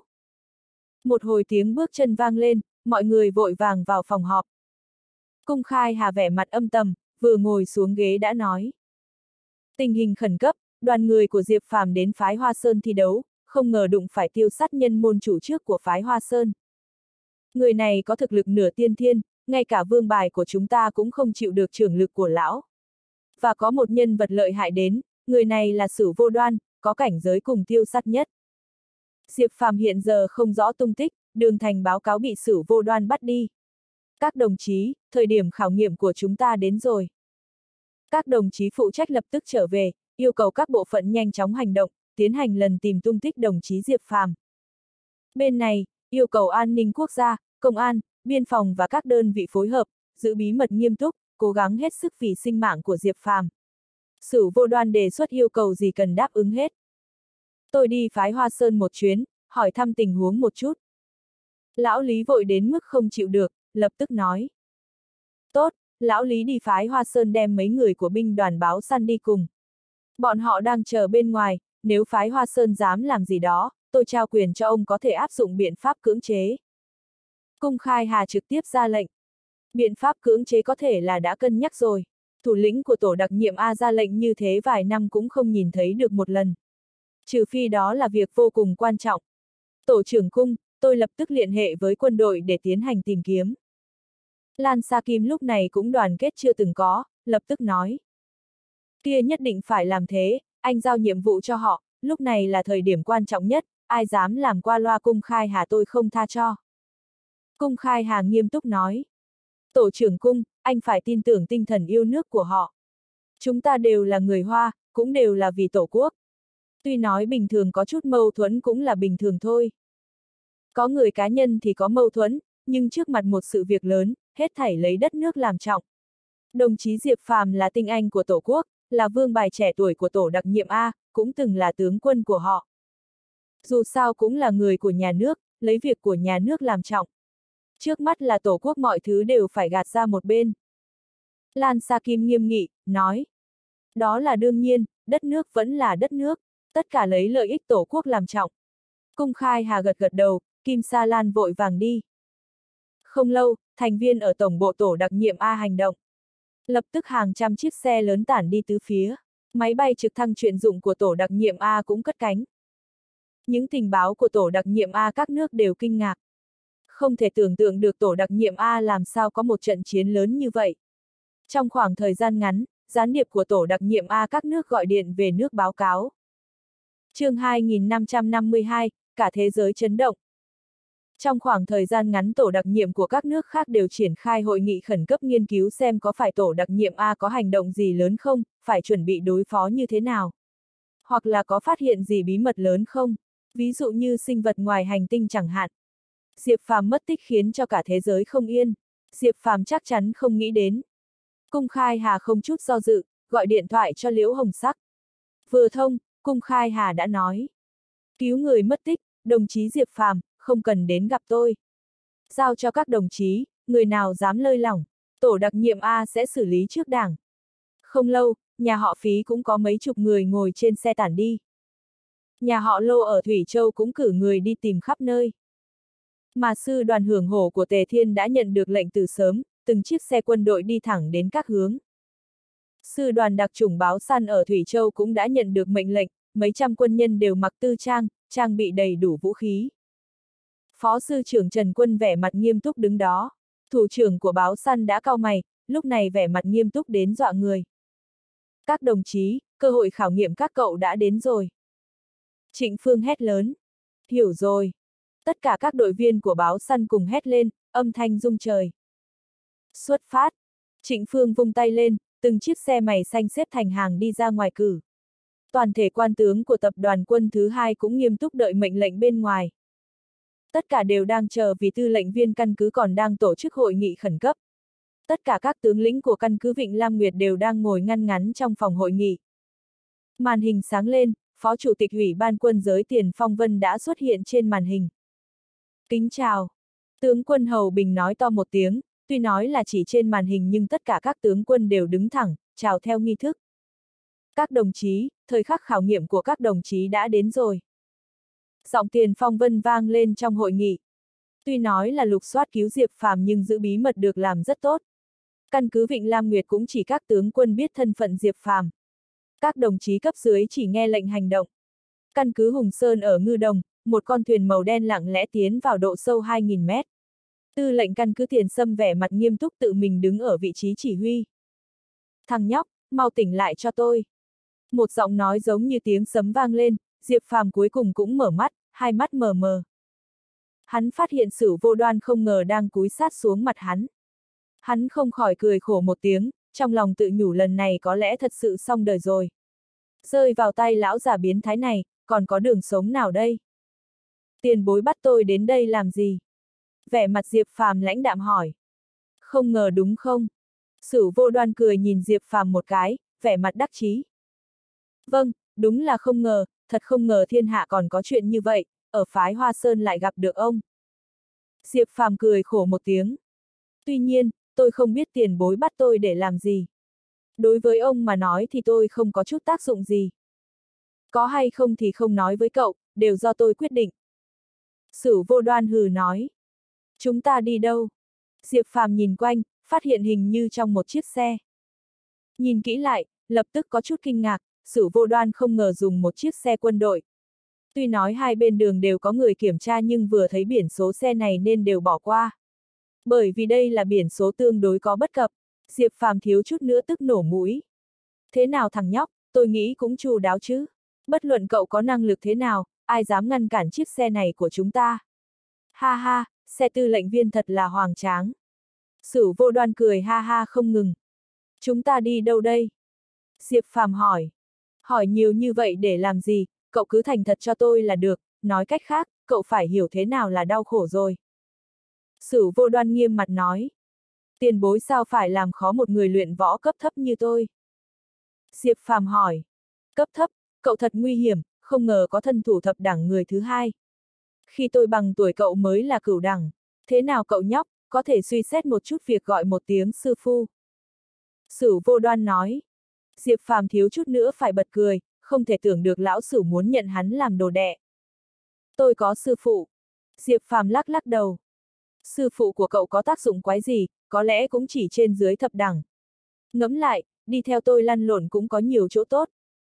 Một hồi tiếng bước chân vang lên, mọi người vội vàng vào phòng họp. Cung Khai Hà vẻ mặt âm trầm, vừa ngồi xuống ghế đã nói. Tình hình khẩn cấp, đoàn người của Diệp Phàm đến phái Hoa Sơn thi đấu, không ngờ đụng phải Tiêu Sát Nhân môn chủ trước của phái Hoa Sơn. Người này có thực lực nửa tiên thiên, ngay cả vương bài của chúng ta cũng không chịu được trưởng lực của lão. Và có một nhân vật lợi hại đến, người này là Sửu Vô Đoan, có cảnh giới cùng Tiêu Sát Nhất. Diệp Phàm hiện giờ không rõ tung tích, Đường Thành báo cáo bị Sửu Vô Đoan bắt đi. Các đồng chí, thời điểm khảo nghiệm của chúng ta đến rồi. Các đồng chí phụ trách lập tức trở về, yêu cầu các bộ phận nhanh chóng hành động, tiến hành lần tìm tung tích đồng chí Diệp Phàm. Bên này, yêu cầu an ninh quốc gia, công an, biên phòng và các đơn vị phối hợp, giữ bí mật nghiêm túc, cố gắng hết sức vì sinh mạng của Diệp Phàm. Sửu Vô Đoan đề xuất yêu cầu gì cần đáp ứng hết. Tôi đi phái Hoa Sơn một chuyến, hỏi thăm tình huống một chút. Lão Lý vội đến mức không chịu được, lập tức nói. Tốt, lão Lý đi phái Hoa Sơn đem mấy người của binh đoàn báo săn đi cùng. Bọn họ đang chờ bên ngoài, nếu phái Hoa Sơn dám làm gì đó, tôi trao quyền cho ông có thể áp dụng biện pháp cưỡng chế. Cung Khai Hà trực tiếp ra lệnh. Biện pháp cưỡng chế có thể là đã cân nhắc rồi. Thủ lĩnh của tổ đặc nhiệm A ra lệnh như thế vài năm cũng không nhìn thấy được một lần. Trừ phi đó là việc vô cùng quan trọng. Tổ trưởng cung, tôi lập tức liên hệ với quân đội để tiến hành tìm kiếm. Lan Sa Kim lúc này cũng đoàn kết chưa từng có, lập tức nói. Kia nhất định phải làm thế, anh giao nhiệm vụ cho họ, lúc này là thời điểm quan trọng nhất, ai dám làm qua loa Cung Khai Hà tôi không tha cho. Cung Khai Hà nghiêm túc nói. Tổ trưởng cung, anh phải tin tưởng tinh thần yêu nước của họ. Chúng ta đều là người Hoa, cũng đều là vì Tổ quốc. Tuy nói bình thường có chút mâu thuẫn cũng là bình thường thôi. Có người cá nhân thì có mâu thuẫn, nhưng trước mặt một sự việc lớn, hết thảy lấy đất nước làm trọng. Đồng chí Diệp Phàm là tinh anh của Tổ quốc, là vương bài trẻ tuổi của tổ đặc nhiệm A, cũng từng là tướng quân của họ. Dù sao cũng là người của nhà nước, lấy việc của nhà nước làm trọng. Trước mắt là Tổ quốc mọi thứ đều phải gạt ra một bên. Lan Sa Kim nghiêm nghị, nói. Đó là đương nhiên, đất nước vẫn là đất nước, tất cả lấy lợi ích Tổ quốc làm trọng. Cung Khai Hà gật gật đầu, Kim Sa Lan vội vàng đi. Không lâu, thành viên ở tổng bộ tổ đặc nhiệm A hành động. Lập tức hàng trăm chiếc xe lớn tản đi tứ phía. Máy bay trực thăng chuyên dụng của tổ đặc nhiệm A cũng cất cánh. Những tình báo của tổ đặc nhiệm A các nước đều kinh ngạc. Không thể tưởng tượng được tổ đặc nhiệm A làm sao có một trận chiến lớn như vậy. Trong khoảng thời gian ngắn, gián điệp của tổ đặc nhiệm A các nước gọi điện về nước báo cáo. Chương 2552, cả thế giới chấn động. Trong khoảng thời gian ngắn tổ đặc nhiệm của các nước khác đều triển khai hội nghị khẩn cấp nghiên cứu xem có phải tổ đặc nhiệm A có hành động gì lớn không, phải chuẩn bị đối phó như thế nào. Hoặc là có phát hiện gì bí mật lớn không, ví dụ như sinh vật ngoài hành tinh chẳng hạn. Diệp Phàm mất tích khiến cho cả thế giới không yên, Diệp Phàm chắc chắn không nghĩ đến. Cung Khai Hà không chút do dự, gọi điện thoại cho Liễu Hồng Sắc. Vừa thông, Cung Khai Hà đã nói. Cứu người mất tích, đồng chí Diệp Phàm, không cần đến gặp tôi. Giao cho các đồng chí, người nào dám lơi lỏng, tổ đặc nhiệm A sẽ xử lý trước đảng. Không lâu, nhà họ Phí cũng có mấy chục người ngồi trên xe tản đi. Nhà họ Lô ở Thủy Châu cũng cử người đi tìm khắp nơi. Mà sư đoàn hưởng hổ của Tề Thiên đã nhận được lệnh từ sớm, từng chiếc xe quân đội đi thẳng đến các hướng. Sư đoàn đặc chủng báo săn ở Thủy Châu cũng đã nhận được mệnh lệnh, mấy trăm quân nhân đều mặc tư trang, trang bị đầy đủ vũ khí. Phó sư trưởng Trần Quân vẻ mặt nghiêm túc đứng đó. Thủ trưởng của báo săn đã cau mày, lúc này vẻ mặt nghiêm túc đến dọa người. Các đồng chí, cơ hội khảo nghiệm các cậu đã đến rồi. Trịnh Phương hét lớn. Hiểu rồi. Tất cả các đội viên của báo săn cùng hét lên, âm thanh rung trời. Xuất phát. Trịnh Phương vung tay lên, từng chiếc xe mày xanh xếp thành hàng đi ra ngoài cử. Toàn thể quan tướng của tập đoàn quân thứ 2 cũng nghiêm túc đợi mệnh lệnh bên ngoài. Tất cả đều đang chờ vì tư lệnh viên căn cứ còn đang tổ chức hội nghị khẩn cấp. Tất cả các tướng lĩnh của căn cứ Vịnh Lam Nguyệt đều đang ngồi ngăn ngắn trong phòng hội nghị. Màn hình sáng lên, Phó Chủ tịch Ủy ban quân giới Tiền Phong Vân đã xuất hiện trên màn hình. Kính chào. Tướng quân Hầu Bình nói to một tiếng, tuy nói là chỉ trên màn hình nhưng tất cả các tướng quân đều đứng thẳng, chào theo nghi thức. Các đồng chí, thời khắc khảo nghiệm của các đồng chí đã đến rồi. Giọng Tiền Phong Vân vang lên trong hội nghị. Tuy nói là lục soát cứu Diệp Phàm nhưng giữ bí mật được làm rất tốt. Căn cứ Vịnh Lam Nguyệt cũng chỉ các tướng quân biết thân phận Diệp Phàm. Các đồng chí cấp dưới chỉ nghe lệnh hành động. Căn cứ Hùng Sơn ở Ngư Đồng, một con thuyền màu đen lặng lẽ tiến vào độ sâu 2.000 mét. Tư lệnh căn cứ Tiền Sâm vẻ mặt nghiêm túc tự mình đứng ở vị trí chỉ huy. Thằng nhóc, mau tỉnh lại cho tôi. Một giọng nói giống như tiếng sấm vang lên, Diệp Phàm cuối cùng cũng mở mắt, hai mắt mờ mờ. Hắn phát hiện Sử Vô Đoan không ngờ đang cúi sát xuống mặt hắn. Hắn không khỏi cười khổ một tiếng, trong lòng tự nhủ lần này có lẽ thật sự xong đời rồi. Rơi vào tay lão già biến thái này, còn có đường sống nào đây? Tiền bối bắt tôi đến đây làm gì? Vẻ mặt Diệp Phàm lãnh đạm hỏi. Không ngờ đúng không? Sử Vô Đoan cười nhìn Diệp Phàm một cái, vẻ mặt đắc chí. Vâng, đúng là không ngờ, thật không ngờ thiên hạ còn có chuyện như vậy, ở phái Hoa Sơn lại gặp được ông. Diệp Phàm cười khổ một tiếng. Tuy nhiên, tôi không biết tiền bối bắt tôi để làm gì. Đối với ông mà nói thì tôi không có chút tác dụng gì. Có hay không thì không nói với cậu, đều do tôi quyết định. Sửu Vô Đoan hừ nói. Chúng ta đi đâu? Diệp Phàm nhìn quanh, phát hiện hình như trong một chiếc xe. Nhìn kỹ lại, lập tức có chút kinh ngạc, Sửu Vô Đoan không ngờ dùng một chiếc xe quân đội. Tuy nói hai bên đường đều có người kiểm tra nhưng vừa thấy biển số xe này nên đều bỏ qua. Bởi vì đây là biển số tương đối có bất cập, Diệp Phàm thiếu chút nữa tức nổ mũi. Thế nào thằng nhóc, tôi nghĩ cũng chu đáo chứ. Bất luận cậu có năng lực thế nào, ai dám ngăn cản chiếc xe này của chúng ta. Ha ha, xe tư lệnh viên thật là hoành tráng. Sửu Vô Đoan cười ha ha không ngừng. Chúng ta đi đâu đây? Diệp Phàm hỏi. Hỏi nhiều như vậy để làm gì, cậu cứ thành thật cho tôi là được, nói cách khác, cậu phải hiểu thế nào là đau khổ rồi. Sửu Vô Đoan nghiêm mặt nói. Tiền bối sao phải làm khó một người luyện võ cấp thấp như tôi? Diệp Phàm hỏi. Cấp thấp, cậu thật nguy hiểm, không ngờ có thân thủ thập đẳng người thứ hai. Khi tôi bằng tuổi cậu mới là cửu đẳng. Thế nào cậu nhóc, có thể suy xét một chút việc gọi một tiếng sư phu. Sửu Vô Đoan nói. Diệp Phàm thiếu chút nữa phải bật cười, không thể tưởng được lão Sửu muốn nhận hắn làm đồ đệ. Tôi có sư phụ. Diệp Phàm lắc lắc đầu. Sư phụ của cậu có tác dụng quái gì, có lẽ cũng chỉ trên dưới thập đẳng. Ngẫm lại, đi theo tôi lăn lộn cũng có nhiều chỗ tốt.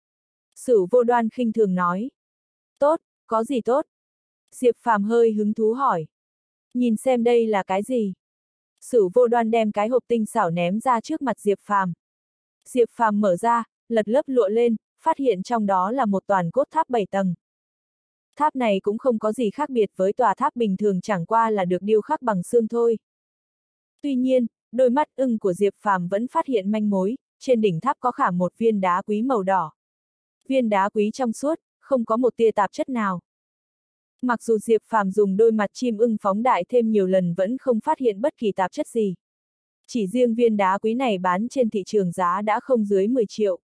Sửu Vô Đoan khinh thường nói. Tốt, có gì tốt? Diệp Phàm hơi hứng thú hỏi. Nhìn xem đây là cái gì? Sửu Vô Đoan đem cái hộp tinh xảo ném ra trước mặt Diệp Phàm. Diệp Phàm mở ra, lật lớp lụa lên, phát hiện trong đó là một toàn cốt tháp 7 tầng. Tháp này cũng không có gì khác biệt với tòa tháp bình thường, chẳng qua là được điêu khắc bằng xương thôi. Tuy nhiên, đôi mắt ưng của Diệp Phàm vẫn phát hiện manh mối, trên đỉnh tháp có khảm một viên đá quý màu đỏ. Viên đá quý trong suốt, không có một tia tạp chất nào. Mặc dù Diệp Phàm dùng đôi mặt chim ưng phóng đại thêm nhiều lần vẫn không phát hiện bất kỳ tạp chất gì. Chỉ riêng viên đá quý này bán trên thị trường giá đã không dưới 10 triệu.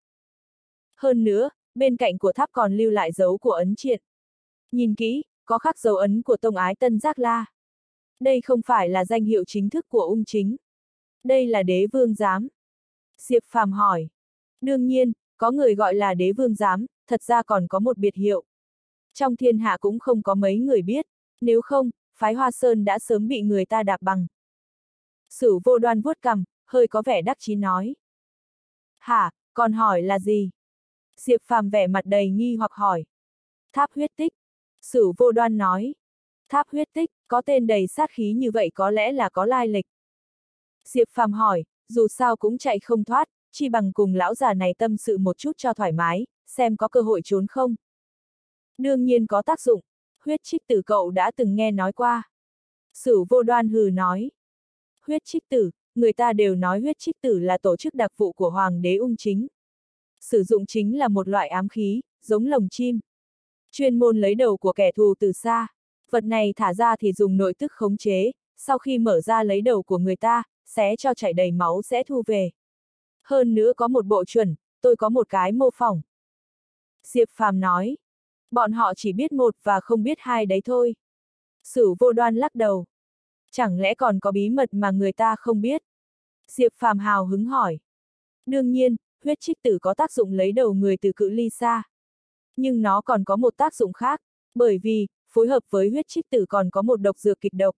Hơn nữa, bên cạnh của tháp còn lưu lại dấu của ấn triện. Nhìn kỹ, có khắc dấu ấn của Tông Ái Tân Giác La. Đây không phải là danh hiệu chính thức của ung chính. Đây là đế vương giám. Diệp Phàm hỏi. Đương nhiên, có người gọi là đế vương giám, thật ra còn có một biệt hiệu. Trong thiên hạ cũng không có mấy người biết, nếu không, phái Hoa Sơn đã sớm bị người ta đạp bằng. Sửu Vô Đoan vuốt cằm, hơi có vẻ đắc chí nói. Hả, còn hỏi là gì? Diệp Phàm vẻ mặt đầy nghi hoặc hỏi. Tháp huyết tích. Sửu Vô Đoan nói. Tháp huyết tích, có tên đầy sát khí như vậy có lẽ là có lai lịch. Diệp Phàm hỏi, dù sao cũng chạy không thoát, chi bằng cùng lão già này tâm sự một chút cho thoải mái, xem có cơ hội trốn không. Đương nhiên có tác dụng, huyết trích tử cậu đã từng nghe nói qua. Sửu Vô Đoan hừ nói. Huyết trích tử, người ta đều nói huyết trích tử là tổ chức đặc vụ của Hoàng đế ung chính. Sử dụng chính là một loại ám khí, giống lồng chim. Chuyên môn lấy đầu của kẻ thù từ xa. Vật này thả ra thì dùng nội tức khống chế, sau khi mở ra lấy đầu của người ta, xé cho chảy đầy máu sẽ thu về. Hơn nữa có một bộ chuẩn, tôi có một cái mô phỏng. Diệp Phàm nói. Bọn họ chỉ biết một và không biết hai đấy thôi. Sửu Vô Đoan lắc đầu. Chẳng lẽ còn có bí mật mà người ta không biết? Diệp Phàm hào hứng hỏi. Đương nhiên, huyết trích tử có tác dụng lấy đầu người từ cự ly xa. Nhưng nó còn có một tác dụng khác, bởi vì, phối hợp với huyết trích tử còn có một độc dược kịch độc.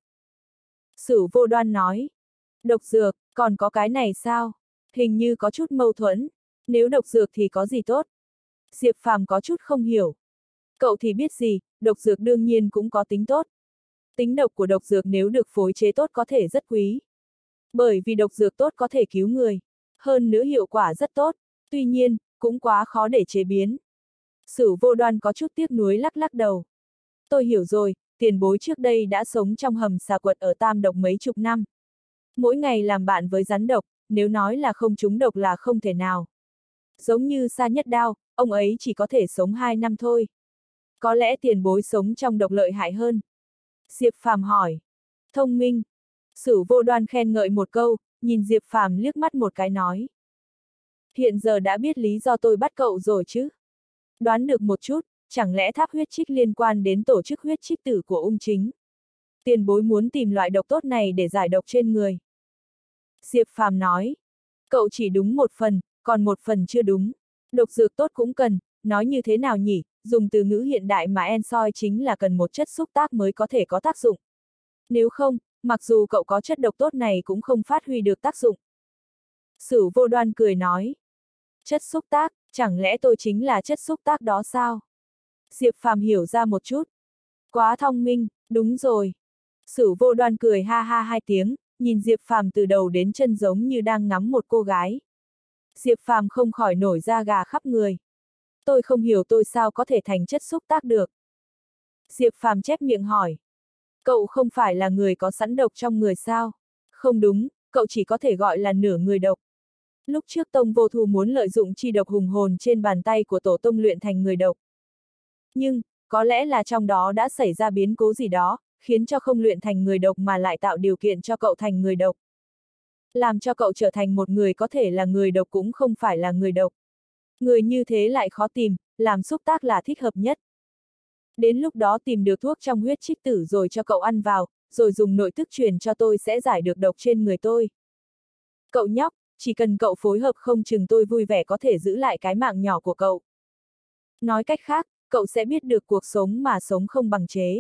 Sửu Vô Đoan nói. Độc dược, còn có cái này sao? Hình như có chút mâu thuẫn. Nếu độc dược thì có gì tốt? Diệp Phàm có chút không hiểu. Cậu thì biết gì, độc dược đương nhiên cũng có tính tốt. Tính độc của độc dược nếu được phối chế tốt có thể rất quý. Bởi vì độc dược tốt có thể cứu người. Hơn nữa hiệu quả rất tốt. Tuy nhiên, cũng quá khó để chế biến. Sửu Vô Đoan có chút tiếc nuối lắc lắc đầu. Tôi hiểu rồi, tiền bối trước đây đã sống trong hầm xà quật ở Tam Độc mấy chục năm. Mỗi ngày làm bạn với rắn độc, nếu nói là không trúng độc là không thể nào. Giống như Sa Nhất Đao, ông ấy chỉ có thể sống 2 năm thôi. Có lẽ tiền bối sống trong độc lợi hại hơn. Diệp Phàm hỏi. Thông minh. Sửu Vô Đoan khen ngợi một câu, nhìn Diệp Phàm liếc mắt một cái nói. Hiện giờ đã biết lý do tôi bắt cậu rồi chứ? Đoán được một chút, chẳng lẽ tháp huyết trích liên quan đến tổ chức huyết trích tử của ung chính? Tiền bối muốn tìm loại độc tốt này để giải độc trên người. Diệp Phàm nói. Cậu chỉ đúng một phần, còn một phần chưa đúng. Độc dược tốt cũng cần, nói như thế nào nhỉ, dùng từ ngữ hiện đại mà en soi chính là cần một chất xúc tác mới có thể có tác dụng. Nếu không, mặc dù cậu có chất độc tốt này cũng không phát huy được tác dụng. Sửu Vô Đoan cười nói. Chất xúc tác, chẳng lẽ tôi chính là chất xúc tác đó sao? Diệp Phàm hiểu ra một chút. Quá thông minh, đúng rồi. Sửu Vô Đoan cười ha ha hai tiếng, nhìn Diệp Phàm từ đầu đến chân giống như đang ngắm một cô gái. Diệp Phàm không khỏi nổi da gà khắp người. Tôi không hiểu tôi sao có thể thành chất xúc tác được. Diệp Phàm chép miệng hỏi. Cậu không phải là người có sẵn độc trong người sao? Không đúng, cậu chỉ có thể gọi là nửa người độc. Lúc trước Tông Vô Thù muốn lợi dụng chi độc hùng hồn trên bàn tay của tổ tông luyện thành người độc. Nhưng, có lẽ là trong đó đã xảy ra biến cố gì đó, khiến cho không luyện thành người độc mà lại tạo điều kiện cho cậu thành người độc. Làm cho cậu trở thành một người có thể là người độc cũng không phải là người độc. Người như thế lại khó tìm, làm xúc tác là thích hợp nhất. Đến lúc đó tìm được thuốc trong huyết trích tử rồi cho cậu ăn vào, rồi dùng nội tức truyền cho tôi sẽ giải được độc trên người tôi. Cậu nhóc, chỉ cần cậu phối hợp không chừng tôi vui vẻ có thể giữ lại cái mạng nhỏ của cậu. Nói cách khác, cậu sẽ biết được cuộc sống mà sống không bằng chế.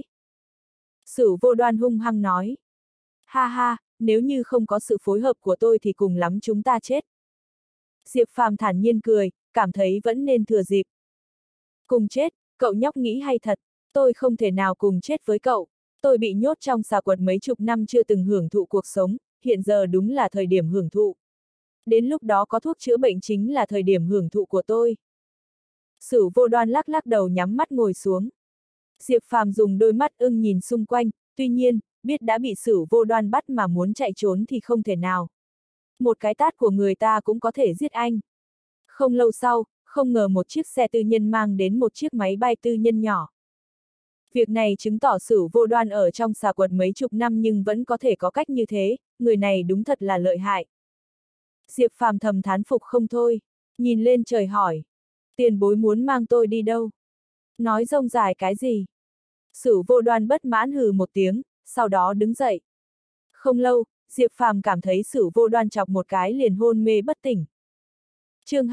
Sửu Vô Đoan hung hăng nói. Ha ha, nếu như không có sự phối hợp của tôi thì cùng lắm chúng ta chết. Diệp Phàm thản nhiên cười, cảm thấy vẫn nên thừa dịp. Cùng chết, cậu nhóc nghĩ hay thật, tôi không thể nào cùng chết với cậu. Tôi bị nhốt trong xà quật mấy chục năm chưa từng hưởng thụ cuộc sống, hiện giờ đúng là thời điểm hưởng thụ. Đến lúc đó có thuốc chữa bệnh chính là thời điểm hưởng thụ của tôi. Sửu Vô Đoan lắc lắc đầu nhắm mắt ngồi xuống. Diệp Phàm dùng đôi mắt ưng nhìn xung quanh, tuy nhiên, biết đã bị Sửu Vô Đoan bắt mà muốn chạy trốn thì không thể nào. Một cái tát của người ta cũng có thể giết anh. Không lâu sau, không ngờ một chiếc xe tư nhân mang đến một chiếc máy bay tư nhân nhỏ. Việc này chứng tỏ Sửu Vô Đoan ở trong xà quật mấy chục năm nhưng vẫn có thể có cách như thế, người này đúng thật là lợi hại. Diệp Phàm thầm thán phục không thôi, nhìn lên trời hỏi. Tiền bối muốn mang tôi đi đâu? Nói rông dài cái gì? Sửu Vô Đoan bất mãn hừ một tiếng, sau đó đứng dậy. Không lâu, Diệp Phàm cảm thấy Sửu Vô Đoan chọc một cái liền hôn mê bất tỉnh. Chương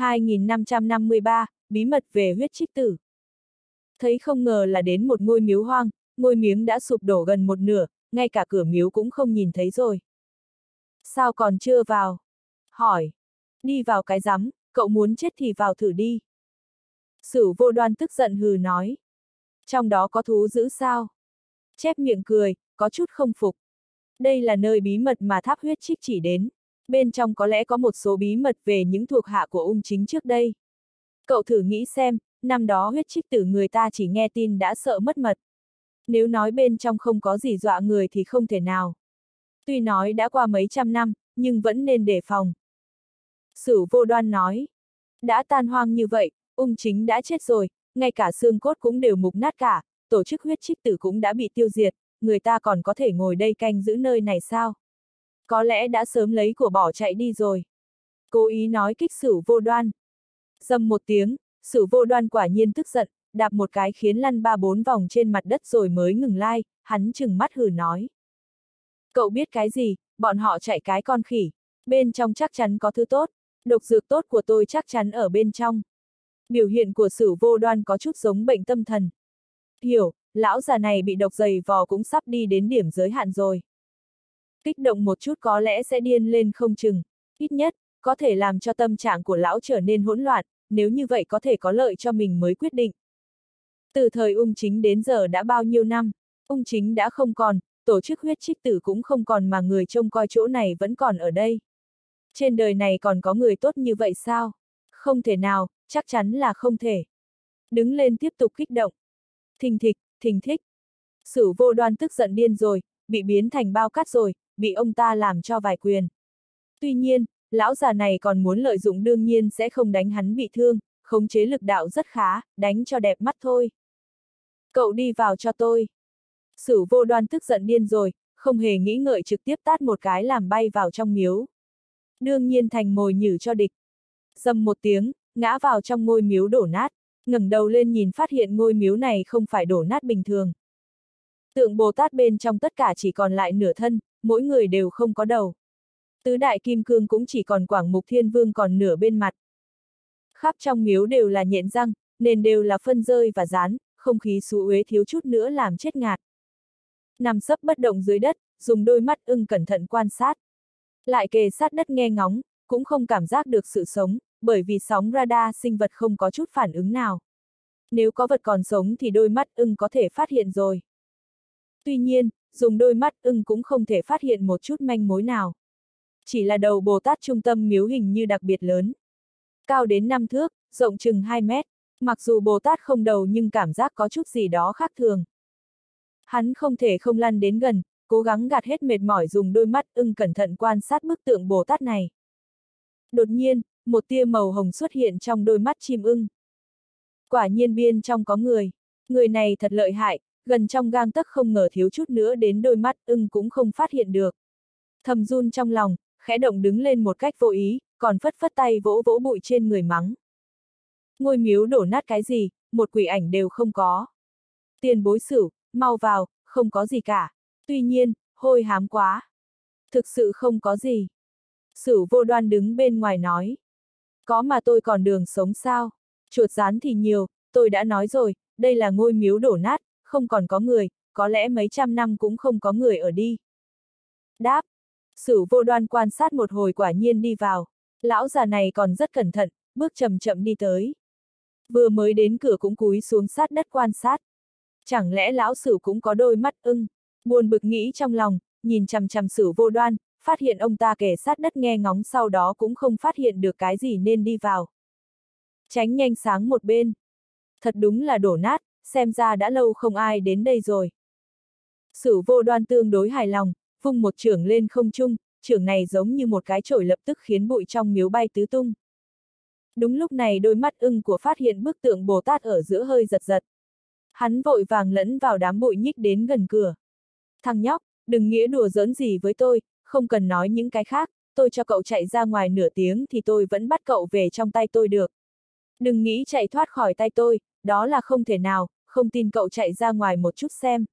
2553, bí mật về huyết trích tử. Thấy không ngờ là đến một ngôi miếu hoang, ngôi miếng đã sụp đổ gần một nửa, ngay cả cửa miếu cũng không nhìn thấy rồi. Sao còn chưa vào? Hỏi. Đi vào cái rắm, cậu muốn chết thì vào thử đi. Sửu Vô Đoan tức giận hừ nói. Trong đó có thú dữ sao? Chép miệng cười, có chút không phục. Đây là nơi bí mật mà tháp huyết trích chỉ đến. Bên trong có lẽ có một số bí mật về những thuộc hạ của ung chính trước đây. Cậu thử nghĩ xem, năm đó huyết trích tử người ta chỉ nghe tin đã sợ mất mật. Nếu nói bên trong không có gì dọa người thì không thể nào. Tuy nói đã qua mấy trăm năm, nhưng vẫn nên đề phòng. Sửu Vô Đoan nói. Đã tan hoang như vậy, ung chính đã chết rồi, ngay cả xương cốt cũng đều mục nát cả, tổ chức huyết trích tử cũng đã bị tiêu diệt, người ta còn có thể ngồi đây canh giữ nơi này sao? Có lẽ đã sớm lấy của bỏ chạy đi rồi. Cố ý nói kích Sửu Vô Đoan. Dầm một tiếng, Sửu Vô Đoan quả nhiên tức giận, đạp một cái khiến lăn 3-4 vòng trên mặt đất rồi mới ngừng lai, hắn trừng mắt hừ nói. Cậu biết cái gì, bọn họ chạy cái con khỉ, bên trong chắc chắn có thứ tốt, độc dược tốt của tôi chắc chắn ở bên trong. Biểu hiện của Sửu Vô Đoan có chút giống bệnh tâm thần. Hiểu, lão già này bị độc dày vò cũng sắp đi đến điểm giới hạn rồi. Kích động một chút có lẽ sẽ điên lên không chừng, ít nhất, có thể làm cho tâm trạng của lão trở nên hỗn loạn, nếu như vậy có thể có lợi cho mình mới quyết định. Từ thời ung chính đến giờ đã bao nhiêu năm, ung chính đã không còn, tổ chức huyết trích tử cũng không còn mà người trông coi chỗ này vẫn còn ở đây. Trên đời này còn có người tốt như vậy sao? Không thể nào, chắc chắn là không thể. Đứng lên tiếp tục kích động. Thình thịch, thình thích. Sửu Vô Đoan tức giận điên rồi, bị biến thành bao cát rồi, bị ông ta làm cho vài quyền. Tuy nhiên, lão già này còn muốn lợi dụng đương nhiên sẽ không đánh hắn bị thương, khống chế lực đạo rất khá, đánh cho đẹp mắt thôi. Cậu đi vào cho tôi. Sửu Vô Đoan tức giận điên rồi, không hề nghĩ ngợi trực tiếp tát một cái làm bay vào trong miếu. Đương nhiên thành mồi nhử cho địch. Dầm một tiếng, ngã vào trong ngôi miếu đổ nát, ngẩng đầu lên nhìn phát hiện ngôi miếu này không phải đổ nát bình thường. Tượng Bồ Tát bên trong tất cả chỉ còn lại nửa thân, mỗi người đều không có đầu. Tứ đại kim cương cũng chỉ còn Quảng Mục Thiên Vương còn nửa bên mặt. Khắp trong miếu đều là nhện răng, nền đều là phân rơi và dán, không khí xú uế thiếu chút nữa làm chết ngạt. Nằm sấp bất động dưới đất, dùng đôi mắt ưng cẩn thận quan sát. Lại kề sát đất nghe ngóng, cũng không cảm giác được sự sống, bởi vì sóng radar sinh vật không có chút phản ứng nào. Nếu có vật còn sống thì đôi mắt ưng có thể phát hiện rồi. Tuy nhiên, dùng đôi mắt ưng cũng không thể phát hiện một chút manh mối nào. Chỉ là đầu Bồ Tát trung tâm miếu hình như đặc biệt lớn. Cao đến 5 thước, rộng chừng 2 mét. Mặc dù Bồ Tát không đầu nhưng cảm giác có chút gì đó khác thường. Hắn không thể không lăn đến gần, cố gắng gạt hết mệt mỏi dùng đôi mắt ưng cẩn thận quan sát bức tượng Bồ Tát này. Đột nhiên, một tia màu hồng xuất hiện trong đôi mắt chim ưng. Quả nhiên bên trong có người. Người này thật lợi hại, gần trong gang tấc không ngờ thiếu chút nữa đến đôi mắt ưng cũng không phát hiện được. Thầm run trong lòng, khẽ động đứng lên một cách vô ý, còn phất phất tay vỗ vỗ bụi trên người mắng. Ngôi miếu đổ nát cái gì, một quỷ ảnh đều không có. Tiền bối Sửu, mau vào, không có gì cả. Tuy nhiên, hôi hám quá. Thực sự không có gì. Sửu Vô Đoan đứng bên ngoài nói. Có mà tôi còn đường sống sao? Chuột rán thì nhiều, tôi đã nói rồi, đây là ngôi miếu đổ nát, không còn có người, có lẽ mấy trăm năm cũng không có người ở đi. Đáp. Sửu Vô Đoan quan sát một hồi quả nhiên đi vào. Lão già này còn rất cẩn thận, bước chậm chậm đi tới. Vừa mới đến cửa cũng cúi xuống sát đất quan sát. Chẳng lẽ lão Sửu cũng có đôi mắt ưng? Buồn bực nghĩ trong lòng, nhìn chằm chằm Sửu Vô Đoan, phát hiện ông ta kề sát đất nghe ngóng sau đó cũng không phát hiện được cái gì nên đi vào. Tránh nhanh sáng một bên. Thật đúng là đổ nát, xem ra đã lâu không ai đến đây rồi. Sửu Vô Đoan tương đối hài lòng, vung một chưởng lên không trung, chưởng này giống như một cái chổi lập tức khiến bụi trong miếu bay tứ tung. Đúng lúc này đôi mắt ưng của phát hiện bức tượng Bồ Tát ở giữa hơi giật giật. Hắn vội vàng lẫn vào đám bụi nhích đến gần cửa. Thằng nhóc, đừng nghĩa đùa giỡn gì với tôi, không cần nói những cái khác, tôi cho cậu chạy ra ngoài nửa tiếng thì tôi vẫn bắt cậu về trong tay tôi được. Đừng nghĩ chạy thoát khỏi tay tôi, đó là không thể nào, không tin cậu chạy ra ngoài một chút xem.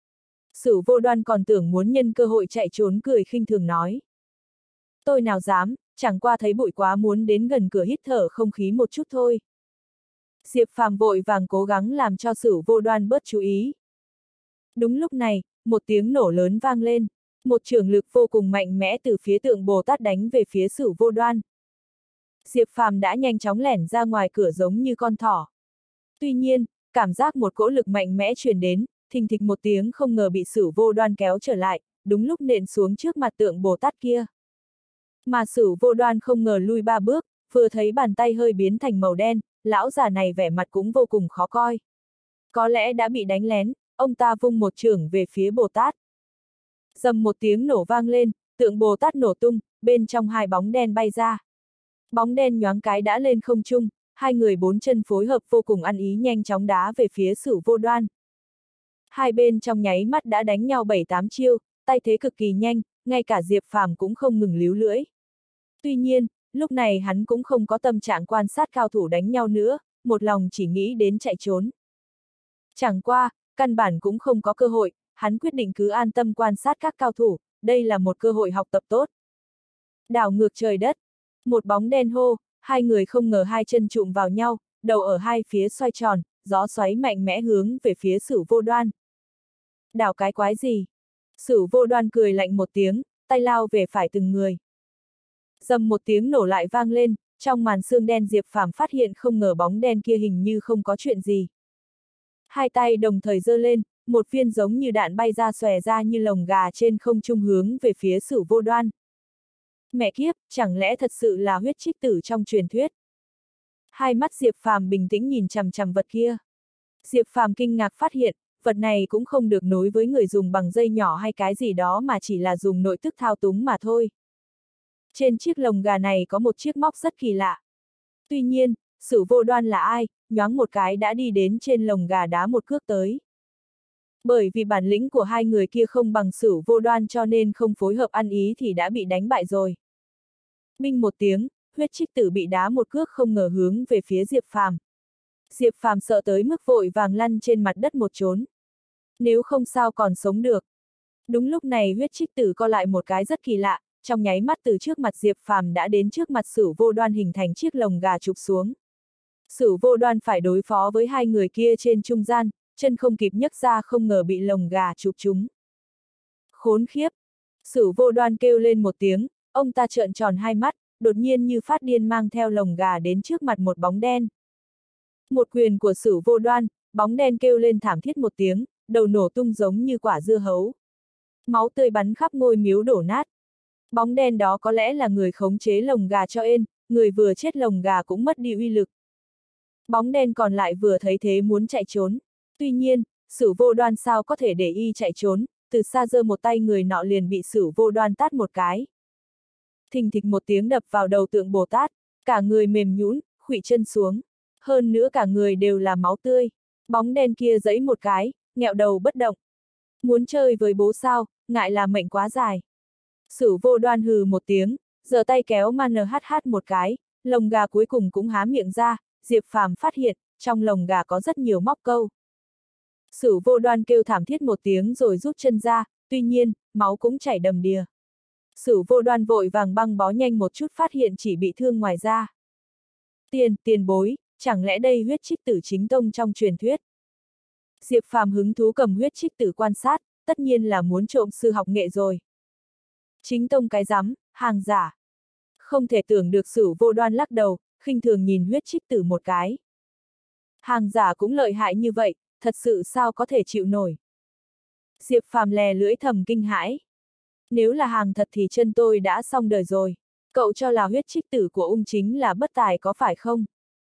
Sửu Vô Đoan còn tưởng muốn nhân cơ hội chạy trốn cười khinh thường nói. Tôi nào dám, chẳng qua thấy bụi quá muốn đến gần cửa hít thở không khí một chút thôi. Diệp Phàm vội vàng cố gắng làm cho Sửu Vô Đoan bớt chú ý. Đúng lúc này, một tiếng nổ lớn vang lên, một chưởng lực vô cùng mạnh mẽ từ phía tượng Bồ Tát đánh về phía Sửu Vô Đoan. Diệp Phàm đã nhanh chóng lẻn ra ngoài cửa giống như con thỏ. Tuy nhiên, cảm giác một cỗ lực mạnh mẽ truyền đến, thình thịch một tiếng không ngờ bị Sửu Vô Đoan kéo trở lại, đúng lúc nện xuống trước mặt tượng Bồ Tát kia. Mà Sửu Vô Đoan không ngờ lui 3 bước, vừa thấy bàn tay hơi biến thành màu đen, lão già này vẻ mặt cũng vô cùng khó coi. Có lẽ đã bị đánh lén, ông ta vung một chưởng về phía Bồ Tát. Dầm một tiếng nổ vang lên, tượng Bồ Tát nổ tung, bên trong hai bóng đen bay ra. Bóng đen nhoáng cái đã lên không trung, hai người bốn chân phối hợp vô cùng ăn ý nhanh chóng đá về phía Sửu Vô Đoan. Hai bên trong nháy mắt đã đánh nhau 7-8 chiêu, tay thế cực kỳ nhanh, ngay cả Diệp Phàm cũng không ngừng líu lưỡi. Tuy nhiên, lúc này hắn cũng không có tâm trạng quan sát cao thủ đánh nhau nữa, một lòng chỉ nghĩ đến chạy trốn. Chẳng qua, căn bản cũng không có cơ hội, hắn quyết định cứ an tâm quan sát các cao thủ, đây là một cơ hội học tập tốt. Đảo ngược trời đất, một bóng đen hô, hai người không ngờ hai chân chụm vào nhau, đầu ở hai phía xoay tròn, gió xoáy mạnh mẽ hướng về phía Sửu Vô Đoan. Đảo cái quái gì? Sửu Vô Đoan cười lạnh một tiếng, tay lao về phải từng người. Dầm một tiếng nổ lại vang lên, trong màn sương đen Diệp Phàm phát hiện không ngờ bóng đen kia hình như không có chuyện gì. Hai tay đồng thời giơ lên, một viên giống như đạn bay ra xòe ra như lồng gà trên không trung hướng về phía Sửu Vô Đoan. Mẹ kiếp, chẳng lẽ thật sự là huyết trích tử trong truyền thuyết? Hai mắt Diệp Phàm bình tĩnh nhìn chằm chằm vật kia. Diệp Phàm kinh ngạc phát hiện, vật này cũng không được nối với người dùng bằng dây nhỏ hay cái gì đó mà chỉ là dùng nội tức thao túng mà thôi. Trên chiếc lồng gà này có một chiếc móc rất kỳ lạ. Tuy nhiên, Sửu Vô Đoan là ai, nhoáng một cái đã đi đến trên lồng gà đá một cước tới. Bởi vì bản lĩnh của hai người kia không bằng Sửu Vô Đoan cho nên không phối hợp ăn ý thì đã bị đánh bại rồi. Minh một tiếng, huyết trích tử bị đá một cước không ngờ hướng về phía Diệp Phàm. Diệp Phàm sợ tới mức vội vàng lăn trên mặt đất một chốn. Nếu không sao còn sống được. Đúng lúc này huyết trích tử co lại một cái rất kỳ lạ, trong nháy mắt từ trước mặt Diệp Phàm đã đến trước mặt Sửu Vô Đoan hình thành chiếc lồng gà chụp xuống. Sử Vô Đoan phải đối phó với hai người kia trên trung gian, chân không kịp nhấc ra không ngờ bị lồng gà chụp trúng. Khốn khiếp! Sử Vô Đoan kêu lên một tiếng, ông ta trợn tròn hai mắt, đột nhiên như phát điên mang theo lồng gà đến trước mặt một bóng đen. Một quyền của Sử Vô Đoan, bóng đen kêu lên thảm thiết một tiếng, đầu nổ tung giống như quả dưa hấu. Máu tươi bắn khắp ngôi miếu đổ nát. Bóng đen đó có lẽ là người khống chế lồng gà cho ên, người vừa chết lồng gà cũng mất đi uy lực. Bóng đen còn lại vừa thấy thế muốn chạy trốn. Tuy nhiên, Sử Vô Đoan sao có thể để y chạy trốn, từ xa giơ một tay người nọ liền bị Sử Vô Đoan tát một cái. Thình thịch một tiếng đập vào đầu tượng Bồ Tát, cả người mềm nhũn, khuỵu chân xuống. Hơn nữa cả người đều là máu tươi. Bóng đen kia giãy một cái, nghẹo đầu bất động. Muốn chơi với bố sao, ngại là mệnh quá dài. Sử Vô Đoan hừ một tiếng, giơ tay kéo NHH một cái, lồng gà cuối cùng cũng há miệng ra, Diệp Phàm phát hiện, trong lồng gà có rất nhiều móc câu. Sử Vô Đoan kêu thảm thiết một tiếng rồi rút chân ra, tuy nhiên, máu cũng chảy đầm đìa. Sử Vô Đoan vội vàng băng bó nhanh một chút phát hiện chỉ bị thương ngoài da. Tiền bối, chẳng lẽ đây huyết trích tử chính tông trong truyền thuyết? Diệp Phàm hứng thú cầm huyết trích tử quan sát, tất nhiên là muốn trộm sư học nghệ rồi. Chính tông cái rắm, hàng giả. Không thể tưởng được Sử Vô Đoan lắc đầu, khinh thường nhìn huyết trích tử một cái. Hàng giả cũng lợi hại như vậy, thật sự sao có thể chịu nổi. Diệp Phàm lè lưỡi thầm kinh hãi. Nếu là hàng thật thì chân tôi đã xong đời rồi. Cậu cho là huyết trích tử của ung chính là bất tài có phải không?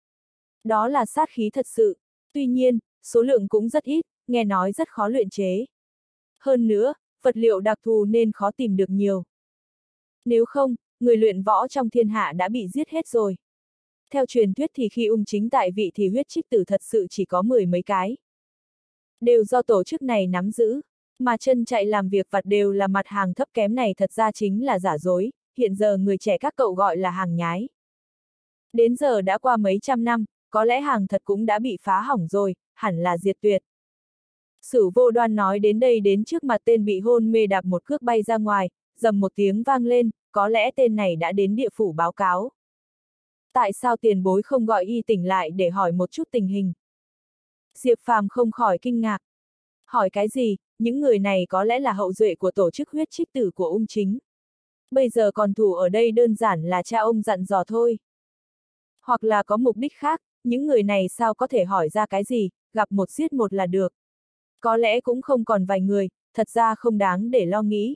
Đó là sát khí thật sự. Tuy nhiên, số lượng cũng rất ít, nghe nói rất khó luyện chế. Hơn nữa, vật liệu đặc thù nên khó tìm được nhiều. Nếu không, người luyện võ trong thiên hạ đã bị giết hết rồi. Theo truyền thuyết thì khi ung chính tại vị thì huyết trích tử thật sự chỉ có 10 mấy cái. Đều do tổ chức này nắm giữ, mà chân chạy làm việc vặt đều là mặt hàng thấp kém này thật ra chính là giả dối, hiện giờ người trẻ các cậu gọi là hàng nhái. Đến giờ đã qua mấy trăm năm, có lẽ hàng thật cũng đã bị phá hỏng rồi, hẳn là diệt tuyệt. Sử Vô Đoan nói đến đây đến trước mặt tên bị hôn mê đạp một cước bay ra ngoài, dầm một tiếng vang lên, có lẽ tên này đã đến địa phủ báo cáo. Tại sao tiền bối không gọi y tỉnh lại để hỏi một chút tình hình? Diệp Phàm không khỏi kinh ngạc. Hỏi cái gì, những người này có lẽ là hậu duệ của tổ chức huyết trích tử của ung chính. Bây giờ còn thủ ở đây đơn giản là cha ông dặn dò thôi. Hoặc là có mục đích khác, những người này sao có thể hỏi ra cái gì, gặp một giết một là được. Có lẽ cũng không còn vài người, thật ra không đáng để lo nghĩ.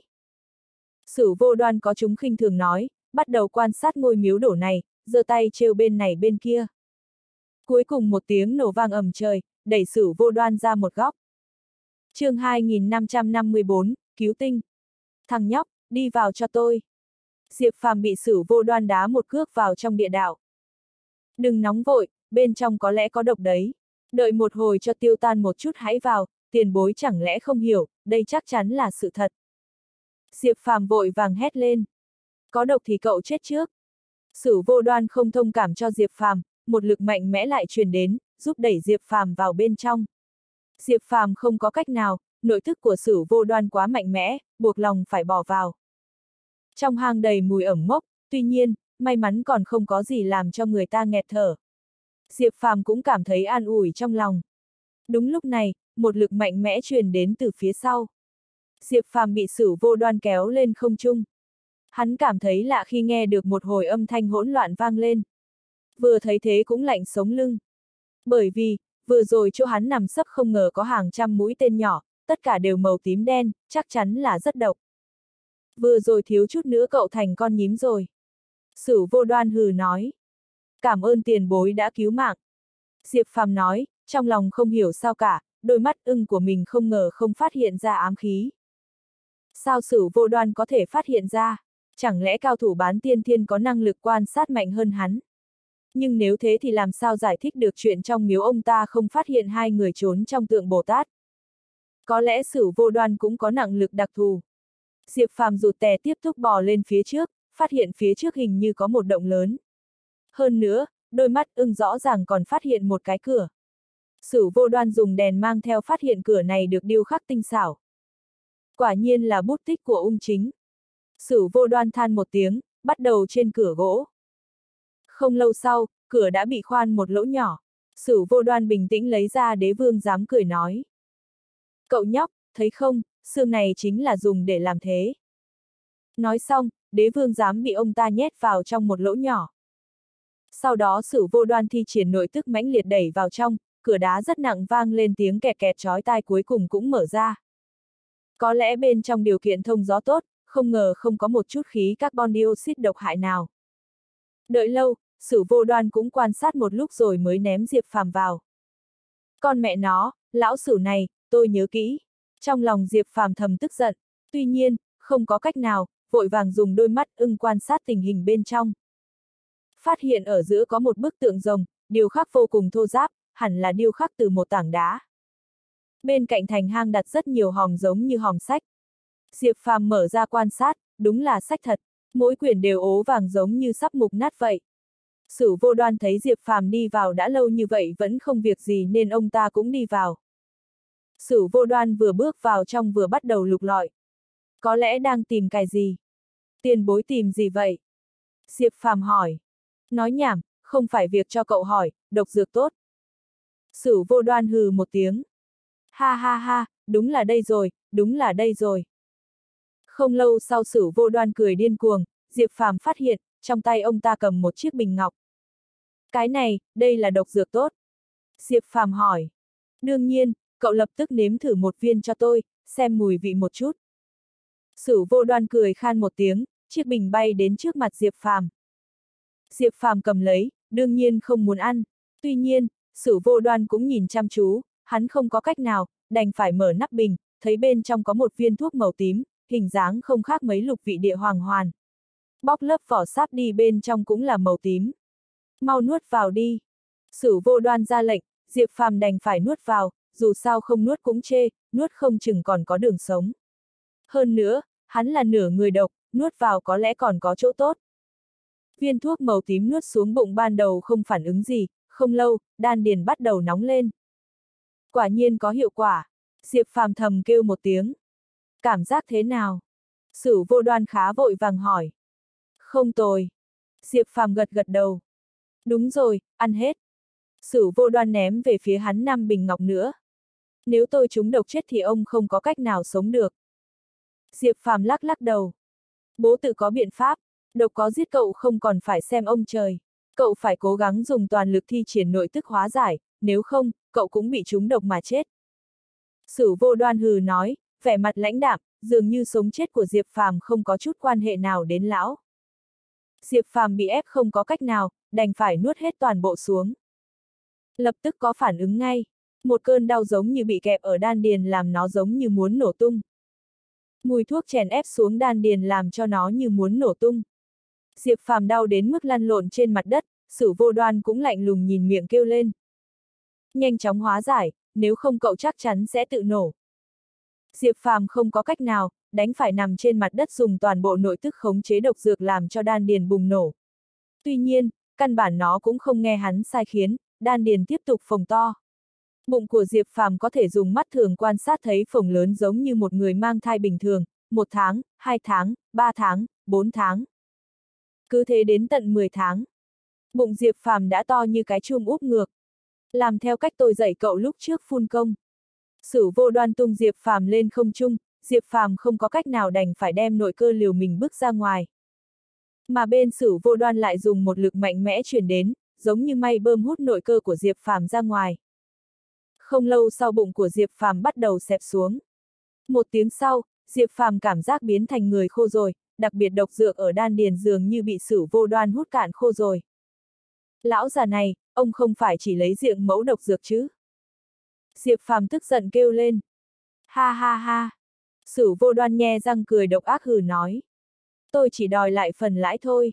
Sử Vô Đoan có chúng khinh thường nói, bắt đầu quan sát ngôi miếu đổ này, giơ tay trêu bên này bên kia. Cuối cùng một tiếng nổ vang ầm trời, đẩy Sử Vô Đoan ra một góc. Chương 2554, Cứu tinh. Thằng nhóc, đi vào cho tôi. Diệp Phàm bị Sử Vô Đoan đá một cước vào trong địa đạo. Đừng nóng vội, bên trong có lẽ có độc đấy. Đợi một hồi cho tiêu tan một chút hãy vào, tiền bối chẳng lẽ không hiểu, đây chắc chắn là sự thật. Diệp Phàm vội vàng hét lên. Có độc thì cậu chết trước. Sử Vô Đoan không thông cảm cho Diệp Phàm, một lực mạnh mẽ lại truyền đến, giúp đẩy Diệp Phàm vào bên trong. Diệp Phàm không có cách nào, nội thức của Sử Vô Đoan quá mạnh mẽ, buộc lòng phải bỏ vào. Trong hang đầy mùi ẩm mốc, tuy nhiên, may mắn còn không có gì làm cho người ta nghẹt thở. Diệp Phàm cũng cảm thấy an ủi trong lòng. Đúng lúc này, một lực mạnh mẽ truyền đến từ phía sau. Diệp Phàm bị Sử Vô Đoan kéo lên không trung. Hắn cảm thấy lạ khi nghe được một hồi âm thanh hỗn loạn vang lên. Vừa thấy thế cũng lạnh sống lưng. Bởi vì, vừa rồi chỗ hắn nằm sấp không ngờ có hàng trăm mũi tên nhỏ, tất cả đều màu tím đen, chắc chắn là rất độc. Vừa rồi thiếu chút nữa cậu thành con nhím rồi. Sử Vô Đoan hừ nói. Cảm ơn tiền bối đã cứu mạng. Diệp Phàm nói, trong lòng không hiểu sao cả, đôi mắt ưng của mình không ngờ không phát hiện ra ám khí. Sao Sử Vô Đoan có thể phát hiện ra? Chẳng lẽ cao thủ bán tiên thiên có năng lực quan sát mạnh hơn hắn? Nhưng nếu thế thì làm sao giải thích được chuyện trong miếu ông ta không phát hiện hai người trốn trong tượng Bồ Tát? Có lẽ Sử Vô Đoan cũng có năng lực đặc thù. Diệp Phàm rụt tè tiếp tục bò lên phía trước, phát hiện phía trước hình như có một động lớn. Hơn nữa, đôi mắt ưng rõ ràng còn phát hiện một cái cửa. Sử Vô Đoan dùng đèn mang theo phát hiện cửa này được điêu khắc tinh xảo. Quả nhiên là bút tích của ung chính. Sử Vô Đoan than một tiếng, bắt đầu trên cửa gỗ. Không lâu sau, cửa đã bị khoan một lỗ nhỏ. Sử Vô Đoan bình tĩnh lấy ra đế vương giám cười nói. Cậu nhóc, thấy không, xương này chính là dùng để làm thế. Nói xong, đế vương giám bị ông ta nhét vào trong một lỗ nhỏ. Sau đó Sử Vô Đoan thi triển nội tức mãnh liệt đẩy vào trong, cửa đá rất nặng vang lên tiếng kẹt kẹt chói tai cuối cùng cũng mở ra. Có lẽ bên trong điều kiện thông gió tốt, không ngờ không có một chút khí carbon dioxide độc hại nào. Đợi lâu, Sử Vô Đoan cũng quan sát một lúc rồi mới ném Diệp Phàm vào. Con mẹ nó, lão Sử này, tôi nhớ kỹ. Trong lòng Diệp Phàm thầm tức giận, tuy nhiên, không có cách nào, vội vàng dùng đôi mắt ưng quan sát tình hình bên trong. Phát hiện ở giữa có một bức tượng rồng, điêu khắc vô cùng thô ráp, hẳn là điêu khắc từ một tảng đá. Bên cạnh thành hang đặt rất nhiều hòm giống như hòm sách. Diệp Phàm mở ra quan sát, đúng là sách thật, mỗi quyển đều ố vàng giống như sắp mục nát vậy. Sử Vô Đoan thấy Diệp Phàm đi vào đã lâu như vậy vẫn không việc gì nên ông ta cũng đi vào. Sử Vô Đoan vừa bước vào trong vừa bắt đầu lục lọi. Có lẽ đang tìm cái gì? Tiền bối tìm gì vậy? Diệp Phàm hỏi. Nói nhảm, không phải việc cho cậu hỏi, độc dược tốt. Sử Vô Đoan hừ một tiếng. Ha ha ha, đúng là đây rồi, đúng là đây rồi. Không lâu sau Sử Vô Đoan cười điên cuồng, Diệp Phàm phát hiện, trong tay ông ta cầm một chiếc bình ngọc. Cái này, đây là độc dược tốt. Diệp Phàm hỏi. Đương nhiên, cậu lập tức nếm thử một viên cho tôi, xem mùi vị một chút. Sử Vô Đoan cười khan một tiếng, chiếc bình bay đến trước mặt Diệp Phàm. Diệp Phàm cầm lấy, đương nhiên không muốn ăn. Tuy nhiên, Sử Vô Đoan cũng nhìn chăm chú, hắn không có cách nào, đành phải mở nắp bình, thấy bên trong có một viên thuốc màu tím, hình dáng không khác mấy lục vị địa hoàng hoàn. Bóc lớp vỏ sáp đi bên trong cũng là màu tím. Mau nuốt vào đi. Sử Vô Đoan ra lệnh, Diệp Phàm đành phải nuốt vào, dù sao không nuốt cũng chê, nuốt không chừng còn có đường sống. Hơn nữa, hắn là nửa người độc, nuốt vào có lẽ còn có chỗ tốt. Viên thuốc màu tím nuốt xuống bụng ban đầu không phản ứng gì, không lâu, đan điền bắt đầu nóng lên. Quả nhiên có hiệu quả. Diệp Phàm thầm kêu một tiếng. Cảm giác thế nào? Sử Vô Đoan khá vội vàng hỏi. Không tồi. Diệp Phàm gật gật đầu. Đúng rồi, ăn hết. Sử Vô Đoan ném về phía hắn 5 bình ngọc nữa. Nếu tôi trúng độc chết thì ông không có cách nào sống được. Diệp Phàm lắc lắc đầu. Bố tự có biện pháp, độc có giết cậu không còn phải xem ông trời. Cậu phải cố gắng dùng toàn lực thi triển nội tức hóa giải, nếu không, cậu cũng bị trúng độc mà chết. Sử Vô Đoan hừ nói, vẻ mặt lãnh đạm, dường như sống chết của Diệp Phàm không có chút quan hệ nào đến lão. Diệp Phàm bị ép không có cách nào, đành phải nuốt hết toàn bộ xuống. Lập tức có phản ứng ngay, một cơn đau giống như bị kẹp ở đan điền làm nó giống như muốn nổ tung. Mùi thuốc chèn ép xuống đan điền làm cho nó như muốn nổ tung. Diệp Phàm đau đến mức lăn lộn trên mặt đất, Sử Vô Đoan cũng lạnh lùng nhìn miệng kêu lên. Nhanh chóng hóa giải, nếu không cậu chắc chắn sẽ tự nổ. Diệp Phàm không có cách nào, đành phải nằm trên mặt đất dùng toàn bộ nội tức khống chế độc dược làm cho đan điền bùng nổ. Tuy nhiên, căn bản nó cũng không nghe hắn sai khiến, đan điền tiếp tục phồng to. Bụng của Diệp Phàm có thể dùng mắt thường quan sát thấy phồng lớn giống như một người mang thai bình thường, 1 tháng, 2 tháng, 3 tháng, 4 tháng. Cứ thế đến tận 10 tháng. Bụng Diệp Phàm đã to như cái chum úp ngược. Làm theo cách tôi dạy cậu lúc trước phun công. Sử Vô Đoan tung Diệp Phàm lên không trung, Diệp Phàm không có cách nào đành phải đem nội cơ liều mình bước ra ngoài. Mà bên Sử Vô Đoan lại dùng một lực mạnh mẽ truyền đến, giống như may bơm hút nội cơ của Diệp Phàm ra ngoài. Không lâu sau bụng của Diệp Phàm bắt đầu xẹp xuống. Một tiếng sau, Diệp Phàm cảm giác biến thành người khô rồi, đặc biệt độc dược ở đan điền dường như bị Sử Vô Đoan hút cạn khô rồi. Lão già này, ông không phải chỉ lấy diệm mẫu độc dược chứ? Diệp Phàm tức giận kêu lên. Ha ha ha. Sử Vô Đoan nhe răng cười độc ác hừ nói. Tôi chỉ đòi lại phần lãi thôi.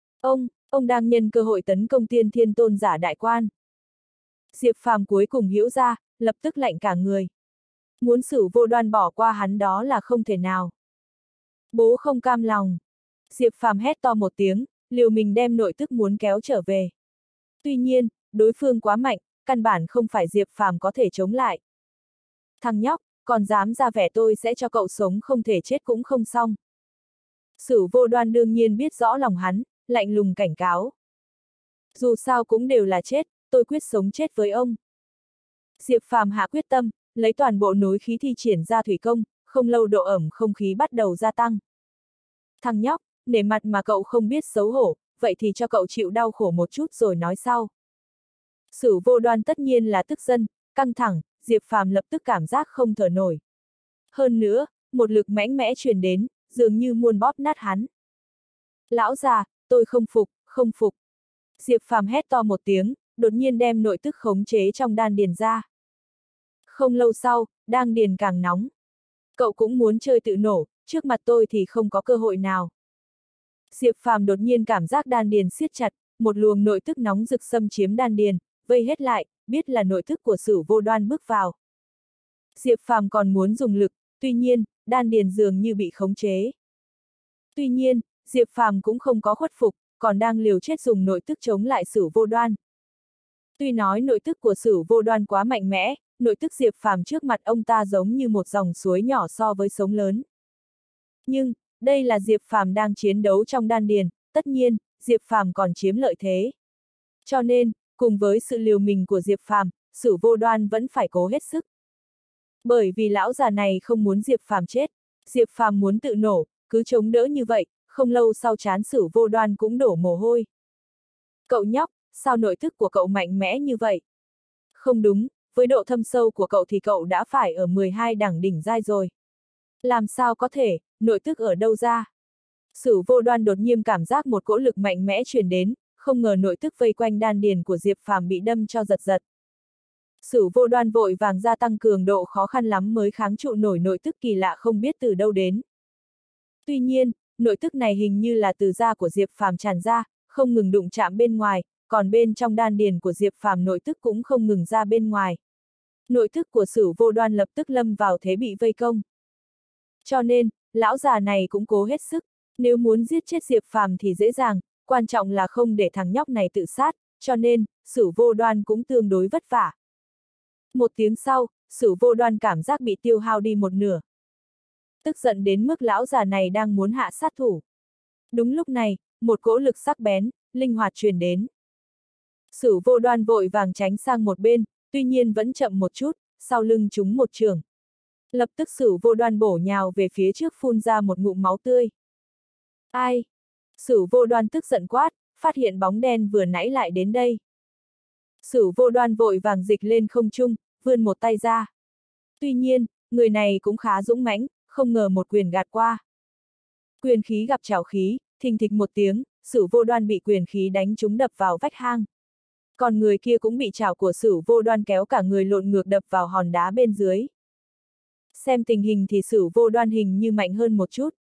Ông đang nhân cơ hội tấn công Tiên Thiên Tôn giả đại quan. Diệp Phàm cuối cùng hiểu ra, lập tức lạnh cả người. Muốn Sử Vô Đoan bỏ qua hắn đó là không thể nào. Bố không cam lòng. Diệp Phàm hét to một tiếng, liều mình đem nội tức muốn kéo trở về. Tuy nhiên, đối phương quá mạnh, căn bản không phải Diệp Phàm có thể chống lại. Thằng nhóc, còn dám ra vẻ tôi sẽ cho cậu sống không thể chết cũng không xong. Sử Vô Đoan đương nhiên biết rõ lòng hắn, lạnh lùng cảnh cáo. Dù sao cũng đều là chết, tôi quyết sống chết với ông. Diệp Phàm hạ quyết tâm, lấy toàn bộ núi khí thi triển ra thủy công, không lâu độ ẩm không khí bắt đầu gia tăng. Thằng nhóc, nể mặt mà cậu không biết xấu hổ, vậy thì cho cậu chịu đau khổ một chút rồi nói sau. Sử Vô Đoan tất nhiên là tức giận, căng thẳng, Diệp Phàm lập tức cảm giác không thở nổi. Hơn nữa, một lực mạnh mẽ truyền đến, dường như muốn bóp nát hắn. Lão già, tôi không phục, không phục. Diệp Phàm hét to một tiếng, đột nhiên đem nội tức khống chế trong đan điền ra. Không lâu sau, đan điền càng nóng. Cậu cũng muốn chơi tự nổ, trước mặt tôi thì không có cơ hội nào. Diệp Phàm đột nhiên cảm giác đan điền siết chặt, một luồng nội tức nóng rực xâm chiếm đan điền, vây hết lại, biết là nội tức của Sử Vô Đoan bước vào. Diệp Phàm còn muốn dùng lực, tuy nhiên, đan điền dường như bị khống chế. Tuy nhiên, Diệp Phàm cũng không có khuất phục, còn đang liều chết dùng nội tức chống lại Sử Vô Đoan. Tuy nói nội tức của Sử Vô Đoan quá mạnh mẽ, nội tức Diệp Phàm trước mặt ông ta giống như một dòng suối nhỏ so với sông lớn. Nhưng, đây là Diệp Phàm đang chiến đấu trong đan điền, tất nhiên, Diệp Phàm còn chiếm lợi thế. Cho nên, cùng với sự liều mình của Diệp Phàm, Sử Vô Đoan vẫn phải cố hết sức. Bởi vì lão già này không muốn Diệp Phàm chết, Diệp Phàm muốn tự nổ, cứ chống đỡ như vậy, không lâu sau trán Sử Vô Đoan cũng đổ mồ hôi. Cậu nhóc, sao nội tức của cậu mạnh mẽ như vậy? Không đúng, với độ thâm sâu của cậu thì cậu đã phải ở 12 đẳng đỉnh giai rồi. Làm sao có thể, nội tức ở đâu ra? Sử Vô Đoan đột nhiên cảm giác một cỗ lực mạnh mẽ truyền đến, không ngờ nội tức vây quanh đan điền của Diệp Phàm bị đâm cho giật giật. Sử Vô Đoan vội vàng gia tăng cường độ khó khăn lắm mới kháng trụ nổi nội tức kỳ lạ không biết từ đâu đến. Tuy nhiên, nội tức này hình như là từ da của Diệp Phàm tràn ra, không ngừng đụng chạm bên ngoài, còn bên trong đan điền của Diệp Phàm nội tức cũng không ngừng ra bên ngoài. Nội tức của Sử Vô Đoan lập tức lâm vào thế bị vây công. Cho nên, lão già này cũng cố hết sức, nếu muốn giết chết Diệp Phàm thì dễ dàng, quan trọng là không để thằng nhóc này tự sát, cho nên, Sử Vô Đoan cũng tương đối vất vả. Một tiếng sau, Sử Vô Đoan cảm giác bị tiêu hao đi một nửa. Tức giận đến mức lão già này đang muốn hạ sát thủ. Đúng lúc này, một cỗ lực sắc bén, linh hoạt truyền đến. Sử Vô Đoan vội vàng tránh sang một bên, tuy nhiên vẫn chậm một chút, sau lưng trúng một chưởng. Lập tức Sử Vô Đoan bổ nhào về phía trước phun ra một ngụm máu tươi. Ai? Sử Vô Đoan tức giận quát, phát hiện bóng đen vừa nãy lại đến đây. Sử Vô Đoan vội vàng dịch lên không trung, vươn một tay ra. Tuy nhiên, người này cũng khá dũng mãnh, không ngờ một quyền gạt qua. Quyền khí gặp chảo khí, thình thịch một tiếng, Sử Vô Đoan bị quyền khí đánh trúng đập vào vách hang. Còn người kia cũng bị chảo của Sử Vô Đoan kéo cả người lộn ngược đập vào hòn đá bên dưới. Xem tình hình thì Sử Vô Đoan hình như mạnh hơn một chút.